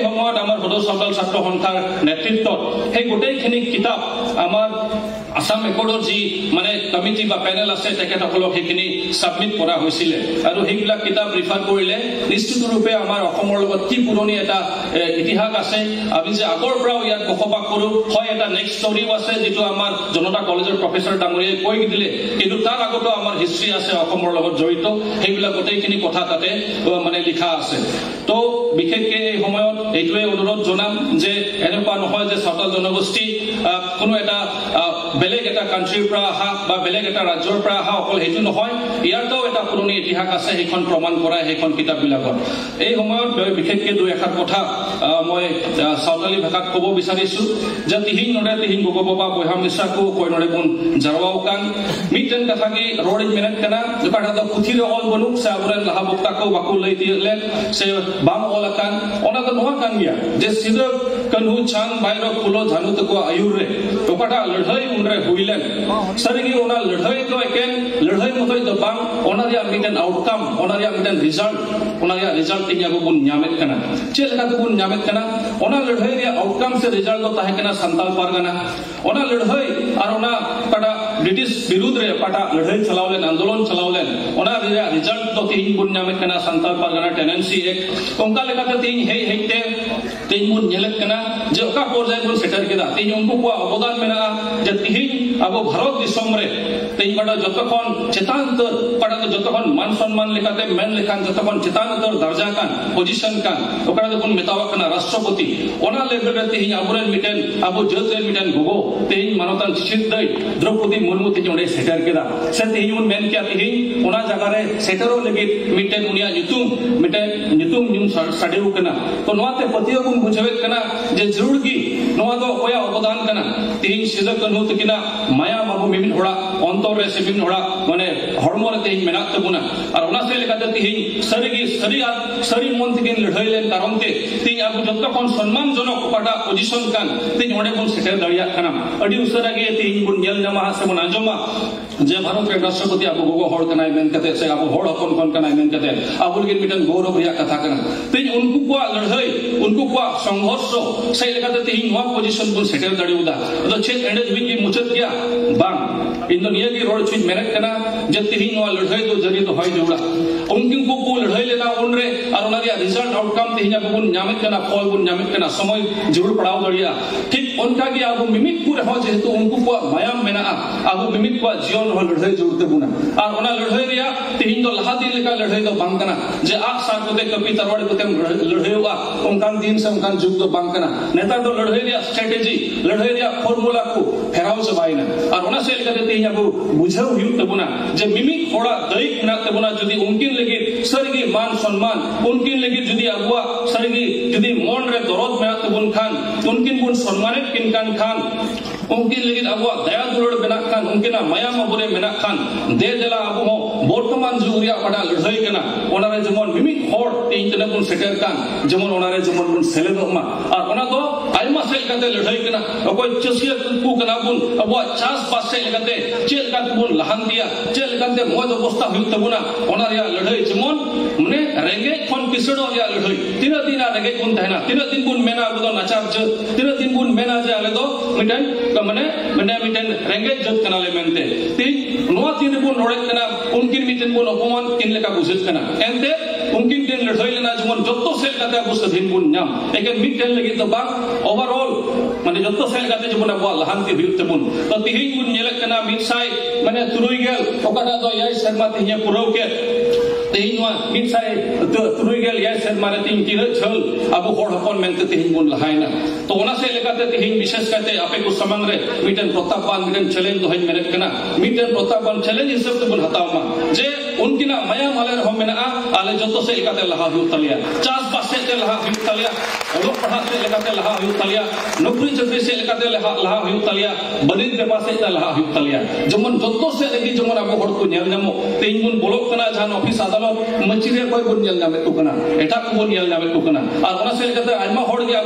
आमार बडो सावताल छात्र सन्थार नेतृत्व हे गोटेइखिनि किताब आमार आसाम एकर्डर जी माने कमिटी बा पैनेल আছে তেখেতসকলক সেইখিনি সাবমিট কৰা হৈছিল আৰু সেইবিলাক কিতাপ ৰিফাৰ কৰিলে নিশ্চিত ৰূপে আমাৰ অসমৰ লগত কি পুৰণি এটা ইতিহাস আছে আমি যে আগৰ পৰাও ইয়াত বসবাস কৰো হয় এটা নেক্সট ষ্টৰীও আছে যেটো আমাৰ জনতা কলেজৰ প্ৰফেসৰ ডাঙৰীয়াই কৈ দিলে কিন্তু তাৰ আগতো আমাৰ হিষ্ট্ৰী আছে অসমৰ লগত জড়িত সেইবিলাক গোটেইখিনি কথা তাতে মানে লিখা আছে তো বিশেষকৈ এই সময়ত এইটোৱে অনুৰোধ জনাম যে এনেকুৱা নহয় যে সাঁওতাল জনগোষ্ঠী কোনো এটা বেলেগ এটা কান্ট্ৰিৰ পৰা আহা বা বেলেগ এটা ৰাজ্যৰ পৰা আহা অকল হেতু নহয় ইয়াৰতো এটা পুৰণি ইতিহাস আছে সেইখন প্ৰমাণ কৰা সেইখন কিতাপবিলাকত এই সময়ত বিশেষকৈ দুই এখাৰ কথা মই সাঁওতালি ভাষাত ক'ব বিচাৰিছো যে তিহিং নৰে তিহিং গগবা বৈহা মিশ্ৰাকো কৈ নৰে গুণ জাৰৱাও কান মিটেন কাথাকি ৰৰি মেনেট কানা জকাটা কুথিৰ অল বনুক সাবৰেন লাহা বক্তাকো বাকু লৈ দিলে সে বাম অলাকান অনাদ নোৱা কান গিয়া যে সিদ কনহু চাং বাইৰ ফুলো জানুতকো আয়ুৰে ওকাটা লঢ়ৈ উনৰে হুইলেন সরিগি ওনা লঢ়ৈ তো একেন লঢ়ৈ মতই দ বাং ওনারিয়া মিটেন আউটকাম ওনারিয়া মিটেন রিজাল্ট ওনারিয়া রিজাল্ট তিনিয়া গুণ ᱧᱟᱢᱮᱫ ᱠᱟᱱᱟ ᱪᱮᱫ ᱞᱮᱠᱟ ᱛᱮᱵᱚᱱ ᱧᱟᱢᱮᱫ ᱠᱟᱱᱟ ᱚᱱᱟ ᱞᱟᱹᱲᱦᱟᱹᱭ ᱨᱮᱭᱟᱜ ᱟᱣᱴᱠᱟᱢ ᱥᱮ ᱨᱤᱡᱟᱞᱴ ᱫᱚ ᱛᱟᱦᱮᱸ ᱠᱟᱱᱟ ᱥᱟᱱᱛᱟᱞ ᱯᱟᱨᱜᱟᱱᱟ ᱚᱱᱟ ᱞᱟᱹᱲᱦᱟᱹᱭ ᱟᱨ ᱚᱱᱟ ᱯᱟᱴᱟ ᱵᱨᱤᱴᱤশ ᱵᱤᱨᱩᱫᱽ ᱨᱮ ᱯᱟᱴᱟ ᱞᱟᱹᱲᱦᱟᱹᱭ ᱪᱟᱞᱟᱣ ᱞᱮᱱ ᱟᱱᱫᱳᱞᱚᱱ ᱪᱟᱞᱟᱣ ᱞᱮᱱ ᱚᱱᱟ ᱨᱮᱭᱟᱜ ᱨᱤᱡᱟᱞᱴ ᱫᱚ ᱛᱤᱦᱤᱧ ᱵᱚᱱ ᱧᱟᱢᱮᱫ ᱠᱟᱱᱟ ᱥᱟᱱᱛᱟᱞ ᱯᱟᱨᱜᱟᱱᱟ ᱴᱮᱱᱮᱱᱥᱤ ᱮᱠ ᱚᱱᱠᱟ ᱞᱮᱠᱟᱛᱮ ᱛᱤᱦᱤᱧ ᱦᱮᱡ ᱦᱮᱡᱛᱮ ᱛᱤᱦᱤᱧ ᱵᱚᱱ ᱧᱮᱞᱮᱫ ᱠᱟᱱᱟ ᱡᱮ ᱚᱠᱟ ᱯᱚᱨᱡᱟᱭ ᱵᱚᱱ ᱥᱮᱴᱮᱨ ᱠᱮᱫᱟ ᱛᱤᱦᱤᱧ ᱩᱱᱠᱩ ᱠᱚᱣᱟᱜ অবদান ᱢᱮᱱᱟᱜᱼᱟ ᱡᱮ ᱛᱤᱦᱤᱧ ᱟᱵᱚ ᱵᱷᱟᱨᱚᱛ ᱫᱤᱥᱚᱢ ᱨᱮ ᱛᱤᱦᱤᱧ ᱯᱟᱴᱟ ᱡᱚᱛᱚ ᱠᱷᱚᱱ ᱪᱮᱛᱟᱱ ᱩᱛᱟᱹᱨ ᱯᱟᱴᱟ ᱫᱚ ᱡᱚᱛᱚ ᱠᱷᱚᱱ मान सम्मान लेकाते मेन लेखान जतो खन चेतान उतर दर्जा कान पोजीशन कान ओकरा दे बन मेतावा कना राष्ट्रपति ओना लेवल रे तिहिन आबुरेन मिटेन आबु जजरेन मिटेन गोगो तिहिन मानवतान चित दई द्रौपदी मुर्मू तिहिन ओडे सेटर केदा से तिहिन उन मेन किया तिहिन ओना जगह रे सेटरो लगित मिटेन उनिया ᱧᱩᱛᱩᱢ मिटेन ᱧᱩᱛᱩᱢ ᱧᱩᱢ साडेउ कना तो नोते पतियो गुन बुझावेत कना जे जरूर की नोआ दो कोया अवदान कना तिहिन सिदा कनु तकिना माया बाबू मिमिन होड़ा अंतर रे सिमिन होड़ा माने हरमो रे तिहिन मेनात तबुना और ओना से लेकाते तिहिन सरीगी सरीआ सरी मन तिहिन लढाई लेन कारणते तिहिन आबु जत्तो कोन सम्मान जनक पटा पोजीशन कान तिहिन ओडे बन सेटर दरिया कना अडी उसरा गे तिहिन बुन नेल जमा से बन आजमा जे भारत रे राष्ट्रपति आबु गोगो होड़ कनाय मेन कते से आबु होड़ हपन कोन कनाय मेन कते आबु गे मिटन गौरव रिया कथा कना तिहिन उनको को लढाई उनको को संघर्ष से लेकाते तिहिन नोआ पोजीशन बन सेटर दरिउदा तो छे एंड बिन की मुचत किया बांग इन दुनिया की रोड चीज मेहनत करना जब तिहिन नोआ लढाई तो जरी तो होय जोड़ा उनकिन को को लढाई लेना उनरे और उनारिया रिजल्ट आउटकम तिहिन आबु बुन ᱧᱟᱢᱮᱫ ᱠᱟᱱᱟ फल बुन ᱧᱟᱢᱮᱫ ᱠᱟᱱᱟ समय जरूर पड़ाव दरिया ठीक उनका की आबु मिमिक पुरे हो जेतु उनको को मायाम मेना आबु मिमिक को जीवन हो लढाई जरूरत बुना और ओना लढाई रिया तिहिन दो लहा दिन लेका लढाई दो बांग कना जे आग सार कोते कपि तरवाड़ कोते लढाईवा उनकान दिन से उनकान जुग दो बांग कना नेता दो लढाई रिया स्ट्रेटजी लढाई रिया फॉर्मूला को फेराव सबाइना और ओना से लेका तिहिन आबु बुझाव हुई तबुना जे मिमिक होड़ा दैक ना तबुना जदी उनकिन लगी सरगी मान सम्मान उनकिन लगी जदी अबुआ सरगी जदी मन रे दरद में तबुन खान उनकिन बुन सम्मानित किन कान खान उनकिन लगी अबुआ दया दुलड़ बेना खान उनकिना माया मबुरे मेना खान दे देला अबु हो बर्तमान जुरिया पड़ा लड़ाई कना ओना रे जमन मिमिक होड़ इन तने बुन सेटर कान जमन ओना रे जमन बुन सेलेदोमा और ओना दो आइमा सेल कते लड़ाई कना अकोय चसिया कु कना बुन अबुआ चास पास से लगते चेल का बुन लहान दिया चेल कते मौज अवस्था हुई तबुना ओना रे लड़ाई जमन मने रेंगे खन किसड़ो रे लड़ाई तीन दिन रेंगे बुन तहना तीन दिन बुन मेना बुदो नाचार ज तीन दिन बुन मेना जे आले दो मिटन मने मने मिटन रेंगे जत कना ले मेनते ती नोआ तीन बुन रोड़े कना उनकिन मिटन बुन अपमान किन लेका बुझत कना एंते उनकिन दिन लड़ाई लेना जमन जत्तो सेल कते बुस दिन बुन नाम एके मिटन लगी तो बा ओवरऑल माने जत्तो सेल कते जमन अबुआ लहानती हुई तबुन तो तिहिन बुन नेले कना मिट साइ माने तुरुई गेल ओकाटा दो याय शर्मा तिहिन पुरौ के तिहिन वा मिट साइ तुरुई गेल याय शर्मा रे तिहिन किर छल अबु होड़ हपन मेनते तिहिन बुन लहाइना तो ओना से लेकाते तिहिन विशेष करते आपे को समंग रे मिटन प्रतापवान मिटन चैलेंज दो हन मेनत कना मिटन प्रतापवान चैलेंज हिसाब से बुन हतावमा जे उनकिना माया माले रहो मेना आले जत्तो से लेकाते लहा हुई तलिया चास पासे ते लहा हुई तलिया ओलो पढ़ा से लेकाते लहा हुई तलिया नौकरी चाकरी से लेकाते लहा लहा हुई तलिया बनित बेपा से लहा हुई तलिया जमन जत्तो से लगी जमन अबो होड़ को नेल नामो तेइन बुन बोलक कना जहान ऑफिस आदालत मचिरे कोई बुन नेल नामे तो कना एटा को बुन नेल नामे तो कना और ओना से लेकाते आइमा होड़ गे अबरेन होड़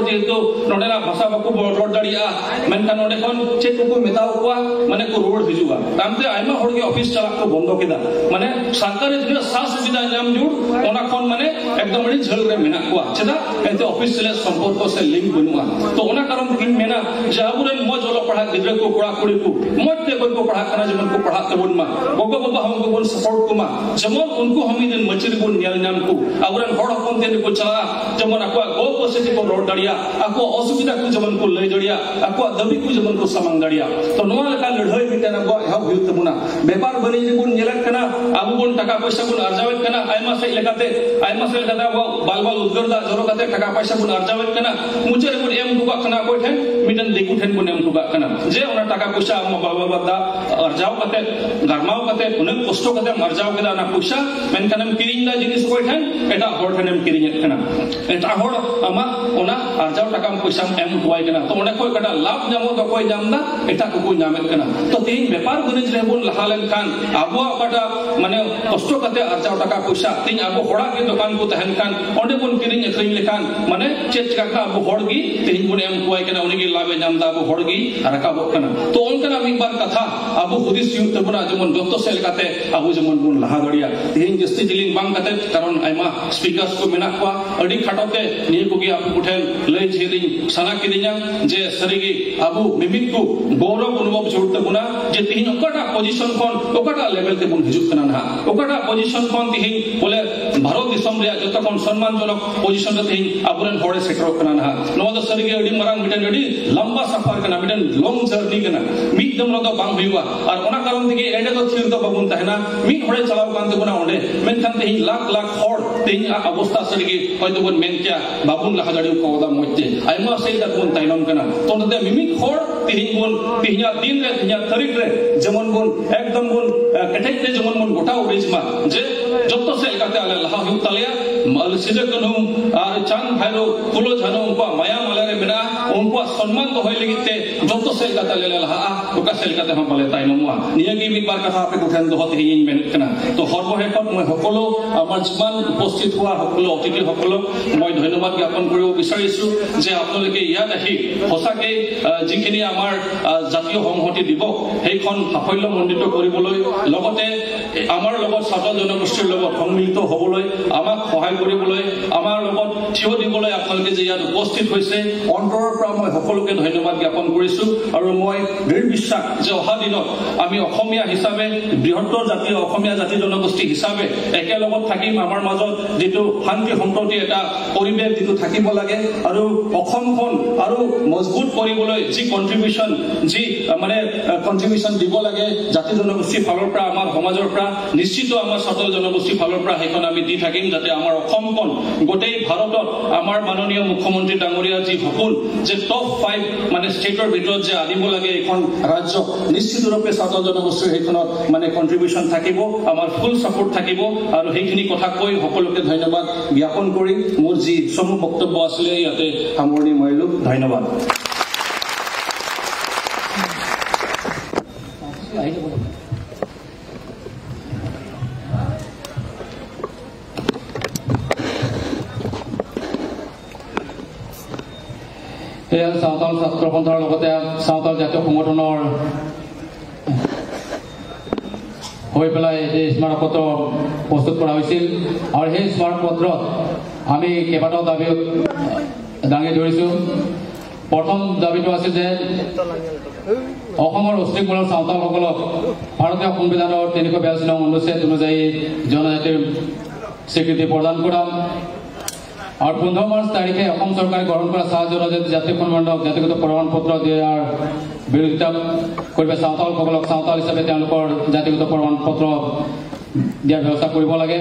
जेहेतु नोडेला भाषा बाको रोड दाड़िया मेनखान नोडे खन चेक को मेताव को माने को रोड हिजुआ तामते आइमा हर के ऑफिस चला को बंद केदा माने सरकार जे सा सुविधा नाम जुड़ ओना खन माने एकदम बड़ी झल रे मेना को चेदा एते ऑफिस चले संपर्क से लिंक बनुआ तो ओना कारण किन मेना जाबुरन मज ओलो पढ़ा गिद्रे को कोड़ा कुड़ी को मते कोई को पढ़ा कना जमन को पढ़ा तबन मा गोगो बाबा हम को बन सपोर्ट को मा जमन उनको हम दिन मचिर बन न्याल नाम को आवरन हड़ हपन दिन को चला जमन अको गो पॉजिटिव को रोड दाड़िया अको असुविधा को जमन को लई दाड़िया अको दबी को जमन को सामंग दाड़िया तो नोआ लेका लड़ाई मिटना बो एहब हुई तबुना व्यापार बनिज बन नेलक कना आबु बन टाका पैसा बन अर्जावेत कना आइमा से लेकाते आइमा से लेकाते बो बाल बाल उद्गरदा जरो काते टाका पैसा बन अर्जावेत कना मुचेर बन एम दुगा कना कोइ ठेन मिटन देखु ठेन बन एम दुगा कना जे ओना टाका पैसा हम बाल बाल बदा अर्जाव काते गरमाव काते उन कष्ट काते मरजाव केदा ना पैसा मेनखान हम किरिंदा जिनिस कोइ ठेन एटा हर ठेन एम किरिंग कना एटा हर आमा ओना अर्जाव टाका पैसा एम दुआई कना तो ओना कोइ कटा लाभ जामो तो कोइ जामदा एटा को कोइ नामेत कना तो तीन व्यापार बनिज ले बन लहालन खान आबो कटा माने कष्ट काते अर्जाव टाका पैसा तीन आबो होड़ा के दुकान को तहन खान ओंडे बन किरिंग अखरिंग लेखान माने चेत का आबो होड़गी तीन बन एम दुआई कना उनगी लाभे जामदा आबो होड़गी रकाबो कना तो ओनकना एक बार कथा आबो हुदिस युत तबना जमन जतो सेल काते आबो जमन बन लहा गड़िया तीन जस्ती जिलिंग बांग काते कारण आइमा स्पीकर्स को मेना को अडी खाटोते निये को गी आपु कुठेन लई झेलिंग सना किदिया जे सरीगी आबो मिमित को गौरव अनुभव जोड़ तबना जे तीन ओकटा पोजीशन कोन ओकटा लेवल ते बन हिजुत कना ना ओकटा पोजीशन कोन तीन बोले भारत दिसम रे जतो कोन सम्मानजनक पोजीशन रे तीन आबुरन होड़े सेटर कना ना नवा द सरीगी अडी मरांग मिटन अडी लंबा सफर कना मिटन लॉन्ग जर्नी कना मिट दम रो बांग हुआ और ओना कारण दिगे एडे तो थिर तो बाबुन तहना मिट होड़े चलाव कान तबना ओंडे मेनखान तीन लाख लाख होड़ तीन अवस्था सरीगी होयतो बन मेन क्या बाबुन लहा गाड़ी को दा मोते आइमा से दा बन ताइनम कना तो नदे मिमिक होड़ तीन बन तीन दिन रे तीन तारीख रे जमन बन एकदम बन कटेक रे जमन बन गोटा उरेजमा जे जतो से काते आले लहा हु तलिया मल सिजे कनु और चांद भाइरो फुलो जानो उनको माया मलारे मेना उनको सम्मान तो होय लगिते जतो से काते आले लहा ओका से काते हम बले ताइनमवा नियगी एक बार कथा आपे उठान दोहत हिइन मेन कना तो हरबहेटत মই সকলো আমাৰ যিমান উপস্থিত হোৱা সকলো অতিথি সকলক মই ধন্যবাদ জ্ঞাপন কৰিব বিচাৰিছো যে আপোনালোকে ইয়াত আহি হসাকে যিখিনি আমাৰ জাতীয় সংহতি দিৱস সেইখন সাফল্যমণ্ডিত কৰিবলৈ লগতে আমাৰ লগত ছাত্ৰ জনগোষ্ঠীৰ লগত সন্মিলিত হ'বলৈ আমাক সহায় কৰিবলৈ আমাৰ লগত থিয় দিবলৈ আপোনালোকে যে ইয়াত উপস্থিত হৈছে অন্তৰৰ পৰা মই সকলোকে ধন্যবাদ জ্ঞাপন কৰিছো আৰু মই দৃঢ় বিশ্বাস যে অহা দিনত আমি অসমীয়া হিচাপে বৃহত্তৰ জাতীয় অসমীয়া জাতি জনগোষ্ঠী হিচাপে একেলগত থাকিম আমাৰ মাজত যেটো শান্তি সম্প্ৰতি এটা পৰিবেশ যেটো থাকিব লাগে আৰু অসমখন আৰু মজবুত কৰিবলৈ যি কন্ট্ৰিবিউশন যি মানে কন্ট্ৰিবিউশন দিব লাগে জাতি জনগোষ্ঠীৰ ফালৰ পৰা আমাৰ সমাজৰ পৰা নিশ্চিত আমাৰ ছাত্ৰ জনগোষ্ঠীৰ ফালৰ পৰা হেখন আমি দি থাকিম যাতে আমাৰ অসমখন গোটেই ভাৰতত আমাৰ মাননীয় মুখ্যমন্ত্ৰী ডাঙৰীয়া যি সপোন যে টপ পাঁচ মানে ষ্টেটৰ ভিতৰত যে আনিব লাগে এখন ৰাজ্য নিশ্চিত ৰূপে ছাত্ৰ জনগোষ্ঠীৰ হেখনত মানে কন্ট্ৰিবিউশন থাকিব আমাৰ ফুল সাপোর্ট থাকিব আৰু হেখিনি কথা কৈ সকলোকে ধন্যবাদ জ্ঞাপন কৰি মোৰ যি সমূহ বক্তব্য আছিল ইয়াতে সামৰণি মাৰিলো ধন্যবাদ এই সাঁওতাল ছাত্ৰ সন্থাৰ লগতে সাঁওতাল জাতীয় সংগঠনৰ হৈ পেলাই এই স্মাৰকপত্ৰ প্ৰস্তুত কৰা হৈছিল আৰু সেই স্মাৰকপত্ৰত আমি কেইবাটাও দাবী দাঙি ধৰিছোঁ প্ৰথম দাবীটো আছে যে অসমৰ অস্তিত্বমূলক সাঁওতালসকলক ভাৰতীয় সংবিধানৰ তিনিশ বিয়াল্লিছ নং অনুচ্ছেদ অনুযায়ী জনজাতিৰ স্বীকৃতি প্ৰদান কৰা और पंद्रह मार्च तारीखे असम सरकार ग्रहण कर सात जनजाति जाति सम्बन्धक जातिगत प्रमाणपत्र दियार विरोधिता कर सावतालসকলক सावताल हिसाबे जातिगत प्रमाणपत्र दियार व्यवस्था কৰিব লাগে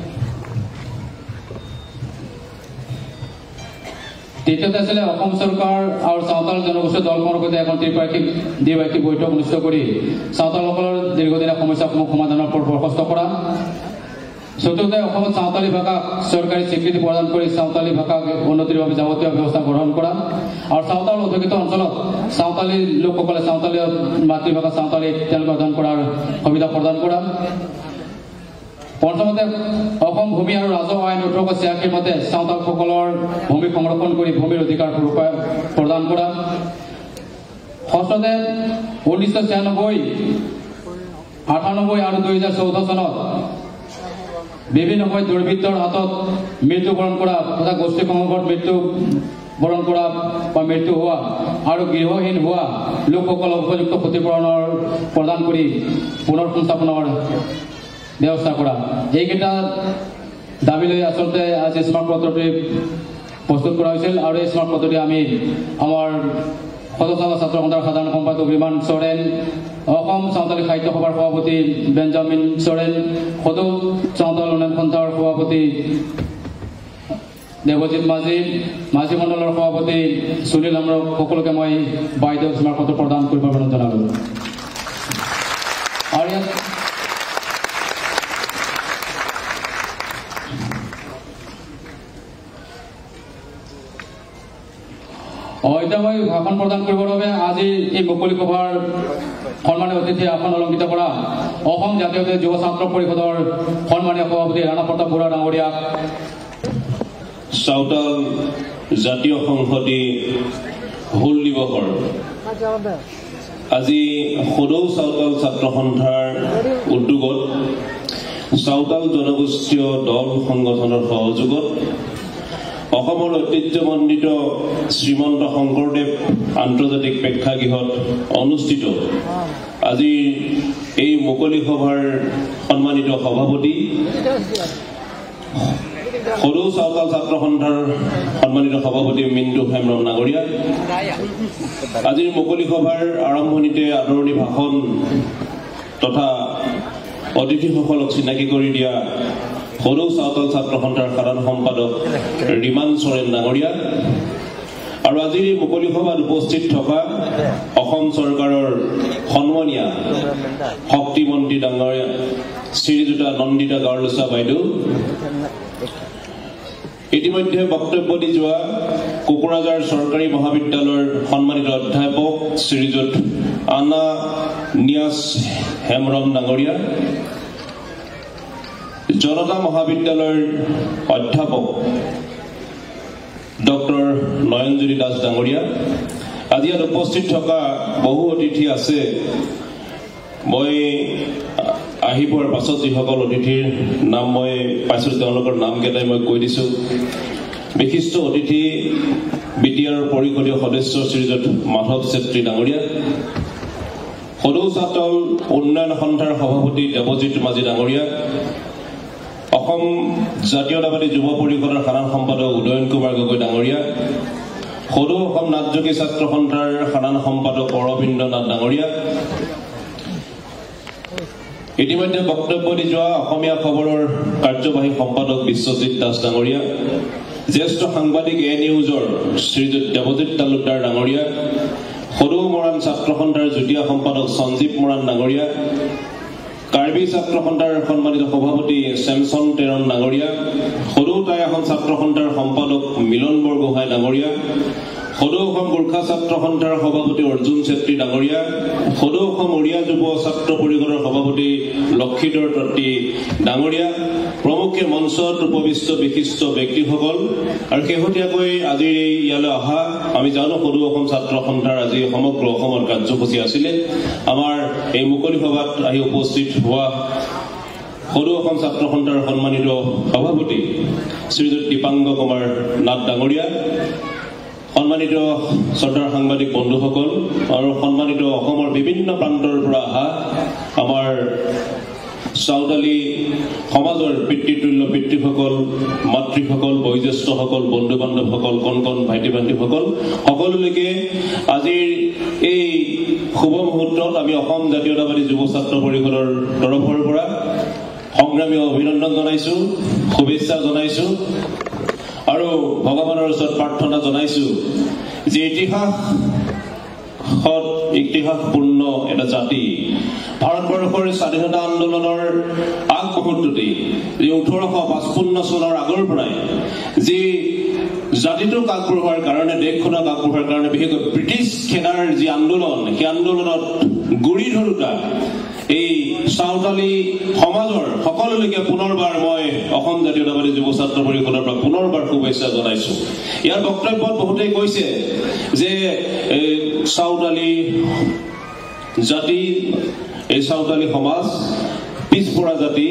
দ্বিতীয়তে আছিল অসম চৰকাৰ আৰু সাঁওতাল জনগোষ্ঠীৰ দলসমূহৰ সৈতে এখন ত্ৰিপাক্ষিক দ্বিপাক্ষিক বৈঠক অনুষ্ঠিত কৰি সাঁওতালসকলৰ দীৰ্ঘদিনীয়া সমস্যাসমূহ সমাধানৰ ওপৰত বৰখাস্ত কৰা চতুৰ্থতে অসমত সাঁওতালি ভাষাক চৰকাৰী স্বীকৃতি প্ৰদান কৰি সাঁওতালি ভাষাক উন্নতিৰ বাবে যাৱতীয় ব্যৱস্থা গ্ৰহণ কৰা আৰু সাঁওতাল অধিকৃত অঞ্চলত সাঁওতালি লোকসকলে সাঁওতালি মাতৃভাষা সাঁওতালি তেওঁলোকে অধ্যয়ন কৰাৰ সুবিধা প্ৰদান কৰা প্ৰথমতে অসম ভূমি আৰু ৰাজহ আইন ওঠৰশ ছিয়াশী মতে চাওতালসকলৰ ভূমি সংৰক্ষণ কৰি ভূমিৰ অধিকাৰ প্ৰদান কৰা। ষষ্ঠতে ঊনৈছশ ছিয়ানব্বৈ আঠানব্বৈ আৰু দুই হাজাৰ চৌধ্য চনত বিভিন্ন সময় দুৰ্বৃত্তৰ হাতত মৃত্যুবৰণ কৰা তথা গোষ্ঠী সংঘৰ্ষত মৃত্যু বৰণ কৰা বা মৃত্যু হোৱা আৰু গৃহহীন হোৱা লোকসকলক উপযুক্ত ক্ষতিপূৰণৰ প্ৰদান কৰি পুনৰ সংস্থাপনৰ ব্যৱস্থা কৰা। এইকেইটা দাবী লৈ আচলতে আজি স্মাৰক পত্ৰটি প্ৰস্তুত কৰা হৈছিল আৰু এই স্মাৰক পত্ৰটি আমি আমাৰ সদস্য ছাত্ৰ সন্থাৰ সাধাৰণ সম্পাদক ৰিমান চৰেন, অসম চাওতালী সাহিত্য সভাৰ সভাপতি বেঞ্জামিন চৰেন, সদৌ চাওতাল উন্নয়ন সন্থাৰ সভাপতি দেৱজিৎ মাঝি, মাঝি মণ্ডলৰ সভাপতি সুনীল আমৰক সকলোকে মই বাইদেউ স্মাৰক পত্ৰ প্ৰদান কৰিবৰ বাবে জনালোঁ। আৰু ইয়াত এতিয়া মই ভাষণ প্ৰদান কৰিবৰ বাবে আজি এই মুকলি সভাৰ সন্মানীয় অতিথি আসন অলংকৃত কৰা অসম জাতীয় যুৱ ছাত্ৰ পৰিষদৰ সন্মানীয় সভাপতি ৰাণা প্ৰতাপ বৰুৱা ডাঙৰীয়াক, চাওতাল জাতীয় সংসদী হুল দিৱসৰ আজি সদৌ চাওতাল ছাত্ৰ সন্থাৰ উদ্যোগত চাওতাল জনগোষ্ঠীয় দল সংগঠনৰ সহযোগত অসমৰ ঐতিহ্যমণ্ডিত শ্ৰীমন্ত শংকৰদেৱ আন্তৰ্জাতিক প্ৰেক্ষাগৃহত অনুষ্ঠিত আজি এই মুকলি সভাৰ সন্মানিত সভাপতি সদৌ চাওতাল ছাত্ৰ সন্থাৰ সন্মানিত সভাপতি মিণ্টু হেমব্ৰম নাগৰীয়া, আজিৰ মুকলি সভাৰ আৰম্ভণিতে আদৰণি ভাষণ তথা অতিথিসকলক চিনাকি কৰি দিয়া সদৌ চাওতাল ছাত্ৰ সন্থাৰ সাধাৰণ সম্পাদক ৰিমান চৰেন ডাঙৰীয়া আৰু আজিৰ এই মুকলি সভাত উপস্থিত থকা অসম চৰকাৰৰ সন্মানীয়া শক্তিমন্ত্ৰী ডাঙৰীয়া শ্ৰীযুতা নন্দিতা গাৰ্লছা বাইদেউ, ইতিমধ্যে বক্তব্য দি যোৱা কোকৰাঝাৰ চৰকাৰী মহাবিদ্যালয়ৰ সন্মানিত অধ্যাপক শ্ৰীযুত আনা নিয়াজ হেমব্ৰম ডাঙৰীয়া, জনতা মহাবিদ্যালয়ৰ অধ্যাপক ডক্টৰ নয়নজ্যোতি দাস ডাঙৰীয়া, আজি ইয়াত উপস্থিত থকা বহু অতিথি আছে। মই আহি পোৱাৰ পাছত যিসকল অতিথিৰ নাম মই পাইছোঁ তেওঁলোকৰ নামকেইটাই মই কৈ দিছোঁ। বিশিষ্ট অতিথি বি টি আৰৰ পৰিষদীয় সদস্য শ্ৰীযুত মাধৱ চেত্ৰী ডাঙৰীয়া, সদৌ চাওতাল উন্নয়ন সন্থাৰ সভাপতি দেৱজিৎ মাঝি ডাঙৰীয়া, অসম জাতীয়তাবাদী যুৱ পৰিষদৰ সাধাৰণ সম্পাদক উদয়ন কুমাৰ গগৈ ডাঙৰীয়া, সদৌ অসম নাটযোগী ছাত্ৰ সন্থাৰ সাধাৰণ সম্পাদক অৰবিন্দ নাথ ডাঙৰীয়া, ইতিমধ্যে বক্তব্য দি যোৱা অসমীয়া খবৰৰ কাৰ্যবাহী সম্পাদক বিশ্বজিৎ দাস ডাঙৰীয়া, জ্যেষ্ঠ সাংবাদিক এ নিউজৰ শ্ৰীযুত দেৱজিৎ তালুকদাৰ ডাঙৰীয়া, সদৌ মৰাণ ছাত্ৰ সন্থাৰ যুটীয়া সম্পাদক সঞ্জীৱ মৰাণ ডাঙৰীয়া, কাৰ্বি ছাত্ৰ সন্থাৰ সন্মানিত সভাপতি চেমচন তেৰণ ডাঙৰীয়া, সদৌ টাই আহোম ছাত্ৰ সন্থাৰ সম্পাদক মিলন বৰগোহাঁই ডাঙৰীয়া, সদৌ অসম গোৰ্খা ছাত্ৰ সন্থাৰ সভাপতি অৰ্জুন চেত্ৰী ডাঙৰীয়া, সদৌ অসম উৰিয়া যুৱ ছাত্ৰ পৰিষদৰ সভাপতি লক্ষীধৰ তত্ৰী ডাঙৰীয়া প্ৰমুখ্যে মঞ্চত উপবিষ্ট বিশিষ্ট ব্যক্তিসকল আৰু শেহতীয়াকৈ আজি ইয়ালৈ অহা আমি জানো সদৌ অসম ছাত্ৰ সন্থাৰ আজি সমগ্ৰ অসমৰ কাৰ্যসূচী আছিলে। আমাৰ এই মুকলি সভাত আহি উপস্থিত হোৱা সদৌ অসম ছাত্ৰ সন্থাৰ সন্মানিত সভাপতি শ্ৰীযুত দীপাংগ কুমাৰ নাথ ডাঙৰীয়া, সন্মানিত শ্ৰদ্ধাৰ সাংবাদিক বন্ধুসকল আৰু সন্মানিত অসমৰ বিভিন্ন প্ৰান্তৰ পৰা অহা আমাৰ চাওতালী সমাজৰ পিতৃতুল্য পিতৃসকল, মাতৃসকল, বয়োজ্যেষ্ঠসকল, বন্ধু বান্ধৱসকল, কণ কণ ভাইটি ভণ্টিসকল সকলোলৈকে আজিৰ এই শুভ মুহূৰ্তত আমি অসম জাতীয়তাবাদী যুৱ ছাত্ৰ পৰিষদৰ তৰফৰ পৰা সংগ্ৰামী অভিনন্দন জনাইছো, শুভেচ্ছা জনাইছো আৰু ভগৱানৰ ওচৰত প্ৰাৰ্থনা জনাইছো যে ইতিহাস ইতিহাসপূৰ্ণ এটা জাতি ভাৰতবৰ্ষৰ স্বাধীনতা আন্দোলনৰ আগ মুহূৰ্ততেই যি ওঠৰশ পঁচপন্ন চনৰ আগৰ পৰাই যি জাতিটোক আগবঢ়োৱাৰ কাৰণে দেশখনক আগবঢ়োৱাৰ কাৰণে বিশেষকৈ ব্ৰিটিছ সেনাৰ যি আন্দোলন সেই আন্দোলনত গুৰি ধৰোঁতা এই সাঁওতালি সমাজৰ সকলোলৈকে পুনৰবাৰ মই অসম জাতীয়তাবাদী যুৱ ছাত্ৰ পৰিষদৰ পৰা পুনৰবাৰ শুভেচ্ছা জনাইছো। ইয়াৰ বক্তব্যত বহুতেই কৈছে যে সাঁওতালি জাতি, এই সাঁওতালি সমাজ পিছপৰা জাতি।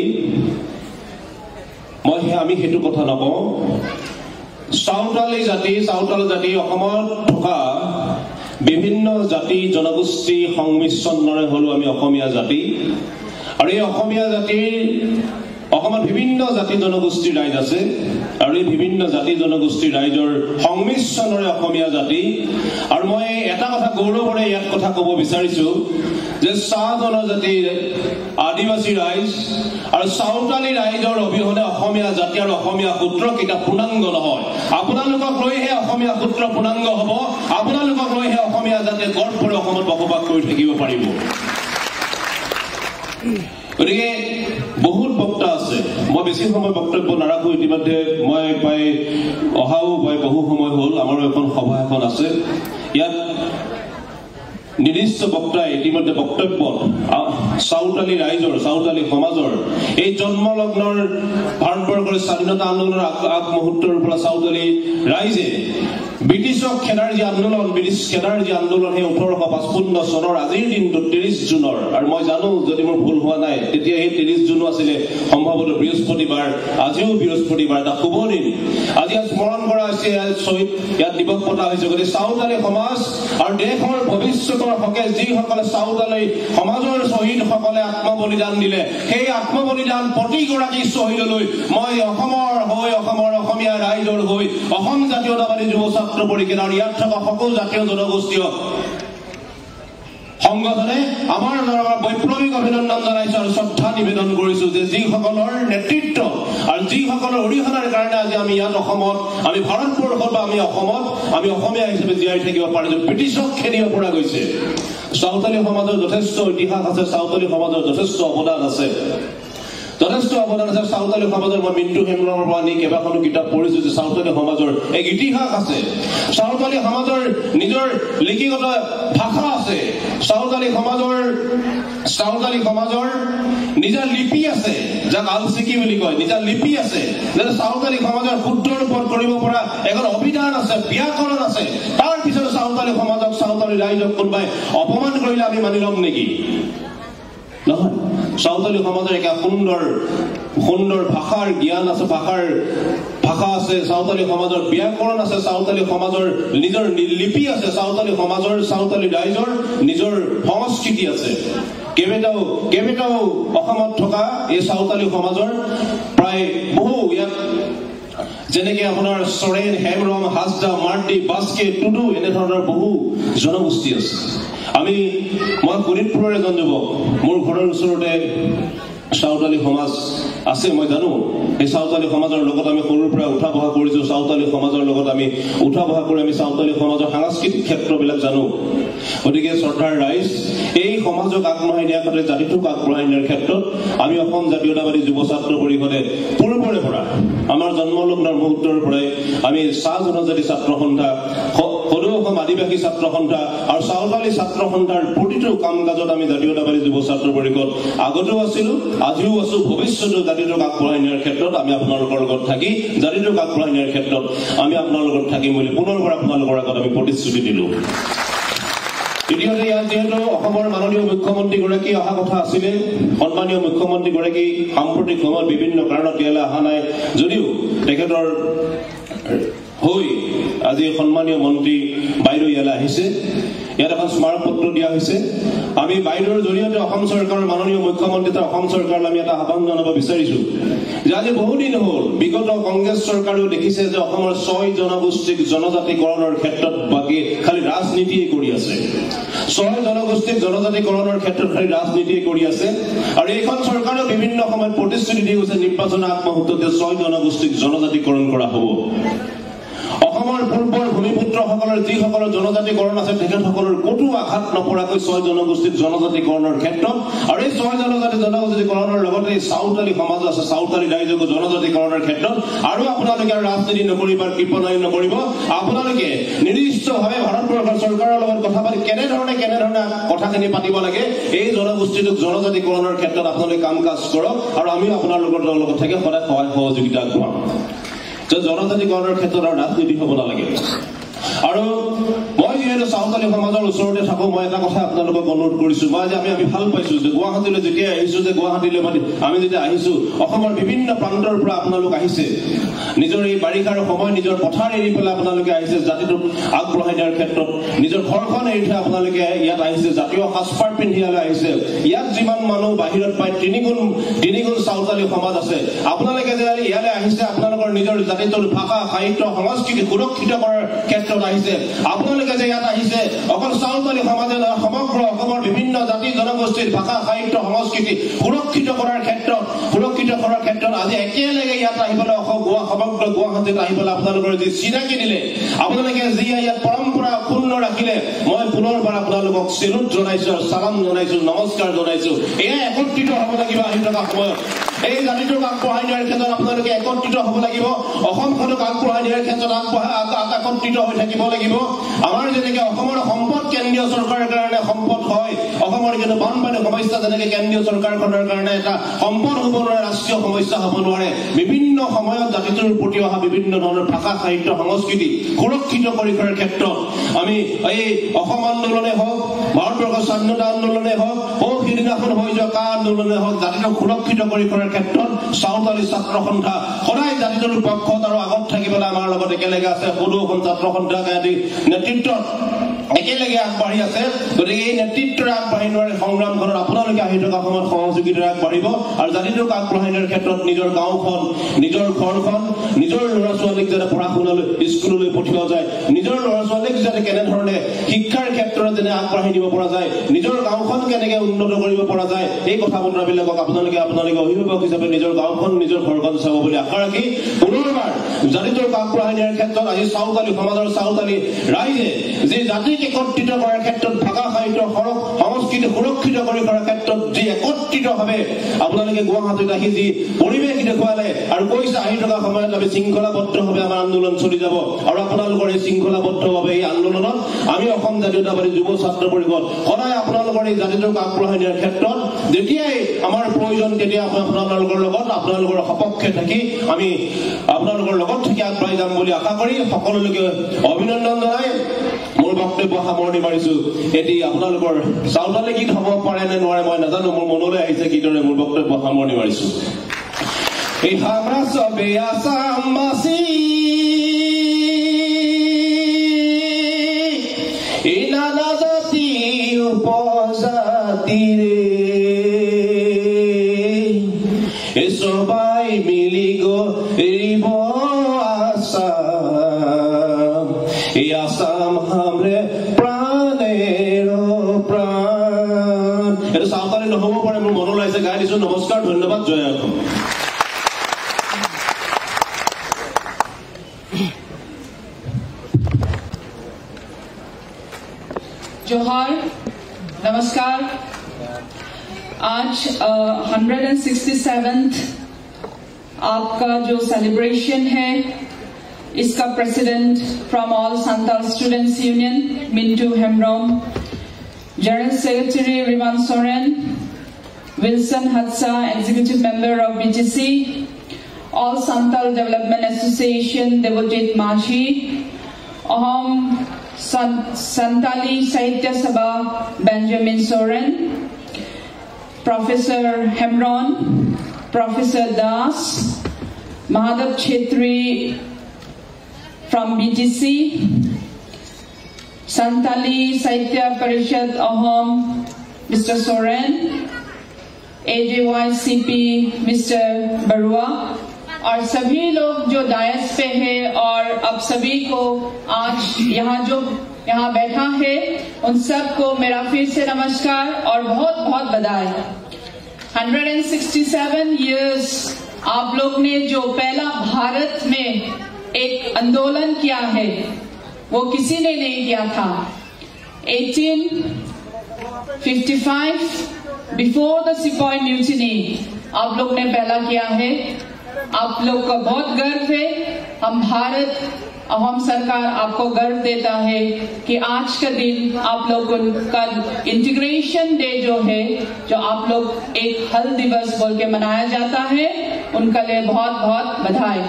মই আমি সেইটো কথা নকওঁ। সাঁওতালি জাতি সাঁওতাল জাতি অসমত থকা বিভিন্ন জাতি জনগোষ্ঠী সংমিশ্ৰণৰে হলো আমি অসমীয়া জাতি। আৰু এই অসমীয়া জাতিৰ অসমত বিভিন্ন জাতি জনগোষ্ঠীৰ ৰাইজ আছে আৰু এই বিভিন্ন জাতি জনগোষ্ঠীৰ ৰাইজৰ সংমিশ্ৰণৰে অসমীয়া জাতি। আৰু মই এটা কথা গৌৰৱৰে ইয়াত কথা ক'ব বিচাৰিছো যে চাহ জনজাতিৰ আদিবাসী ৰাইজ আৰু সাঁওতালি ৰাইজৰ অবিহনে অসমীয়া জাতি আৰু অসমীয়া সূত্ৰ কেইটা পূৰ্ণাংগ নহয়। আপোনালোকক লৈহে অসমীয়া সূত্ৰ পূৰ্ণাংগ হ'ব, আপোনালোকক লৈহে অসমীয়া জাতিয়ে গঢ় কৰি অসমত বসবাস কৰি থাকিব পাৰিব। গতিকে বহুত বক্তা আছে, মই বেছি সময় বক্তব্য নাৰাখো। ইতিমধ্যে মই প্ৰায় অহাও প্ৰায় বহু সময় হ'ল, আমাৰো এখন সভা এখন আছে। ইয়াত নিৰ্দিষ্ট বক্তাই ইতিমধ্যে বক্তব্যত সাঁওতালি ৰাইজৰ সাঁওতালি সমাজৰ এই জন্মলগ্নৰ ভাৰতবৰ্ষৰ স্বাধীনতা আন্দোলনৰ আগ মুহূৰ্তৰ পৰা সাঁওতালি ৰাইজে ব্ৰিটিছক খেদাৰ যি আন্দোলন, ব্ৰিটিছ খেদাৰ যি আন্দোলন, সেই ওঠৰশ পঁচপন্ন চনৰ আজিৰ দিনটো ত্ৰিশ জুনৰ, আৰু মই জানো যদি মোৰ ভুল হোৱা নাই তেতিয়া সেই ত্ৰিশ জুনো আছিলে সম্ভৱতঃ বৃহস্পতিবাৰ, আজিও বৃহস্পতিবাৰ, এটা শুভ দিন। আজি স্মৰণ কৰা হৈছে, শ্বহীদ ইয়াত দিৱস পতা হৈছে। গতিকে সাঁওতালি সমাজ আৰু দেশৰ ভৱিষ্যতৰ হকে যিসকলে সাঁওতালি সমাজৰ শ্বহীদসকলে আত্মবলিদান দিলে, সেই আত্মবলিদান প্ৰতিগৰাকী শ্বহীদলৈ মই অসমৰ হৈ অসমৰ অসমীয়া ৰাইজৰ হৈ অসম জাতীয়তাবাদী যুৱ ছাত্ৰ পৰিষদ আৰু ইয়াত থকা সকলো জাতীয় জনগোষ্ঠীয় সংগঠনে আমাৰ বৈপ্লৱিক অভিনন্দন জনাইছো আৰু শ্ৰদ্ধা নিবেদন কৰিছো যে যিসকলৰ নেতৃত্ব আৰু যিসকলৰ অৰিহণাৰ কাৰণে আজি আমি ইয়াত অসমত, আমি ভাৰতবৰ্ষত বা আমি অসমত আমি অসমীয়া হিচাপে জীয়াই থাকিব পাৰিছো। ব্ৰিটিছক খেদিব পৰা গৈছে। সাঁওতালি সমাজৰ যথেষ্ট ইতিহাস আছে, সাঁওতালি সমাজৰ যথেষ্ট অৱদান আছে, যথেষ্ট অৱদান আছে। সাঁওতালি সমাজৰ মই মিণ্টু হেমব্ৰমৰ পৰা আনি কেইবাখনো কিতাপ পঢ়িছো যে সাঁওতালি সমাজৰ এক ইতিহাস আছে, সাঁওতালি সমাজৰ নিজৰ লিখিগত ভাষা আছে, সাঁওতালি সমাজৰ সাঁওতালি সমাজৰ নিজা লিপি আছে, যাক আলচিকি বুলি কয়, নিজা লিপি আছে, যাতে সাঁওতালি সমাজৰ শুদ্ধ ৰূপত কৰিব পৰা এখন অভিধান আছে, ব্যাকৰণ আছে। তাৰ পিছত সাঁওতালি সমাজক সাঁওতালি ৰাইজক কোনোবাই অপমান কৰিলে আমি মানি ল'ম নেকি? নহয়। সাঁওতালি সমাজৰ এক সুন্দৰ সুন্দৰ ভাষাৰ জ্ঞান আছে, ভাষাৰ ভাষা আছে, সাঁওতালি সমাজৰ ব্যাকৰণ আছে, সাঁওতালি সমাজৰ নিজৰ লিপি আছে, সাঁওতালি সমাজৰ সাঁওতালি ৰাইজৰ নিজৰ সংস্কৃতি আছে। কেইবাটাও কেইবাটাও অসমত থকা এই সাঁওতালি সমাজৰ প্ৰায় বহু ইয়াত যেনেকে আপোনাৰ চৰেণ, হেমৰম, হাজদা, মাৰ্টি, বাস্কে, টুডু এনেধৰণৰ বহু জনগোষ্ঠী আছে। আমি মই শোণিতপুৰৰ এজন যুৱক, মোৰ ঘৰৰ ওচৰতে সাঁওতালি সমাজ আছে, মই জানো। এই সাঁওতালি সমাজৰ লগত আমি সৰুৰ পৰা উঠা বহা কৰিছো, সাঁওতালি সমাজৰ লগত আমি উঠা বহা কৰি আমি সাঁওতালি সমাজৰ সাংস্কৃতিক ক্ষেত্ৰবিলাক জানো। গতিকে শ্ৰদ্ধাৰ ৰাইজ, এই সমাজক আগবঢ়াই নিয়াৰ ক্ষেত্ৰত, জাতিটোক আগবঢ়াই নিয়াৰ ক্ষেত্ৰত আমি অসম জাতীয়তাবাদী যুৱ ছাত্ৰ পৰিষদে পূৰ্বৰে পৰা আমাৰ জন্মলগ্নৰ মুহূৰ্তৰ পৰাই আমি চাহ জনজাতি ছাত্ৰ সন্থা, সদৌ অসম আদিবাসী ছাত্ৰ সন্থা আৰু সাঁওতালি ছাত্ৰ সন্থাৰ প্ৰতিটো কাম কাজত আমি জাতীয়তাবাদী যুৱ ছাত্ৰ পৰিষদ আগতেও আছিলো, আজিও আছো, ভৱিষ্যতেও জাতিটোক আগবঢ়াই নিয়াৰ ক্ষেত্ৰত আমি আপোনালোকৰ লগত থাকি জাতিটোক আগবঢ়াই নিয়াৰ ক্ষেত্ৰত আমি আপোনাৰ লগত থাকিম বুলি পুনৰবাৰ আপোনালোকৰ আগত আমি প্ৰতিশ্ৰুতি দিলো। দ্বিতীয়তে ইয়াত যিহেতু অসমৰ মাননীয় মুখ্যমন্ত্ৰীগৰাকী অহা কথা আছিলে, সন্মানীয় মুখ্যমন্ত্ৰীগৰাকী সাম্প্ৰতিক সময়ত বিভিন্ন কাৰণত ইয়ালৈ অহা নাই যদিও তেখেতৰ হৈ আজি সন্মানীয় মন্ত্ৰী বাইদেউ ইয়ালৈ আহিছে। ইয়াত এখন স্মাৰক পত্ৰ দিয়া হৈছে। আমি বাইদেউৰ জৰিয়তে অসম চৰকাৰৰ মাননীয় মুখ্যমন্ত্ৰী তথা অসম চৰকাৰলৈ আমি এটা আহ্বান জনাব বিচাৰিছো যে আজি বহুদিন হ'ল বিগত কংগ্ৰেছ চৰকাৰেও দেখিছে যে অসমৰ ছয় জনগোষ্ঠীক জনজাতিকৰণৰ ক্ষেত্ৰত বাকী খালি ৰাজনীতিয়ে কৰি আছে। ছয় জনগোষ্ঠীক জনজাতিকৰণৰ ক্ষেত্ৰত খালি ৰাজনীতিয়ে কৰি আছে আৰু এইখন চৰকাৰেও বিভিন্ন সময়ত প্ৰতিশ্ৰুতি দি গৈছে নিৰ্বাচনৰ আগমুহূৰ্ততে ছয় জনগোষ্ঠীক জনজাতিকৰণ কৰা হ'ব। অসমৰ পূৰ্বৰ ভূমিপুত্ৰসকলৰ যিসকলৰ জনজাতিকৰণ আছে তেখেতসকলৰ কতো আঘাত নপৰাকৈ ছয় জনগোষ্ঠীৰ জনজাতিকৰণৰ ক্ষেত্ৰত আৰু এই ছয় জনজাতি জনজাতিকৰণৰ লগতে চাউতালী সমাজ আছে চাউতালী ৰাইজক জনজাতিকৰণৰ ক্ষেত্ৰত আৰু আপোনালোকে ৰাজনীতি নকৰিব কৃপণাই নকৰিব আপোনালোকে নিৰ্দিষ্টভাৱে ভাৰতবৰ্ষৰ চৰকাৰৰ লগত কথা পাতি কেনেধৰণে কেনেধৰণে কথাখিনি পাতিব লাগে এই জনগোষ্ঠীটোক জনজাতিকৰণৰ ক্ষেত্ৰত আপোনালোকে কাম কাজ কৰক আৰু আমি আপোনালোকৰ লগত থাকি সদায় সহায় সহযোগিতা আগবঢ়াম যে জনজাতিকৰণৰ ক্ষেত্ৰত আৰু ৰাজনীতি হ'ব নালাগে আৰু মই যিহেতু চাউতালী সমাজৰ ওচৰতে থাকো মই এটা কথা আপোনালোকক অনুৰোধ কৰিছো মই যে আমি আমি ভাল পাইছো যে গুৱাহাটীলৈ যেতিয়া আহিছো যে গুৱাহাটীলৈ আমি যেতিয়া আহিছো অসমৰ বিভিন্ন প্ৰান্তৰ পৰা আপোনালোক আহিছে নিজৰ এই বাৰিষাৰ সময় নিজৰ পথাৰ এৰি পেলাই আপোনালোকে আহিছে জাতিটোক আগবঢ়াই দিয়াৰ ক্ষেত্ৰত নিজৰ ঘৰখন এৰি থৈ আপোনালোকে ইয়াত আহিছে জাতীয় সাজপাৰ পিন্ধিয়ালৈ আহিছে ইয়াত যিমান মানুহ বাহিৰত পায় তিনিগুণ তিনিগুণ চাউতালী সমাজ আছে আপোনালোকে যে ইয়ালৈ আহিছে আপোনালোকৰ নিজৰ জাতিটোৰ ভাষা সাহিত্য সংস্কৃতি সুৰক্ষিত কৰাৰ ক্ষেত্ৰত আহিছে আপোনালোকে যে ইয়াত আহিছে অকল চাউতালী সমাজে নহয় সমগ্ৰ অসমৰ বিভিন্ন জাতি জনগোষ্ঠীৰ ভাষা সাহিত্য সংস্কৃতি সুৰক্ষিত কৰাৰ ক্ষেত্ৰত সুৰক্ষিত কৰাৰ ক্ষেত্ৰত আজি একেলগে ইয়াত আহিবলৈ অসম গোৱা সমগ্ৰ গুৱাহাটীত আহিবলৈ আপোনালোকৰ যি চিনাকি দিলে আপোনালোকে যি ইয়াত পৰম্পৰা অক্ষুণ্ণ ৰাখিলে মই পুনৰবাৰ আপোনালোকক চেলুট জনাইছো সালাম জনাইছো নমস্কাৰ জনাইছো এয়া একত্ৰিত হ'ব লাগিব আহি থকা সময়ত এই জাতিটোক আগবঢ়াই নিয়াৰ ক্ষেত্ৰত আপোনালোকে একত্ৰিত হ'ব লাগিব অসমখনক আগবঢ়াই নিয়াৰ ক্ষেত্ৰত আগবঢ়াই একত্ৰিত হৈ থাকিব লাগিব আমাৰ যেনেকৈ অসমৰ সম্পদ কেন্দ্ৰীয় চৰকাৰৰ কাৰণে সম্পদ হয় অসমৰ কিন্তু বানপানী সমস্যা যেনেকৈ কেন্দ্ৰীয় চৰকাৰখনৰ কাৰণে এটা সম্পদ হ'ব নোৱাৰে ৰাষ্ট্ৰীয় সমস্যা হ'ব নোৱাৰে বিভিন্ন সময়ত জাতিটোৰ প্ৰতি অহা বিভিন্ন ধৰণৰ ভাষা সাহিত্য সংস্কৃতি সুৰক্ষিত কৰি কৰাৰ ক্ষেত্ৰত আমি এই অসম আন্দোলনে হওক ভাৰতবৰ্ষৰ স্বাধীনতা আন্দোলনে হওক সৌ সিদিনাখন হৈ যোৱা কা আন্দোলনে হওক জাতিটোক সুৰক্ষিত কৰি কৰাৰ ক্ষেত্ৰত চাউতালী ছাত্ৰ সন্থা সদায় জাতিটোৰ পক্ষত আৰু আগত থাকিবলৈ আমাৰ লগত একেলগে আছে সদৌ ছাত্ৰ সন্থা আদি নেতৃত্বত একেলগে আগবাঢ়ি আছে গতিকে এই নেতৃত্বৰ আগবাঢ়ি নোৱাৰে সংগ্ৰামখনত আপোনালোকে আহি থকা সময়ত সহযোগিতাৰে আগবাঢ়িব আৰু জাতিটোক আগবঢ়াই নিয়াৰ ক্ষেত্ৰত নিজৰ গাঁওখন নিজৰ ঘৰখন নিজৰ ল'ৰা ছোৱালীক যাতে পঢ়া শুনালৈ স্কুললৈ পঠিওৱা যায় নিজৰ ল'ৰা ছোৱালীক যাতে কেনেধৰণে শিক্ষাৰ ক্ষেত্ৰত যেনে আগবাঢ়ি দিব পৰা যায় নিজৰ গাঁওখন কেনেকৈ উন্নত কৰিব পৰা যায় এই কথা বতৰাবিলাকক আপোনালোকে আপোনালোকে অভিভাৱক হিচাপে নিজৰ গাঁওখন নিজৰ ঘৰখন চাব বুলি আশা ৰাখি পুনৰবাৰ জাতিটোক আগবঢ়াই নিয়াৰ ক্ষেত্ৰত আজি চাউতালী সমাজৰ চাউতালী ৰাইজে যি জাতিক একত্ৰিত কৰাৰ ক্ষেত্ৰত ভাষা সাহিত্য সংস্কৃতি সুৰক্ষিত কৰি কৰাৰ ক্ষেত্ৰত যি একত্ৰিতভাৱে আপোনালোকে গুৱাহাটীত আহি যি পৰিৱেশ দেখুৱালে আৰু কৈছে আহি থকা সময়ত আমি শৃংখলাবদ্ধভাৱে আমাৰ আন্দোলন চলি যাব আৰু আপোনালোকৰ এই শৃংখলাবদ্ধভাৱে এই আন্দোলনত আমি অসম জাতীয়তাবাদী যুৱ ছাত্ৰ পৰিষদ সদায় আপোনালোকৰ এই জাতিটোক আগবঢ়াই নিয়াৰ ক্ষেত্ৰত যেতিয়াই আমাৰ প্ৰয়োজন তেতিয়া আপোনালোকৰ লগত আপোনালোকৰ সপক্ষে থাকি আমি আপোনালোকৰ লগত থাকি আগবাঢ়ি যাম বুলি আশা কৰি সকলোলৈকে অভিনন্দন জনাই মোৰ বক্তব্য সামৰণি মাৰিছো এটি আপোনালোকৰ চাউতালী গীত হ'ব পাৰে নে নোৱাৰে মই নাজানো মোৰ মনলৈ আহিছে গীতৰে মোৰ বক্তব্য সামৰণি মাৰিছো এই হামৰা সবে আসামবাসী এই নানা জাতি উপজাতিৰে এই সবাই মিলি গৰিব আসাম এই আসাম হামৰে প্ৰাণেৰ প্ৰাণ এইটো চাউতালী নহ'ব পাৰে মোৰ মনলৈ আহিছে গাই দিছো নমস্কাৰ ধন্যবাদ জয় অসম जोहार नमस्कार आज हंड्रेड एंड सिक्सटी सेवेंथ आपका जो सेलिब्रेशन है इसका president from all Santal students union Mintu Hembram general secretary Riman Soren Wilson हत्सा executive member of BTC all Santal development association Devjit Majhi Assam Santali Sahitya Sabha Benjamin Soren professor Hembram professor Das Mahadev Chhetri from BTC Santali Sahitya Parishad Assam mister Soren AJYCP mister Baruah और सभी लोग जो डायस पे है और अब सभी को आज यहाँ जो यहाँ बैठा है उन सब को मेरा फिर से नमस्कार और बहुत बहुत बधाई। एक सौ सड़सठ इयर्स आप लोग ने जो पहला भारत में एक आंदोलन किया है वो किसी ने नहीं किया था। अठारह सौ पचपन बिफोर द सिपाही म्यूटिनी आप लोग ने पहला किया है। आप लोग का बहुत गर्व है। हम भारत और हम सरकार आपको गर्व देता है कि आज का दिन आप लोगों का इंटीग्रेशन डे जो है, जो आप लोग एक हल दिवस बोल के मनाया जाता है, उनका लिए बहुत बहुत बधाई।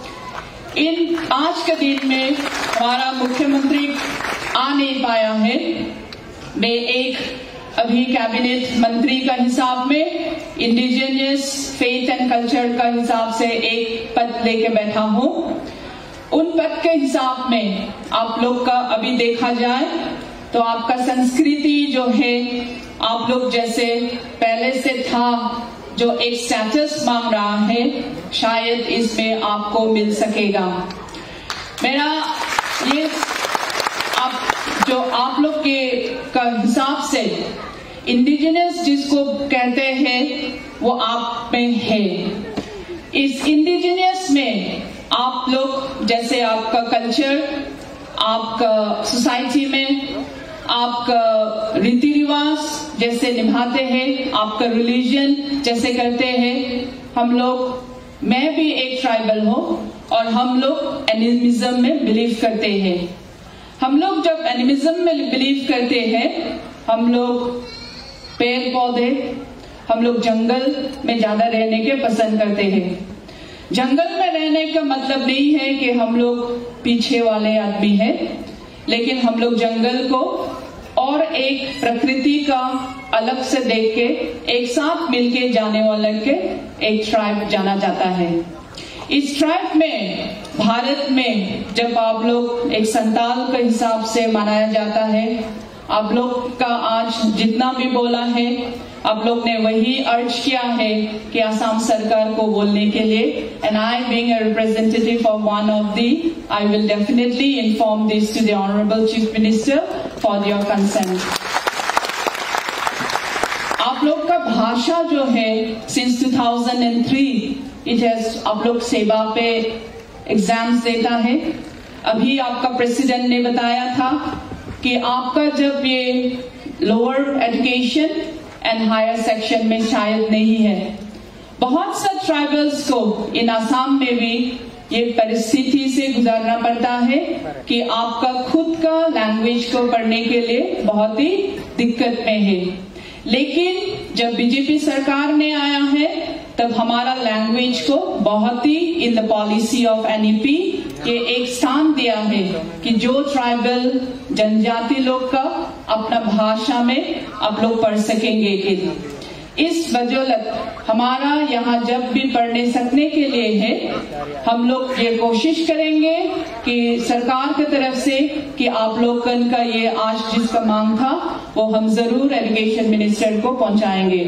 इन आज के दिन में हमारा मुख्यमंत्री आ नहीं पाया है। मैं एक अभी कैबिनेट मंत्री का हिसाब में इंडिजिनियस फेथ एंड कल्चर का हिसाब से एक पद लेके बैठा हूँ। उन पद के हिसाब में आप लोग का अभी देखा जाए तो आपका संस्कृति जो है आप लोग जैसे पहले से था, जो एक स्टेटस मांग रहा है, शायद इसमें आपको मिल सकेगा। मेरा ये आप जो आप लोग के का हिसाब से इंडिजिनस जिसको कहते हैं वो आप में है। इस इंडिजिनस में आप लोग जैसे आपका कल्चर, आपका सोसाइटी में आपका रीति रिवाज जैसे निभाते हैं, आपका रिलीजन जैसे करते हैं। हम लोग, मैं भी एक ट्राइबल हूँ और हम लोग एनिमिज्म में बिलीव करते हैं। हम लोग जब एनिमिज्म में बिलीव करते हैं, हम लोग पेड़ पौधे, हम लोग जंगल में ज्यादा रहने के पसंद करते हैं। जंगल में रहने का मतलब नहीं है कि हम लोग पीछे वाले आदमी हैं, लेकिन हम लोग जंगल को और एक प्रकृति का अलग से देख के एक साथ मिलके जाने वाले के एक ट्राइब जाना जाता है। इस ट्राइब में भारत में जब आप लोग एक संताल के हिसाब से मनाया जाता है, आप लोग का आज जितना भी बोला है, आप लोग ने वही अर्ज किया है कि आसाम सरकार को बोलने के लिए। And I being a representative of one of the, I will definitely inform this to the honourable chief minister for your consent. आप लोग का भाषा जो है since two thousand three it has, आप लोग सेवा पे एग्जाम्स देता है। अभी आपका प्रेसिडेंट ने बताया था कि आपका जब ये lower education and higher section में शायद नहीं है। बहुत सा ट्राइबल्स को इन आसाम में भी ये परिस्थिति से गुजरना पड़ता है कि आपका खुद का लैंग्वेज को पढ़ने के लिए बहुत ही दिक्कत में है। लेकिन जब बीजेपी सरकार ने आया है तब हमारा लैंग्वेज को बहुत ही in the policy of NEP ये एक स्थान दिया है कि जो ट्राइबल जनजाति लोग का अपना भाषा में आप लोग पढ़ सकेंगे। कि इस बदौलत हमारा यहाँ जब भी पढ़ने सकने के लिए है, हम लोग ये कोशिश करेंगे कि सरकार की तरफ से कि आप लोगन का ये आज जिसका मांग था वो हम जरूर एजुकेशन मिनिस्टर को पहुंचाएंगे।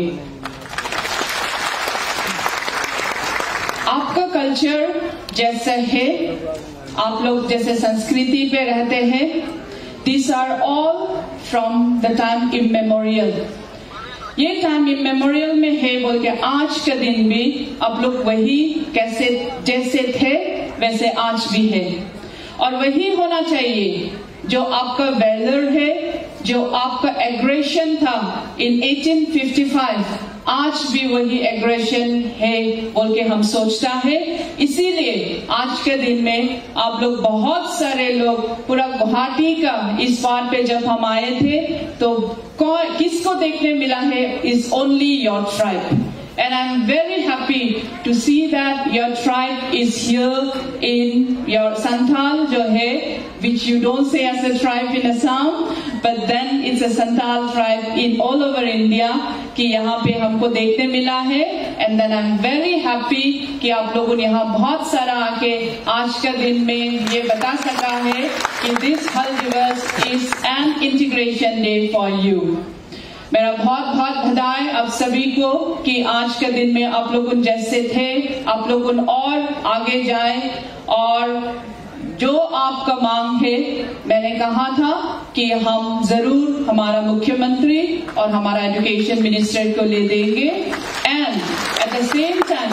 आपका कल्चर जैसे है, आप लोग जैसे संस्कृति पे रहते हैं, this are all from the time immemorial. ये टाइम इमेमोरियल में है बोल के आज के दिन भी आप लोग वही कैसे जैसे थे वैसे आज भी है, और वही होना चाहिए। जो आपका वैलर है, जो आपका एग्रेशन था इन अठारह सौ पचपन, आज भी वही एग्रेशन है बोल के हम सोचता है। इसीलिए आज के दिन में आप लोग बहुत सारे लोग पूरा गुवाहाटी का इस बार पे जब हम आए थे तो किसको देखने मिला है, is only your tribe. And I'm very happy to see that your tribe is here in your Santhal जो है, which you don't say as a tribe in Assam, but then it's a Santhal tribe in all over India कि यहाँ पे हमको देखने मिला है। And then I'm very happy कि आप लोगों ने यहाँ बहुत सारा आके आज का दिन में ये बता सका है कि this हल दिवस is an integration day for you। मेरा बहुत बहुत बधाई आप सभी को कि आज के दिन में आप लोगों जैसे थे, आप लोगों और आगे जाए। और जो आपका मांग है, मैंने कहा था कि हम जरूर हमारा मुख्यमंत्री और हमारा एजुकेशन मिनिस्टर को ले देंगे। And at the same time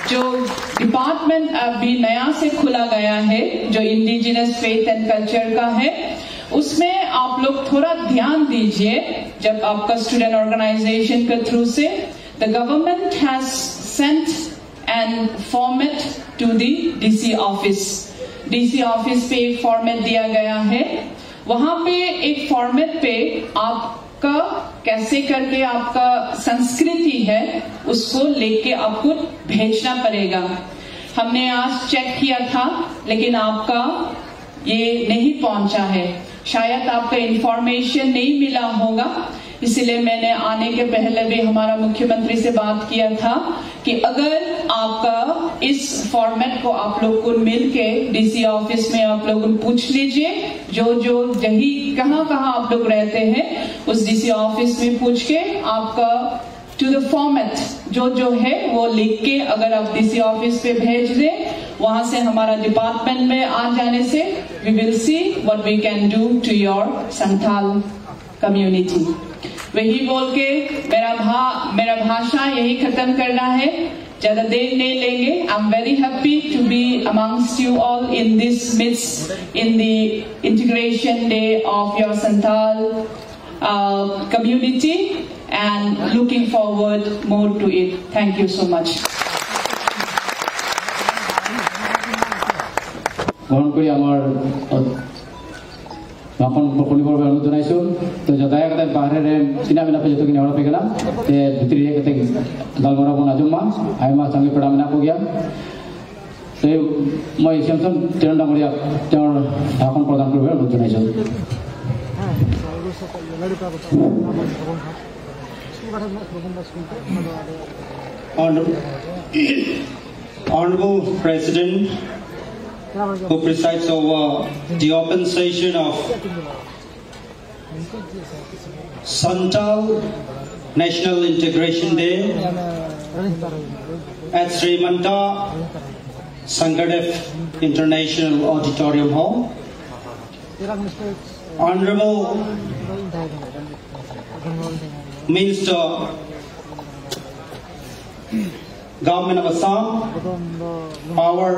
जो डिपार्टमेंट अभी नया से खुला गया है जो इंडिजिनस फेथ एंड कल्चर का है, उसमें आप लोग थोड़ा ध्यान दीजिए। जब आपका स्टूडेंट ऑर्गेनाइजेशन के थ्रू से the government has sent an format to the DC office, DC office पे एक फॉर्मेट दिया गया है। वहां पे एक फॉर्मेट पे आपका कैसे करके आपका संस्कृति है उसको लेके आपको भेजना पड़ेगा। हमने आज चेक किया था लेकिन आपका ये नहीं पहुंचा है, शायद आपका इंफॉर्मेशन नहीं मिला होगा। इसलिए मैंने आने के पहले भी हमारा मुख्यमंत्री से बात किया था कि अगर आपका इस फॉर्मेट को आप लोग को मिलके डीसी ऑफिस में आप लोग पूछ लीजिए, जो जो जही कहाँ कहाँ आप लोग रहते हैं उस डीसी ऑफिस में पूछ के आपका टू द फॉर्मेट जो जो है वो लिख के अगर आप डीसी ऑफिस पे भेज दें, वहां से हमारा डिपार्टमेंट में आ जाने से we will see what we can do to your Santhal community. वही बोल के मेरा भा मेरा भाषा यही खत्म करना है, ज्यादा देर नहीं लेंगे। I am very happy to be amongst you all in this midst in the integration day of your Santhal community and looking forward more to it. Thank you so much. গ্ৰহণ কৰি আমাৰ মাখন শুনিবৰ বাবে অনুৰোধ জনাইছোঁ। তো দায়া কাতে বাহিৰে চিনা মিনা पे যতখিনি হৰা পেগনা তে ভিতৰি কাতে গালমৰা বনা জমা আইমা চাঙ্গি পড়া মিনা কো গিয়া। তো মই শ্যামচন তেৰণ ডাঙৰীয়া তেওঁৰ ভাষণ প্ৰদান কৰিবলৈ অনুৰোধ জনাইছোঁ। Honorable President, who presides over the open session of Santal National Integration Day at Sri Manta Sangadev International Auditorium Hall. Honorable Minister, Government of Assam, Power,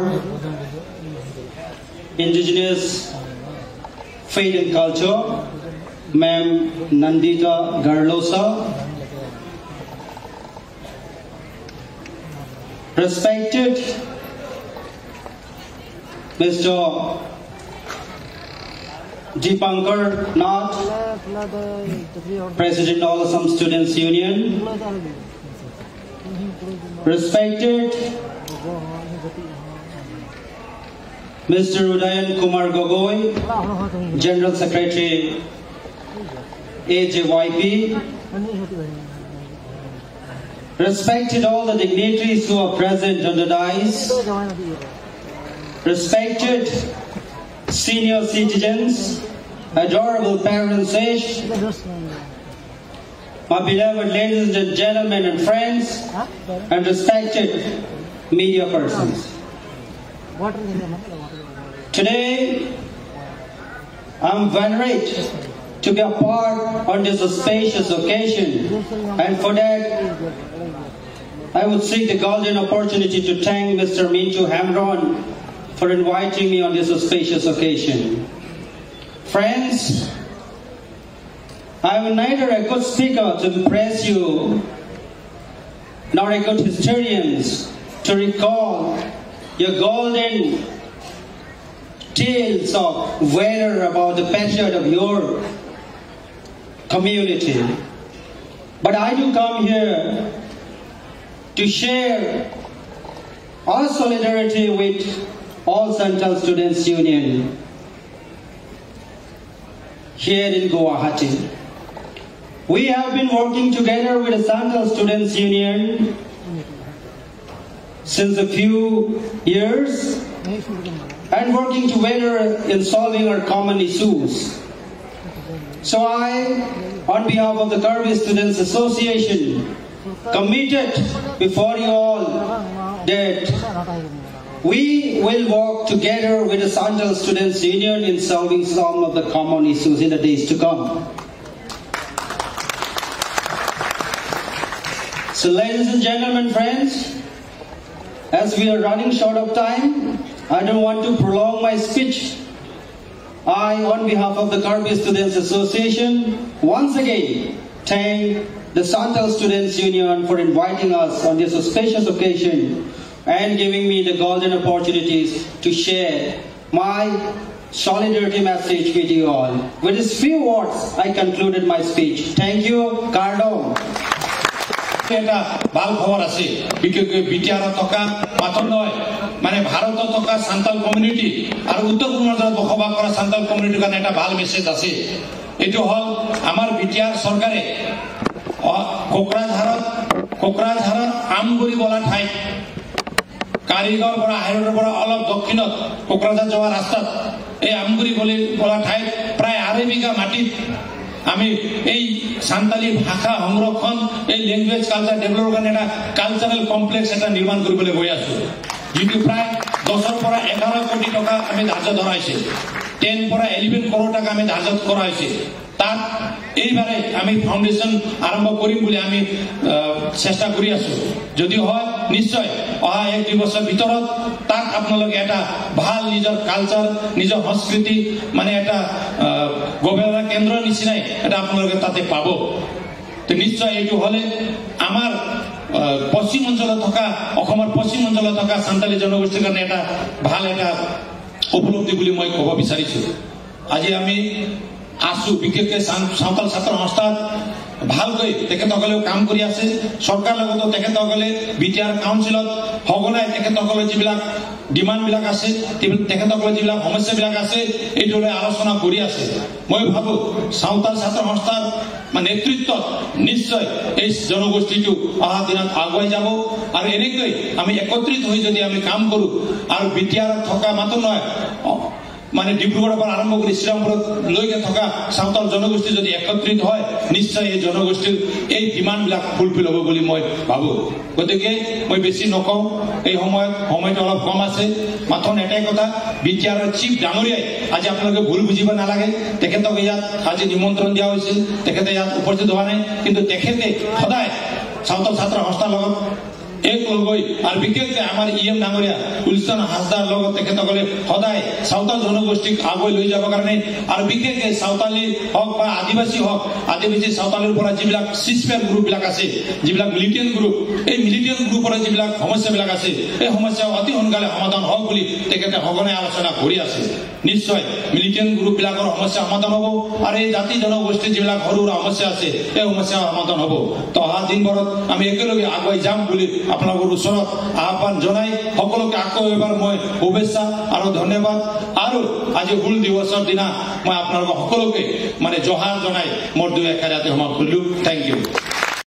Indigenous Faith and Culture, Ma'am Nandita Garlosa, respected Mister Deepankar Nath, President of Assam Students Union, respected Mister Udayan Kumar Gogoi, General Secretary A J Y P, respected all the dignitaries who are present on the dais, respected senior citizens, adorable parents, my beloved ladies and gentlemen and friends, and respected media persons. Today, I'm venerated to be a part on this auspicious occasion, and for that, I would seek the golden opportunity to thank Mister Mintu Hamron for inviting me on this auspicious occasion. Friends, I am neither a good speaker to impress you, nor a good historian to recall your golden tales of valor about the patriot of your community. But I do come here to share our solidarity with all Central Students Union here in Guwahati. We have been working together with the Central Students Union since a few years and working together in solving our common issues. So I, on behalf of the Karbi Students Association, committed before you all that we will work together with the Central Students Union in solving some of the common issues in the days to come. So ladies and gentlemen, friends, as we are running short of time, I don't want to prolong my speech. I, on behalf of the Karbi Students Association, once again thank the Santal Students Union for inviting us on this auspicious occasion and giving me the golden opportunities to share my solidarity message with you all. With these few words, I concluded my speech. Thank you, Kardom. এটা ভাল খবর আছে বিশেষকৈ BTR টকা মাত্ৰ নয় মানে ভাৰত টকা সান্তাল কমিউনিটি আৰু উত্তৰ পূৰ্বাঞ্চলত বসবাস কৰা সান্তাল কমিউনিটিৰ কাৰণে এটা ভাল মেছেজ আছে এইটো হল আমাৰ বিটিআৰ চৰকাৰে কোকৰাঝাৰত কোকৰাঝাৰৰ আমগুৰি বলা ঠাই কাৰিগৰ পৰা হাইৰোডৰ পৰা অলপ দক্ষিণত কোকৰাঝাৰ যোৱা ৰাস্তাত এই আমগুৰি বলা ঠাই প্ৰায় আঢ়ৈ বিঘা মাটিত আমি এই সান্তালী ভাষা সংৰক্ষণ এই ল্যাঙ্গুয়েজ কালচার ডেভেলপৰ কাৰণে এটা কালচারাল কমপ্লেক্স এটা নিৰ্মাণ কৰিবলৈ গৈ আছো যিটো প্ৰায় দহৰ পৰা এঘাৰ কোটি টকা আমি ধাৰ্য ধৰাইছে দহ পৰা এঘাৰ কোটি টকা আমি ধাৰ্য কৰাইছে তাত এইবাৰে আমি ফাউন্ডেশন আৰম্ভ কৰিম বুলি আমি চেষ্টা কৰি আছো যদি হয় নিশ্চয় অহা এক দুই বছৰ ভিতৰত তাত আপোনালোকে এটা ভাল নিজৰ কালচাৰ নিজৰ সংস্কৃতি মানে এটা গৱেষণা কেন্দ্ৰ নিচিনাই এটা আপোনালোকে তাতে পাব তো নিশ্চয় এইটো হলে আমাৰ পশ্চিম অঞ্চলত থকা অসমৰ পশ্চিম অঞ্চলত থকা সান্তালী জনগোষ্ঠীৰ কাৰণে এটা ভাল এটা উপলব্ধি বুলি মই ক'ব বিচাৰিছো আজি আমি আসু বিশেষকৈ সাঁওতাল ছাত্ৰ সংস্থাত ভালকৈ তেখেতসকলেও কাম কৰি আছে চৰকাৰ লগতো তেখেতসকলে বিটিআৰ কাউন্সিলত সঘনাই তেখেতসকলে যিবিলাক ডিমাণ্ডবিলাক আছে তেখেতসকলে যিবিলাক সমস্যাবিলাক আছে এইটোলৈ আলোচনা কৰি আছে মই ভাবো সাঁওতাল ছাত্ৰ সংস্থাৰ নেতৃত্বত নিশ্চয় এই জনগোষ্ঠীটো অহা দিনত আগুৱাই যাব আৰু এনেকৈ আমি একত্ৰিত হৈ যদি আমি কাম কৰো আৰু বিটিআৰত থকা মাত্ৰ নহয় মানে ডিব্ৰুগড়ৰ পৰা আৰম্ভ কৰি শ্ৰীৰামপুৰত লৈকে থকা সাঁওতাল জনগোষ্ঠী যদি একত্ৰিত হয় নিশ্চয় এই জনগোষ্ঠীৰ এই ডিমাণ্ডবিলাক ফুলফিল হ'ব বুলি মই ভাবো গতিকে মই বেছি নকওঁ এই সময়ত সময়টো অলপ কম আছে মাত্ৰ এটাই কথা বিটিআৰৰ চিফ ডাঙৰীয়াই আজি আপোনালোকে ভুল বুজিব নালাগে তেখেতক ইয়াত আজি নিমন্ত্ৰণ দিয়া হৈছিল তেখেতে ইয়াত উপস্থিত হোৱা নাই কিন্তু তেখেতে সদায় সাঁওতাল ছাত্ৰ সংস্থাৰ লগত এক লগৈ আৰু বিশেষকৈ আমাৰ ইএম ডাঙৰীয়া উলচন হাজদাৰ লগত তেখেতসকলে সদায় সাঁওতাল জনগোষ্ঠীক আগুৱাই লৈ যাবৰ কাৰণে আৰু বিশেষকৈ সাঁওতালী হওক বা আদিবাসী হওক আদিবাসী সাঁওতালীৰ পৰা যিবিলাক চিছপেন গ্ৰুপবিলাক আছে যিবিলাক মিলিটেণ্ট গ্ৰুপ এই মিলিটেণ্ট গ্ৰুপৰ যিবিলাক সমস্যাবিলাক আছে এই সমস্যা অতি সোনকালে সমাধান হওক বুলি তেখেতে সঘনাই আলোচনা কৰি আছে নিশ্চয় মিলিটেণ্ট গ্ৰুপবিলাকৰ সমস্যা সমাধান হ'ব আৰু এই জাতি জনগোষ্ঠীৰ যিবিলাক সৰু সৰু সমস্যা আছে এই সমস্যা সমাধান হ'ব তো অহা দিনবোৰত আমি একেলগে আগুৱাই যাম বুলি আপোনালোকৰ ওচৰত আহ্বান জনাই সকলোকে আকৌ এবাৰ মই শুভেচ্ছা আৰু ধন্যবাদ আৰু আজি হুল দিৱসৰ দিনা মই আপোনালোকক সকলোকে মানে জহাৰ জনাই মোৰ দুই এষাৰ ইয়াতে সমাপ্ত কৰিলোঁ থেংক ইউ